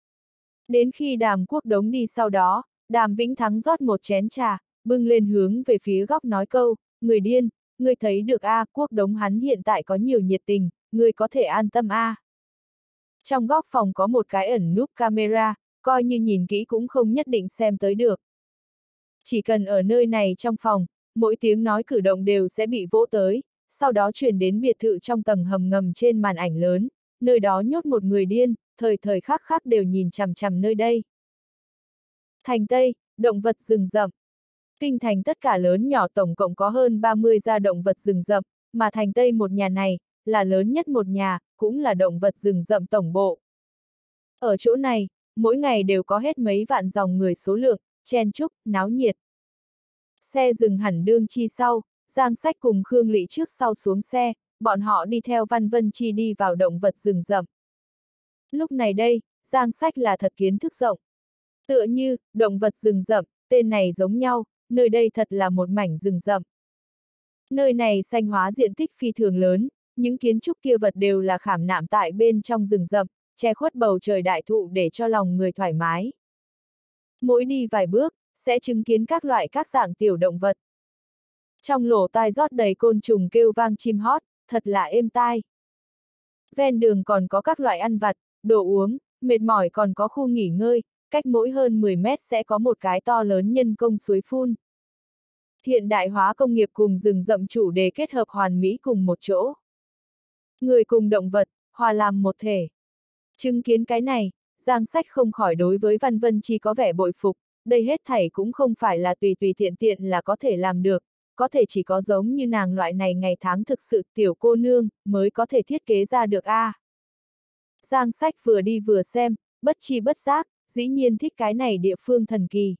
Đến khi Đàm Quốc Đống đi sau đó, Đàm Vĩnh Thắng rót một chén trà, bưng lên hướng về phía góc nói câu, người điên, người thấy được a, à, Quốc Đống hắn hiện tại có nhiều nhiệt tình, người có thể an tâm a. À. Trong góc phòng có một cái ẩn núp camera, coi như nhìn kỹ cũng không nhất định xem tới được. Chỉ cần ở nơi này trong phòng, mỗi tiếng nói cử động đều sẽ bị vỗ tới, sau đó chuyển đến biệt thự trong tầng hầm ngầm trên màn ảnh lớn, nơi đó nhốt một người điên, thời thời khắc khắc đều nhìn chằm chằm nơi đây. Thành Tây, động vật rừng rậm. Kinh thành tất cả lớn nhỏ tổng cộng có hơn ba mươi gia động vật rừng rậm, mà Thành Tây một nhà này, là lớn nhất một nhà, cũng là động vật rừng rậm tổng bộ. Ở chỗ này, mỗi ngày đều có hết mấy vạn dòng người số lượng, chen chúc, náo nhiệt. Xe dừng hẳn đương chi sau, Giang Sách cùng Khương Lị trước sau xuống xe, bọn họ đi theo Văn Vân Chi đi vào động vật rừng rậm. Lúc này đây, Giang Sách là thật kiến thức rộng. Tựa như, động vật rừng rậm, tên này giống nhau, nơi đây thật là một mảnh rừng rậm. Nơi này xanh hóa diện tích phi thường lớn, những kiến trúc kia vật đều là khảm nạm tại bên trong rừng rậm, che khuất bầu trời đại thụ để cho lòng người thoải mái. Mỗi đi vài bước, sẽ chứng kiến các loại các dạng tiểu động vật. Trong lỗ tai rót đầy côn trùng kêu vang chim hót, thật là êm tai. Ven đường còn có các loại ăn vặt, đồ uống, mệt mỏi còn có khu nghỉ ngơi, cách mỗi hơn mười mét sẽ có một cái to lớn nhân công suối phun. Hiện đại hóa công nghiệp cùng rừng rậm chủ đề kết hợp hoàn mỹ cùng một chỗ. Người cùng động vật, hòa làm một thể. Chứng kiến cái này, Giang Sách không khỏi đối với Văn Vân Chi có vẻ bội phục, đây hết thảy cũng không phải là tùy tùy tiện tiện là có thể làm được, có thể chỉ có giống như nàng loại này ngày tháng thực sự tiểu cô nương, mới có thể thiết kế ra được a. À. Giang Sách vừa đi vừa xem, bất chi bất giác, dĩ nhiên thích cái này địa phương thần kỳ.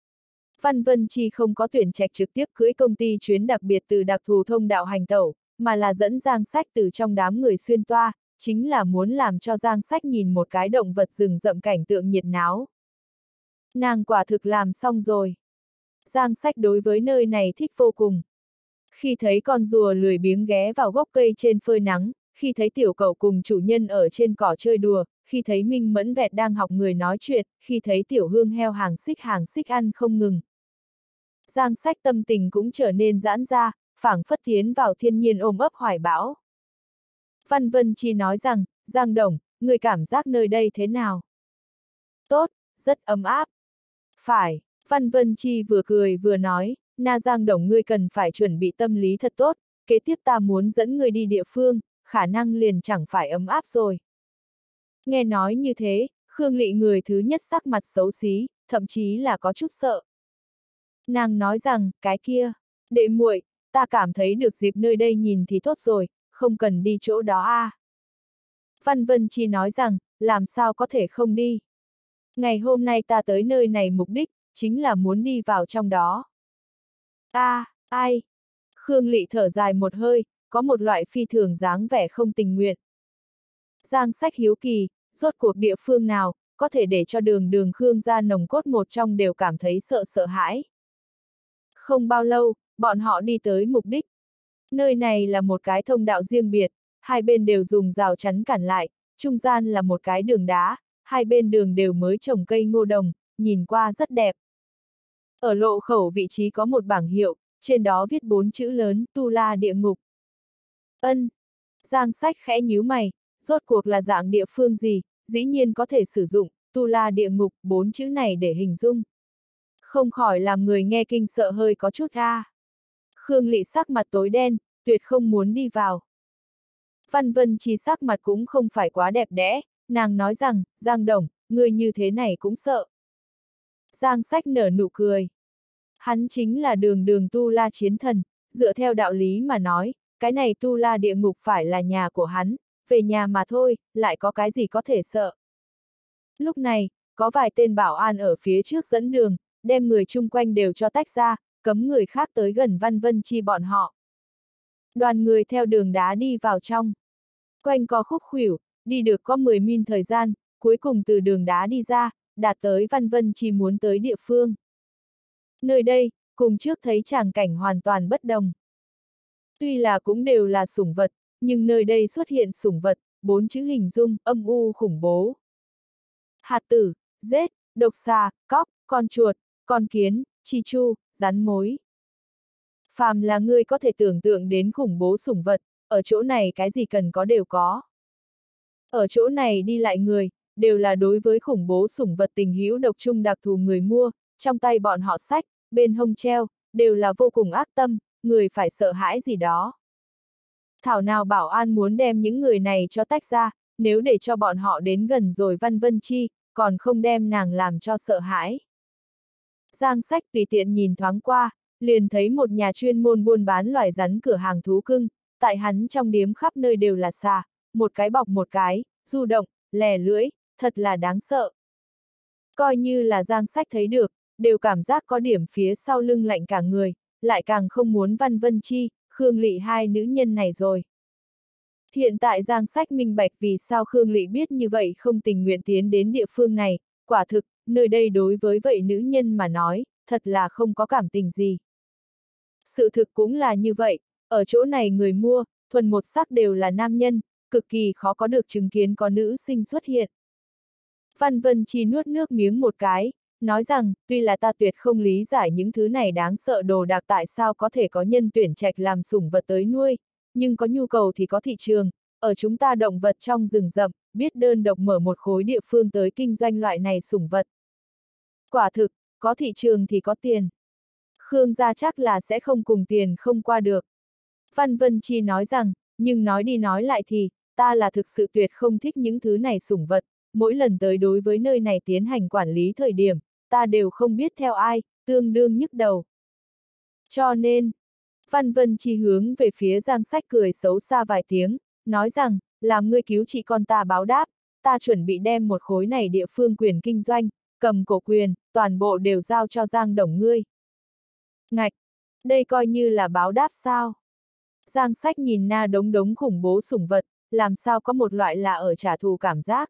Văn Vân Chi không có tuyển trạch trực tiếp cưỡi công ty chuyến đặc biệt từ đặc thù thông đạo hành tẩu, mà là dẫn Giang Sách từ trong đám người xuyên toa, chính là muốn làm cho Giang Sách nhìn một cái động vật rừng rậm cảnh tượng nhiệt náo. Nàng quả thực làm xong rồi. Giang Sách đối với nơi này thích vô cùng. Khi thấy con rùa lười biếng ghé vào gốc cây trên phơi nắng, khi thấy tiểu cậu cùng chủ nhân ở trên cỏ chơi đùa, khi thấy Minh Mẫn Vẹt đang học người nói chuyện, khi thấy tiểu hương heo hàng xích hàng xích ăn không ngừng. Giang Sách tâm tình cũng trở nên giãn ra, phảng phất tiến vào thiên nhiên ôm ấp hoài bão. Văn Vân Chi nói rằng, Giang Đồng, người cảm giác nơi đây thế nào? Tốt, rất ấm áp. Phải, Văn Vân Chi vừa cười vừa nói, na Giang Đồng ngươi cần phải chuẩn bị tâm lý thật tốt, kế tiếp ta muốn dẫn ngươi đi địa phương, khả năng liền chẳng phải ấm áp rồi. Nghe nói như thế, Khương Lị người thứ nhất sắc mặt xấu xí, thậm chí là có chút sợ. Nàng nói rằng, cái kia, đệ muội, ta cảm thấy được dịp nơi đây nhìn thì tốt rồi, không cần đi chỗ đó a. À. Văn Vân Chi nói rằng, làm sao có thể không đi. Ngày hôm nay ta tới nơi này mục đích, chính là muốn đi vào trong đó. A, à, ai? Khương Lị thở dài một hơi, có một loại phi thường dáng vẻ không tình nguyện. Giang Sách hiếu kỳ, rốt cuộc địa phương nào, có thể để cho đường đường Khương gia nồng cốt một trong đều cảm thấy sợ sợ hãi. Không bao lâu, bọn họ đi tới mục đích. Nơi này là một cái thông đạo riêng biệt, hai bên đều dùng rào chắn cản lại, trung gian là một cái đường đá, hai bên đường đều mới trồng cây ngô đồng, nhìn qua rất đẹp. Ở lộ khẩu vị trí có một bảng hiệu, trên đó viết bốn chữ lớn, Tu La Địa Ngục. Ân. Giang Sách khẽ nhíu mày, rốt cuộc là dạng địa phương gì, dĩ nhiên có thể sử dụng, Tu La Địa Ngục, bốn chữ này để hình dung. Không khỏi làm người nghe kinh sợ hơi có chút a. Khương Lị sắc mặt tối đen, tuyệt không muốn đi vào. Văn Vân Chi sắc mặt cũng không phải quá đẹp đẽ, nàng nói rằng, Giang Đồng, người như thế này cũng sợ. Giang Sách nở nụ cười. Hắn chính là đường đường Tu La chiến thần, dựa theo đạo lý mà nói, cái này Tu La địa ngục phải là nhà của hắn, về nhà mà thôi, lại có cái gì có thể sợ. Lúc này, có vài tên bảo an ở phía trước dẫn đường, đem người chung quanh đều cho tách ra, cấm người khác tới gần Văn Vân Chi bọn họ. Đoàn người theo đường đá đi vào trong. Quanh co khúc khuỷu, đi được có mười min thời gian, cuối cùng từ đường đá đi ra, đạt tới Văn Vân Chi muốn tới địa phương. Nơi đây, cùng trước thấy tràng cảnh hoàn toàn bất đồng. Tuy là cũng đều là sủng vật, nhưng nơi đây xuất hiện sủng vật, bốn chữ hình dung, âm u khủng bố. Hạt tử, rết, độc xà, cóc, con chuột, con kiến, chi chu, rắn mối. Phàm là ngươi có thể tưởng tượng đến khủng bố sủng vật, ở chỗ này cái gì cần có đều có. Ở chỗ này đi lại người, đều là đối với khủng bố sủng vật tình hữu độc trung đặc thù người mua, trong tay bọn họ sách, bên hông treo, đều là vô cùng ác tâm, người phải sợ hãi gì đó. Thảo nào bảo an muốn đem những người này cho tách ra, nếu để cho bọn họ đến gần rồi Văn Vân Chi, còn không đem nàng làm cho sợ hãi. Giang Sách tùy tiện nhìn thoáng qua, liền thấy một nhà chuyên môn buôn bán loài rắn cửa hàng thú cưng, tại hắn trong điếm khắp nơi đều là xà, một cái bọc một cái, du động, lè lưỡi, thật là đáng sợ. Coi như là Giang Sách thấy được, đều cảm giác có điểm phía sau lưng lạnh cả người, lại càng không muốn Văn Vân Chi, Khương Lị hai nữ nhân này rồi. Hiện tại Giang Sách minh bạch vì sao Khương Lị biết như vậy không tình nguyện tiến đến địa phương này, quả thực, nơi đây đối với vậy nữ nhân mà nói, thật là không có cảm tình gì. Sự thực cũng là như vậy, ở chỗ này người mua, thuần một sắc đều là nam nhân, cực kỳ khó có được chứng kiến có nữ sinh xuất hiện. Văn Vân Chi nuốt nước miếng một cái, nói rằng, tuy là ta tuyệt không lý giải những thứ này đáng sợ đồ đạc tại sao có thể có nhân tuyển trạch làm sủng vật tới nuôi, nhưng có nhu cầu thì có thị trường, ở chúng ta động vật trong rừng rậm, biết đơn độc mở một khối địa phương tới kinh doanh loại này sủng vật. Quả thực, có thị trường thì có tiền. Khương gia chắc là sẽ không cùng tiền không qua được. Văn Vân Chi nói rằng, nhưng nói đi nói lại thì, ta là thực sự tuyệt không thích những thứ này sủng vật, mỗi lần tới đối với nơi này tiến hành quản lý thời điểm, ta đều không biết theo ai, tương đương nhức đầu. Cho nên, Văn Vân Chi hướng về phía Giang Sách cười xấu xa vài tiếng, nói rằng, làm ngươi cứu chị con ta báo đáp, ta chuẩn bị đem một khối này địa phương quyền kinh doanh, cầm cổ quyền, toàn bộ đều giao cho Giang Đồng ngươi. Ngạch, đây coi như là báo đáp sao? Giang Sách nhìn na đống đống khủng bố sủng vật, làm sao có một loại là ở trả thù cảm giác.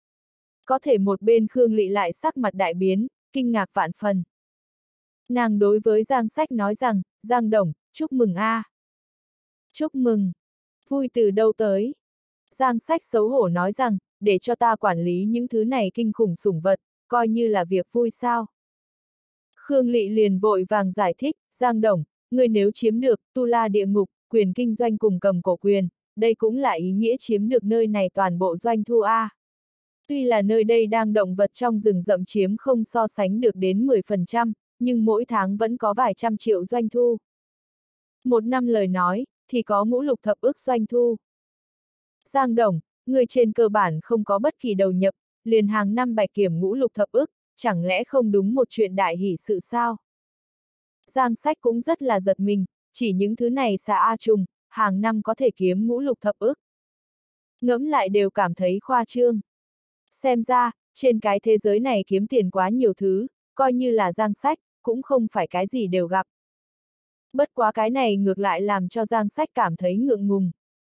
Có thể một bên Khương Lị lại sắc mặt đại biến, kinh ngạc vạn phần. Nàng đối với Giang Sách nói rằng, Giang Đồng, chúc mừng a. À. Chúc mừng. Vui từ đâu tới? Giang Sách xấu hổ nói rằng, để cho ta quản lý những thứ này kinh khủng sủng vật, coi như là việc vui sao. Khương Lị liền vội vàng giải thích, Giang Đồng, người nếu chiếm được Tu La địa ngục, quyền kinh doanh cùng cầm cổ quyền, đây cũng là ý nghĩa chiếm được nơi này toàn bộ doanh thu a. À. Tuy là nơi đây đang động vật trong rừng rậm chiếm không so sánh được đến mười phần trăm, nhưng mỗi tháng vẫn có vài trăm triệu doanh thu. Một năm lời nói, thì có ngũ lục thập ức doanh thu. Giang Đồng, người trên cơ bản không có bất kỳ đầu nhập, liền hàng năm bạch kiểm ngũ lục thập ức, chẳng lẽ không đúng một chuyện đại hỷ sự sao? Giang Sách cũng rất là giật mình, chỉ những thứ này xa A trùng, hàng năm có thể kiếm ngũ lục thập ức. Ngẫm lại đều cảm thấy khoa trương. Xem ra, trên cái thế giới này kiếm tiền quá nhiều thứ, coi như là Giang Sách, cũng không phải cái gì đều gặp. Bất quá cái này ngược lại làm cho Giang Sách cảm thấy ngượng ngùng.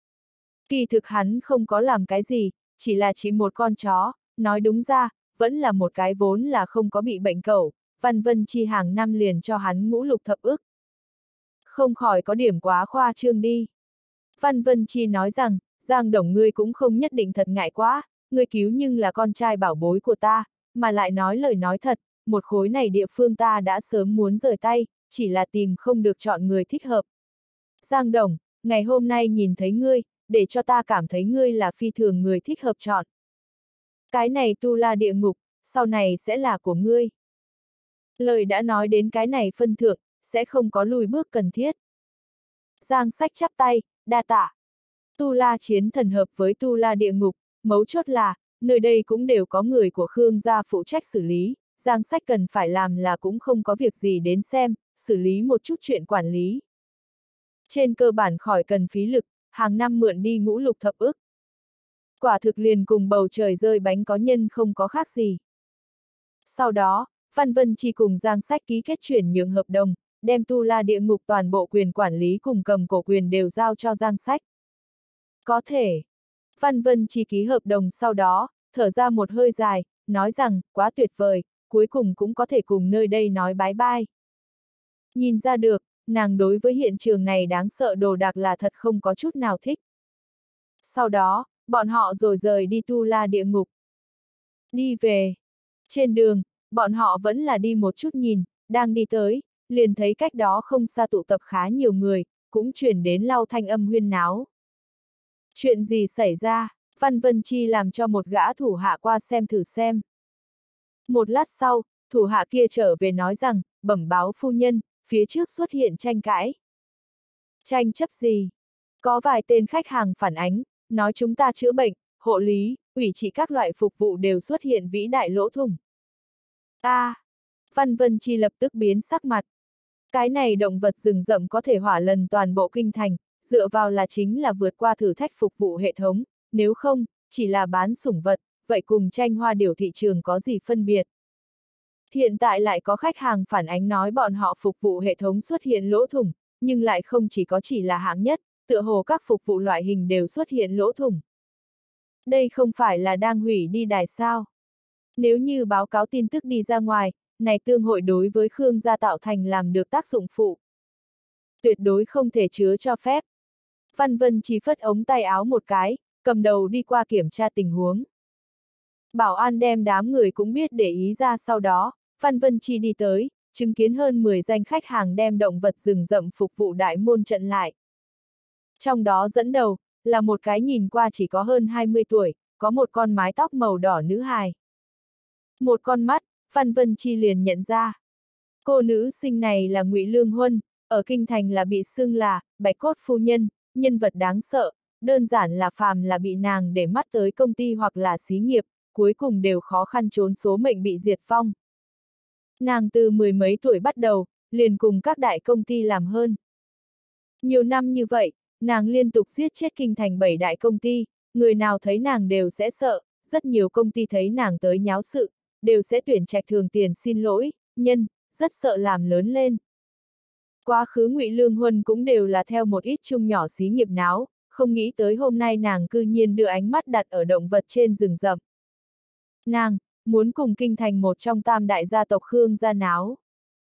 Kỳ thực hắn không có làm cái gì, chỉ là chỉ một con chó, nói đúng ra, vẫn là một cái vốn là không có bị bệnh cẩu, Văn Vân Chi hàng năm liền cho hắn ngũ lục thập ức. Không khỏi có điểm quá khoa trương đi. Văn Vân Chi nói rằng, Giang Đồng ngươi cũng không nhất định thật ngại quá, ngươi cứu nhưng là con trai bảo bối của ta, mà lại nói lời nói thật, một khối này địa phương ta đã sớm muốn rời tay, chỉ là tìm không được chọn người thích hợp. Giang Đồng, ngày hôm nay nhìn thấy ngươi, để cho ta cảm thấy ngươi là phi thường người thích hợp chọn. Cái này tu la địa ngục, sau này sẽ là của ngươi. Lời đã nói đến cái này phân thượng, sẽ không có lùi bước cần thiết. Giang Sách chắp tay, đa tạ. Tu la chiến thần hợp với tu la địa ngục, mấu chốt là, nơi đây cũng đều có người của Khương gia phụ trách xử lý, Giang Sách cần phải làm là cũng không có việc gì đến xem, xử lý một chút chuyện quản lý. Trên cơ bản khỏi cần phí lực, hàng năm mượn đi ngũ lục thập ức. Quả thực liền cùng bầu trời rơi bánh có nhân không có khác gì. Sau đó, Văn Vân Chi cùng Giang Sách ký kết chuyển nhượng hợp đồng, đem tu la địa ngục toàn bộ quyền quản lý cùng cầm cổ quyền đều giao cho Giang Sách. Có thể. Văn Vân Chi ký hợp đồng sau đó, thở ra một hơi dài, nói rằng, quá tuyệt vời, cuối cùng cũng có thể cùng nơi đây nói bái bai. Nhìn ra được, nàng đối với hiện trường này đáng sợ đồ đạc là thật không có chút nào thích. Sau đó, bọn họ rồi rời đi tu la địa ngục. Đi về. Trên đường, bọn họ vẫn là đi một chút nhìn, đang đi tới, liền thấy cách đó không xa tụ tập khá nhiều người, cũng chuyển đến lau thanh âm huyên náo. Chuyện gì xảy ra, Văn Vân Chi làm cho một gã thủ hạ qua xem thử xem. Một lát sau, thủ hạ kia trở về nói rằng, bẩm báo phu nhân, phía trước xuất hiện tranh cãi. Tranh chấp gì? Có vài tên khách hàng phản ánh, nói chúng ta chữa bệnh, hộ lý, ủy trị các loại phục vụ đều xuất hiện vĩ đại lỗ thủng. A, à, Văn Vân Chi lập tức biến sắc mặt. Cái này động vật rừng rậm có thể hỏa lần toàn bộ kinh thành, dựa vào là chính là vượt qua thử thách phục vụ hệ thống, nếu không, chỉ là bán sủng vật, vậy cùng tranh hoa điểu thị trường có gì phân biệt. Hiện tại lại có khách hàng phản ánh nói bọn họ phục vụ hệ thống xuất hiện lỗ thủng, nhưng lại không chỉ có chỉ là hạng nhất, tựa hồ các phục vụ loại hình đều xuất hiện lỗ thủng. Đây không phải là đang hủy đi đài sao? Nếu như báo cáo tin tức đi ra ngoài, này tương hội đối với Khương gia tạo thành làm được tác dụng phụ. Tuyệt đối không thể chứa cho phép. Văn Vân Chi phất ống tay áo một cái, cầm đầu đi qua kiểm tra tình huống. Bảo an đem đám người cũng biết để ý ra sau đó, Văn Vân Chi đi tới, chứng kiến hơn mười danh khách hàng đem động vật rừng rậm phục vụ đại môn trận lại. Trong đó dẫn đầu, là một cái nhìn qua chỉ có hơn hai mươi tuổi, có một con mái tóc màu đỏ nữ hài. Một con mắt, Văn Vân Chi liền nhận ra. Cô nữ sinh này là Ngụy Lương Huân, ở kinh thành là bị xưng là Bạch Cốt phu nhân, nhân vật đáng sợ, đơn giản là phàm là bị nàng để mắt tới công ty hoặc là xí nghiệp, cuối cùng đều khó khăn trốn số mệnh bị diệt vong. Nàng từ mười mấy tuổi bắt đầu, liền cùng các đại công ty làm hơn. Nhiều năm như vậy, nàng liên tục giết chết kinh thành bảy đại công ty, người nào thấy nàng đều sẽ sợ, rất nhiều công ty thấy nàng tới nháo sự, đều sẽ tuyển trạch thường tiền xin lỗi, nhân, rất sợ làm lớn lên. Quá khứ Ngụy Lương Huân cũng đều là theo một ít chung nhỏ xí nghiệp náo, không nghĩ tới hôm nay nàng cư nhiên đưa ánh mắt đặt ở động vật trên rừng rậm. Nàng, muốn cùng kinh thành một trong tam đại gia tộc Khương gia náo.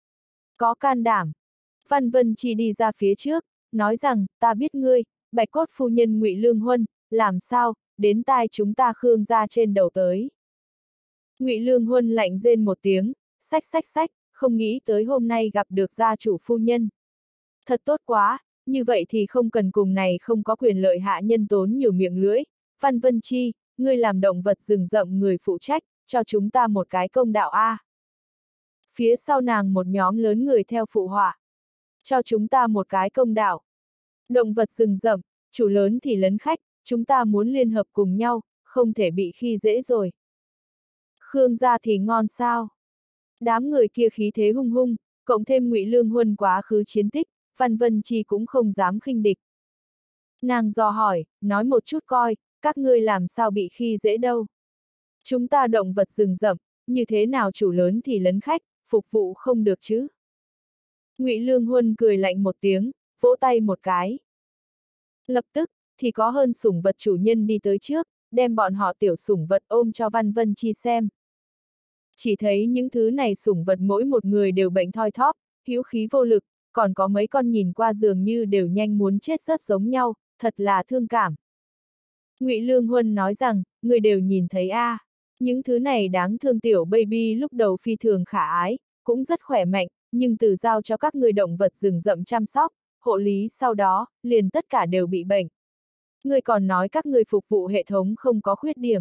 Có can đảm. Văn Vân Chi đi ra phía trước, nói rằng, ta biết ngươi, Bạch Cốt phu nhân Ngụy Lương Huân, làm sao, đến tai chúng ta Khương gia trên đầu tới. Ngụy Lương Huân lạnh rên một tiếng, xách xách xách, không nghĩ tới hôm nay gặp được gia chủ phu nhân. Thật tốt quá, như vậy thì không cần cùng này không có quyền lợi hạ nhân tốn nhiều miệng lưỡi. Văn Vân Chi, ngươi làm động vật rừng rậm người phụ trách, cho chúng ta một cái công đạo a. À. Phía sau nàng một nhóm lớn người theo phụ họa. Cho chúng ta một cái công đạo. Động vật rừng rậm, chủ lớn thì lấn khách, chúng ta muốn liên hợp cùng nhau, không thể bị khi dễ rồi. Khương gia thì ngon sao? Đám người kia khí thế hung hung, cộng thêm Ngụy Lương Huân quá khứ chiến tích, Văn Vân Chi cũng không dám khinh địch. Nàng dò hỏi, nói một chút coi, các ngươi làm sao bị khi dễ đâu. Chúng ta động vật rừng rậm, như thế nào chủ lớn thì lấn khách, phục vụ không được chứ. Ngụy Lương Huân cười lạnh một tiếng, vỗ tay một cái. Lập tức, thì có hơn sủng vật chủ nhân đi tới trước, đem bọn họ tiểu sủng vật ôm cho Văn Vân Chi xem. Chỉ thấy những thứ này sủng vật mỗi một người đều bệnh thoi thóp, hữu khí vô lực, còn có mấy con nhìn qua dường như đều nhanh muốn chết rất giống nhau, thật là thương cảm. Ngụy Lương Huân nói rằng, người đều nhìn thấy a, à, những thứ này đáng thương tiểu baby lúc đầu phi thường khả ái, cũng rất khỏe mạnh, nhưng từ giao cho các người động vật rừng rậm chăm sóc, hộ lý sau đó, liền tất cả đều bị bệnh. Người còn nói các người phục vụ hệ thống không có khuyết điểm.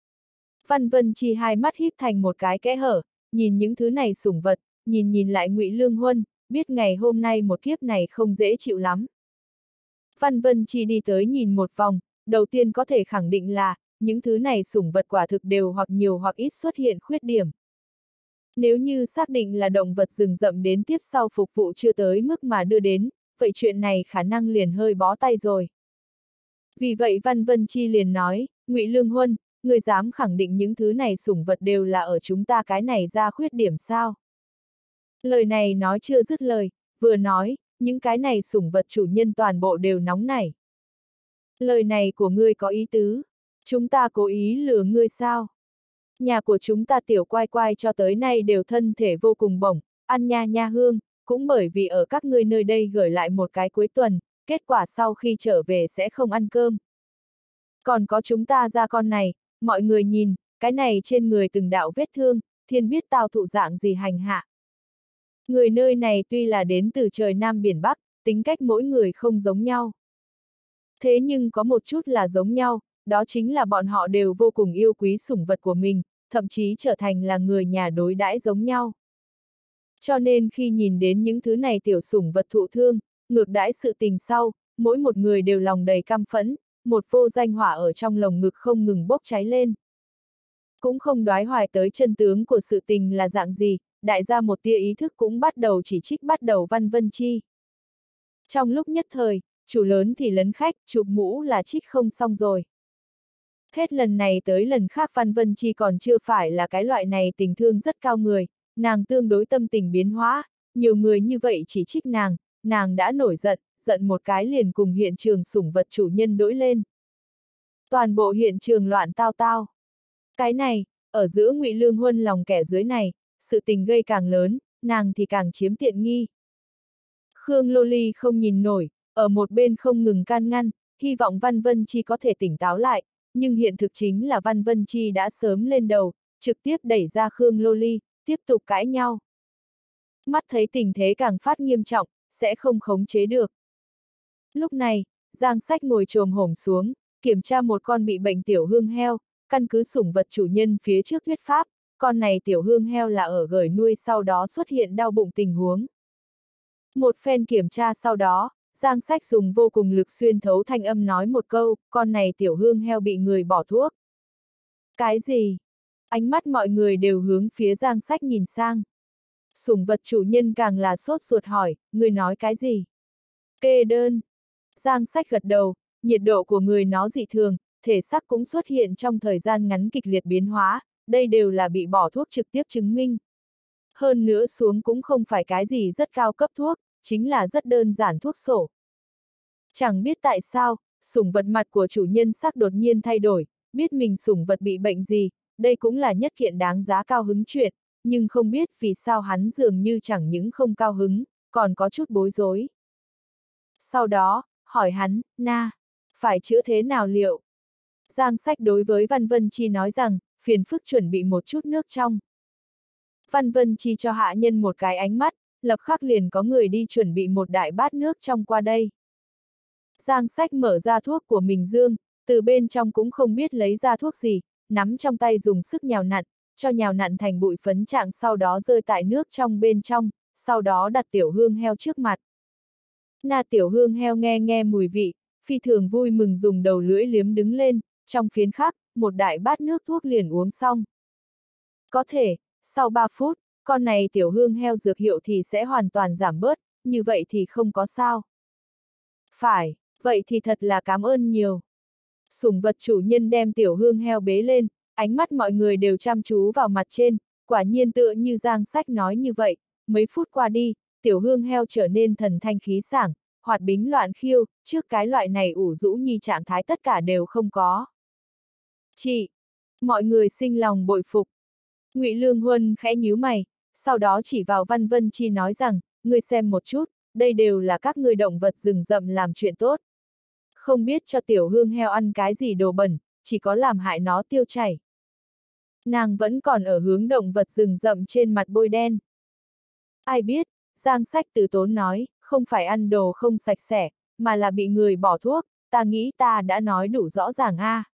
Văn Vân Chi hai mắt híp thành một cái kẽ hở, nhìn những thứ này sủng vật, nhìn nhìn lại Ngụy Lương Huân, biết ngày hôm nay một kiếp này không dễ chịu lắm. Văn Vân Chi đi tới nhìn một vòng, đầu tiên có thể khẳng định là, những thứ này sủng vật quả thực đều hoặc nhiều hoặc ít xuất hiện khuyết điểm. Nếu như xác định là động vật rừng rậm đến tiếp sau phục vụ chưa tới mức mà đưa đến, vậy chuyện này khả năng liền hơi bó tay rồi. Vì vậy Văn Vân Chi liền nói, Ngụy Lương Huân, người dám khẳng định những thứ này sủng vật đều là ở chúng ta cái này ra khuyết điểm sao? Lời này nói chưa dứt lời, vừa nói, những cái này sủng vật chủ nhân toàn bộ đều nóng nảy. Lời này của ngươi có ý tứ, chúng ta cố ý lừa ngươi sao? Nhà của chúng ta tiểu quai quai cho tới nay đều thân thể vô cùng bổng, ăn nha nha hương, cũng bởi vì ở các ngươi nơi đây gửi lại một cái cuối tuần, kết quả sau khi trở về sẽ không ăn cơm. Còn có chúng ta ra con này, mọi người nhìn, cái này trên người từng đạo vết thương, thiên biết tao thụ dạng gì hành hạ. Người nơi này tuy là đến từ trời Nam Biển Bắc, tính cách mỗi người không giống nhau. Thế nhưng có một chút là giống nhau, đó chính là bọn họ đều vô cùng yêu quý sủng vật của mình, thậm chí trở thành là người nhà đối đãi giống nhau. Cho nên khi nhìn đến những thứ này tiểu sủng vật thụ thương, ngược đãi sự tình sau, mỗi một người đều lòng đầy căm phẫn, một vô danh hỏa ở trong lồng ngực không ngừng bốc cháy lên. Cũng không đoái hoài tới chân tướng của sự tình là dạng gì, đại gia một tia ý thức cũng bắt đầu chỉ trích bắt đầu Văn Vân Chi. Trong lúc nhất thời, chủ lớn thì lấn khách, chụp mũ là trích không xong rồi. Hết lần này tới lần khác Văn Vân Chi còn chưa phải là cái loại này tình thương rất cao người, nàng tương đối tâm tình biến hóa, nhiều người như vậy chỉ trích nàng, nàng đã nổi giận, giận một cái liền cùng hiện trường sủng vật chủ nhân đối lên. Toàn bộ hiện trường loạn tao tao. Cái này, ở giữa Ngụy Lương Huân lòng kẻ dưới này, sự tình gây càng lớn, nàng thì càng chiếm tiện nghi. Khương Lô Ly không nhìn nổi, ở một bên không ngừng can ngăn, hy vọng Văn Vân Chi có thể tỉnh táo lại, nhưng hiện thực chính là Văn Vân Chi đã sớm lên đầu, trực tiếp đẩy ra Khương Lô Ly, tiếp tục cãi nhau. Mắt thấy tình thế càng phát nghiêm trọng, sẽ không khống chế được. Lúc này, Giang Sách ngồi chồm hổm xuống, kiểm tra một con bị bệnh tiểu hương heo, căn cứ sủng vật chủ nhân phía trước thuyết pháp, con này tiểu hương heo là ở gửi nuôi sau đó xuất hiện đau bụng tình huống. Một phen kiểm tra sau đó, Giang Sách dùng vô cùng lực xuyên thấu thanh âm nói một câu, con này tiểu hương heo bị người bỏ thuốc. Cái gì? Ánh mắt mọi người đều hướng phía Giang Sách nhìn sang. Sủng vật chủ nhân càng là sốt ruột hỏi, người nói cái gì? Kê đơn. Giang Sách gật đầu, nhiệt độ của người nó dị thường, thể xác cũng xuất hiện trong thời gian ngắn kịch liệt biến hóa, đây đều là bị bỏ thuốc trực tiếp chứng minh. Hơn nữa xuống cũng không phải cái gì rất cao cấp thuốc, chính là rất đơn giản thuốc sổ. Chẳng biết tại sao, sủng vật mặt của chủ nhân sắc đột nhiên thay đổi, biết mình sủng vật bị bệnh gì, đây cũng là nhất kiện đáng giá cao hứng chuyện, nhưng không biết vì sao hắn dường như chẳng những không cao hứng, còn có chút bối rối. Sau đó, hỏi hắn, na, phải chữa thế nào liệu? Giang Sách đối với Văn Vân Chi nói rằng, phiền phức chuẩn bị một chút nước trong. Văn Vân Chi cho hạ nhân một cái ánh mắt, lập khắc liền có người đi chuẩn bị một đại bát nước trong qua đây. Giang Sách mở ra thuốc của mình dương, từ bên trong cũng không biết lấy ra thuốc gì, nắm trong tay dùng sức nhào nặn, cho nhào nặn thành bụi phấn trạng sau đó rơi tại nước trong bên trong, sau đó đặt tiểu hương heo trước mặt. Na tiểu hương heo nghe nghe mùi vị, phi thường vui mừng dùng đầu lưỡi liếm đứng lên, trong phiến khắc, một đại bát nước thuốc liền uống xong. Có thể, sau ba phút, con này tiểu hương heo dược hiệu thì sẽ hoàn toàn giảm bớt, như vậy thì không có sao. Phải, vậy thì thật là cảm ơn nhiều. Sủng vật chủ nhân đem tiểu hương heo bế lên, ánh mắt mọi người đều chăm chú vào mặt trên, quả nhiên tựa như Giang Sách nói như vậy, mấy phút qua đi, tiểu hương heo trở nên thần thanh khí sảng, hoạt bính loạn khiêu, trước cái loại này ủ rũ nhi trạng thái tất cả đều không có. Chị! Mọi người sinh lòng bội phục. Ngụy Lương Huân khẽ nhíu mày, sau đó chỉ vào Văn Vân Chi nói rằng, ngươi xem một chút, đây đều là các ngươi động vật rừng rậm làm chuyện tốt. Không biết cho tiểu hương heo ăn cái gì đồ bẩn, chỉ có làm hại nó tiêu chảy. Nàng vẫn còn ở hướng động vật rừng rậm trên mặt bôi đen. Ai biết, Giang Sách từ tốn nói, không phải ăn đồ không sạch sẽ, mà là bị người bỏ thuốc, ta nghĩ ta đã nói đủ rõ ràng a. À.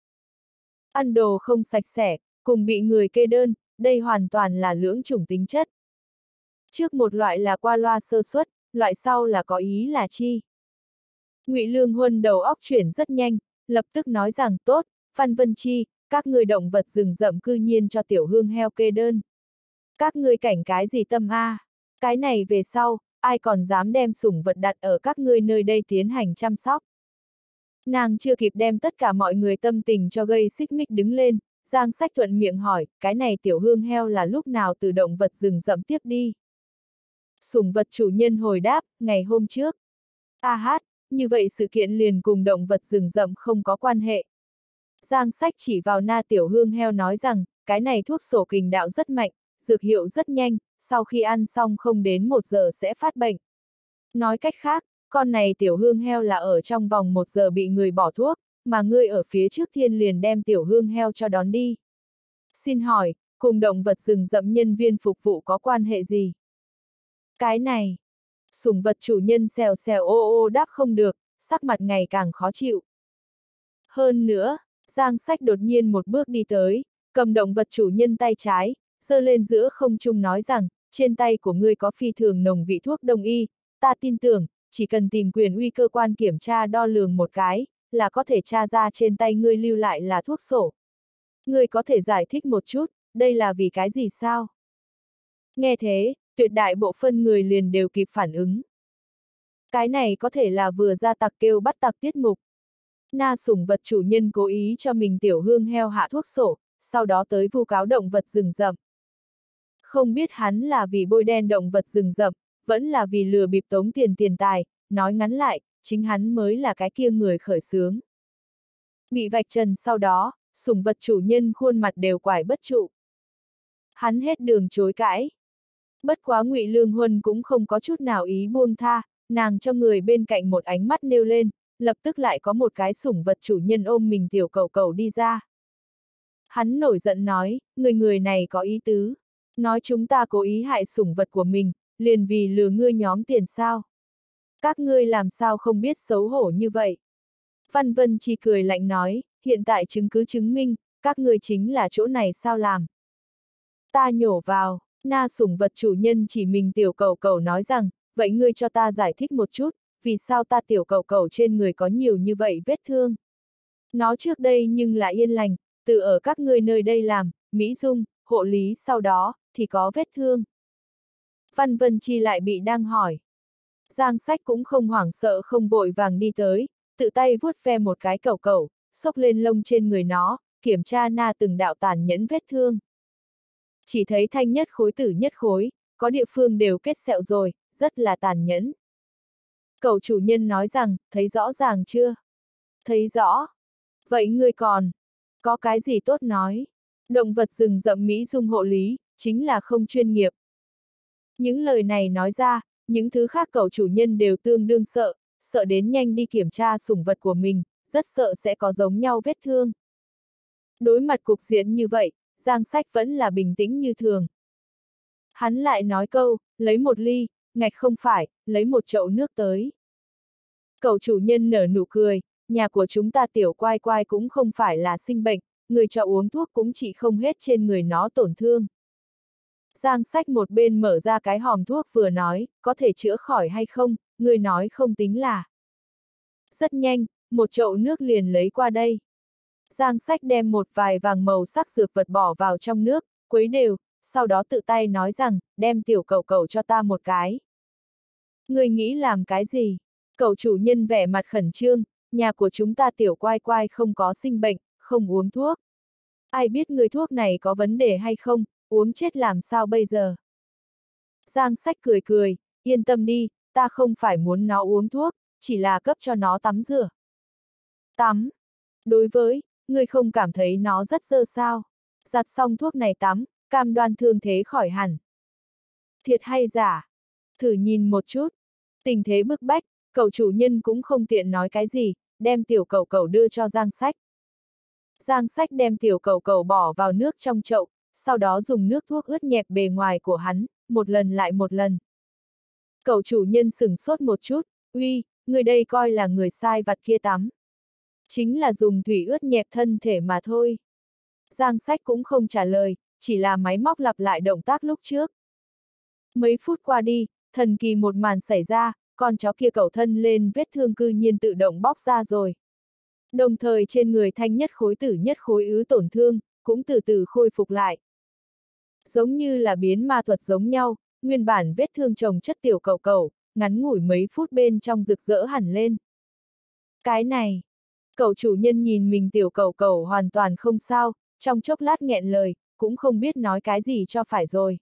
Ăn đồ không sạch sẽ, cùng bị người kê đơn, đây hoàn toàn là lưỡng chủng tính chất. Trước một loại là qua loa sơ suất, loại sau là có ý là chi. Ngụy Lương Huân đầu óc chuyển rất nhanh, lập tức nói rằng tốt, Văn Vân Chi, các ngươi động vật rừng rậm cư nhiên cho tiểu hương heo kê đơn. Các ngươi cảnh cái gì tâm a? À? Cái này về sau, ai còn dám đem sủng vật đặt ở các ngươi nơi đây tiến hành chăm sóc. Nàng chưa kịp đem tất cả mọi người tâm tình cho gây xích mích đứng lên, Giang Sách thuận miệng hỏi, cái này tiểu hương heo là lúc nào từ động vật rừng rậm tiếp đi? Sủng vật chủ nhân hồi đáp, ngày hôm trước. A hát, như vậy sự kiện liền cùng động vật rừng rậm không có quan hệ. Giang Sách chỉ vào na tiểu hương heo nói rằng, cái này thuốc sổ kình đạo rất mạnh, dược hiệu rất nhanh, sau khi ăn xong không đến một giờ sẽ phát bệnh. Nói cách khác, con này tiểu hương heo là ở trong vòng một giờ bị người bỏ thuốc, mà ngươi ở phía trước thiên liền đem tiểu hương heo cho đón đi. Xin hỏi, cùng động vật rừng rậm nhân viên phục vụ có quan hệ gì? Cái này, sủng vật chủ nhân xèo xèo ô ô đáp không được, sắc mặt ngày càng khó chịu. Hơn nữa, Giang Sách đột nhiên một bước đi tới, cầm động vật chủ nhân tay trái, giơ lên giữa không trung nói rằng, trên tay của ngươi có phi thường nồng vị thuốc đông y, ta tin tưởng, chỉ cần tìm quyền uy cơ quan kiểm tra đo lường một cái, là có thể tra ra trên tay ngươi lưu lại là thuốc sổ. Ngươi có thể giải thích một chút, đây là vì cái gì sao? Nghe thế, tuyệt đại bộ phân người liền đều kịp phản ứng. Cái này có thể là vừa ra tặc kêu bắt tặc tiết mục. Na sủng vật chủ nhân cố ý cho mình tiểu hương heo hạ thuốc sổ, sau đó tới vu cáo động vật rừng rậm. Không biết hắn là vì bôi đen động vật rừng rậm, vẫn là vì lừa bịp tống tiền tiền tài, nói ngắn lại, chính hắn mới là cái kia người khởi xướng. Bị vạch trần sau đó, sủng vật chủ nhân khuôn mặt đều quải bất trụ. Hắn hết đường chối cãi. Bất quá Ngụy Lương Huân cũng không có chút nào ý buông tha, nàng cho người bên cạnh một ánh mắt nêu lên, lập tức lại có một cái sủng vật chủ nhân ôm mình tiểu cầu cầu đi ra. Hắn nổi giận nói, người người này có ý tứ, nói chúng ta cố ý hại sủng vật của mình, liền vì lừa ngươi nhóm tiền sao. Các ngươi làm sao không biết xấu hổ như vậy. Văn Vân Chi cười lạnh nói, hiện tại chứng cứ chứng minh, các ngươi chính là chỗ này sao làm. Ta nhổ vào, na sủng vật chủ nhân chỉ mình tiểu cầu cầu nói rằng, vậy ngươi cho ta giải thích một chút, vì sao ta tiểu cầu cầu trên người có nhiều như vậy vết thương. Nó trước đây nhưng là yên lành, từ ở các ngươi nơi đây làm, mỹ dung, hộ lý sau đó, thì có vết thương. Văn Vân Chi lại bị đang hỏi. Giang Sách cũng không hoảng sợ không vội vàng đi tới, tự tay vuốt ve một cái cầu cầu, xốc lên lông trên người nó, kiểm tra na từng đạo tàn nhẫn vết thương. Chỉ thấy thanh nhất khối tử nhất khối, có địa phương đều kết sẹo rồi, rất là tàn nhẫn. Cậu chủ nhân nói rằng, thấy rõ ràng chưa? Thấy rõ. Vậy ngươi còn, có cái gì tốt nói? Động vật rừng rậm mỹ dung hộ lý, chính là không chuyên nghiệp. Những lời này nói ra, những thứ khác cậu chủ nhân đều tương đương sợ, sợ đến nhanh đi kiểm tra sủng vật của mình, rất sợ sẽ có giống nhau vết thương. Đối mặt cục diện như vậy, Giang Sách vẫn là bình tĩnh như thường. Hắn lại nói câu, lấy một ly, ngạch không phải, lấy một chậu nước tới. Cậu chủ nhân nở nụ cười, nhà của chúng ta tiểu quai quai cũng không phải là sinh bệnh, người cho uống thuốc cũng chỉ không hết trên người nó tổn thương. Giang Sách một bên mở ra cái hòm thuốc vừa nói, có thể chữa khỏi hay không, người nói không tính là. Rất nhanh, một chậu nước liền lấy qua đây. Giang Sách đem một vài vàng màu sắc dược vật bỏ vào trong nước, quấy đều, sau đó tự tay nói rằng, đem tiểu cẩu cẩu cho ta một cái. Ngươi nghĩ làm cái gì? Cậu chủ nhân vẻ mặt khẩn trương, nhà của chúng ta tiểu quai quai không có sinh bệnh, không uống thuốc. Ai biết người thuốc này có vấn đề hay không, uống chết làm sao bây giờ? Giang Sách cười cười, yên tâm đi, ta không phải muốn nó uống thuốc, chỉ là cấp cho nó tắm rửa. Tắm? Đối với, ngươi không cảm thấy nó rất dơ sao? Giặt xong thuốc này tắm, cam đoan thương thế khỏi hẳn. Thiệt hay giả? Thử nhìn một chút. Tình thế bức bách, cậu chủ nhân cũng không tiện nói cái gì, đem tiểu cẩu cẩu đưa cho Giang Sách. Giang Sách đem tiểu cẩu cẩu bỏ vào nước trong chậu, sau đó dùng nước thuốc ướt nhẹp bề ngoài của hắn, một lần lại một lần. Cậu chủ nhân sửng sốt một chút, uy, người đây coi là người sai vặt kia tắm. Chính là dùng thủy ướt nhẹp thân thể mà thôi. Giang Sách cũng không trả lời, chỉ là máy móc lặp lại động tác lúc trước. Mấy phút qua đi, thần kỳ một màn xảy ra, con chó kia cẩu thân lên vết thương cư nhiên tự động bóc ra rồi. Đồng thời trên người thanh nhất khối tử nhất khối ứ tổn thương, cũng từ từ khôi phục lại. Giống như là biến ma thuật giống nhau, nguyên bản vết thương chồng chất tiểu cẩu cẩu, ngắn ngủi mấy phút bên trong rực rỡ hẳn lên. Cái này, cậu chủ nhân nhìn mình tiểu cẩu cẩu hoàn toàn không sao, trong chốc lát nghẹn lời, cũng không biết nói cái gì cho phải rồi.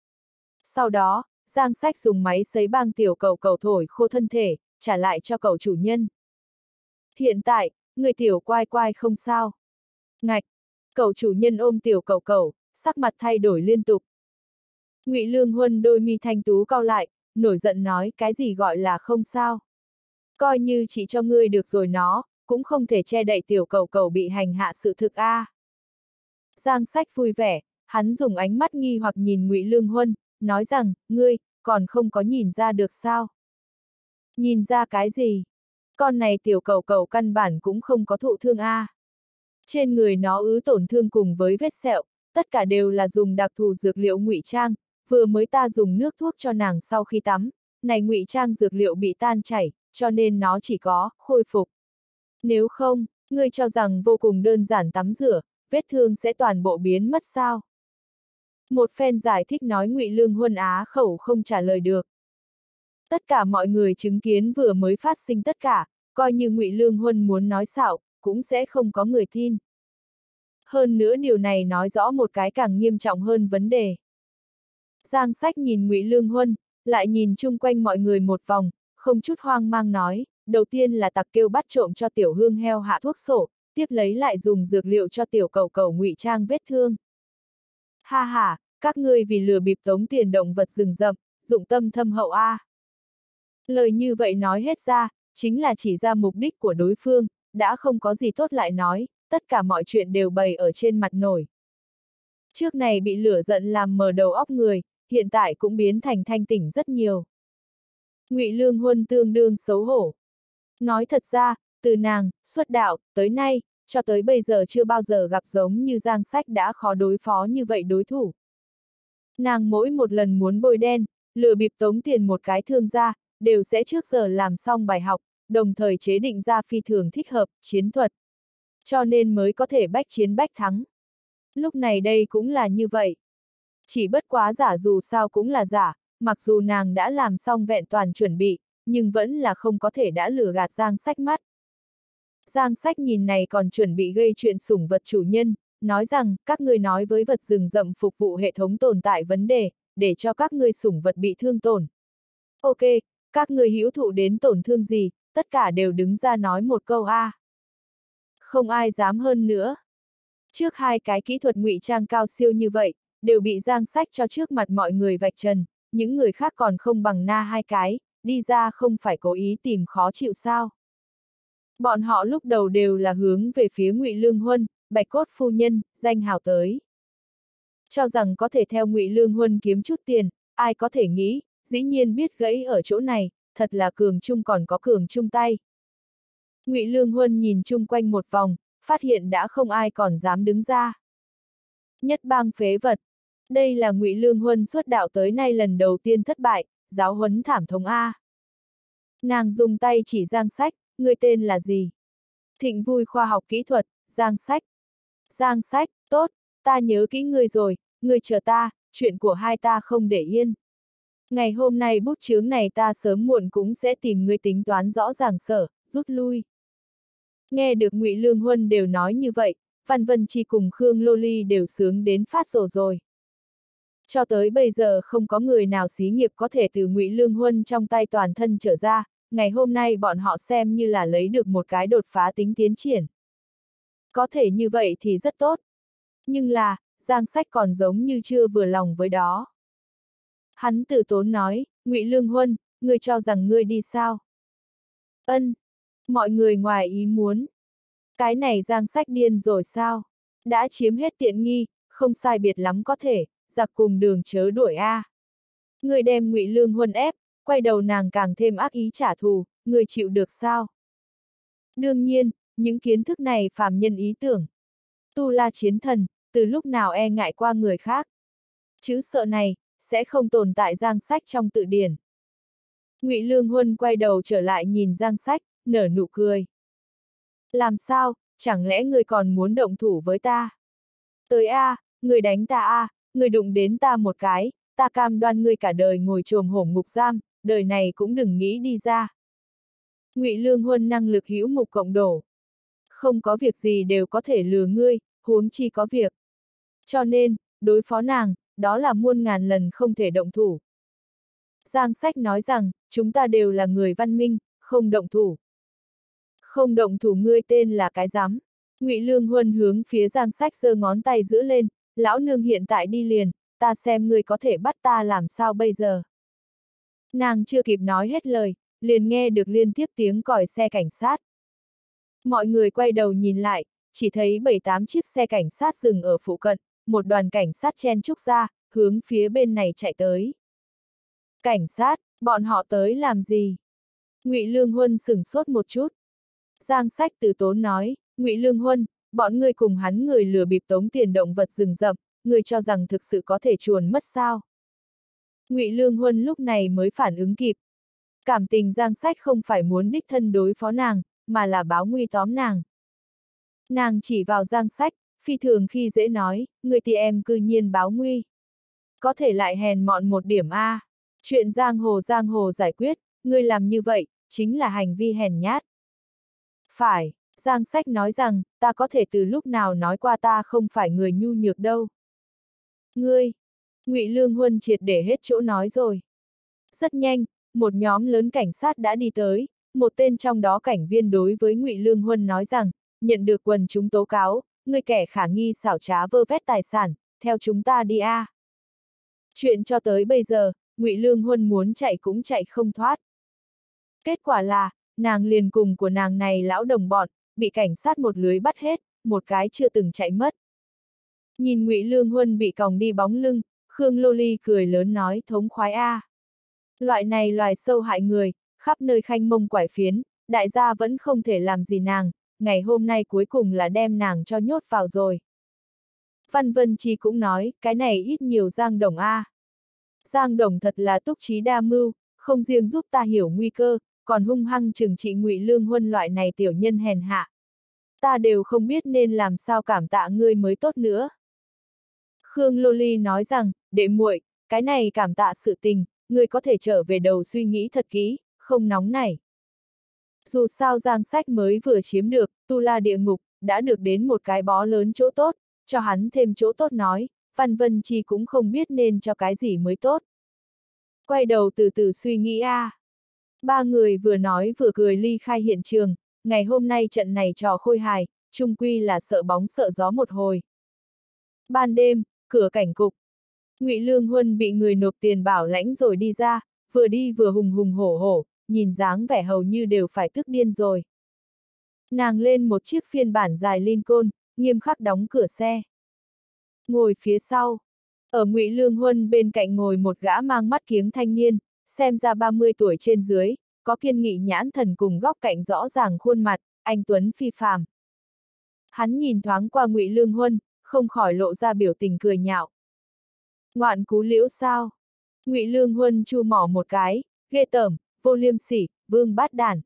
Sau đó, Giang Sách dùng máy sấy băng tiểu cẩu cẩu thổi khô thân thể, trả lại cho cậu chủ nhân. Hiện tại, người tiểu quai quai không sao. Ngạch, cậu chủ nhân ôm tiểu cẩu cẩu, sắc mặt thay đổi liên tục. Ngụy Lương Huân đôi mi thanh tú cau lại, nổi giận nói cái gì gọi là không sao. Coi như chỉ cho ngươi được rồi nó, cũng không thể che đậy tiểu cẩu cẩu bị hành hạ sự thực a. À. Giang Sách vui vẻ, hắn dùng ánh mắt nghi hoặc nhìn Ngụy Lương Huân, nói rằng, ngươi, còn không có nhìn ra được sao? Nhìn ra cái gì? Con này tiểu cẩu cẩu căn bản cũng không có thụ thương a. À. Trên người nó ứ tổn thương cùng với vết sẹo, tất cả đều là dùng đặc thù dược liệu ngụy trang, vừa mới ta dùng nước thuốc cho nàng sau khi tắm, này ngụy trang dược liệu bị tan chảy, cho nên nó chỉ có khôi phục. Nếu không, ngươi cho rằng vô cùng đơn giản tắm rửa, vết thương sẽ toàn bộ biến mất sao? Một phen giải thích nói Ngụy Lương Huân á khẩu không trả lời được. Tất cả mọi người chứng kiến vừa mới phát sinh tất cả, coi như Ngụy Lương Huân muốn nói xạo, cũng sẽ không có người tin. Hơn nữa điều này nói rõ một cái càng nghiêm trọng hơn vấn đề. Giang Sách nhìn Ngụy Lương Huân, lại nhìn chung quanh mọi người một vòng, không chút hoang mang nói, đầu tiên là tặc kêu bắt trộm cho tiểu hương heo hạ thuốc sổ, tiếp lấy lại dùng dược liệu cho tiểu cẩu cẩu ngụy trang vết thương. Ha ha, các ngươi vì lừa bịp tống tiền động vật rừng rậm, dụng tâm thâm hậu a. À. Lời như vậy nói hết ra, chính là chỉ ra mục đích của đối phương, đã không có gì tốt lại nói, tất cả mọi chuyện đều bày ở trên mặt nổi. Trước này bị lửa giận làm mờ đầu óc người, hiện tại cũng biến thành thanh tỉnh rất nhiều. Ngụy Lương Huân tương đương xấu hổ. Nói thật ra, từ nàng, xuất đạo, tới nay, cho tới bây giờ chưa bao giờ gặp giống như Giang Sách đã khó đối phó như vậy đối thủ. Nàng mỗi một lần muốn bôi đen, lừa bịp tống tiền một cái thương gia, đều sẽ trước giờ làm xong bài học, đồng thời chế định ra phi thường thích hợp, chiến thuật. Cho nên mới có thể bách chiến bách thắng. Lúc này đây cũng là như vậy. Chỉ bất quá giả dù sao cũng là giả, mặc dù nàng đã làm xong vẹn toàn chuẩn bị, nhưng vẫn là không có thể đã lừa gạt Giang Sách mắt. Giang Sách nhìn này còn chuẩn bị gây chuyện sủng vật chủ nhân, nói rằng, các ngươi nói với vật rừng rậm phục vụ hệ thống tồn tại vấn đề, để cho các ngươi sủng vật bị thương tổn. Ok, các ngươi hữu thụ đến tổn thương gì, tất cả đều đứng ra nói một câu a. À. Không ai dám hơn nữa. Trước hai cái kỹ thuật ngụy trang cao siêu như vậy, đều bị Giang Sách cho trước mặt mọi người vạch trần, những người khác còn không bằng na hai cái, đi ra không phải cố ý tìm khó chịu sao. Bọn họ lúc đầu đều là hướng về phía Ngụy Lương Huân, Bạch Cốt phu nhân, danh hào tới. Cho rằng có thể theo Ngụy Lương Huân kiếm chút tiền, ai có thể nghĩ, dĩ nhiên biết gãy ở chỗ này, thật là cường chung còn có cường chung tay. Ngụy Lương Huân nhìn chung quanh một vòng, phát hiện đã không ai còn dám đứng ra. Nhất bang phế vật. Đây là Ngụy Lương Huân xuất đạo tới nay lần đầu tiên thất bại, giáo huấn thảm thống A. Nàng dùng tay chỉ Giang Sách, người tên là gì? Thịnh Vui khoa học kỹ thuật, Giang Sách. Giang Sách, tốt, ta nhớ kỹ ngươi rồi, ngươi chờ ta, chuyện của hai ta không để yên. Ngày hôm nay bút chướng này ta sớm muộn cũng sẽ tìm ngươi tính toán rõ ràng sở, rút lui. Nghe được Ngụy Lương Huân đều nói như vậy, Văn Vân Chi cùng Khương Lô Ly đều sướng đến phát rồ rồi. Cho tới bây giờ không có người nào xí nghiệp có thể từ Ngụy Lương Huân trong tay toàn thân trở ra, ngày hôm nay bọn họ xem như là lấy được một cái đột phá tính tiến triển. Có thể như vậy thì rất tốt. Nhưng là, Giang Sách còn giống như chưa vừa lòng với đó. Hắn từ tốn nói, Ngụy Lương Huân, ngươi cho rằng ngươi đi sao? Ân, mọi người ngoài ý muốn. Cái này Giang Sách điên rồi sao? Đã chiếm hết tiện nghi, không sai biệt lắm có thể, giặc cùng đường chớ đuổi a. À. Ngươi đem Ngụy Lương Huân ép, quay đầu nàng càng thêm ác ý trả thù, ngươi chịu được sao? Đương nhiên, những kiến thức này phàm nhân ý tưởng. Tu La chiến thần, từ lúc nào e ngại qua người khác. Chữ sợ này, sẽ không tồn tại Giang Sách trong tự điển. Ngụy Lương Huân quay đầu trở lại nhìn Giang Sách, nở nụ cười. Làm sao, chẳng lẽ ngươi còn muốn động thủ với ta? Tới a, à, ngươi đánh ta a, à, ngươi đụng đến ta một cái, ta cam đoan ngươi cả đời ngồi chồm hổm ngục giam, đời này cũng đừng nghĩ đi ra. Ngụy Lương Huân năng lực hữu mục cộng đổ. Không có việc gì đều có thể lừa ngươi, huống chi có việc. Cho nên, đối phó nàng, đó là muôn ngàn lần không thể động thủ. Giang Sách nói rằng, chúng ta đều là người văn minh, không động thủ. Không động thủ ngươi tên là cái rắm. Ngụy Lương Huân hướng phía Giang Sách giơ ngón tay giữ lên, lão nương hiện tại đi liền, ta xem ngươi có thể bắt ta làm sao bây giờ. Nàng chưa kịp nói hết lời, liền nghe được liên tiếp tiếng còi xe cảnh sát. Mọi người quay đầu nhìn lại, chỉ thấy bảy tám chiếc xe cảnh sát dừng ở phụ cận, một đoàn cảnh sát chen chúc ra, hướng phía bên này chạy tới. Cảnh sát, bọn họ tới làm gì? Ngụy Lương Huân sửng sốt một chút. Giang Sách từ tốn nói, Ngụy Lương Huân, bọn ngươi cùng hắn người lừa bịp tống tiền động vật rừng rậm, ngươi cho rằng thực sự có thể chuồn mất sao? Ngụy Lương Huân lúc này mới phản ứng kịp. Cảm tình Giang Sách không phải muốn đích thân đối phó nàng, mà là báo nguy tóm nàng. Nàng chỉ vào Giang Sách, phi thường khi dễ nói, người thì em cư nhiên báo nguy. Có thể lại hèn mọn một điểm a. À. Chuyện giang hồ giang hồ giải quyết, ngươi làm như vậy, chính là hành vi hèn nhát. Phải, Giang Sách nói rằng, ta có thể từ lúc nào nói qua ta không phải người nhu nhược đâu. Ngươi, Ngụy Lương Huân triệt để hết chỗ nói rồi. Rất nhanh, một nhóm lớn cảnh sát đã đi tới, một tên trong đó cảnh viên đối với Ngụy Lương Huân nói rằng, nhận được quần chúng tố cáo, ngươi kẻ khả nghi xảo trá vơ vét tài sản, theo chúng ta đi a. À. Chuyện cho tới bây giờ, Ngụy Lương Huân muốn chạy cũng chạy không thoát. Kết quả là, nàng liền cùng của nàng này lão đồng bọn, bị cảnh sát một lưới bắt hết, một cái chưa từng chạy mất. Nhìn Ngụy Lương Huân bị còng đi bóng lưng, Khương Lô Ly cười lớn nói thống khoái a. À. Loại này loài sâu hại người, khắp nơi khanh mông quải phiến, đại gia vẫn không thể làm gì nàng, ngày hôm nay cuối cùng là đem nàng cho nhốt vào rồi. Văn Vân Chi cũng nói, cái này ít nhiều Giang Đồng a. À. Giang Đồng thật là túc trí đa mưu, không riêng giúp ta hiểu nguy cơ, còn hung hăng trừng trị Ngụy Lương Huân loại này tiểu nhân hèn hạ. Ta đều không biết nên làm sao cảm tạ ngươi mới tốt nữa. Khương Lô Ly nói rằng, đệ muội, cái này cảm tạ sự tình, ngươi có thể trở về đầu suy nghĩ thật kỹ, không nóng nảy. Dù sao Giang Sách mới vừa chiếm được, Tu La địa ngục, đã được đến một cái bó lớn chỗ tốt, cho hắn thêm chỗ tốt nói, Văn Vân Chi cũng không biết nên cho cái gì mới tốt. Quay đầu từ từ suy nghĩ a. À. Ba người vừa nói vừa cười ly khai hiện trường, ngày hôm nay trận này trò khôi hài, chung quy là sợ bóng sợ gió một hồi. Ban đêm, cửa cảnh cục. Ngụy Lương Huân bị người nộp tiền bảo lãnh rồi đi ra, vừa đi vừa hùng hùng hổ hổ, nhìn dáng vẻ hầu như đều phải tức điên rồi. Nàng lên một chiếc phiên bản dài Lincoln, nghiêm khắc đóng cửa xe. Ngồi phía sau, ở Ngụy Lương Huân bên cạnh ngồi một gã mang mắt kiếng thanh niên, xem ra ba mươi tuổi trên dưới, có kiên nghị nhãn thần cùng góc cạnh rõ ràng khuôn mặt, anh tuấn phi phàm. Hắn nhìn thoáng qua Ngụy Lương Huân, không khỏi lộ ra biểu tình cười nhạo. Ngoạn cú liễu sao? Ngụy Lương Huân chu mỏ một cái, ghê tởm, vô liêm sỉ, vương bát đản.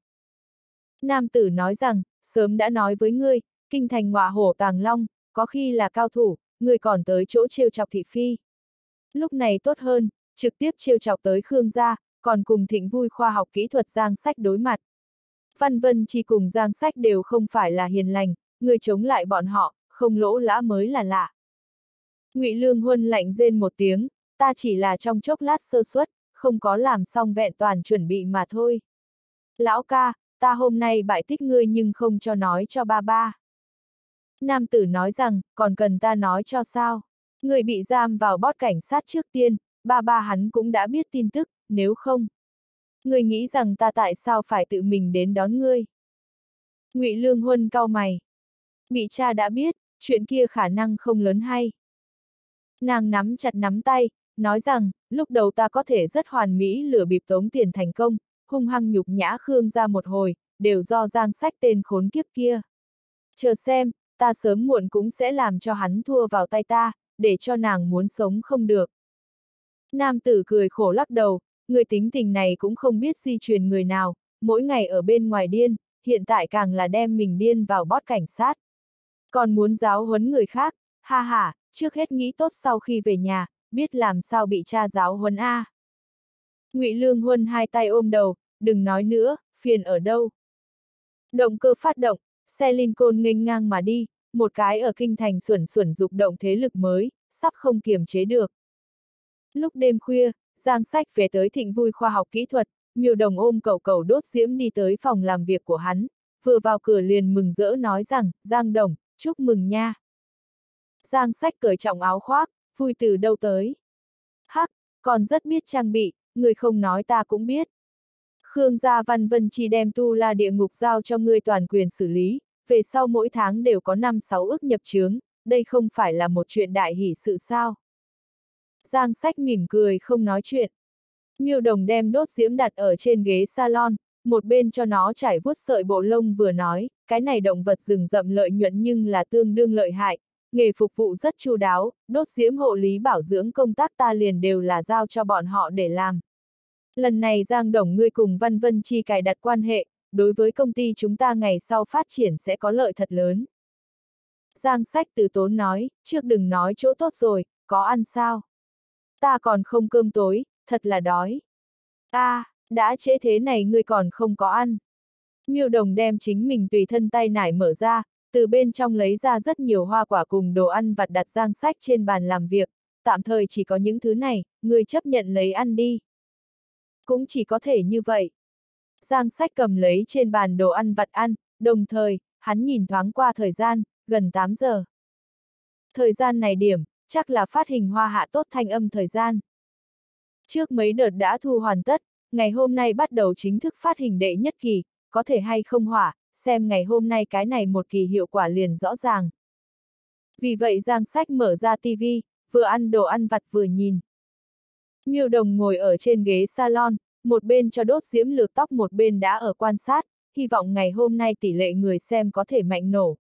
Nam tử nói rằng, sớm đã nói với ngươi, kinh thành ngọa hổ tàng long, có khi là cao thủ, ngươi còn tới chỗ trêu chọc thị phi. Lúc này tốt hơn, trực tiếp trêu chọc tới Khương gia, còn cùng Thịnh Vui khoa học kỹ thuật Giang Sách đối mặt. Văn Vân Chi cùng Giang Sách đều không phải là hiền lành, người chống lại bọn họ, không lỗ lã mới là lạ. Ngụy Lương Huân lạnh rên một tiếng, ta chỉ là trong chốc lát sơ suất, không có làm xong vẹn toàn chuẩn bị mà thôi. Lão ca, ta hôm nay bại tích ngươi nhưng không cho nói cho ba ba. Nam tử nói rằng, còn cần ta nói cho sao? Người bị giam vào bót cảnh sát trước tiên, ba ba hắn cũng đã biết tin tức, nếu không. Ngươi nghĩ rằng ta tại sao phải tự mình đến đón ngươi? Ngụy Lương Huân cau mày. Bị cha đã biết, chuyện kia khả năng không lớn hay. Nàng nắm chặt nắm tay, nói rằng, lúc đầu ta có thể rất hoàn mỹ lừa bịp tống tiền thành công, hung hăng nhục nhã Khương ra một hồi, đều do Giang Sách tên khốn kiếp kia. Chờ xem, ta sớm muộn cũng sẽ làm cho hắn thua vào tay ta, để cho nàng muốn sống không được. Nam tử cười khổ lắc đầu, người tính tình này cũng không biết di truyền người nào, mỗi ngày ở bên ngoài điên, hiện tại càng là đem mình điên vào bót cảnh sát. Còn muốn giáo huấn người khác, ha ha, trước hết nghĩ tốt sau khi về nhà, biết làm sao bị cha giáo huấn a. Ngụy Lương Huân hai tay ôm đầu, đừng nói nữa, phiền ở đâu. Động cơ phát động, xe Lincoln nghênh ngang mà đi, một cái ở kinh thành xuẩn xuẩn dục động thế lực mới, sắp không kiềm chế được. Lúc đêm khuya, Giang Sách về tới Thịnh Vui khoa học kỹ thuật, Miêu Đồng ôm cậu cậu đốt diễm đi tới phòng làm việc của hắn, vừa vào cửa liền mừng rỡ nói rằng, Giang Đồng, chúc mừng nha. Giang Sách cởi trọng áo khoác, vui từ đâu tới. Hắc, còn rất biết trang bị, người không nói ta cũng biết. Khương gia Văn Vân Chi đem tu la địa ngục giao cho ngươi toàn quyền xử lý, về sau mỗi tháng đều có năm sáu ức nhập chướng, đây không phải là một chuyện đại hỷ sự sao. Giang Sách mỉm cười không nói chuyện. Miêu Đồng đem đốt diễm đặt ở trên ghế salon, một bên cho nó trải vuốt sợi bộ lông vừa nói, cái này động vật rừng rậm lợi nhuận nhưng là tương đương lợi hại, nghề phục vụ rất chu đáo, đốt diễm hộ lý bảo dưỡng công tác ta liền đều là giao cho bọn họ để làm. Lần này Giang Đồng ngươi cùng Văn Vân Chi cài đặt quan hệ, đối với công ty chúng ta ngày sau phát triển sẽ có lợi thật lớn. Giang Sách từ tốn nói, trước đừng nói chỗ tốt rồi, có ăn sao? Ta còn không cơm tối, thật là đói. A, à, đã trễ thế này ngươi còn không có ăn. Miêu Đồng đem chính mình tùy thân tay nải mở ra, từ bên trong lấy ra rất nhiều hoa quả cùng đồ ăn vặt đặt Giang Sách trên bàn làm việc, tạm thời chỉ có những thứ này, ngươi chấp nhận lấy ăn đi. Cũng chỉ có thể như vậy. Giang Sách cầm lấy trên bàn đồ ăn vặt ăn, đồng thời, hắn nhìn thoáng qua thời gian, gần tám giờ. Thời gian này điểm, chắc là phát hình hoa hạ tốt thanh âm thời gian. Trước mấy đợt đã thu hoàn tất, ngày hôm nay bắt đầu chính thức phát hình đệ nhất kỳ, có thể hay không hỏa, xem ngày hôm nay cái này một kỳ hiệu quả liền rõ ràng. Vì vậy Giang Sách mở ra tivi, vừa ăn đồ ăn vặt vừa nhìn. Miêu Đồng ngồi ở trên ghế salon, một bên cho đốt diễm lược tóc một bên đã ở quan sát, hy vọng ngày hôm nay tỷ lệ người xem có thể mạnh nổ.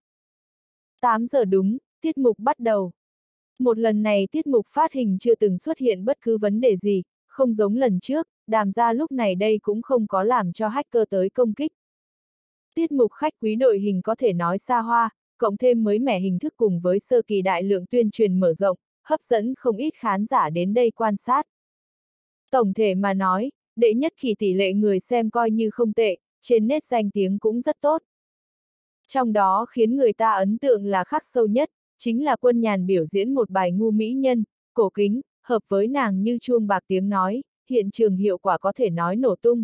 tám giờ đúng, tiết mục bắt đầu. Một lần này tiết mục phát hình chưa từng xuất hiện bất cứ vấn đề gì, không giống lần trước, Đàm gia lúc này đây cũng không có làm cho hacker tới công kích. Tiết mục khách quý đội hình có thể nói xa hoa, cộng thêm mới mẻ hình thức cùng với sơ kỳ đại lượng tuyên truyền mở rộng, hấp dẫn không ít khán giả đến đây quan sát. Tổng thể mà nói, đệ nhất kỳ tỷ lệ người xem coi như không tệ, trên nét danh tiếng cũng rất tốt. Trong đó khiến người ta ấn tượng là khắc sâu nhất, chính là Quân Nhàn biểu diễn một bài ngu mỹ nhân, cổ kính, hợp với nàng như chuông bạc tiếng nói, hiện trường hiệu quả có thể nói nổ tung.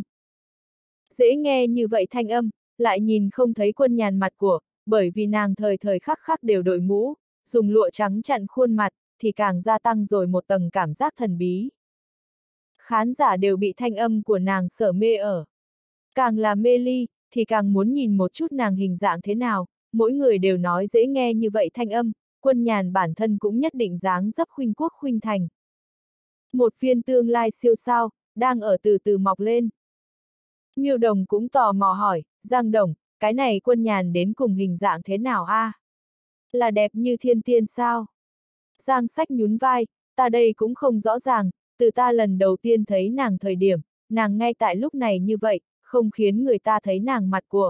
Dễ nghe như vậy thanh âm, lại nhìn không thấy Quân Nhàn mặt của, bởi vì nàng thời thời khắc khắc đều đội mũ, dùng lụa trắng chặn khuôn mặt, thì càng gia tăng rồi một tầng cảm giác thần bí. Khán giả đều bị thanh âm của nàng sở mê ở. Càng là mê ly, thì càng muốn nhìn một chút nàng hình dạng thế nào, mỗi người đều nói dễ nghe như vậy thanh âm, Quân Nhàn bản thân cũng nhất định dáng dấp khuynh quốc khuynh thành. Một viên tương lai siêu sao, đang ở từ từ mọc lên. Miêu Đồng cũng tò mò hỏi, Giang Đồng, cái này Quân Nhàn đến cùng hình dạng thế nào a? À? Là đẹp như thiên tiên sao? Giang Sách nhún vai, ta đây cũng không rõ ràng, từ ta lần đầu tiên thấy nàng thời điểm, nàng ngay tại lúc này như vậy, không khiến người ta thấy nàng mặt của.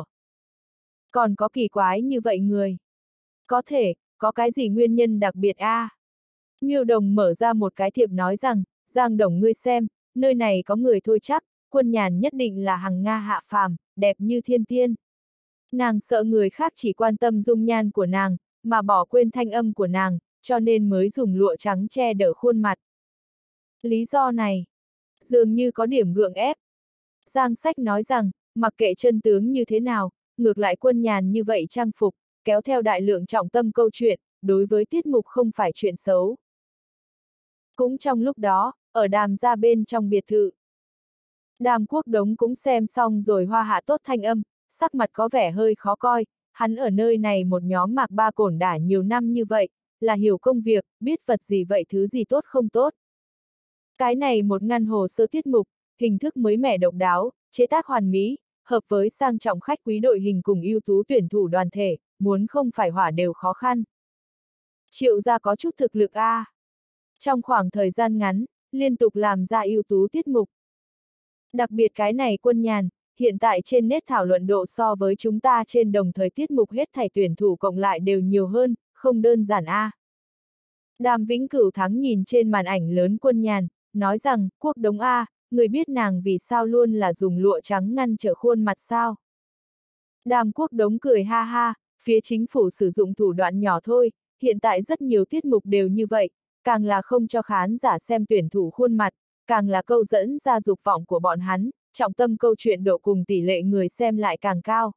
Còn có kỳ quái như vậy người. Có thể, có cái gì nguyên nhân đặc biệt a? À? Miêu Đồng mở ra một cái thiệp nói rằng, Giang Đồng ngươi xem, nơi này có người thôi chắc, Quân Nhàn nhất định là hằng Nga hạ phàm, đẹp như thiên tiên. Nàng sợ người khác chỉ quan tâm dung nhan của nàng, mà bỏ quên thanh âm của nàng, cho nên mới dùng lụa trắng che đỡ khuôn mặt. Lý do này, dường như có điểm gượng ép. Giang Sách nói rằng, mặc kệ chân tướng như thế nào, ngược lại Quân Nhàn như vậy trang phục, kéo theo đại lượng trọng tâm câu chuyện, đối với tiết mục không phải chuyện xấu. Cũng trong lúc đó, ở Đàm gia bên trong biệt thự, Đàm Quốc Đống cũng xem xong rồi hoa hạ tốt thanh âm, sắc mặt có vẻ hơi khó coi, hắn ở nơi này một nhóm mạc ba cổn đả nhiều năm như vậy, là hiểu công việc, biết vật gì vậy thứ gì tốt không tốt. Cái này một ngăn hồ sơ tiết mục, hình thức mới mẻ độc đáo, chế tác hoàn mỹ, hợp với sang trọng khách quý đội hình cùng ưu tú tuyển thủ đoàn thể, muốn không phải hỏa đều khó khăn. Triệu gia có chút thực lực a. À. Trong khoảng thời gian ngắn, liên tục làm ra ưu tú tiết mục. Đặc biệt cái này Quân Nhàn, hiện tại trên nét thảo luận độ so với chúng ta trên đồng thời tiết mục hết thảy tuyển thủ cộng lại đều nhiều hơn, không đơn giản a. À. Đàm Vĩnh Cửu Thắng nhìn trên màn ảnh lớn Quân Nhàn, nói rằng, Quốc Đống a, à, người biết nàng vì sao luôn là dùng lụa trắng ngăn trở khuôn mặt sao? Đàm Quốc Đống cười ha ha, phía chính phủ sử dụng thủ đoạn nhỏ thôi, hiện tại rất nhiều tiết mục đều như vậy, càng là không cho khán giả xem tuyển thủ khuôn mặt, càng là câu dẫn ra dục vọng của bọn hắn, trọng tâm câu chuyện độ cùng tỷ lệ người xem lại càng cao.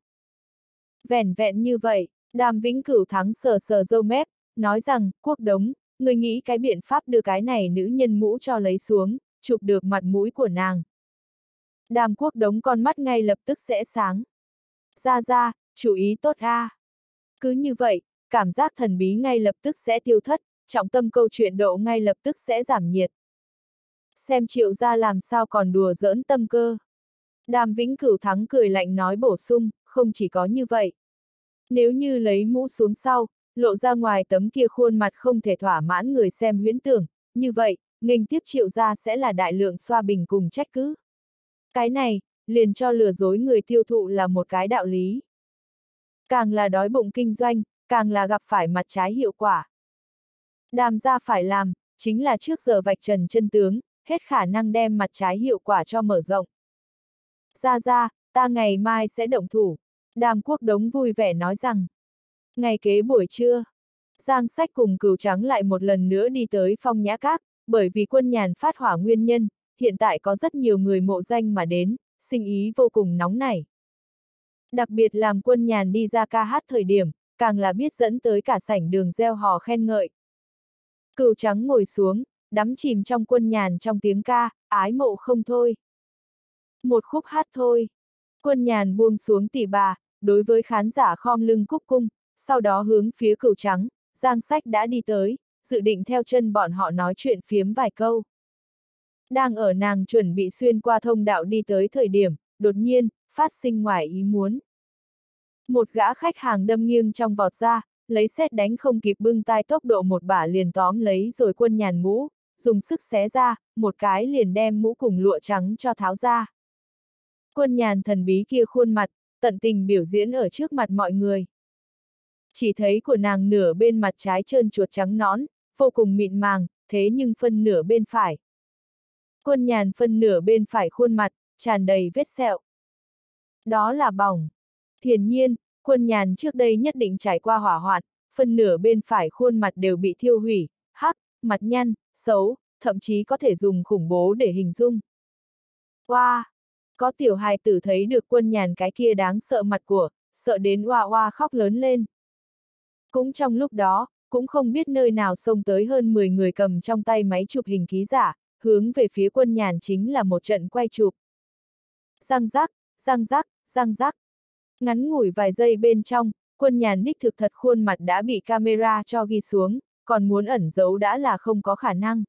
Vẻn vẹn như vậy, Đàm Vĩnh Cửu Thắng sờ sờ râu mép, nói rằng, Quốc Đống, người nghĩ cái biện pháp đưa cái này nữ nhân mũ cho lấy xuống, chụp được mặt mũi của nàng. Đàm Quốc Đống con mắt ngay lập tức sẽ sáng. Ra ra, chú ý tốt a. À. Cứ như vậy, cảm giác thần bí ngay lập tức sẽ tiêu thất, trọng tâm câu chuyện độ ngay lập tức sẽ giảm nhiệt. Xem Triệu gia làm sao còn đùa giỡn tâm cơ. Đàm Vĩnh Cửu Thắng cười lạnh nói bổ sung, không chỉ có như vậy. Nếu như lấy mũ xuống sau, lộ ra ngoài tấm kia khuôn mặt không thể thỏa mãn người xem huyễn tưởng, như vậy, nghênh tiếp Triệu gia sẽ là đại lượng xoa bình cùng trách cứ. Cái này, liền cho lừa dối người tiêu thụ là một cái đạo lý. Càng là đói bụng kinh doanh, càng là gặp phải mặt trái hiệu quả. Đàm gia phải làm, chính là trước giờ vạch trần chân tướng, hết khả năng đem mặt trái hiệu quả cho mở rộng. Ra ra, ta ngày mai sẽ động thủ. Đàm Quốc Đống vui vẻ nói rằng. Ngày kế buổi trưa, Giang Sách cùng Cửu Trắng lại một lần nữa đi tới Phong Nhã Các, bởi vì Quân Nhàn phát hỏa nguyên nhân, hiện tại có rất nhiều người mộ danh mà đến, sinh ý vô cùng nóng nảy. Đặc biệt làm Quân Nhàn đi ra ca hát thời điểm, càng là biết dẫn tới cả sảnh đường reo hò khen ngợi. Cửu Trắng ngồi xuống, đắm chìm trong Quân Nhàn trong tiếng ca, ái mộ không thôi. Một khúc hát thôi. Quân Nhàn buông xuống tỉ bà, đối với khán giả khom lưng cúc cung, sau đó hướng phía Cửu Trắng, Giang Sách đã đi tới, dự định theo chân bọn họ nói chuyện phiếm vài câu. Đang ở nàng chuẩn bị xuyên qua thông đạo đi tới thời điểm, đột nhiên, phát sinh ngoài ý muốn. Một gã khách hàng đâm nghiêng trong vọt ra, lấy sét đánh không kịp bưng tai tốc độ một bả liền tóm lấy rồi Quân Nhàn mũ, dùng sức xé ra, một cái liền đem mũ cùng lụa trắng cho tháo ra. Quân Nhàn thần bí kia khuôn mặt, tận tình biểu diễn ở trước mặt mọi người. Chỉ thấy của nàng nửa bên mặt trái trơn chuột trắng nõn, vô cùng mịn màng, thế nhưng phân nửa bên phải. Quân Nhàn phân nửa bên phải khuôn mặt, tràn đầy vết sẹo. Đó là bỏng. Hiển nhiên, Quân Nhàn trước đây nhất định trải qua hỏa hoạn, phân nửa bên phải khuôn mặt đều bị thiêu hủy, hắc, mặt nhăn, xấu, thậm chí có thể dùng khủng bố để hình dung. Oa! Wow. Có tiểu hài tử thấy được Quân Nhàn cái kia đáng sợ mặt của, sợ đến oa oa khóc lớn lên. Cũng trong lúc đó, cũng không biết nơi nào xông tới hơn mười người cầm trong tay máy chụp hình ký giả, hướng về phía Quân Nhàn chính là một trận quay chụp. Răng rắc, răng rắc, răng rắc. Ngắn ngủi vài giây bên trong, Quân Nhàn đích thực thật khuôn mặt đã bị camera cho ghi xuống, còn muốn ẩn giấu đã là không có khả năng.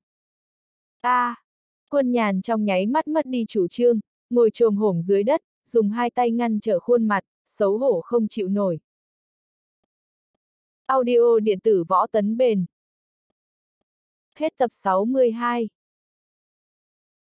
A, à, Quân Nhàn trong nháy mắt mất đi chủ trương, ngồi chồm hổm dưới đất, dùng hai tay ngăn trở khuôn mặt, xấu hổ không chịu nổi. Audio điện tử Võ Tấn Bền. Hết tập sáu mươi hai.